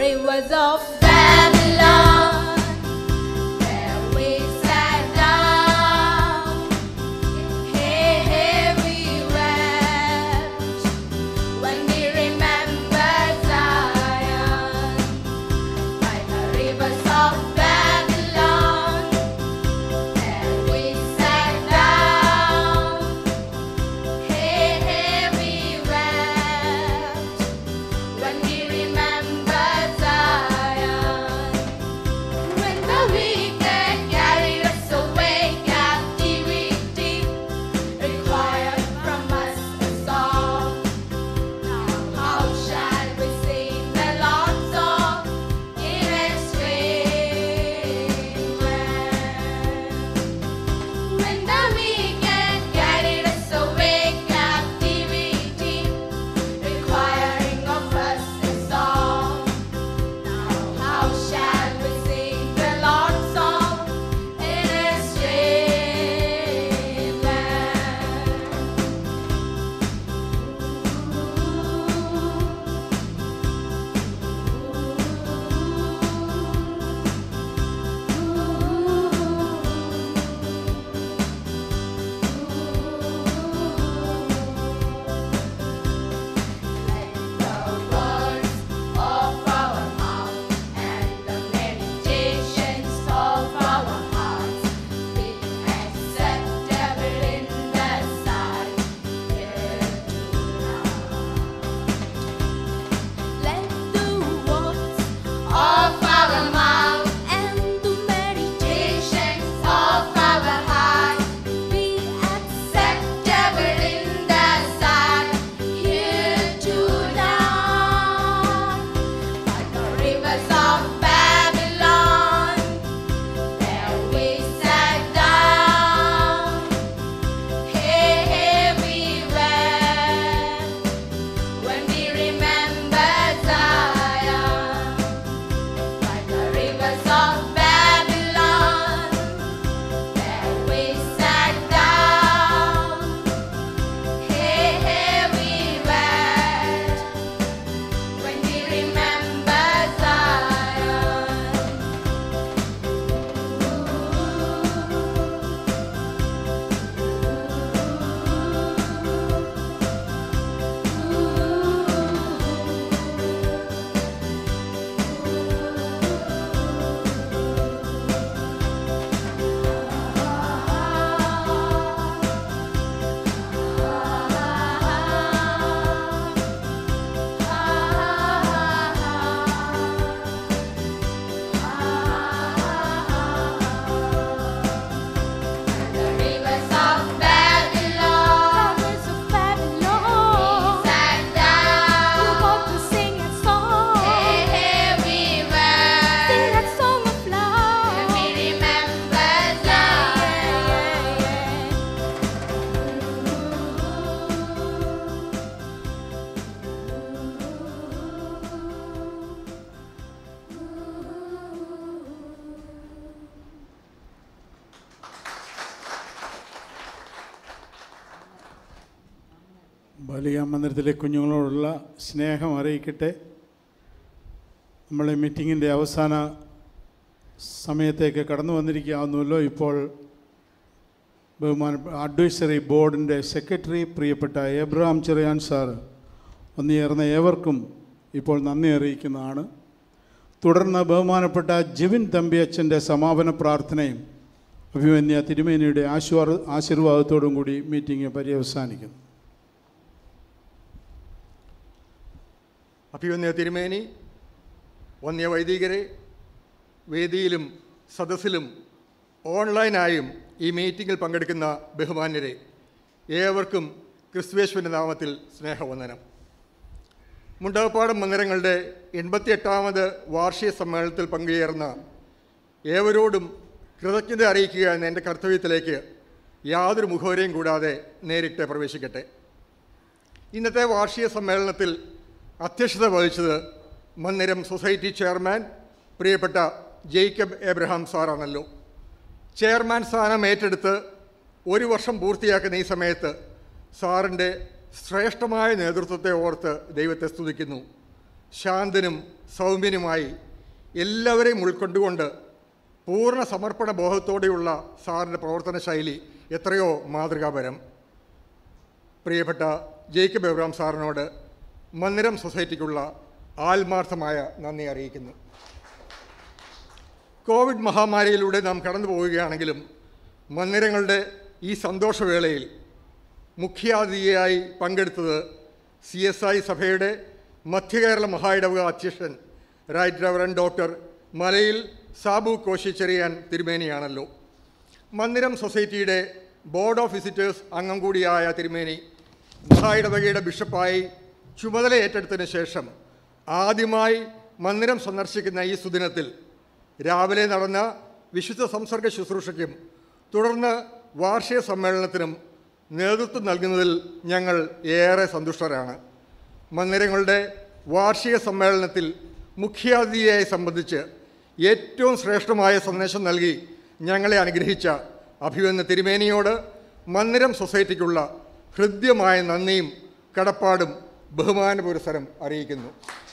rivers of Babylon, where we sat down. Hey, hey, we wept when we remembered Zion, by the rivers of Babylon, where we sat down. Hey, hey, we wept when we remembered Zion. When the wicked carried us away, captivity required from us a song. Now how shall we sing the Lord's song in a strange land? When the wicked carried us away, captivity requiring of us a song. Now how shall we sing the Lord's song in a strange land? The words of our mouth and the meditations of our hearts be acceptable in thy sight. Let the words of our mouth and the meditations of our hearts be acceptable in thy sight. Here to dawn, by the rivers of Babylon, there we sat down. Hey, hey, we wept when we remembered Zion, by the rivers of Babylon, there we sat down. Hey, hey, we wept when we remembered Zion. The rivers of Babylon, rivers of Babylon, we sat down. We want to sing a song. Hey, hey, we wept. Sing that song of love. And we remember ബാലിക മന്ദിരത്തിലെ കുഞ്ഞുങ്ങളോടുള്ള സ്നേഹം അറിയിക്കട്ടെ. നമ്മളെ മീറ്റിങ്ങിൻ്റെ അവസാന സമയത്തേക്ക് കടന്നു വന്നിരിക്കാവുന്നല്ലോ. ഇപ്പോൾ ബഹുമാന advisory ബോർഡിൻ്റെ secretary പ്രിയപ്പെട്ട എബ്രഹാം ചെറിയാൻ സാറ് വന്നുചേർന്ന ഏവർക്കും ഇപ്പോൾ നന്ദി അറിയിക്കുന്നതാണ്. തുടർന്ന് ബഹുമാനപ്പെട്ട ജിവിൻ തമ്പിയച്ഛൻ്റെ സമാപന പ്രാർത്ഥനയും അഭിമന്യ തിരുമേനിയുടെ ആശീർവാദ ആശീർവാദത്തോടും കൂടി മീറ്റിംഗ് പര്യവസാനിക്കുന്നു. അഭിമന്യ തിരുമേനി, വന്യ വൈദികരെ, വേദിയിലും സദസ്സിലും ഓൺലൈനായും ഈ മീറ്റിങ്ങിൽ പങ്കെടുക്കുന്ന ബഹുമാന്യരെ, ഏവർക്കും ക്രിസ്തുയേശുവിൻ്റെ നാമത്തിൽ സ്നേഹവന്ദനം. മുണ്ടകപ്പാടം മന്ദിരങ്ങളുടെ എൺപത്തിയെട്ടാമത് വാർഷിക സമ്മേളനത്തിൽ പങ്കുചേർന്ന ഏവരോടും കൃതജ്ഞത അറിയിക്കുക എന്ന എൻ്റെ കർത്തവ്യത്തിലേക്ക് യാതൊരു മുഖവരെയും കൂടാതെ നേരിട്ട് പ്രവേശിക്കട്ടെ. ഇന്നത്തെ വാർഷിക സമ്മേളനത്തിൽ അധ്യക്ഷത വഹിച്ചത് മന്ദിരം സൊസൈറ്റി ചെയർമാൻ പ്രിയപ്പെട്ട ജേക്കബ് എബ്രഹാം സാറാണല്ലോ. ചെയർമാൻ സ്ഥാനം ഏറ്റെടുത്ത് ഒരു വർഷം പൂർത്തിയാക്കുന്ന ഈ സമയത്ത് സാറിൻ്റെ ശ്രേഷ്ഠമായ നേതൃത്വത്തെ ഓർത്ത് ദൈവത്തെ സ്തുതിക്കുന്നു. ശാന്തനും സൗമ്യനുമായി എല്ലാവരെയും ഉൾക്കൊണ്ടുകൊണ്ട് പൂർണ്ണ സമർപ്പണ ബോധത്തോടെയുള്ള സാറിൻ്റെ പ്രവർത്തന ശൈലി എത്രയോ മാതൃകാപരം. പ്രിയപ്പെട്ട ജേക്കബ് എബ്രഹാം സാറിനോട് മന്ദിരം സൊസൈറ്റിക്കുള്ള ആത്മാർത്ഥമായ നന്ദി അറിയിക്കുന്നു. കോവിഡ് മഹാമാരിയിലൂടെ നാം കടന്നു പോവുകയാണെങ്കിലും മന്ദിരങ്ങളുടെ ഈ സന്തോഷവേളയിൽ മുഖ്യാതിഥിയായി പങ്കെടുത്തത് സി എസ് ഐ സഭയുടെ മധ്യകേരള മഹായിടവക അധ്യക്ഷൻ right reverend doctor Malayil Sabu കോശിച്ചെറിയാൻ തിരുമേനിയാണല്ലോ. മന്ദിരം സൊസൈറ്റിയുടെ ബോർഡ് ഓഫ് വിസിറ്റേഴ്സ് അംഗം കൂടിയായ തിരുമേനി മഹായിടവകയുടെ ബിഷപ്പായി ചുമതല ഏറ്റെടുത്തതിന് ശേഷം ആദ്യമായി മന്ദിരം സന്ദർശിക്കുന്ന ഈ സുദിനത്തിൽ രാവിലെ നടന്ന വിശുദ്ധ സംസർഗ ശുശ്രൂഷയ്ക്കും തുടർന്ന് വാർഷിക സമ്മേളനത്തിനും നേതൃത്വം നൽകുന്നതിൽ ഞങ്ങൾ ഏറെ സന്തുഷ്ടരാണ്. മന്ദിരങ്ങളുടെ വാർഷിക സമ്മേളനത്തിൽ മുഖ്യാതിഥിയായി സംബന്ധിച്ച് ഏറ്റവും ശ്രേഷ്ഠമായ സന്ദേശം നൽകി ഞങ്ങളെ അനുഗ്രഹിച്ച അഭിവന്ദ തിരുമേനിയോട് മന്ദിരം സൊസൈറ്റിക്കുള്ള ഹൃദ്യമായ നന്ദിയും കടപ്പാടും ബഹുമാന പുരസ്സരം അറിയിക്കുന്നു.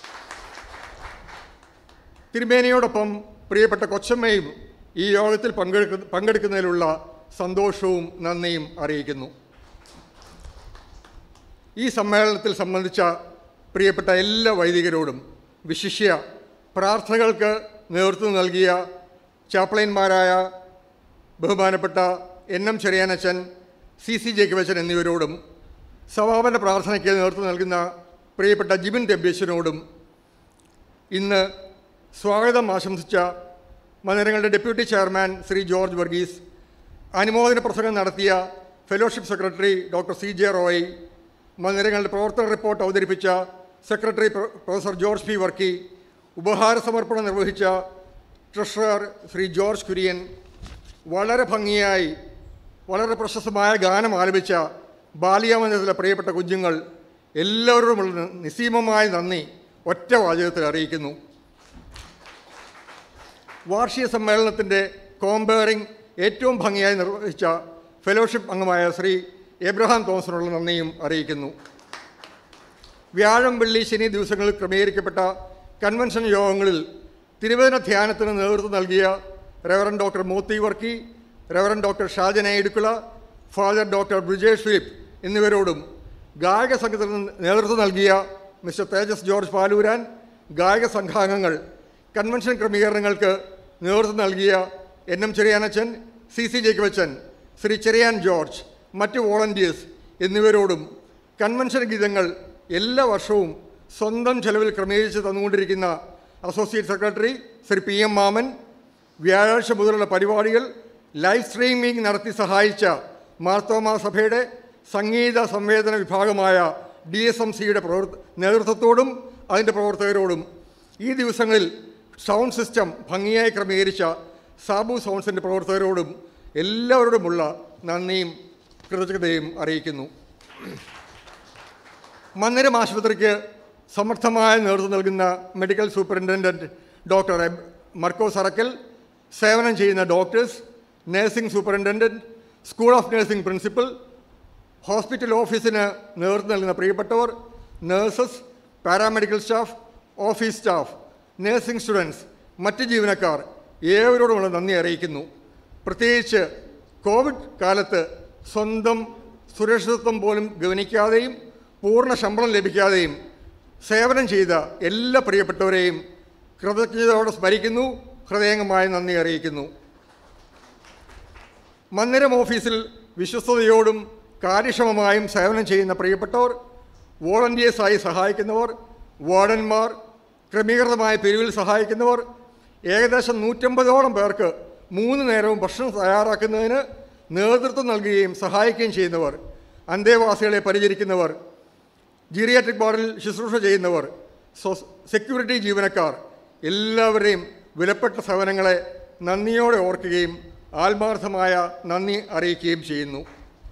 തിരുമേനിയോടൊപ്പം പ്രിയപ്പെട്ട കൊച്ചമ്മയും ഈ യോഗത്തിൽ പങ്കെടുക്ക പങ്കെടുക്കുന്നതിലുള്ള സന്തോഷവും നന്ദിയും അറിയിക്കുന്നു. ഈ സമ്മേളനത്തിൽ സംബന്ധിച്ച പ്രിയപ്പെട്ട എല്ലാ വൈദികരോടും വിശിഷ്യ പ്രാർത്ഥനകൾക്ക് നേതൃത്വം നൽകിയ ചാപ്ലൈന്മാരായ ബഹുമാനപ്പെട്ട എൻ എം ചെറിയാനച്ചൻ, സി സി ജേക്കബച്ചൻ എന്നിവരോടും സമാപന പ്രാർത്ഥനയ്ക്ക് നേതൃത്വം നൽകുന്ന പ്രിയപ്പെട്ട ജിബിൻ ടെബ്യച്ചനോടും ഇന്ന് സ്വാഗതം ആശംസിച്ച മന്ദിരങ്ങളുടെ deputy chairman Shri George Varghese, അനുമോദന പ്രസംഗം നടത്തിയ fellowship secretary doctor C J Roy, മന്ദിരങ്ങളുടെ പ്രവർത്തന റിപ്പോർട്ട് അവതരിപ്പിച്ച secretary professor George P Varkey, ഉപഹാര സമർപ്പണം നിർവഹിച്ച ട്രഷറർ ശ്രീ ജോർജ് കുര്യൻ, വളരെ ഭംഗിയായി വളരെ പ്രശസ്തമായ ഗാനം ആലപിച്ച ബാലിയ മന്ദിരത്തിലെ പ്രിയപ്പെട്ട കുഞ്ഞുങ്ങൾ, എല്ലാവരോടുമുള്ള നിസ്സീമമായ നന്ദി ഒറ്റ വാചകത്തിൽ അറിയിക്കുന്നു. വാർഷിക സമ്മേളനത്തിൻ്റെ കോമ്പയറിംഗ് ഏറ്റവും ഭംഗിയായി നിർവഹിച്ച ഫെലോഷിപ്പ് അംഗമായ ശ്രീ എബ്രഹാം തോമസിനുള്ള നന്ദിയും അറിയിക്കുന്നു. വ്യാഴം, വെള്ളി, ശനി ദിവസങ്ങളിൽ ക്രമീകരിക്കപ്പെട്ട കൺവെൻഷൻ യോഗങ്ങളിൽ തിരുവചന ധ്യാനത്തിന് നേതൃത്വം നൽകിയ reverend doctor Mothi Varkey, reverend doctor ഷാജന ഇടുക്കുള, ഫാദർ ഡോക്ടർ ബ്രിജേഷ് ഫിലിപ്പ് എന്നിവരോടും ഗായക സംഘത്തിന് നേതൃത്വം നൽകിയ മിസ്റ്റർ തേജസ് ജോർജ് പാലൂരാൻ, ഗായക സംഘാംഗങ്ങൾ, കൺവെൻഷൻ ക്രമീകരണങ്ങൾക്ക് നേതൃത്വം നൽകിയ എൻ എം ചെറിയാനച്ചൻ, സി സി ജേക്കബച്ചൻ, ശ്രീ ചെറിയാൻ ജോർജ്, മറ്റ് വോളണ്ടിയേഴ്സ് എന്നിവരോടും കൺവെൻഷൻ ഗീതങ്ങൾ എല്ലാ വർഷവും സ്വന്തം ചെലവിൽ ക്രമീകരിച്ച് തന്നുകൊണ്ടിരിക്കുന്ന associate secretary Shri P M Mammen, വ്യാഴാഴ്ച മുതലുള്ള പരിപാടികൾ ലൈവ് സ്ട്രീമിംഗ് നടത്തി സഹായിച്ച മാർത്തോമാ സഭയുടെ സംഗീത സംവേദന വിഭാഗമായ ഡി എസ് എം സിയുടെ പ്രവർത്ത നേതൃത്വത്തോടും അതിൻ്റെ പ്രവർത്തകരോടും ഈ ദിവസങ്ങളിൽ സൗണ്ട് സിസ്റ്റം ഭംഗിയായി ക്രമീകരിച്ച സാബു സൗണ്ട്സിൻ്റെ പ്രവർത്തകരോടും എല്ലാവരോടുമുള്ള നന്ദിയും കൃതജ്ഞതയും അറിയിക്കുന്നു. മന്ദിരം ആശുപത്രിക്ക് സമർത്ഥമായ നേതൃത്വം നൽകുന്ന medical superintendent doctor Markose Arackal, സേവനം ചെയ്യുന്ന doctors, nursing superintendent, school of nursing principal, hospital ഓഫീസിന് നേതൃത്വം നൽകുന്ന പ്രിയപ്പെട്ടവർ, nurses, paramedical staff, office staff, nursing students, മറ്റ് ജീവനക്കാർ ഏവരോടുമുള്ള നന്ദി അറിയിക്കുന്നു. പ്രത്യേകിച്ച് കോവിഡ് കാലത്ത് സ്വന്തം സുരക്ഷിതത്വം പോലും ഗവനിക്കാതെയും പൂർണ്ണ ശമ്പളം ലഭിക്കാതെയും സേവനം ചെയ്ത എല്ലാ പ്രിയപ്പെട്ടവരെയും കൃതജ്ഞതയോടെ സ്മരിക്കുന്നു, ഹൃദയംഗമായ നന്ദി അറിയിക്കുന്നു. മന്ദിരം ഓഫീസിൽ വിശ്വസ്തയോടും കാര്യക്ഷമമായും സേവനം ചെയ്യുന്ന പ്രിയപ്പെട്ടവർ, വോളണ്ടിയേഴ്സായി സഹായിക്കുന്നവർ, വാർഡന്മാർ, ക്രമീകൃതമായ പിരിവിൽ സഹായിക്കുന്നവർ, ഏകദേശം നൂറ്റമ്പതോളം പേർക്ക് മൂന്ന് നേരവും ഭക്ഷണം തയ്യാറാക്കുന്നതിന് നേതൃത്വം നൽകുകയും സഹായിക്കുകയും ചെയ്യുന്നവർ, അന്തേവാസികളെ പരിചരിക്കുന്നവർ, ജീറിയാട്രിക് വാർഡിൽ ശുശ്രൂഷ ചെയ്യുന്നവർ, സെക്യൂരിറ്റി ജീവനക്കാർ എല്ലാവരെയും വിലപ്പെട്ട സേവനങ്ങളെ നന്ദിയോടെ ഓർക്കുകയും ആത്മാർത്ഥമായ നന്ദി അറിയിക്കുകയും ചെയ്യുന്നു.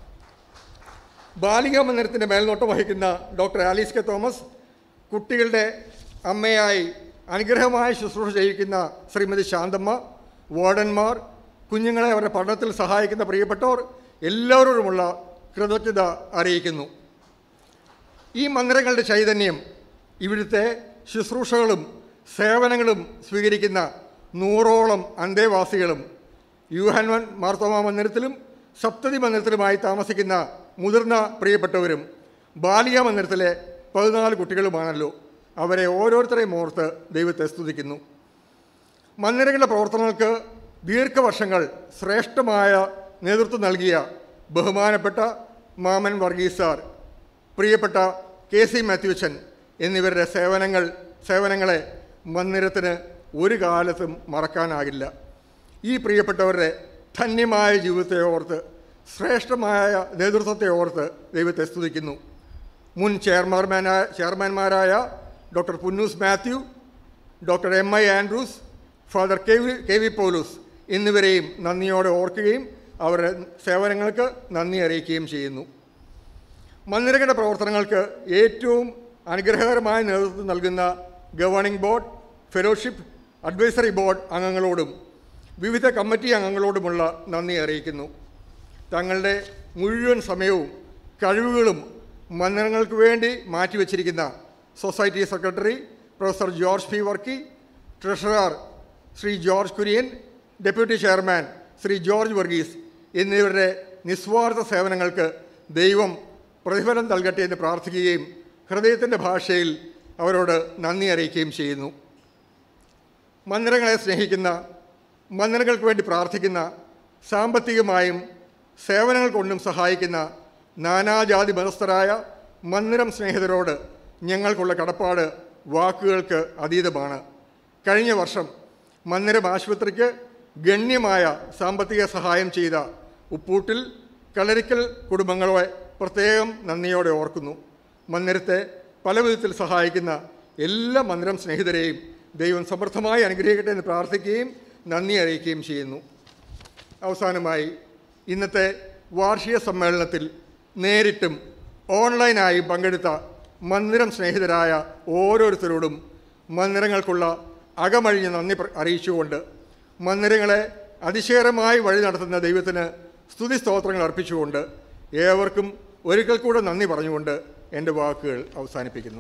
ബാലികാ മന്ദിരത്തിൻ്റെ മേൽനോട്ടം വഹിക്കുന്ന ഡോക്ടർ ആലീസ് കെ തോമസ്, കുട്ടികളുടെ അമ്മയായി അനുഗ്രഹമായ ശുശ്രൂഷ ചെയ്യിക്കുന്ന ശ്രീമതി ശാന്തമ്മ, വാർഡന്മാർ, കുഞ്ഞുങ്ങളെ അവരുടെ പഠനത്തിൽ സഹായിക്കുന്ന പ്രിയപ്പെട്ടവർ എല്ലാവരോടുമുള്ള കൃതജ്ഞത അറിയിക്കുന്നു. ഈ മന്ദിരങ്ങളുടെ ചൈതന്യം ഇവിടുത്തെ ശുശ്രൂഷകളും സേവനങ്ങളും സ്വീകരിക്കുന്ന നൂറോളം അന്തേവാസികളും യൂഹന്നാൻ മാർത്തോമാ മന്ദിരത്തിലും സപ്തതി മന്ദിരത്തിലുമായി താമസിക്കുന്ന മുതിർന്ന പ്രിയപ്പെട്ടവരും ബാലിക മന്ദിരത്തിലെ പതിനാല് കുട്ടികളുമാണല്ലോ. അവരെ ഓരോരുത്തരെയും ഓർത്ത് ദൈവത്തെ സ്തുതിക്കുന്നു. മന്ദിരങ്ങളുടെ പ്രവർത്തനങ്ങൾക്ക് ദീർഘവർഷങ്ങൾ ശ്രേഷ്ഠമായ നേതൃത്വം നൽകിയ ബഹുമാനപ്പെട്ട മാമൻ വർഗീസ് സാർ, പ്രിയപ്പെട്ട കെ സി മാത്യുച്ചൻ എന്നിവരുടെ സേവനങ്ങൾ സേവനങ്ങളെ മന്ദിരത്തിന് ഒരു കാലത്തും മറക്കാനാകില്ല. ഈ പ്രിയപ്പെട്ടവരുടെ ധന്യമായ ജീവിതത്തെ ഓർത്ത്, ശ്രേഷ്ഠമായ നേതൃത്വത്തെ ഓർത്ത് ദൈവത്തെ സ്തുതിക്കുന്നു. മുൻ ചെയർമാൻമാരായ ചെയർമാൻമാരായ doctor Punnoose Mathew, doctor M I Andrews, father K V K V Paulose എന്നിവരെയും നന്ദിയോടെ ഓർക്കുകയും അവരുടെ സേവനങ്ങൾക്ക് നന്ദി അറിയിക്കുകയും ചെയ്യുന്നു. മന്ദിരങ്ങളുടെ പ്രവർത്തനങ്ങൾക്ക് ഏറ്റവും അനുഗ്രഹകരമായ നേതൃത്വം നൽകുന്ന governing board, fellowship, advisory board അംഗങ്ങളോടും വിവിധ കമ്മിറ്റി അംഗങ്ങളോടുമുള്ള നന്ദി അറിയിക്കുന്നു. തങ്ങളുടെ മുഴുവൻ സമയവും കഴിവുകളും മന്ദിരങ്ങൾക്ക് വേണ്ടി മാറ്റിവെച്ചിരിക്കുന്ന society secretary professor George P Varkey, treasurer Shri George Kurian, deputy chairman Shri George Varghese എന്നിവരുടെ നിസ്വാർത്ഥ സേവനങ്ങൾക്ക് ദൈവം പ്രതിഫലം നൽകട്ടെ എന്ന് പ്രാർത്ഥിക്കുകയും ഹൃദയത്തിൻ്റെ ഭാഷയിൽ അവരോട് നന്ദി അറിയിക്കുകയും ചെയ്യുന്നു. മന്ദിരങ്ങളെ സ്നേഹിക്കുന്ന, മന്ദിരങ്ങൾക്ക് വേണ്ടി പ്രാർത്ഥിക്കുന്ന, സാമ്പത്തികമായും സേവനങ്ങൾ കൊണ്ടും സഹായിക്കുന്ന നാനാജാതി മതസ്ഥരായ മന്ദിരം സ്നേഹിതരോട് ഞങ്ങൾക്കുള്ള കടപ്പാട് വാക്കുകൾക്ക് അതീതമാണ്. കഴിഞ്ഞ വർഷം മന്ദിരം ആശുപത്രിക്ക് ഗണ്യമായ സാമ്പത്തിക സഹായം ചെയ്ത ഉപ്പൂട്ടിൽ, കളരിക്കൽ കുടുംബങ്ങളെ പ്രത്യേകം നന്ദിയോടെ ഓർക്കുന്നു. മന്ദിരത്തെ പല വിധത്തിൽ സഹായിക്കുന്ന എല്ലാ മന്ദിരം സ്നേഹിതരെയും ദൈവം സമൃദ്ധമായി അനുഗ്രഹിക്കട്ടെ എന്ന് പ്രാർത്ഥിക്കുകയും നന്ദി അറിയിക്കുകയും ചെയ്യുന്നു. അവസാനമായി ഇന്നത്തെ വാർഷിക സമ്മേളനത്തിൽ നേരിട്ടും ഓൺലൈനായും പങ്കെടുത്ത മന്ദിരം സ്നേഹിതരായ ഓരോരുത്തരോടും മന്ദിരങ്ങൾക്കുള്ള അകമഴിഞ്ഞ് നന്ദി അറിയിച്ചുകൊണ്ട് മന്ദിരങ്ങളെ അതിശയകരമായി വഴി നടത്തുന്ന ദൈവത്തിന് സ്തുതി സ്തോത്രങ്ങൾ അർപ്പിച്ചുകൊണ്ട് ഏവർക്കും ഒരിക്കൽ കൂടെ നന്ദി പറഞ്ഞുകൊണ്ട് എൻ്റെ വാക്കുകൾ അവസാനിപ്പിക്കുന്നു.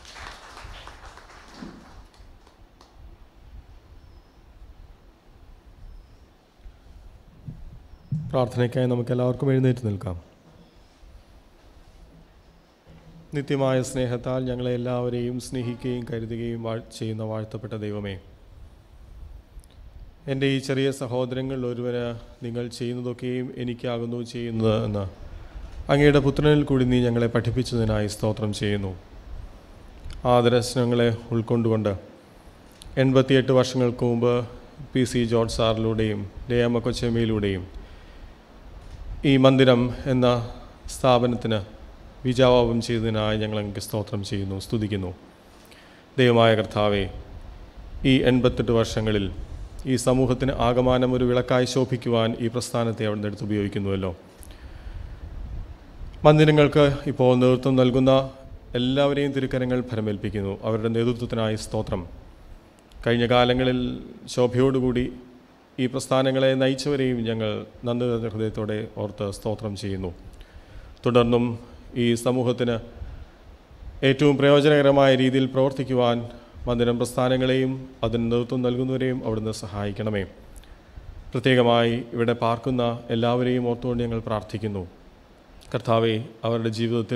പ്രാർത്ഥനയ്ക്കായി നമുക്ക് എല്ലാവർക്കും എഴുന്നേറ്റ് നിൽക്കാം. നിത്യമായ സ്നേഹത്താൽ ഞങ്ങളെ എല്ലാവരെയും സ്നേഹിക്കുകയും കരുതുകയും വാഴ് ചെയ്യുന്ന വാഴ്ത്തപ്പെട്ട ദൈവമേ, എൻ്റെ ഈ ചെറിയ സഹോദരങ്ങളിൽ ഒരുവന് നിങ്ങൾ ചെയ്യുന്നതൊക്കെയും എനിക്കാകുന്നു ചെയ്യുന്നത് എന്ന് അങ്ങയുടെ പുത്രനിൽ കൂടി നീ ഞങ്ങളെ പഠിപ്പിച്ചതിനായി സ്തോത്രം ചെയ്യുന്നു. ആ ദർശനങ്ങളെ ഉൾക്കൊണ്ടുകൊണ്ട് എൺപത്തിയെട്ട് വർഷങ്ങൾക്ക് മുമ്പ് പി സി ജോർജ് സാറിലൂടെയും ലയമ്മ കൊച്ചമ്മയിലൂടെയും ഈ മന്ദിരം എന്ന സ്ഥാപനത്തിന് വിജാവാപം ചെയ്തതിനായി ഞങ്ങൾ അങ്ങ് സ്തോത്രം ചെയ്യുന്നു, സ്തുതിക്കുന്നു. ദൈവമായ കർത്താവേ, ഈ എൺപത്തെട്ട് വർഷങ്ങളിൽ ഈ സമൂഹത്തിന് ആകമാനം ഒരു വിളക്കായി ശോഭിക്കുവാൻ ഈ പ്രസ്ഥാനത്തെ അവിടെ നിന്ന് എടുത്ത് ഉപയോഗിക്കുന്നുവല്ലോ. മന്ദിരങ്ങൾക്ക് ഇപ്പോൾ നേതൃത്വം നൽകുന്ന എല്ലാവരെയും തിരുക്കരങ്ങൾ ഫലമേൽപ്പിക്കുന്നു. അവരുടെ നേതൃത്വത്തിനായി സ്തോത്രം. കഴിഞ്ഞ കാലങ്ങളിൽ ശോഭയോടുകൂടി ഈ പ്രസ്ഥാനങ്ങളെ നയിച്ചവരെയും ഞങ്ങൾ നന്ദി നിറഞ്ഞ ഹൃദയത്തോടെ ഓർത്ത് സ്തോത്രം ചെയ്യുന്നു. തുടർന്നും ഈ സമൂഹത്തിന് ഏറ്റവും പ്രയോജനകരമായ രീതിയിൽ പ്രവർത്തിക്കുവാൻ മന്ദിരം പ്രസ്ഥാനങ്ങളെയും അതിന് നേതൃത്വം നൽകുന്നവരെയും അവിടുന്ന് സഹായിക്കണമേ. പ്രത്യേകമായി ഇവിടെ പാർക്കുന്ന എല്ലാവരെയും ഓർത്തുകൊണ്ട് ഞങ്ങൾ പ്രാർത്ഥിക്കുന്നു. കർത്താവെ, അവരുടെ ജീവിതത്തിൽ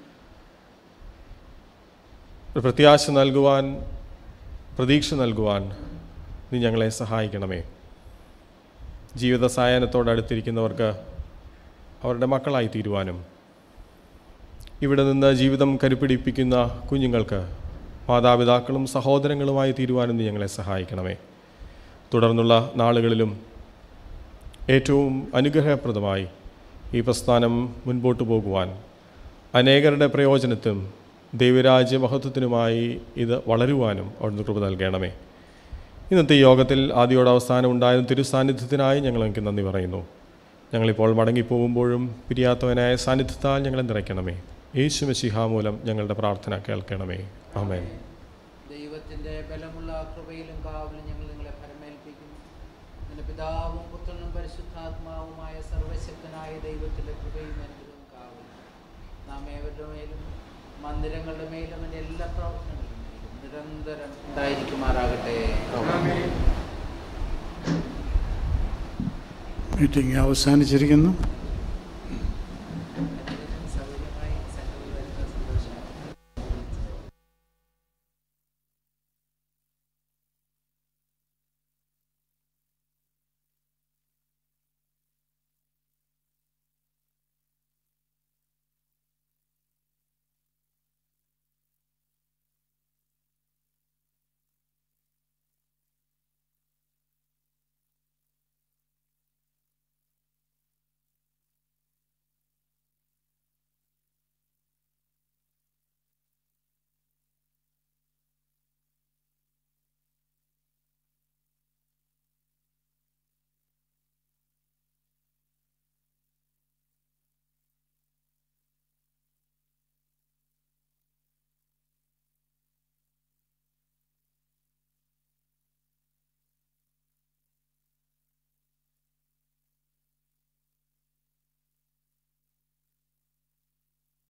പ്രത്യാശ നൽകുവാൻ, പ്രതീക്ഷ നൽകുവാൻ നീ ഞങ്ങളെ സഹായിക്കണമേ. ജീവിത സായാഹ്നത്തോടടുത്തിരിക്കുന്നവർക്ക് അവരുടെ മക്കളായി തീരുവാനും ഇവിടെ നിന്ന് ജീവിതം കരുപിടിപ്പിക്കുന്ന കുഞ്ഞുങ്ങൾക്ക് മാതാപിതാക്കളും സഹോദരങ്ങളുമായി തീരുവാനും നീ ഞങ്ങളെ സഹായിക്കണമേ. തുടർന്നുള്ള നാളുകളിലും ഏറ്റവും അനുഗ്രഹപ്രദമായി ഈ പ്രസ്ഥാനം മുൻപോട്ട് പോകുവാൻ, അനേകരുടെ പ്രയോജനത്തിനും ദൈവരാജ്യ മഹത്വത്തിനുമായി ഇത് വളരുവാനും അവിടുന്ന് കൃപ നൽകണമേ. ഇന്നത്തെ യോഗത്തിൽ ആദ്യോടെ അവസാനം ഉണ്ടായിരുന്ന തിരുസാന്നിധ്യത്തിനായി ഞങ്ങൾ എനിക്ക് നന്ദി പറയുന്നു. ഞങ്ങളിപ്പോൾ മടങ്ങിപ്പോകുമ്പോഴും പിരിയാത്തവനായ സാന്നിധ്യത്താൽ ഞങ്ങളെ നിറയ്ക്കണമേ. യേശു മശിഹാ മൂലം ഞങ്ങളുടെ പ്രാർത്ഥന കേൾക്കണമേ. ആമേൻ. ദൈവത്തിൻ്റെ ബലമുള്ള കൃപയിലും കാവലും ഞങ്ങൾ നിങ്ങളെ ഫലമേൽപ്പിക്കുന്നു. നിന്റെ പിതാവും പുത്രനും പരിശുദ്ധാത്മാവുമായ സർവശക്തനായ ദൈവത്തിൻ്റെ കൃപയും അനുഗ്രഹവും കാവലും നാം ഏവരുടെ മേലും മന്ദിരങ്ങളുടെ മേലും എൻ്റെ എല്ലാ പ്രവർത്തനങ്ങളിലും മേലും നിരന്തരം ഉണ്ടായിരിക്കുമാറാകട്ടെ. മീറ്റിംഗ് അവസാനിച്ചിരിക്കുന്നു.